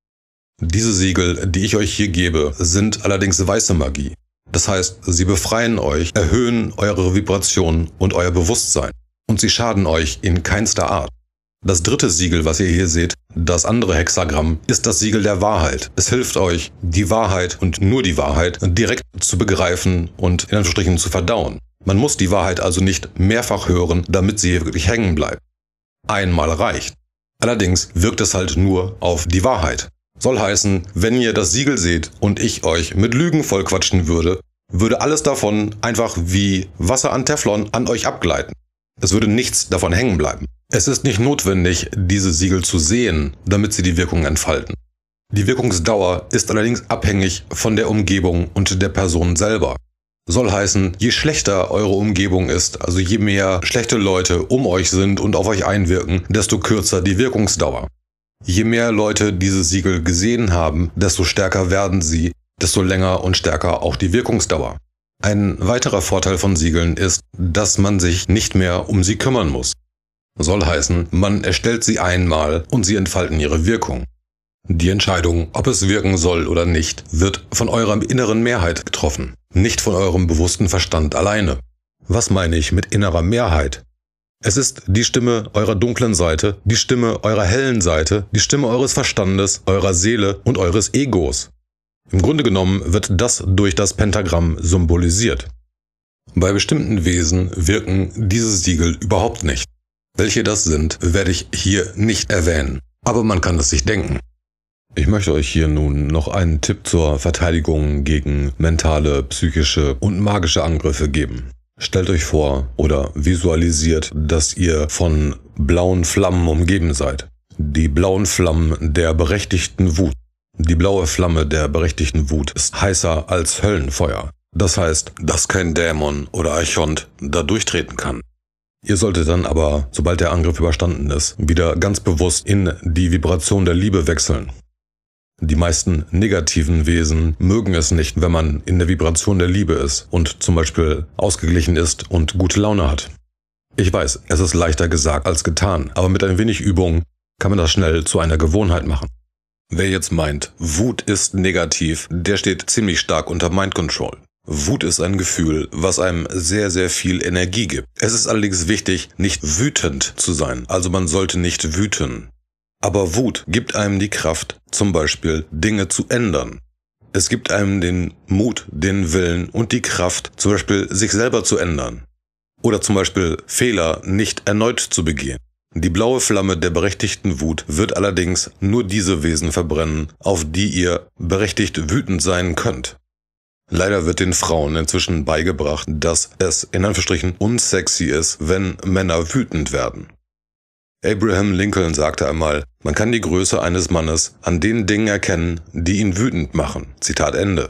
Diese Siegel, die ich euch hier gebe, sind allerdings weiße Magie. Das heißt, sie befreien euch, erhöhen eure Vibration und euer Bewusstsein. Und sie schaden euch in keinster Art. Das dritte Siegel, was ihr hier seht, das andere Hexagramm, ist das Siegel der Wahrheit. Es hilft euch, die Wahrheit und nur die Wahrheit direkt zu begreifen und in Anführungsstrichen zu verdauen. Man muss die Wahrheit also nicht mehrfach hören, damit sie hier wirklich hängen bleibt. Einmal reicht. Allerdings wirkt es halt nur auf die Wahrheit. Soll heißen, wenn ihr das Siegel seht und ich euch mit Lügen vollquatschen würde, würde alles davon einfach wie Wasser an Teflon an euch abgleiten. Es würde nichts davon hängen bleiben. Es ist nicht notwendig, diese Siegel zu sehen, damit sie die Wirkung entfalten. Die Wirkungsdauer ist allerdings abhängig von der Umgebung und der Person selber. Soll heißen, je schlechter eure Umgebung ist, also je mehr schlechte Leute um euch sind und auf euch einwirken, desto kürzer die Wirkungsdauer. Je mehr Leute diese Siegel gesehen haben, desto stärker werden sie, desto länger und stärker auch die Wirkungsdauer. Ein weiterer Vorteil von Siegeln ist, dass man sich nicht mehr um sie kümmern muss. Soll heißen, man erstellt sie einmal und sie entfalten ihre Wirkung. Die Entscheidung, ob es wirken soll oder nicht, wird von eurer inneren Mehrheit getroffen, nicht von eurem bewussten Verstand alleine. Was meine ich mit innerer Mehrheit? Es ist die Stimme eurer dunklen Seite, die Stimme eurer hellen Seite, die Stimme eures Verstandes, eurer Seele und eures Egos. Im Grunde genommen wird das durch das Pentagramm symbolisiert. Bei bestimmten Wesen wirken diese Siegel überhaupt nicht. Welche das sind, werde ich hier nicht erwähnen, aber man kann es sich denken. Ich möchte euch hier nun noch einen Tipp zur Verteidigung gegen mentale, psychische und magische Angriffe geben. Stellt euch vor oder visualisiert, dass ihr von blauen Flammen umgeben seid. Die blauen Flammen der berechtigten Wut. Die blaue Flamme der berechtigten Wut ist heißer als Höllenfeuer. Das heißt, dass kein Dämon oder Archont da durchtreten kann. Ihr solltet dann aber, sobald der Angriff überstanden ist, wieder ganz bewusst in die Vibration der Liebe wechseln. Die meisten negativen Wesen mögen es nicht, wenn man in der Vibration der Liebe ist und zum Beispiel ausgeglichen ist und gute Laune hat. Ich weiß, es ist leichter gesagt als getan, aber mit ein wenig Übung kann man das schnell zu einer Gewohnheit machen. Wer jetzt meint, Wut ist negativ, der steht ziemlich stark unter Mind Control. Wut ist ein Gefühl, was einem sehr, sehr viel Energie gibt. Es ist allerdings wichtig, nicht wütend zu sein, also man sollte nicht wüten. Aber Wut gibt einem die Kraft, zum Beispiel Dinge zu ändern. Es gibt einem den Mut, den Willen und die Kraft, zum Beispiel sich selber zu ändern. Oder zum Beispiel Fehler nicht erneut zu begehen. Die blaue Flamme der berechtigten Wut wird allerdings nur diese Wesen verbrennen, auf die ihr berechtigt wütend sein könnt. Leider wird den Frauen inzwischen beigebracht, dass es in Anführungsstrichen unsexy ist, wenn Männer wütend werden. Abraham Lincoln sagte einmal, man kann die Größe eines Mannes an den Dingen erkennen, die ihn wütend machen. Zitat Ende.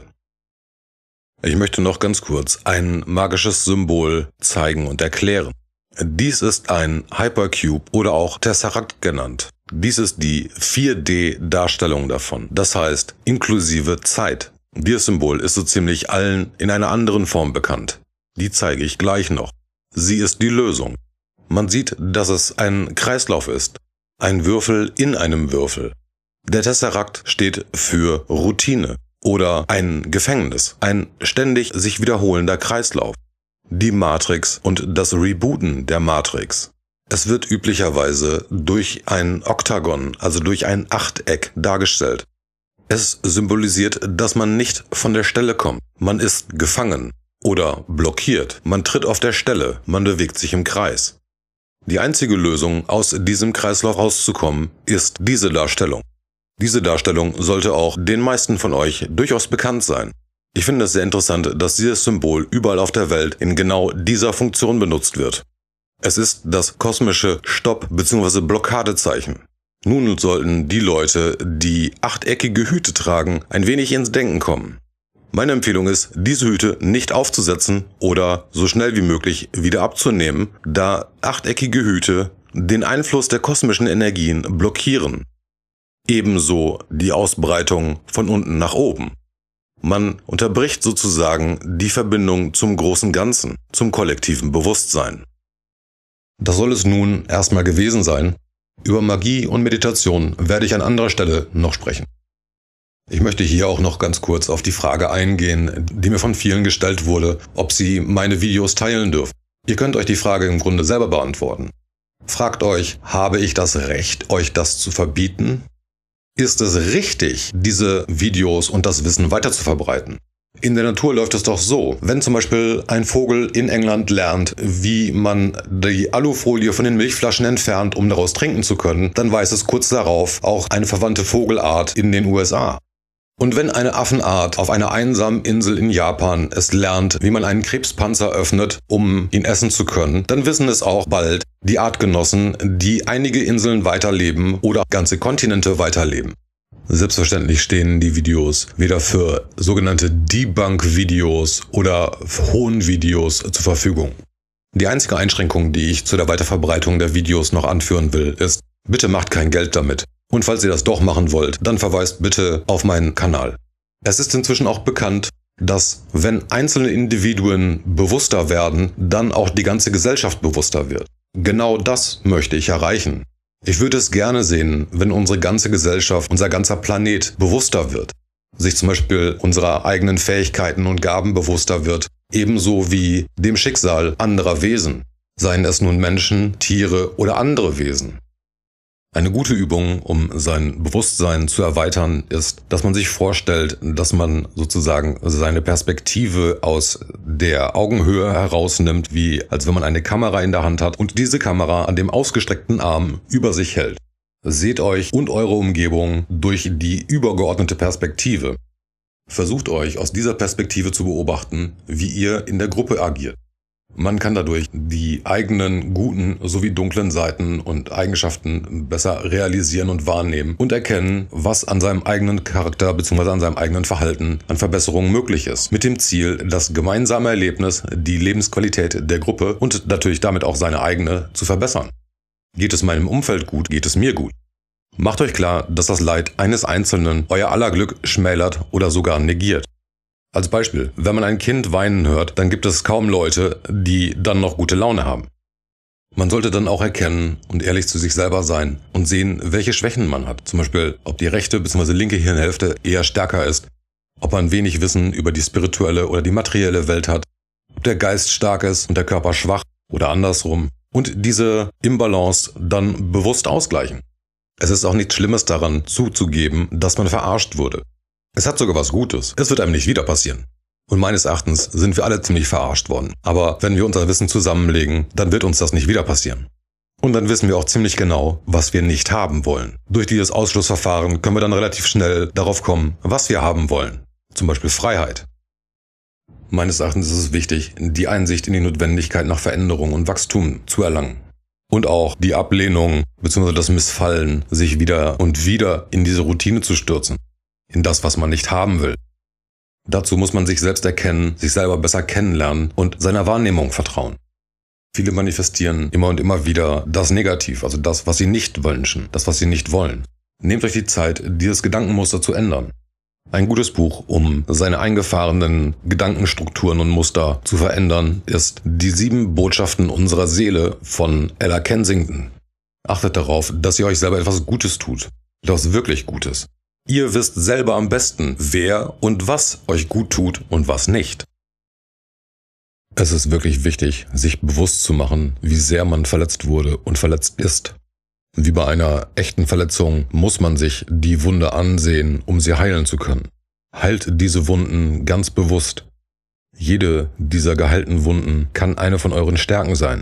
Ich möchte noch ganz kurz ein magisches Symbol zeigen und erklären. Dies ist ein Hypercube oder auch Tesseract genannt. Dies ist die vier D-Darstellung davon, das heißt inklusive Zeit. Dieses Symbol ist so ziemlich allen in einer anderen Form bekannt. Die zeige ich gleich noch. Sie ist die Lösung. Man sieht, dass es ein Kreislauf ist. Ein Würfel in einem Würfel. Der Tesseract steht für Routine oder ein Gefängnis. Ein ständig sich wiederholender Kreislauf. Die Matrix und das Rebooten der Matrix. Es wird üblicherweise durch ein Oktagon, also durch ein Achteck dargestellt. Es symbolisiert, dass man nicht von der Stelle kommt. Man ist gefangen oder blockiert. Man tritt auf der Stelle. Man bewegt sich im Kreis. Die einzige Lösung, aus diesem Kreislauf rauszukommen, ist diese Darstellung. Diese Darstellung sollte auch den meisten von euch durchaus bekannt sein. Ich finde es sehr interessant, dass dieses Symbol überall auf der Welt in genau dieser Funktion benutzt wird. Es ist das kosmische Stopp- bzw. Blockadezeichen. Nun sollten die Leute, die achteckige Hüte tragen, ein wenig ins Denken kommen. Meine Empfehlung ist, diese Hüte nicht aufzusetzen oder so schnell wie möglich wieder abzunehmen, da achteckige Hüte den Einfluss der kosmischen Energien blockieren. Ebenso die Ausbreitung von unten nach oben. Man unterbricht sozusagen die Verbindung zum großen Ganzen, zum kollektiven Bewusstsein. Das soll es nun erstmal gewesen sein. Über Magie und Meditation werde ich an anderer Stelle noch sprechen. Ich möchte hier auch noch ganz kurz auf die Frage eingehen, die mir von vielen gestellt wurde, ob sie meine Videos teilen dürfen. Ihr könnt euch die Frage im Grunde selber beantworten. Fragt euch, habe ich das Recht, euch das zu verbieten? Ist es richtig, diese Videos und das Wissen weiter zu verbreiten? In der Natur läuft es doch so, wenn zum Beispiel ein Vogel in England lernt, wie man die Alufolie von den Milchflaschen entfernt, um daraus trinken zu können, dann weiß es kurz darauf auch eine verwandte Vogelart in den U S A. Und wenn eine Affenart auf einer einsamen Insel in Japan es lernt, wie man einen Krebspanzer öffnet, um ihn essen zu können, dann wissen es auch bald die Artgenossen, die einige Inseln weiterleben oder ganze Kontinente weiterleben. Selbstverständlich stehen die Videos weder für sogenannte Debunk-Videos oder Hohn-Videos zur Verfügung. Die einzige Einschränkung, die ich zu der Weiterverbreitung der Videos noch anführen will, ist, bitte macht kein Geld damit. Und falls ihr das doch machen wollt, dann verweist bitte auf meinen Kanal. Es ist inzwischen auch bekannt, dass wenn einzelne Individuen bewusster werden, dann auch die ganze Gesellschaft bewusster wird. Genau das möchte ich erreichen. Ich würde es gerne sehen, wenn unsere ganze Gesellschaft, unser ganzer Planet bewusster wird, sich zum Beispiel unserer eigenen Fähigkeiten und Gaben bewusster wird, ebenso wie dem Schicksal anderer Wesen, seien es nun Menschen, Tiere oder andere Wesen. Eine gute Übung, um sein Bewusstsein zu erweitern, ist, dass man sich vorstellt, dass man sozusagen seine Perspektive aus der Augenhöhe herausnimmt, wie als wenn man eine Kamera in der Hand hat und diese Kamera an dem ausgestreckten Arm über sich hält. Seht euch und eure Umgebung durch die übergeordnete Perspektive. Versucht euch aus dieser Perspektive zu beobachten, wie ihr in der Gruppe agiert. Man kann dadurch die eigenen guten sowie dunklen Seiten und Eigenschaften besser realisieren und wahrnehmen und erkennen, was an seinem eigenen Charakter bzw. an seinem eigenen Verhalten an Verbesserungen möglich ist. Mit dem Ziel, das gemeinsame Erlebnis, die Lebensqualität der Gruppe und natürlich damit auch seine eigene zu verbessern. Geht es meinem Umfeld gut, geht es mir gut. Macht euch klar, dass das Leid eines Einzelnen euer aller Glück schmälert oder sogar negiert. Als Beispiel, wenn man ein Kind weinen hört, dann gibt es kaum Leute, die dann noch gute Laune haben. Man sollte dann auch erkennen und ehrlich zu sich selber sein und sehen, welche Schwächen man hat. Zum Beispiel, ob die rechte bzw. linke Hirnhälfte eher stärker ist, ob man wenig Wissen über die spirituelle oder die materielle Welt hat, ob der Geist stark ist und der Körper schwach oder andersrum. Und diese Imbalance dann bewusst ausgleichen. Es ist auch nichts Schlimmes daran, zuzugeben, dass man verarscht wurde. Es hat sogar was Gutes. Es wird einem nicht wieder passieren. Und meines Erachtens sind wir alle ziemlich verarscht worden. Aber wenn wir unser Wissen zusammenlegen, dann wird uns das nicht wieder passieren. Und dann wissen wir auch ziemlich genau, was wir nicht haben wollen. Durch dieses Ausschlussverfahren können wir dann relativ schnell darauf kommen, was wir haben wollen. Zum Beispiel Freiheit. Meines Erachtens ist es wichtig, die Einsicht in die Notwendigkeit nach Veränderung und Wachstum zu erlangen. Und auch die Ablehnung bzw. das Missfallen, sich wieder und wieder in diese Routine zu stürzen. In das, was man nicht haben will. Dazu muss man sich selbst erkennen, sich selber besser kennenlernen und seiner Wahrnehmung vertrauen. Viele manifestieren immer und immer wieder das Negativ, also das, was sie nicht wünschen, das, was sie nicht wollen. Nehmt euch die Zeit, dieses Gedankenmuster zu ändern. Ein gutes Buch, um seine eingefahrenen Gedankenstrukturen und Muster zu verändern, ist Die sieben Botschaften unserer Seele von Ella Kensington. Achtet darauf, dass ihr euch selber etwas Gutes tut. Etwas wirklich Gutes. Ihr wisst selber am besten, wer und was euch gut tut und was nicht. Es ist wirklich wichtig, sich bewusst zu machen, wie sehr man verletzt wurde und verletzt ist. Wie bei einer echten Verletzung muss man sich die Wunde ansehen, um sie heilen zu können. Heilt diese Wunden ganz bewusst. Jede dieser geheilten Wunden kann eine von euren Stärken sein.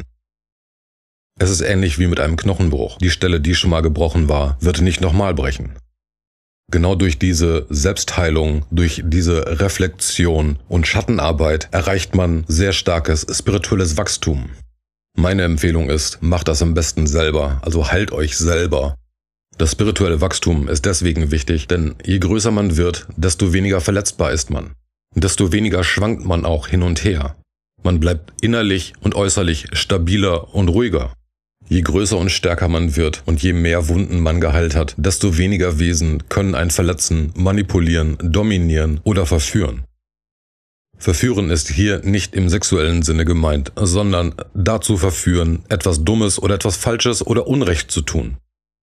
Es ist ähnlich wie mit einem Knochenbruch. Die Stelle, die schon mal gebrochen war, wird nicht nochmal brechen. Genau durch diese Selbstheilung, durch diese Reflexion und Schattenarbeit erreicht man sehr starkes spirituelles Wachstum. Meine Empfehlung ist, macht das am besten selber, also heilt euch selber. Das spirituelle Wachstum ist deswegen wichtig, denn je größer man wird, desto weniger verletzbar ist man. Desto weniger schwankt man auch hin und her. Man bleibt innerlich und äußerlich stabiler und ruhiger. Je größer und stärker man wird und je mehr Wunden man geheilt hat, desto weniger Wesen können einen verletzen, manipulieren, dominieren oder verführen. Verführen ist hier nicht im sexuellen Sinne gemeint, sondern dazu verführen, etwas Dummes oder etwas Falsches oder Unrecht zu tun.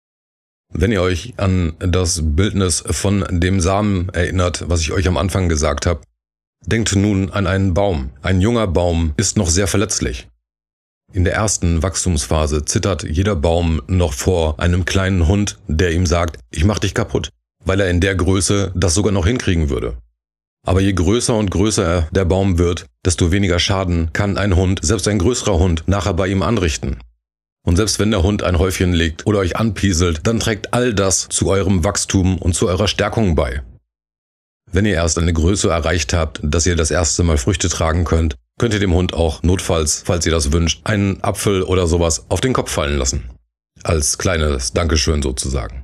Wenn ihr euch an das Bildnis von dem Samen erinnert, was ich euch am Anfang gesagt habe, denkt nun an einen Baum. Ein junger Baum ist noch sehr verletzlich. In der ersten Wachstumsphase zittert jeder Baum noch vor einem kleinen Hund, der ihm sagt, ich mach dich kaputt, weil er in der Größe das sogar noch hinkriegen würde. Aber je größer und größer der Baum wird, desto weniger Schaden kann ein Hund, selbst ein größerer Hund, nachher bei ihm anrichten. Und selbst wenn der Hund ein Häufchen legt oder euch anpieselt, dann trägt all das zu eurem Wachstum und zu eurer Stärkung bei. Wenn ihr erst eine Größe erreicht habt, dass ihr das erste Mal Früchte tragen könnt, könnt ihr dem Hund auch notfalls, falls ihr das wünscht, einen Apfel oder sowas auf den Kopf fallen lassen. Als kleines Dankeschön sozusagen.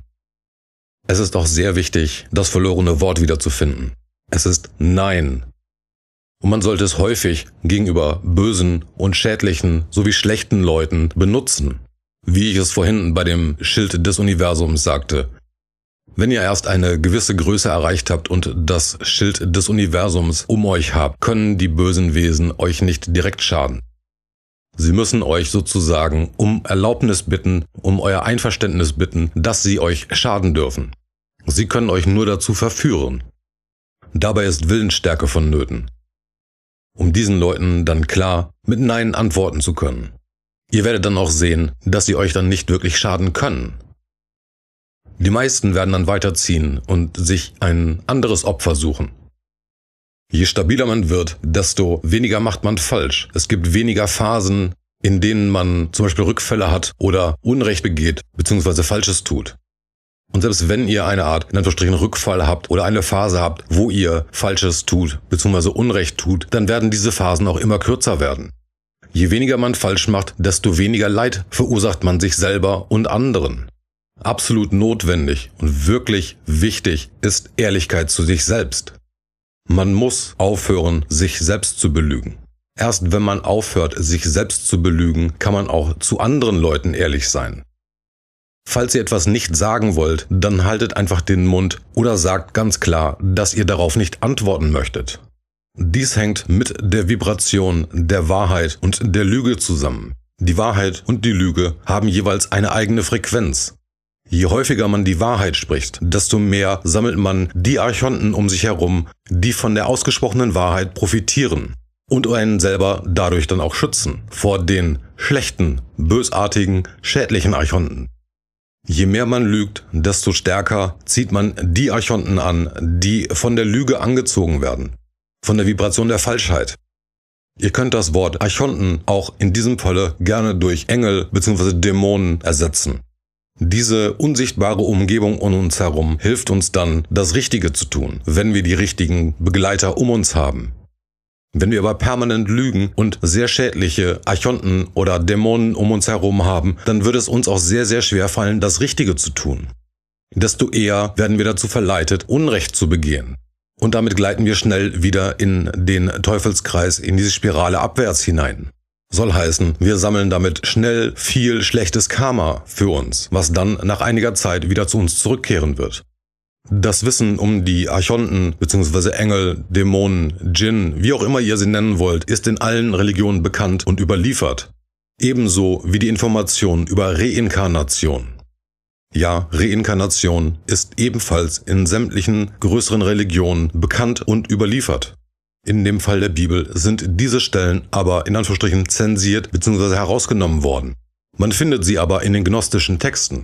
Es ist auch sehr wichtig, das verlorene Wort wiederzufinden. Es ist Nein. Und man sollte es häufig gegenüber bösen und schädlichen sowie schlechten Leuten benutzen. Wie ich es vorhin bei dem Schild des Universums sagte. Wenn ihr erst eine gewisse Größe erreicht habt und das Schild des Universums um euch habt, können die bösen Wesen euch nicht direkt schaden. Sie müssen euch sozusagen um Erlaubnis bitten, um euer Einverständnis bitten, dass sie euch schaden dürfen. Sie können euch nur dazu verführen. Dabei ist Willensstärke vonnöten, um diesen Leuten dann klar mit Nein antworten zu können. Ihr werdet dann auch sehen, dass sie euch dann nicht wirklich schaden können. Die meisten werden dann weiterziehen und sich ein anderes Opfer suchen. Je stabiler man wird, desto weniger macht man falsch. Es gibt weniger Phasen, in denen man zum Beispiel Rückfälle hat oder Unrecht begeht bzw. Falsches tut. Und selbst wenn ihr eine Art, in Anführungsstrichen, Rückfall habt oder eine Phase habt, wo ihr Falsches tut bzw. Unrecht tut, dann werden diese Phasen auch immer kürzer werden. Je weniger man falsch macht, desto weniger Leid verursacht man sich selber und anderen. Absolut notwendig und wirklich wichtig ist Ehrlichkeit zu sich selbst. Man muss aufhören, sich selbst zu belügen. Erst wenn man aufhört, sich selbst zu belügen, kann man auch zu anderen Leuten ehrlich sein. Falls ihr etwas nicht sagen wollt, dann haltet einfach den Mund oder sagt ganz klar, dass ihr darauf nicht antworten möchtet. Dies hängt mit der Vibration der Wahrheit und der Lüge zusammen. Die Wahrheit und die Lüge haben jeweils eine eigene Frequenz. Je häufiger man die Wahrheit spricht, desto mehr sammelt man die Archonten um sich herum, die von der ausgesprochenen Wahrheit profitieren und einen selber dadurch dann auch schützen vor den schlechten, bösartigen, schädlichen Archonten. Je mehr man lügt, desto stärker zieht man die Archonten an, die von der Lüge angezogen werden, von der Vibration der Falschheit. Ihr könnt das Wort Archonten auch in diesem Falle gerne durch Engel bzw. Dämonen ersetzen. Diese unsichtbare Umgebung um uns herum hilft uns dann, das Richtige zu tun, wenn wir die richtigen Begleiter um uns haben. Wenn wir aber permanent lügen und sehr schädliche Archonten oder Dämonen um uns herum haben, dann wird es uns auch sehr, sehr schwer fallen, das Richtige zu tun. Desto eher werden wir dazu verleitet, Unrecht zu begehen. Und damit gleiten wir schnell wieder in den Teufelskreis, in diese Spirale abwärts hinein. Soll heißen, wir sammeln damit schnell viel schlechtes Karma für uns, was dann nach einiger Zeit wieder zu uns zurückkehren wird. Das Wissen um die Archonten bzw. Engel, Dämonen, Djinn, wie auch immer ihr sie nennen wollt, ist in allen Religionen bekannt und überliefert. Ebenso wie die Information über Reinkarnation. Ja, Reinkarnation ist ebenfalls in sämtlichen größeren Religionen bekannt und überliefert. In dem Fall der Bibel sind diese Stellen aber in Anführungsstrichen zensiert bzw. herausgenommen worden. Man findet sie aber in den gnostischen Texten.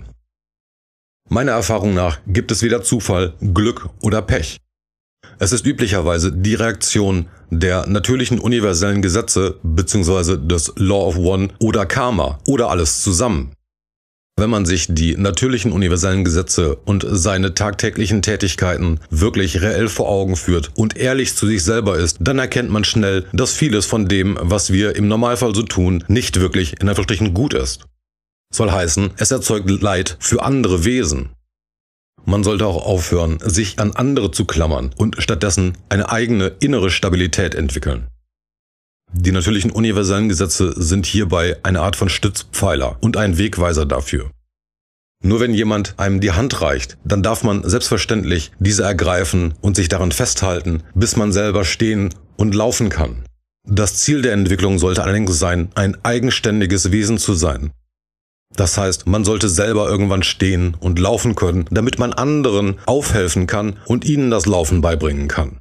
Meiner Erfahrung nach gibt es weder Zufall, Glück oder Pech. Es ist üblicherweise die Reaktion der natürlichen universellen Gesetze bzw. des Law of One oder Karma oder alles zusammen. Wenn man sich die natürlichen universellen Gesetze und seine tagtäglichen Tätigkeiten wirklich reell vor Augen führt und ehrlich zu sich selber ist, dann erkennt man schnell, dass vieles von dem, was wir im Normalfall so tun, nicht wirklich in Anführungsstrichen gut ist. Soll heißen, es erzeugt Leid für andere Wesen. Man sollte auch aufhören, sich an andere zu klammern und stattdessen eine eigene innere Stabilität entwickeln. Die natürlichen universellen Gesetze sind hierbei eine Art von Stützpfeiler und ein Wegweiser dafür. Nur wenn jemand einem die Hand reicht, dann darf man selbstverständlich diese ergreifen und sich daran festhalten, bis man selber stehen und laufen kann. Das Ziel der Entwicklung sollte allerdings sein, ein eigenständiges Wesen zu sein. Das heißt, man sollte selber irgendwann stehen und laufen können, damit man anderen aufhelfen kann und ihnen das Laufen beibringen kann.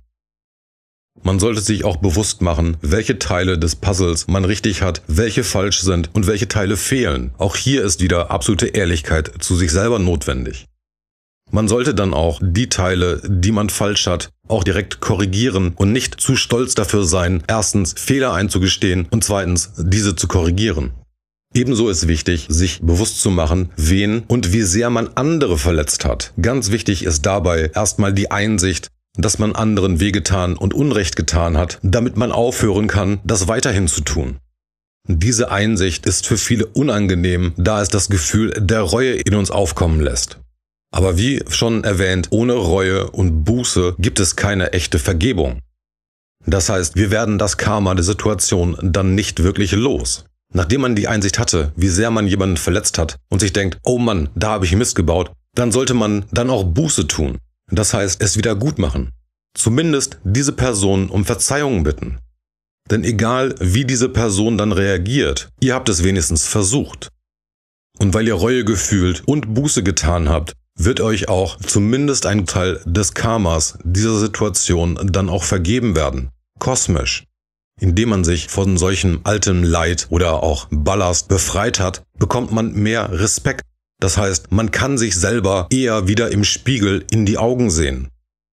Man sollte sich auch bewusst machen, welche Teile des Puzzles man richtig hat, welche falsch sind und welche Teile fehlen. Auch hier ist wieder absolute Ehrlichkeit zu sich selber notwendig. Man sollte dann auch die Teile, die man falsch hat, auch direkt korrigieren und nicht zu stolz dafür sein, erstens Fehler einzugestehen und zweitens diese zu korrigieren. Ebenso ist wichtig, sich bewusst zu machen, wen und wie sehr man andere verletzt hat. Ganz wichtig ist dabei erstmal die Einsicht, dass man anderen wehgetan und Unrecht getan hat, damit man aufhören kann, das weiterhin zu tun. Diese Einsicht ist für viele unangenehm, da es das Gefühl der Reue in uns aufkommen lässt. Aber wie schon erwähnt, ohne Reue und Buße gibt es keine echte Vergebung. Das heißt, wir werden das Karma der Situation dann nicht wirklich los. Nachdem man die Einsicht hatte, wie sehr man jemanden verletzt hat und sich denkt, oh Mann, da habe ich Mist gebaut, dann sollte man dann auch Buße tun. Das heißt, es wieder gut machen. Zumindest diese Person um Verzeihung bitten. Denn egal, wie diese Person dann reagiert, ihr habt es wenigstens versucht. Und weil ihr Reue gefühlt und Buße getan habt, wird euch auch zumindest ein Teil des Karmas dieser Situation dann auch vergeben werden. Kosmisch. Indem man sich von solchem altem Leid oder auch Ballast befreit hat, bekommt man mehr Respekt. Das heißt, man kann sich selber eher wieder im Spiegel in die Augen sehen.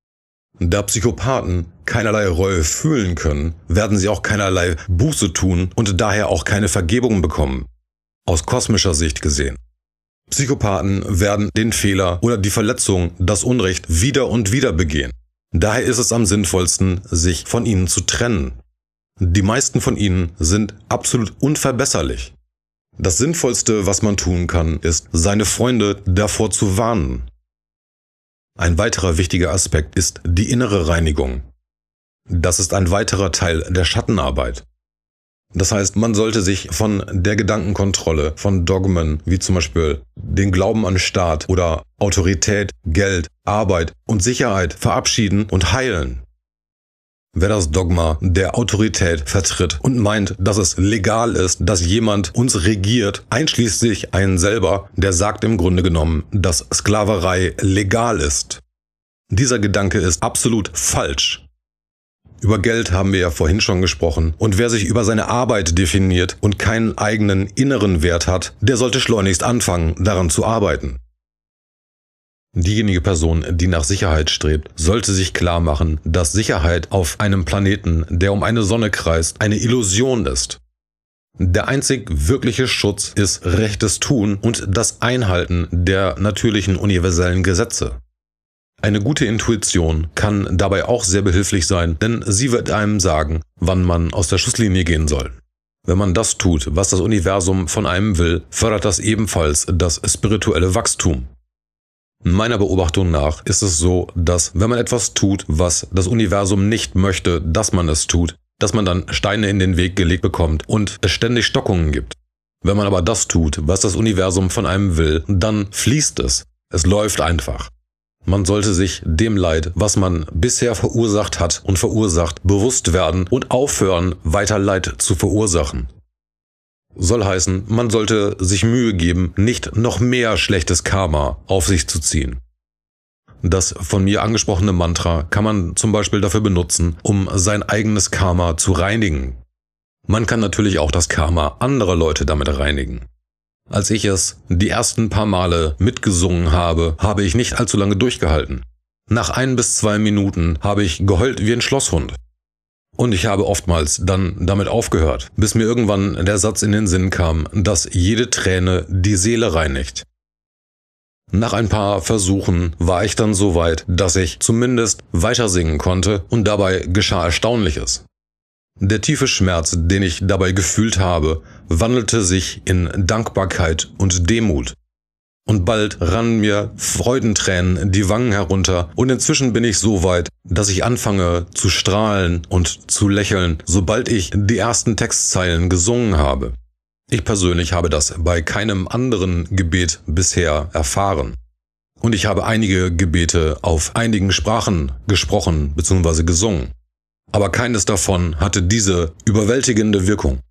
Da Psychopathen keinerlei Reue fühlen können, werden sie auch keinerlei Buße tun und daher auch keine Vergebung bekommen. Aus kosmischer Sicht gesehen. Psychopathen werden den Fehler oder die Verletzung, das Unrecht wieder und wieder begehen. Daher ist es am sinnvollsten, sich von ihnen zu trennen. Die meisten von ihnen sind absolut unverbesserlich. Das Sinnvollste, was man tun kann, ist, seine Freunde davor zu warnen. Ein weiterer wichtiger Aspekt ist die innere Reinigung. Das ist ein weiterer Teil der Schattenarbeit. Das heißt, man sollte sich von der Gedankenkontrolle, von Dogmen, wie zum Beispiel den Glauben an Staat oder Autorität, Geld, Arbeit und Sicherheit verabschieden und heilen. Wer das Dogma der Autorität vertritt und meint, dass es legal ist, dass jemand uns regiert, einschließlich einen selber, der sagt im Grunde genommen, dass Sklaverei legal ist. Dieser Gedanke ist absolut falsch. Über Geld haben wir ja vorhin schon gesprochen, und wer sich über seine Arbeit definiert und keinen eigenen inneren Wert hat, der sollte schleunigst anfangen, daran zu arbeiten. Diejenige Person, die nach Sicherheit strebt, sollte sich klar machen, dass Sicherheit auf einem Planeten, der um eine Sonne kreist, eine Illusion ist. Der einzig wirkliche Schutz ist rechtes Tun und das Einhalten der natürlichen universellen Gesetze. Eine gute Intuition kann dabei auch sehr behilflich sein, denn sie wird einem sagen, wann man aus der Schusslinie gehen soll. Wenn man das tut, was das Universum von einem will, fördert das ebenfalls das spirituelle Wachstum. Meiner Beobachtung nach ist es so, dass wenn man etwas tut, was das Universum nicht möchte, dass man es tut, dass man dann Steine in den Weg gelegt bekommt und es ständig Stockungen gibt. Wenn man aber das tut, was das Universum von einem will, dann fließt es. Es läuft einfach. Man sollte sich dem Leid, was man bisher verursacht hat und verursacht, bewusst werden und aufhören, weiter Leid zu verursachen. Soll heißen, man sollte sich Mühe geben, nicht noch mehr schlechtes Karma auf sich zu ziehen. Das von mir angesprochene Mantra kann man zum Beispiel dafür benutzen, um sein eigenes Karma zu reinigen. Man kann natürlich auch das Karma anderer Leute damit reinigen. Als ich es die ersten paar Male mitgesungen habe, habe ich nicht allzu lange durchgehalten. Nach ein bis zwei Minuten habe ich geheult wie ein Schlosshund. Und ich habe oftmals dann damit aufgehört, bis mir irgendwann der Satz in den Sinn kam, dass jede Träne die Seele reinigt. Nach ein paar Versuchen war ich dann so weit, dass ich zumindest weiter singen konnte, und dabei geschah Erstaunliches. Der tiefe Schmerz, den ich dabei gefühlt habe, wandelte sich in Dankbarkeit und Demut. Und bald rannen mir Freudentränen die Wangen herunter, und inzwischen bin ich so weit, dass ich anfange zu strahlen und zu lächeln, sobald ich die ersten Textzeilen gesungen habe. Ich persönlich habe das bei keinem anderen Gebet bisher erfahren. Und ich habe einige Gebete auf einigen Sprachen gesprochen bzw. gesungen. Aber keines davon hatte diese überwältigende Wirkung.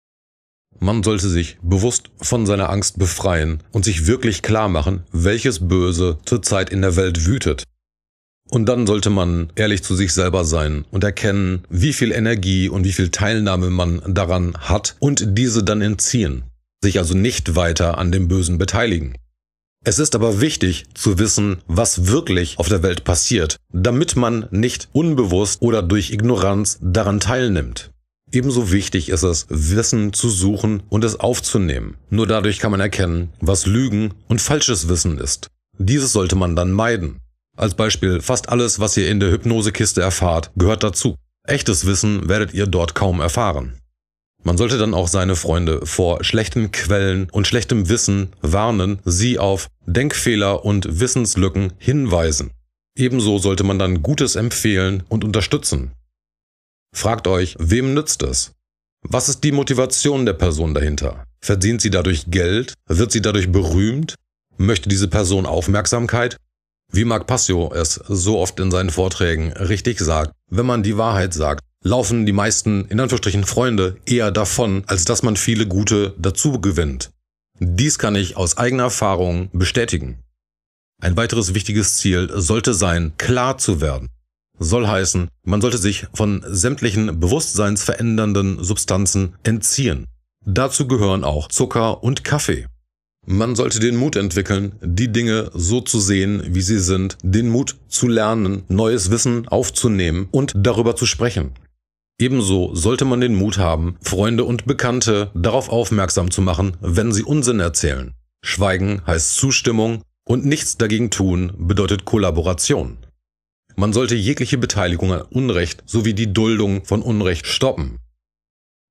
Man sollte sich bewusst von seiner Angst befreien und sich wirklich klar machen, welches Böse zurzeit in der Welt wütet. Und dann sollte man ehrlich zu sich selber sein und erkennen, wie viel Energie und wie viel Teilnahme man daran hat, und diese dann entziehen, sich also nicht weiter an dem Bösen beteiligen. Es ist aber wichtig zu wissen, was wirklich auf der Welt passiert, damit man nicht unbewusst oder durch Ignoranz daran teilnimmt. Ebenso wichtig ist es, Wissen zu suchen und es aufzunehmen. Nur dadurch kann man erkennen, was Lügen und falsches Wissen ist. Dieses sollte man dann meiden. Als Beispiel, fast alles, was ihr in der Hypnosekiste erfahrt, gehört dazu. Echtes Wissen werdet ihr dort kaum erfahren. Man sollte dann auch seine Freunde vor schlechten Quellen und schlechtem Wissen warnen, sie auf Denkfehler und Wissenslücken hinweisen. Ebenso sollte man dann Gutes empfehlen und unterstützen. Fragt euch, wem nützt es? Was ist die Motivation der Person dahinter? Verdient sie dadurch Geld? Wird sie dadurch berühmt? Möchte diese Person Aufmerksamkeit? Wie Mark Passio es so oft in seinen Vorträgen richtig sagt, wenn man die Wahrheit sagt, laufen die meisten, in Anführungsstrichen, Freunde eher davon, als dass man viele gute dazu gewinnt. Dies kann ich aus eigener Erfahrung bestätigen. Ein weiteres wichtiges Ziel sollte sein, klar zu werden. Soll heißen, man sollte sich von sämtlichen bewusstseinsverändernden Substanzen entziehen. Dazu gehören auch Zucker und Kaffee. Man sollte den Mut entwickeln, die Dinge so zu sehen, wie sie sind, den Mut zu lernen, neues Wissen aufzunehmen und darüber zu sprechen. Ebenso sollte man den Mut haben, Freunde und Bekannte darauf aufmerksam zu machen, wenn sie Unsinn erzählen. Schweigen heißt Zustimmung und nichts dagegen tun bedeutet Kollaboration. Man sollte jegliche Beteiligung an Unrecht sowie die Duldung von Unrecht stoppen.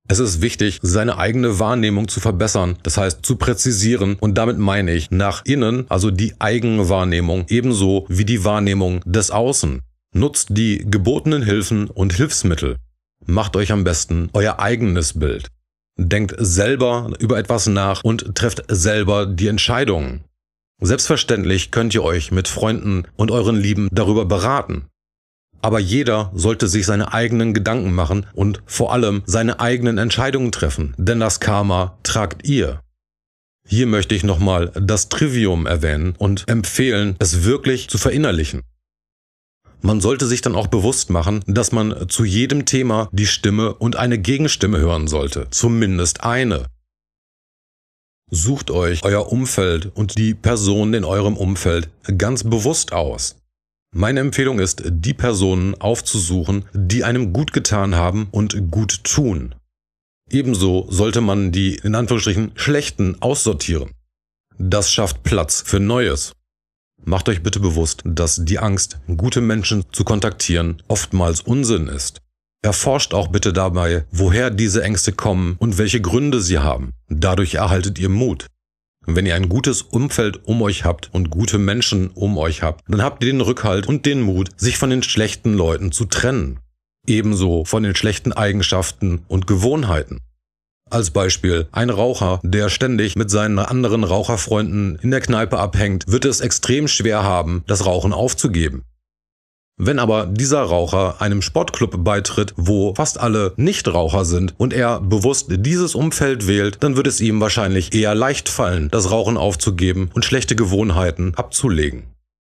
Es ist wichtig, seine eigene Wahrnehmung zu verbessern, das heißt zu präzisieren, und damit meine ich nach innen, also die eigene Wahrnehmung, ebenso wie die Wahrnehmung des Außen. Nutzt die gebotenen Hilfen und Hilfsmittel. Macht euch am besten euer eigenes Bild. Denkt selber über etwas nach und trefft selber die Entscheidungen. Selbstverständlich könnt ihr euch mit Freunden und euren Lieben darüber beraten. Aber jeder sollte sich seine eigenen Gedanken machen und vor allem seine eigenen Entscheidungen treffen, denn das Karma tragt ihr. Hier möchte ich nochmal das Trivium erwähnen und empfehlen, es wirklich zu verinnerlichen. Man sollte sich dann auch bewusst machen, dass man zu jedem Thema die Stimme und eine Gegenstimme hören sollte, zumindest eine. Sucht euch euer Umfeld und die Personen in eurem Umfeld ganz bewusst aus. Meine Empfehlung ist, die Personen aufzusuchen, die einem gut getan haben und gut tun. Ebenso sollte man die, in Anführungsstrichen, Schlechten aussortieren. Das schafft Platz für Neues. Macht euch bitte bewusst, dass die Angst, gute Menschen zu kontaktieren, oftmals Unsinn ist. Erforscht auch bitte dabei, woher diese Ängste kommen und welche Gründe sie haben. Dadurch erhaltet ihr Mut. Wenn ihr ein gutes Umfeld um euch habt und gute Menschen um euch habt, dann habt ihr den Rückhalt und den Mut, sich von den schlechten Leuten zu trennen. Ebenso von den schlechten Eigenschaften und Gewohnheiten. Als Beispiel, ein Raucher, der ständig mit seinen anderen Raucherfreunden in der Kneipe abhängt, wird es extrem schwer haben, das Rauchen aufzugeben. Wenn aber dieser Raucher einem Sportclub beitritt, wo fast alle Nichtraucher sind und er bewusst dieses Umfeld wählt, dann wird es ihm wahrscheinlich eher leicht fallen, das Rauchen aufzugeben und schlechte Gewohnheiten abzulegen.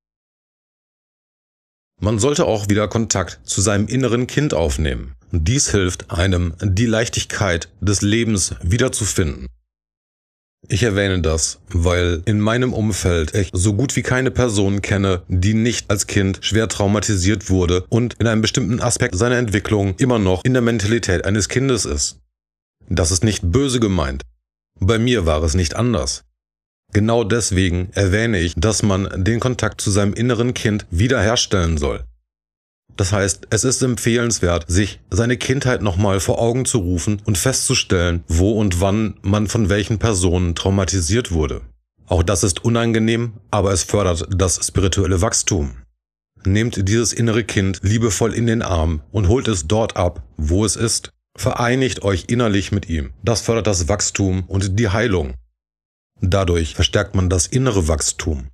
Man sollte auch wieder Kontakt zu seinem inneren Kind aufnehmen. Dies hilft einem, die Leichtigkeit des Lebens wiederzufinden. Ich erwähne das, weil in meinem Umfeld ich so gut wie keine Person kenne, die nicht als Kind schwer traumatisiert wurde und in einem bestimmten Aspekt seiner Entwicklung immer noch in der Mentalität eines Kindes ist. Das ist nicht böse gemeint. Bei mir war es nicht anders. Genau deswegen erwähne ich, dass man den Kontakt zu seinem inneren Kind wiederherstellen soll. Das heißt, es ist empfehlenswert, sich seine Kindheit nochmal vor Augen zu rufen und festzustellen, wo und wann man von welchen Personen traumatisiert wurde. Auch das ist unangenehm, aber es fördert das spirituelle Wachstum. Nehmt dieses innere Kind liebevoll in den Arm und holt es dort ab, wo es ist. Vereinigt euch innerlich mit ihm. Das fördert das Wachstum und die Heilung. Dadurch verstärkt man das innere Wachstum.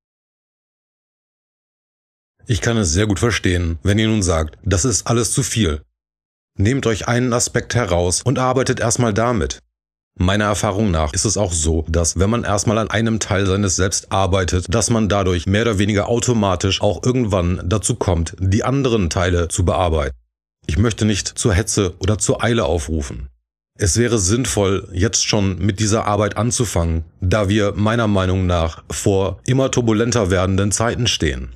Ich kann es sehr gut verstehen, wenn ihr nun sagt, das ist alles zu viel. Nehmt euch einen Aspekt heraus und arbeitet erstmal damit. Meiner Erfahrung nach ist es auch so, dass wenn man erstmal an einem Teil seines Selbst arbeitet, dass man dadurch mehr oder weniger automatisch auch irgendwann dazu kommt, die anderen Teile zu bearbeiten. Ich möchte nicht zur Hetze oder zur Eile aufrufen. Es wäre sinnvoll, jetzt schon mit dieser Arbeit anzufangen, da wir meiner Meinung nach vor immer turbulenter werdenden Zeiten stehen.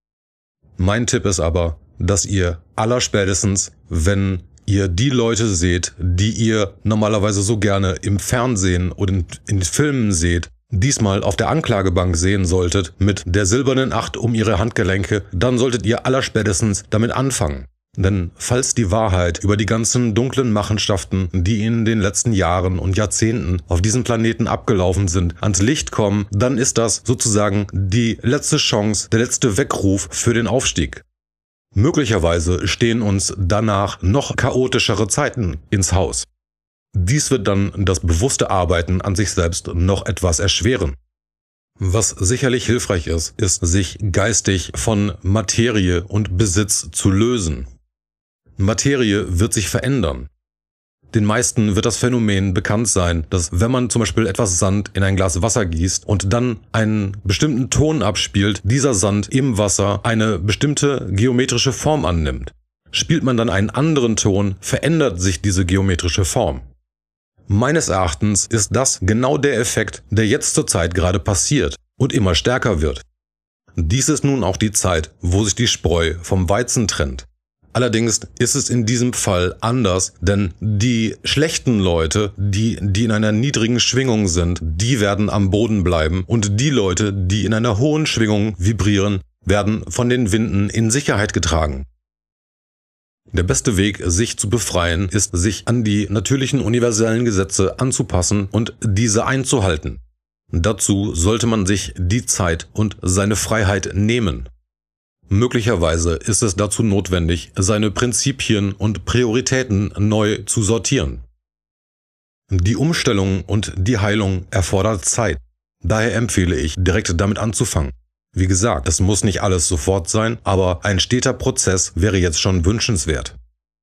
Mein Tipp ist aber, dass ihr allerspätestens, wenn ihr die Leute seht, die ihr normalerweise so gerne im Fernsehen oder in, in Filmen seht, diesmal auf der Anklagebank sehen solltet, mit der silbernen Acht um ihre Handgelenke, dann solltet ihr allerspätestens damit anfangen. Denn falls die Wahrheit über die ganzen dunklen Machenschaften, die in den letzten Jahren und Jahrzehnten auf diesem Planeten abgelaufen sind, ans Licht kommen, dann ist das sozusagen die letzte Chance, der letzte Weckruf für den Aufstieg. Möglicherweise stehen uns danach noch chaotischere Zeiten ins Haus. Dies wird dann das bewusste Arbeiten an sich selbst noch etwas erschweren. Was sicherlich hilfreich ist, ist, sich geistig von Materie und Besitz zu lösen. Materie wird sich verändern. Den meisten wird das Phänomen bekannt sein, dass wenn man zum Beispiel etwas Sand in ein Glas Wasser gießt und dann einen bestimmten Ton abspielt, dieser Sand im Wasser eine bestimmte geometrische Form annimmt. Spielt man dann einen anderen Ton, verändert sich diese geometrische Form. Meines Erachtens ist das genau der Effekt, der jetzt zur Zeit gerade passiert und immer stärker wird. Dies ist nun auch die Zeit, wo sich die Spreu vom Weizen trennt. Allerdings ist es in diesem Fall anders, denn die schlechten Leute, die, die in einer niedrigen Schwingung sind, die werden am Boden bleiben und die Leute, die in einer hohen Schwingung vibrieren, werden von den Winden in Sicherheit getragen. Der beste Weg, sich zu befreien, ist, sich an die natürlichen universellen Gesetze anzupassen und diese einzuhalten. Dazu sollte man sich die Zeit und seine Freiheit nehmen. Möglicherweise ist es dazu notwendig, seine Prinzipien und Prioritäten neu zu sortieren. Die Umstellung und die Heilung erfordert Zeit. Daher empfehle ich, direkt damit anzufangen. Wie gesagt, es muss nicht alles sofort sein, aber ein steter Prozess wäre jetzt schon wünschenswert.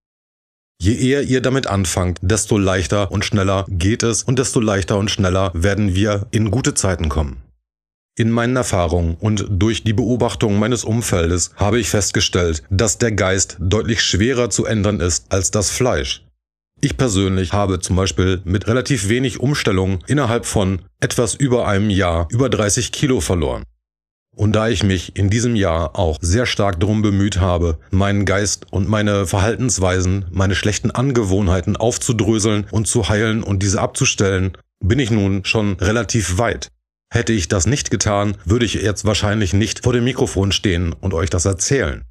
Je eher ihr damit anfangt, desto leichter und schneller geht es und desto leichter und schneller werden wir in gute Zeiten kommen. In meinen Erfahrungen und durch die Beobachtung meines Umfeldes habe ich festgestellt, dass der Geist deutlich schwerer zu ändern ist als das Fleisch. Ich persönlich habe zum Beispiel mit relativ wenig Umstellung innerhalb von etwas über einem Jahr über dreißig Kilo verloren. Und da ich mich in diesem Jahr auch sehr stark darum bemüht habe, meinen Geist und meine Verhaltensweisen, meine schlechten Angewohnheiten aufzudröseln und zu heilen und diese abzustellen, bin ich nun schon relativ weit. Hätte ich das nicht getan, würde ich jetzt wahrscheinlich nicht vor dem Mikrofon stehen und euch das erzählen.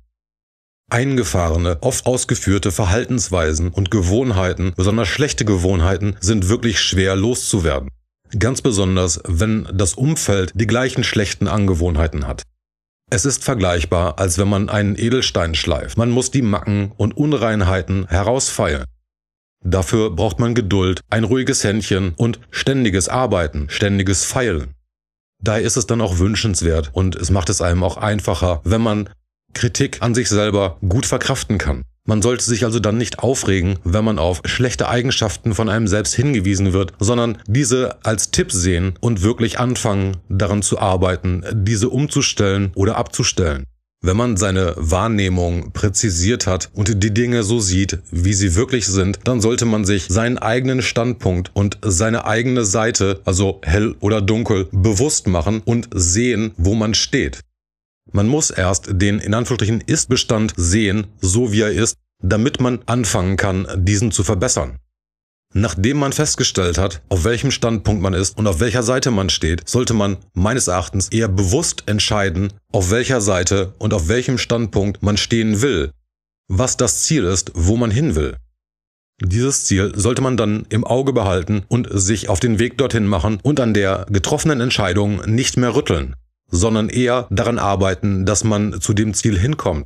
Eingefahrene, oft ausgeführte Verhaltensweisen und Gewohnheiten, besonders schlechte Gewohnheiten, sind wirklich schwer loszuwerden. Ganz besonders, wenn das Umfeld die gleichen schlechten Angewohnheiten hat. Es ist vergleichbar, als wenn man einen Edelstein schleift. Man muss die Macken und Unreinheiten herausfeilen. Dafür braucht man Geduld, ein ruhiges Händchen und ständiges Arbeiten, ständiges Feilen. Daher ist es dann auch wünschenswert und es macht es einem auch einfacher, wenn man Kritik an sich selber gut verkraften kann. Man sollte sich also dann nicht aufregen, wenn man auf schlechte Eigenschaften von einem selbst hingewiesen wird, sondern diese als Tipp sehen und wirklich anfangen, daran zu arbeiten, diese umzustellen oder abzustellen. Wenn man seine Wahrnehmung präzisiert hat und die Dinge so sieht, wie sie wirklich sind, dann sollte man sich seinen eigenen Standpunkt und seine eigene Seite, also hell oder dunkel, bewusst machen und sehen, wo man steht. Man muss erst den in Anführungsstrichen Ist-Bestand sehen, so wie er ist, damit man anfangen kann, diesen zu verbessern. Nachdem man festgestellt hat, auf welchem Standpunkt man ist und auf welcher Seite man steht, sollte man meines Erachtens eher bewusst entscheiden, auf welcher Seite und auf welchem Standpunkt man stehen will, was das Ziel ist, wo man hin will. Dieses Ziel sollte man dann im Auge behalten und sich auf den Weg dorthin machen und an der getroffenen Entscheidung nicht mehr rütteln, sondern eher daran arbeiten, dass man zu dem Ziel hinkommt.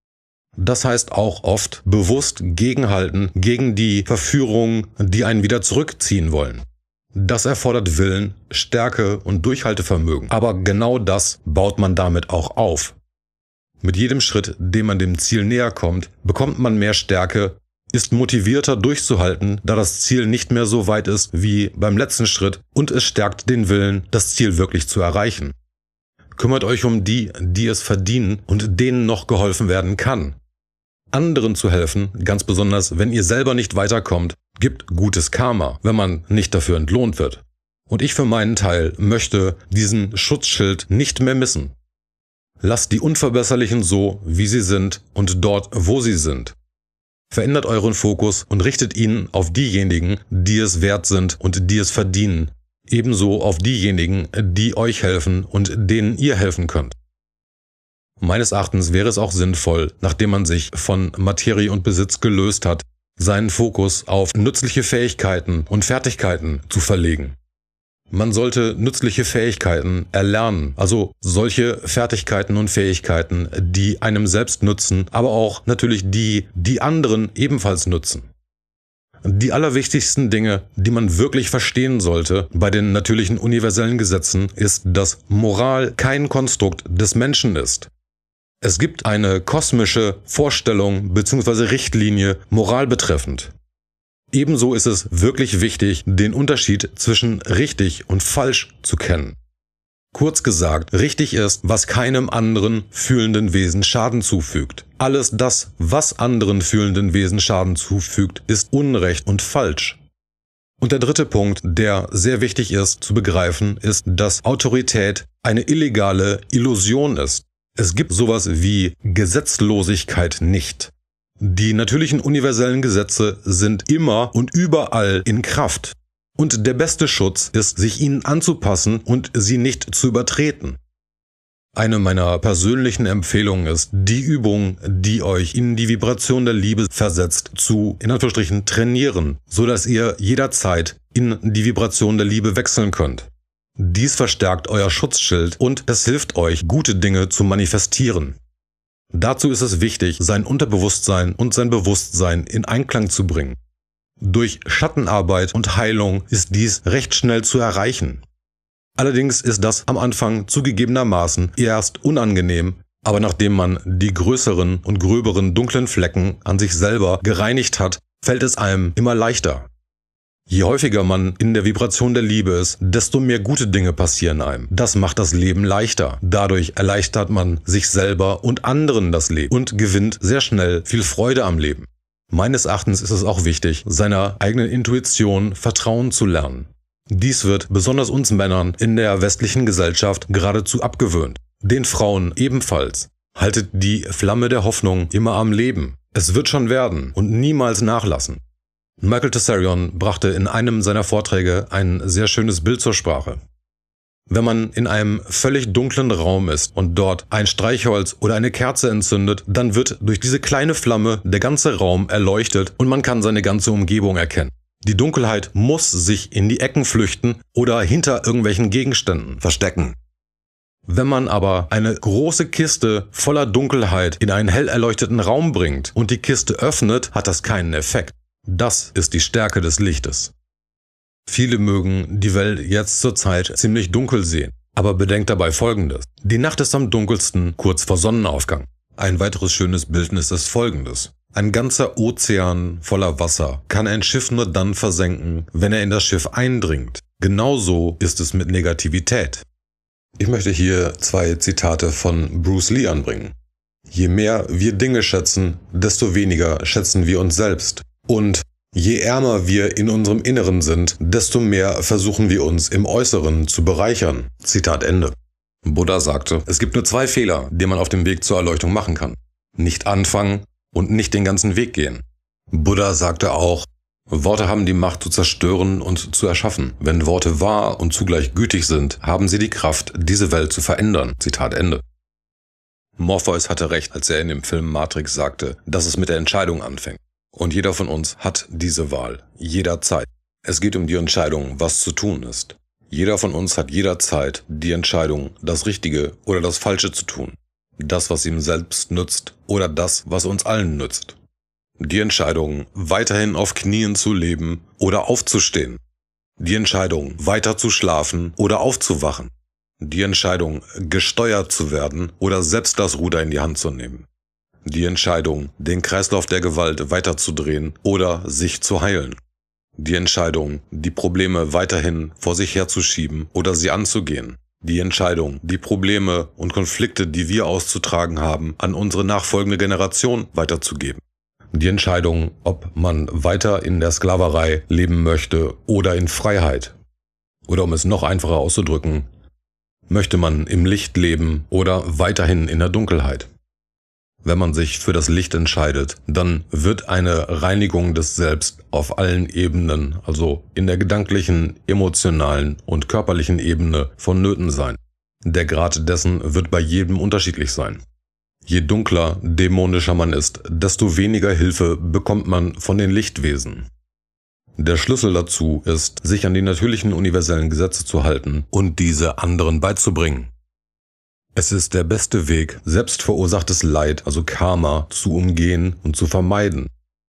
Das heißt auch oft bewusst gegenhalten gegen die Verführungen, die einen wieder zurückziehen wollen. Das erfordert Willen, Stärke und Durchhaltevermögen, aber genau das baut man damit auch auf. Mit jedem Schritt, dem man dem Ziel näher kommt, bekommt man mehr Stärke, ist motivierter durchzuhalten, da das Ziel nicht mehr so weit ist wie beim letzten Schritt und es stärkt den Willen, das Ziel wirklich zu erreichen. Kümmert euch um die, die es verdienen und denen noch geholfen werden kann. Anderen zu helfen, ganz besonders wenn ihr selber nicht weiterkommt, gibt gutes Karma, wenn man nicht dafür entlohnt wird. Und ich für meinen Teil möchte diesen Schutzschild nicht mehr missen. Lasst die Unverbesserlichen so, wie sie sind und dort, wo sie sind. Verändert euren Fokus und richtet ihn auf diejenigen, die es wert sind und die es verdienen. Ebenso auf diejenigen, die euch helfen und denen ihr helfen könnt. Meines Erachtens wäre es auch sinnvoll, nachdem man sich von Materie und Besitz gelöst hat, seinen Fokus auf nützliche Fähigkeiten und Fertigkeiten zu verlegen. Man sollte nützliche Fähigkeiten erlernen, also solche Fertigkeiten und Fähigkeiten, die einem selbst nützen, aber auch natürlich die, die anderen ebenfalls nützen. Die allerwichtigsten Dinge, die man wirklich verstehen sollte bei den natürlichen universellen Gesetzen, ist, dass Moral kein Konstrukt des Menschen ist. Es gibt eine kosmische Vorstellung bzw. Richtlinie Moral betreffend. Ebenso ist es wirklich wichtig, den Unterschied zwischen richtig und falsch zu kennen. Kurz gesagt, richtig ist, was keinem anderen fühlenden Wesen Schaden zufügt. Alles das, was anderen fühlenden Wesen Schaden zufügt, ist Unrecht und falsch. Und der dritte Punkt, der sehr wichtig ist zu begreifen, ist, dass Autorität eine illegale Illusion ist. Es gibt sowas wie Gesetzlosigkeit nicht. Die natürlichen universellen Gesetze sind immer und überall in Kraft. Und der beste Schutz ist, sich ihnen anzupassen und sie nicht zu übertreten. Eine meiner persönlichen Empfehlungen ist, die Übung, die euch in die Vibration der Liebe versetzt, zu, in Anführungsstrichen, trainieren, sodass ihr jederzeit in die Vibration der Liebe wechseln könnt. Dies verstärkt euer Schutzschild und es hilft euch, gute Dinge zu manifestieren. Dazu ist es wichtig, sein Unterbewusstsein und sein Bewusstsein in Einklang zu bringen. Durch Schattenarbeit und Heilung ist dies recht schnell zu erreichen. Allerdings ist das am Anfang zugegebenermaßen erst unangenehm, aber nachdem man die größeren und gröberen dunklen Flecken an sich selber gereinigt hat, fällt es einem immer leichter. Je häufiger man in der Vibration der Liebe ist, desto mehr gute Dinge passieren einem. Das macht das Leben leichter. Dadurch erleichtert man sich selber und anderen das Leben und gewinnt sehr schnell viel Freude am Leben. Meines Erachtens ist es auch wichtig, seiner eigenen Intuition vertrauen zu lernen. Dies wird besonders uns Männern in der westlichen Gesellschaft geradezu abgewöhnt. Den Frauen ebenfalls. Haltet die Flamme der Hoffnung immer am Leben. Es wird schon werden und niemals nachlassen. Michael Tessarion brachte in einem seiner Vorträge ein sehr schönes Bild zur Sprache. Wenn man in einem völlig dunklen Raum ist und dort ein Streichholz oder eine Kerze entzündet, dann wird durch diese kleine Flamme der ganze Raum erleuchtet und man kann seine ganze Umgebung erkennen. Die Dunkelheit muss sich in die Ecken flüchten oder hinter irgendwelchen Gegenständen verstecken. Wenn man aber eine große Kiste voller Dunkelheit in einen hell erleuchteten Raum bringt und die Kiste öffnet, hat das keinen Effekt. Das ist die Stärke des Lichtes. Viele mögen die Welt jetzt zur Zeit ziemlich dunkel sehen, aber bedenkt dabei Folgendes. Die Nacht ist am dunkelsten kurz vor Sonnenaufgang. Ein weiteres schönes Bildnis ist folgendes. Ein ganzer Ozean voller Wasser kann ein Schiff nur dann versenken, wenn er in das Schiff eindringt. Genauso ist es mit Negativität. Ich möchte hier zwei Zitate von Bruce Lee anbringen. Je mehr wir Dinge schätzen, desto weniger schätzen wir uns selbst. Und je ärmer wir in unserem Inneren sind, desto mehr versuchen wir uns im Äußeren zu bereichern. Zitat Ende. Buddha sagte, es gibt nur zwei Fehler, die man auf dem Weg zur Erleuchtung machen kann. Nicht anfangen und nicht den ganzen Weg gehen. Buddha sagte auch, Worte haben die Macht zu zerstören und zu erschaffen. Wenn Worte wahr und zugleich gütig sind, haben sie die Kraft, diese Welt zu verändern. Zitat Ende. Morpheus hatte recht, als er in dem Film Matrix sagte, dass es mit der Entscheidung anfängt. Und jeder von uns hat diese Wahl, jederzeit. Es geht um die Entscheidung, was zu tun ist. Jeder von uns hat jederzeit die Entscheidung, das Richtige oder das Falsche zu tun. Das, was ihm selbst nützt oder das, was uns allen nützt. Die Entscheidung, weiterhin auf Knien zu leben oder aufzustehen. Die Entscheidung, weiter zu schlafen oder aufzuwachen. Die Entscheidung, gesteuert zu werden oder selbst das Ruder in die Hand zu nehmen. Die Entscheidung, den Kreislauf der Gewalt weiterzudrehen oder sich zu heilen. Die Entscheidung, die Probleme weiterhin vor sich herzuschieben oder sie anzugehen. Die Entscheidung, die Probleme und Konflikte, die wir auszutragen haben, an unsere nachfolgende Generation weiterzugeben. Die Entscheidung, ob man weiter in der Sklaverei leben möchte oder in Freiheit. Oder um es noch einfacher auszudrücken, möchte man im Licht leben oder weiterhin in der Dunkelheit. Wenn man sich für das Licht entscheidet, dann wird eine Reinigung des Selbst auf allen Ebenen, also in der gedanklichen, emotionalen und körperlichen Ebene vonnöten sein. Der Grad dessen wird bei jedem unterschiedlich sein. Je dunkler, dämonischer man ist, desto weniger Hilfe bekommt man von den Lichtwesen. Der Schlüssel dazu ist, sich an die natürlichen universellen Gesetze zu halten und diese anderen beizubringen. Es ist der beste Weg, selbstverursachtes Leid, also Karma, zu umgehen und zu vermeiden.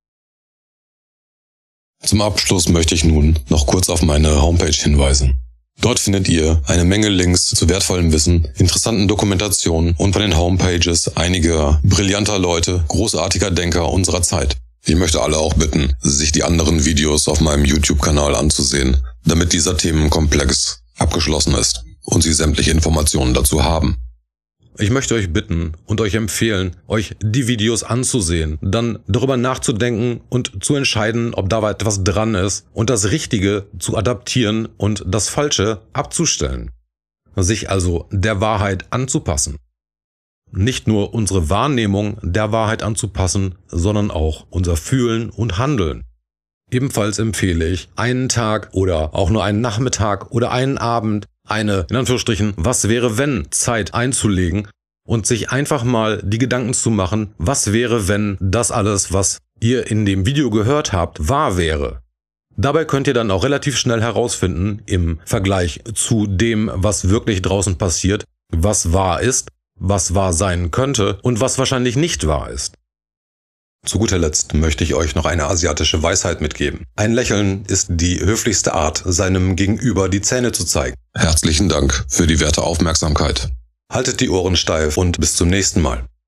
Zum Abschluss möchte ich nun noch kurz auf meine Homepage hinweisen. Dort findet ihr eine Menge Links zu wertvollem Wissen, interessanten Dokumentationen und bei den Homepages einiger brillanter Leute, großartiger Denker unserer Zeit. Ich möchte alle auch bitten, sich die anderen Videos auf meinem YouTube-Kanal anzusehen, damit dieser Themenkomplex abgeschlossen ist und Sie sämtliche Informationen dazu haben. Ich möchte euch bitten und euch empfehlen, euch die Videos anzusehen, dann darüber nachzudenken und zu entscheiden, ob da etwas dran ist und das Richtige zu adaptieren und das Falsche abzustellen. Sich also der Wahrheit anzupassen. Nicht nur unsere Wahrnehmung der Wahrheit anzupassen, sondern auch unser Fühlen und Handeln. Ebenfalls empfehle ich, einen Tag oder auch nur einen Nachmittag oder einen Abend eine, in Anführungsstrichen, was wäre wenn Zeit einzulegen und sich einfach mal die Gedanken zu machen, was wäre, wenn das alles, was ihr in dem Video gehört habt, wahr wäre. Dabei könnt ihr dann auch relativ schnell herausfinden, im Vergleich zu dem, was wirklich draußen passiert, was wahr ist, was wahr sein könnte und was wahrscheinlich nicht wahr ist. Zu guter Letzt möchte ich euch noch eine asiatische Weisheit mitgeben. Ein Lächeln ist die höflichste Art, seinem Gegenüber die Zähne zu zeigen. Herzlichen Dank für die werte Aufmerksamkeit. Haltet die Ohren steif und bis zum nächsten Mal.